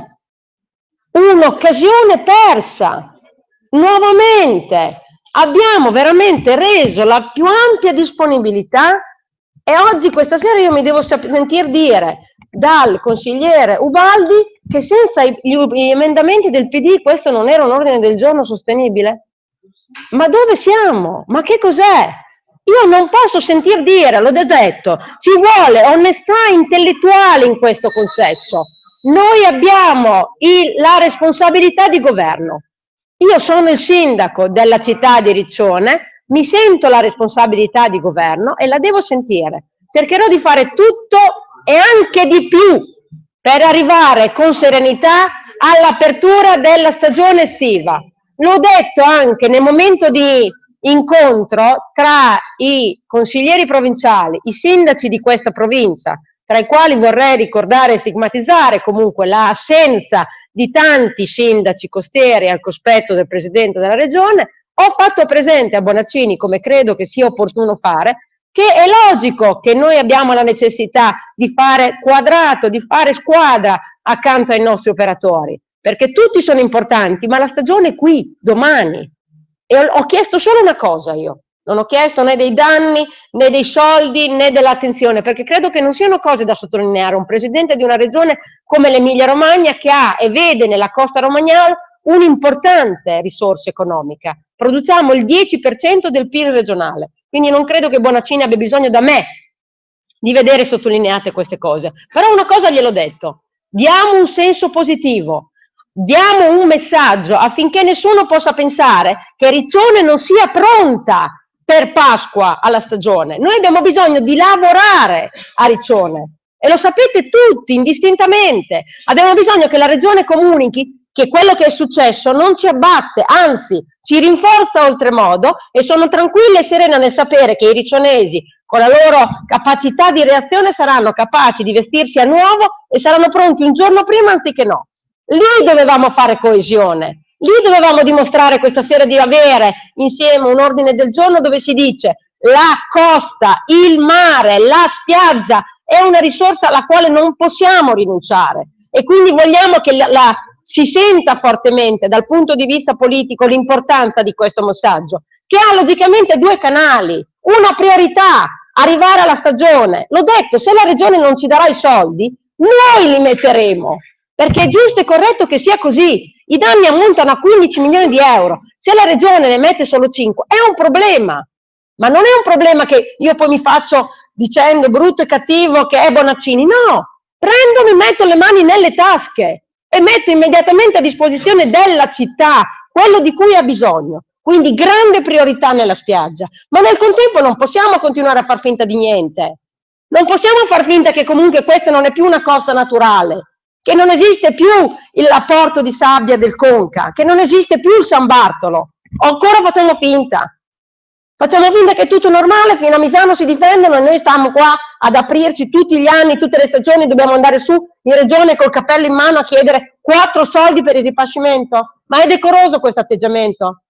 Un'occasione persa. Nuovamente abbiamo veramente reso la più ampia disponibilità e oggi, questa sera, io mi devo sentir dire dal consigliere Ubaldi che senza i, gli emendamenti del P D questo non era un ordine del giorno sostenibile? Ma dove siamo? Ma che cos'è? Io non posso sentir dire, l'ho detto, ci vuole onestà intellettuale in questo consesso. Noi abbiamo il, la responsabilità di governo. Io sono il sindaco della città di Riccione, mi sento la responsabilità di governo e la devo sentire. Cercherò di fare tutto e anche di più per arrivare con serenità all'apertura della stagione estiva. L'ho detto anche nel momento di incontro tra i consiglieri provinciali, i sindaci di questa provincia, tra i quali vorrei ricordare e stigmatizzare comunque l'assenza di tanti sindaci costieri al cospetto del Presidente della Regione. Ho fatto presente a Bonaccini, come credo che sia opportuno fare, che è logico che noi abbiamo la necessità di fare quadrato, di fare squadra accanto ai nostri operatori, perché tutti sono importanti, ma la stagione è qui, domani. E ho, ho chiesto solo una cosa io, non ho chiesto né dei danni, né dei soldi, né dell'attenzione, perché credo che non siano cose da sottolineare. Un presidente di una regione come l'Emilia Romagna che ha e vede nella costa romagnolo un'importante risorsa economica. Produciamo il dieci per cento del P I L regionale, quindi non credo che Bonaccini abbia bisogno da me di vedere sottolineate queste cose. Però una cosa gliel'ho detto, diamo un senso positivo, diamo un messaggio affinché nessuno possa pensare che Riccione non sia pronta per Pasqua alla stagione. Noi abbiamo bisogno di lavorare a Riccione e lo sapete tutti indistintamente. Abbiamo bisogno che la Regione comunichi che quello che è successo non ci abbatte, anzi ci rinforza oltremodo, e sono tranquilla e serena nel sapere che i riccionesi con la loro capacità di reazione saranno capaci di vestirsi a nuovo e saranno pronti un giorno prima anziché no. Lì dovevamo fare coesione, lì dovevamo dimostrare questa sera di avere insieme un ordine del giorno dove si dice la costa, il mare, la spiaggia è una risorsa alla quale non possiamo rinunciare e quindi vogliamo che la, la, si senta fortemente dal punto di vista politico l'importanza di questo messaggio, che ha logicamente due canali, una priorità, arrivare alla stagione. L'ho detto, se la Regione non ci darà i soldi, noi li metteremo. Perché è giusto e corretto che sia così. I danni ammontano a quindici milioni di euro. Se la Regione ne mette solo cinque, è un problema. Ma non è un problema che io poi mi faccio dicendo brutto e cattivo che è Bonaccini. No, prendo, mi metto le mani nelle tasche e metto immediatamente a disposizione della città quello di cui ha bisogno. Quindi grande priorità nella spiaggia. Ma nel contempo non possiamo continuare a far finta di niente. Non possiamo far finta che comunque questa non è più una costa naturale, che non esiste più l'apporto di sabbia del Conca, che non esiste più il San Bartolo. O ancora facciamo finta. Facciamo finta che è tutto normale, fino a Misano si difendono e noi stiamo qua ad aprirci tutti gli anni, tutte le stagioni, dobbiamo andare su in regione col cappello in mano a chiedere quattro soldi per il ripascimento. Ma è decoroso questo atteggiamento.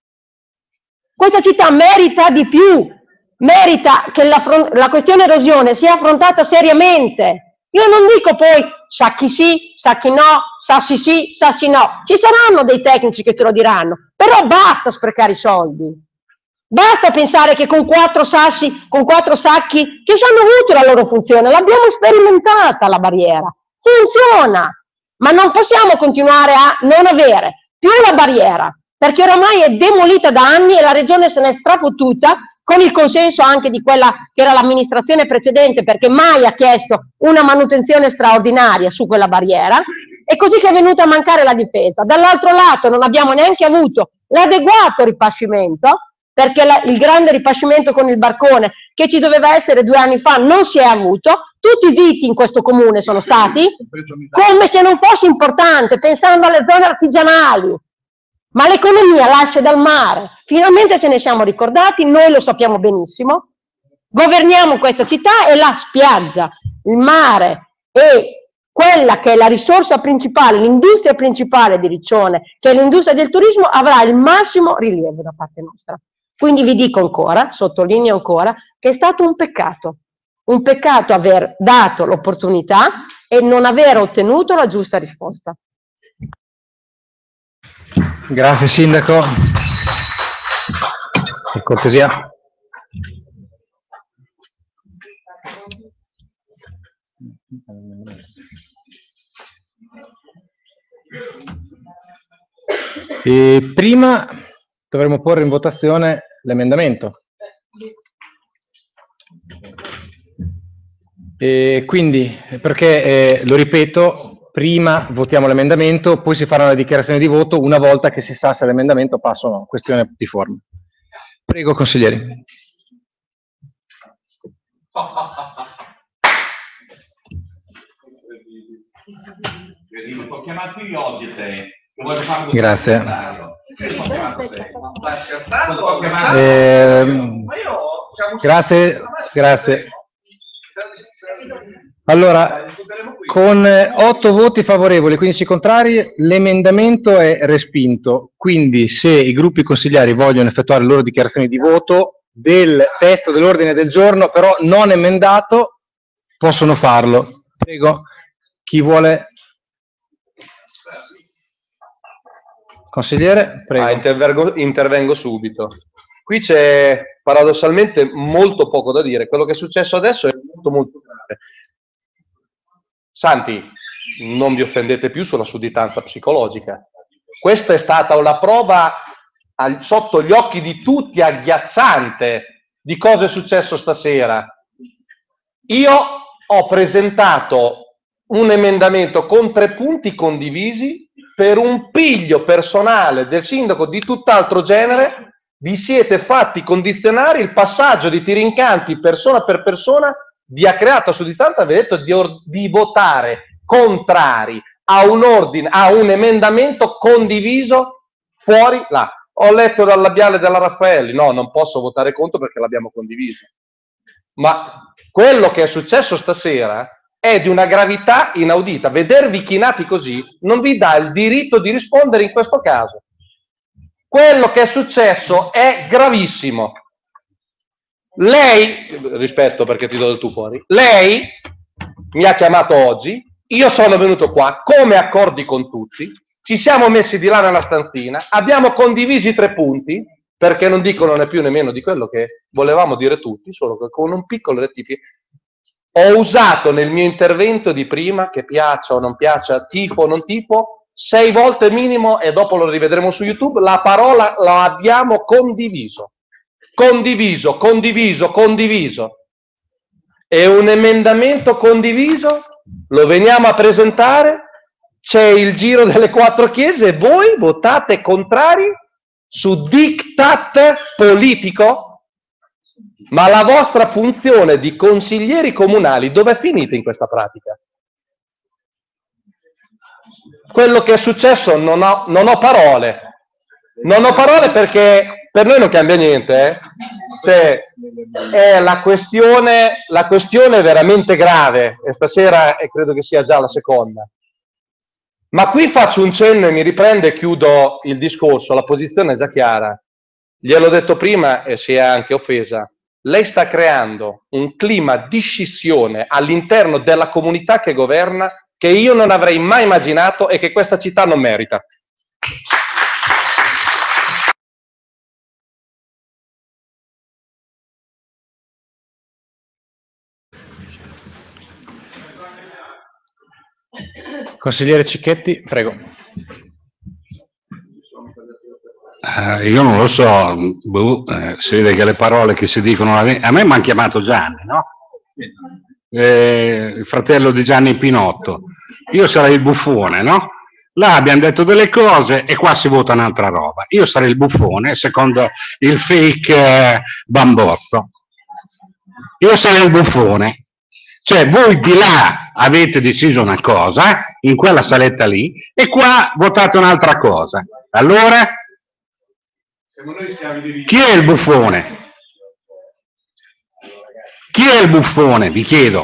Questa città merita di più, merita che la, la questione erosione sia affrontata seriamente. Io non dico poi sa chi sì, sa chi no, sa sì sì, sa sì no. Ci saranno dei tecnici che ce lo diranno, però basta sprecare i soldi. Basta pensare che con quattro sassi, con quattro sacchi, che già hanno avuto la loro funzione, l'abbiamo sperimentata la barriera, funziona, ma non possiamo continuare a non avere più la barriera, perché oramai è demolita da anni e la regione se n'è strafottuta con il consenso anche di quella che era l'amministrazione precedente, perché mai ha chiesto una manutenzione straordinaria su quella barriera, e così che è venuta a mancare la difesa. Dall'altro lato non abbiamo neanche avuto l'adeguato ripascimento, perché la, il grande ripascimento con il barcone che ci doveva essere due anni fa non si è avuto, tutti zitti in questo comune sono stati, come se non fosse importante, pensando alle zone artigianali. Ma l'economia nasce dal mare, finalmente ce ne siamo ricordati, noi lo sappiamo benissimo, governiamo questa città e la spiaggia, il mare e quella che è la risorsa principale, l'industria principale di Riccione, che è l'industria del turismo, avrà il massimo rilievo da parte nostra. Quindi vi dico ancora, sottolineo ancora, che è stato un peccato, un peccato aver dato l'opportunità e non aver ottenuto la giusta risposta. Grazie Sindaco. Per cortesia. E prima dovremo porre in votazione l'emendamento. E quindi, perché, eh, lo ripeto, prima votiamo l'emendamento, poi si farà una dichiarazione di voto una volta che si sa se l'emendamento passa o no, questione di forma. Prego, consiglieri. Ho chiamato io oggi te, che voglio fare un Grazie. Eh, Ehm, grazie, grazie. Allora, con otto voti favorevoli e quindici contrari, l'emendamento è respinto. Quindi, se i gruppi consigliari vogliono effettuare le loro dichiarazioni di voto del testo dell'ordine del giorno, però non emendato, possono farlo. Prego, chi vuole? Consigliere, prego. Ah, intervengo, intervengo subito. Qui c'è paradossalmente molto poco da dire. Quello che è successo adesso è molto molto grave. Santi, non vi offendete più sulla sudditanza psicologica. Questa è stata una prova al, sotto gli occhi di tutti, agghiacciante, di cosa è successo stasera. Io ho presentato un emendamento con tre punti condivisi per un piglio personale del sindaco di tutt'altro genere. Vi siete fatti condizionare, il passaggio di Tirincanti persona per persona vi ha creato a sudditanza, vi ha detto di, di votare contrari a un ordine, a un emendamento condiviso fuori là. Ho letto dal labiale della Raffaelli, no, non posso votare contro perché l'abbiamo condiviso. Ma quello che è successo stasera è di una gravità inaudita. Vedervi chinati così non vi dà il diritto di rispondere in questo caso. Quello che è successo è gravissimo. Lei, rispetto perché ti do del tu fuori, lei mi ha chiamato oggi, io sono venuto qua come accordi con tutti, ci siamo messi di là nella stanzina, abbiamo condiviso i tre punti, perché non dicono né più né meno di quello che volevamo dire tutti, solo che con un piccolo rettifico. Ho usato nel mio intervento di prima, che piaccia o non piaccia, tifo o non tifo, sei volte minimo, e dopo lo rivedremo su YouTube, la parola la abbiamo condiviso. Condiviso, condiviso, condiviso. E un emendamento condiviso lo veniamo a presentare, c'è il giro delle quattro chiese e voi votate contrari su diktat politico? Ma la vostra funzione di consiglieri comunali dove è finita in questa pratica? Quello che è successo non ho, non ho parole. Non ho parole perché per noi non cambia niente. Eh? Cioè, è la questione, la questione è veramente grave e stasera e credo che sia già la seconda. Ma qui faccio un cenno e mi riprendo e chiudo il discorso. La posizione è già chiara. Gliel'ho detto prima e si è anche offesa. Lei sta creando un clima di scissione all'interno della comunità che governa che io non avrei mai immaginato e che questa città non merita. Consigliere Cicchetti, prego. Uh, io non lo so, boh, eh, si vede che le parole che si dicono, a me mi hanno chiamato Gianni, no? Eh, il fratello di Gianni Pinotto, io sarei il buffone, no? Là abbiamo detto delle cose e qua si vota un'altra roba. Io sarei il buffone, secondo il fake eh, Bambozzo. Io sarei il buffone. Cioè voi di là avete deciso una cosa, in quella saletta lì, e qua votate un'altra cosa. Allora, chi è il buffone? Chi è il buffone? Vi chiedo.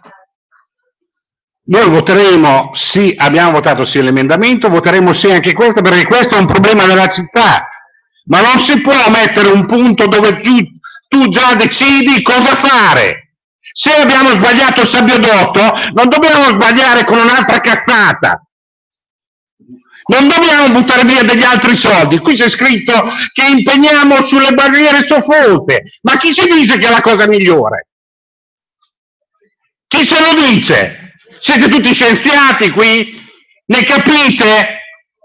Noi voteremo sì, abbiamo votato sì all'emendamento, voteremo sì anche questo, perché questo è un problema della città. Ma non si può mettere un punto dove tu, tu già decidi cosa fare. Se abbiamo sbagliato il sabbiodotto, non dobbiamo sbagliare con un'altra cazzata. Non dobbiamo buttare via degli altri soldi. Qui c'è scritto che impegniamo sulle barriere soffolte. Ma chi ci dice che è la cosa migliore? Chi se lo dice? Siete tutti scienziati qui? Ne capite?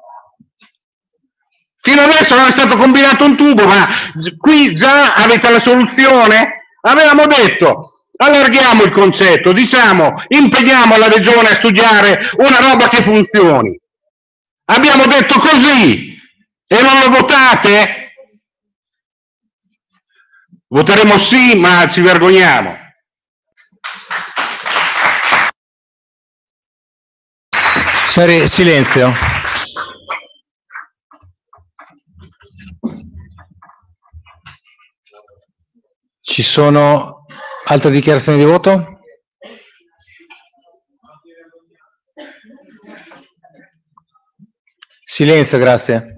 Fino adesso non è stato combinato un tubo, ma qui già avete la soluzione? Avevamo detto, allarghiamo il concetto, diciamo, impegniamo la regione a studiare una roba che funzioni. Abbiamo detto così e non lo votate? Voteremo sì, ma ci vergogniamo. Signori, silenzio. Ci sono altre dichiarazioni di voto? Silenzio, grazie.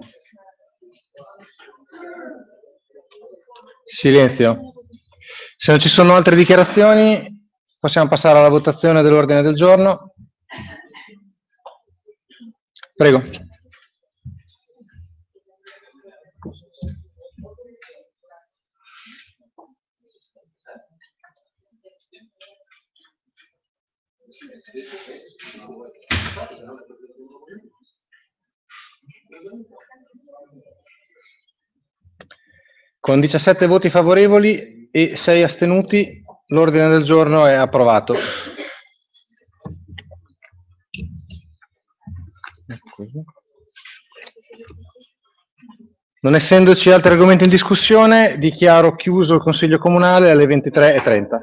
Silenzio. Se non ci sono altre dichiarazioni, possiamo passare alla votazione dell'ordine del giorno. Prego. Con diciassette voti favorevoli e sei astenuti, l'ordine del giorno è approvato. Non essendoci altri argomenti in discussione, dichiaro chiuso il Consiglio Comunale alle ventitré e trenta.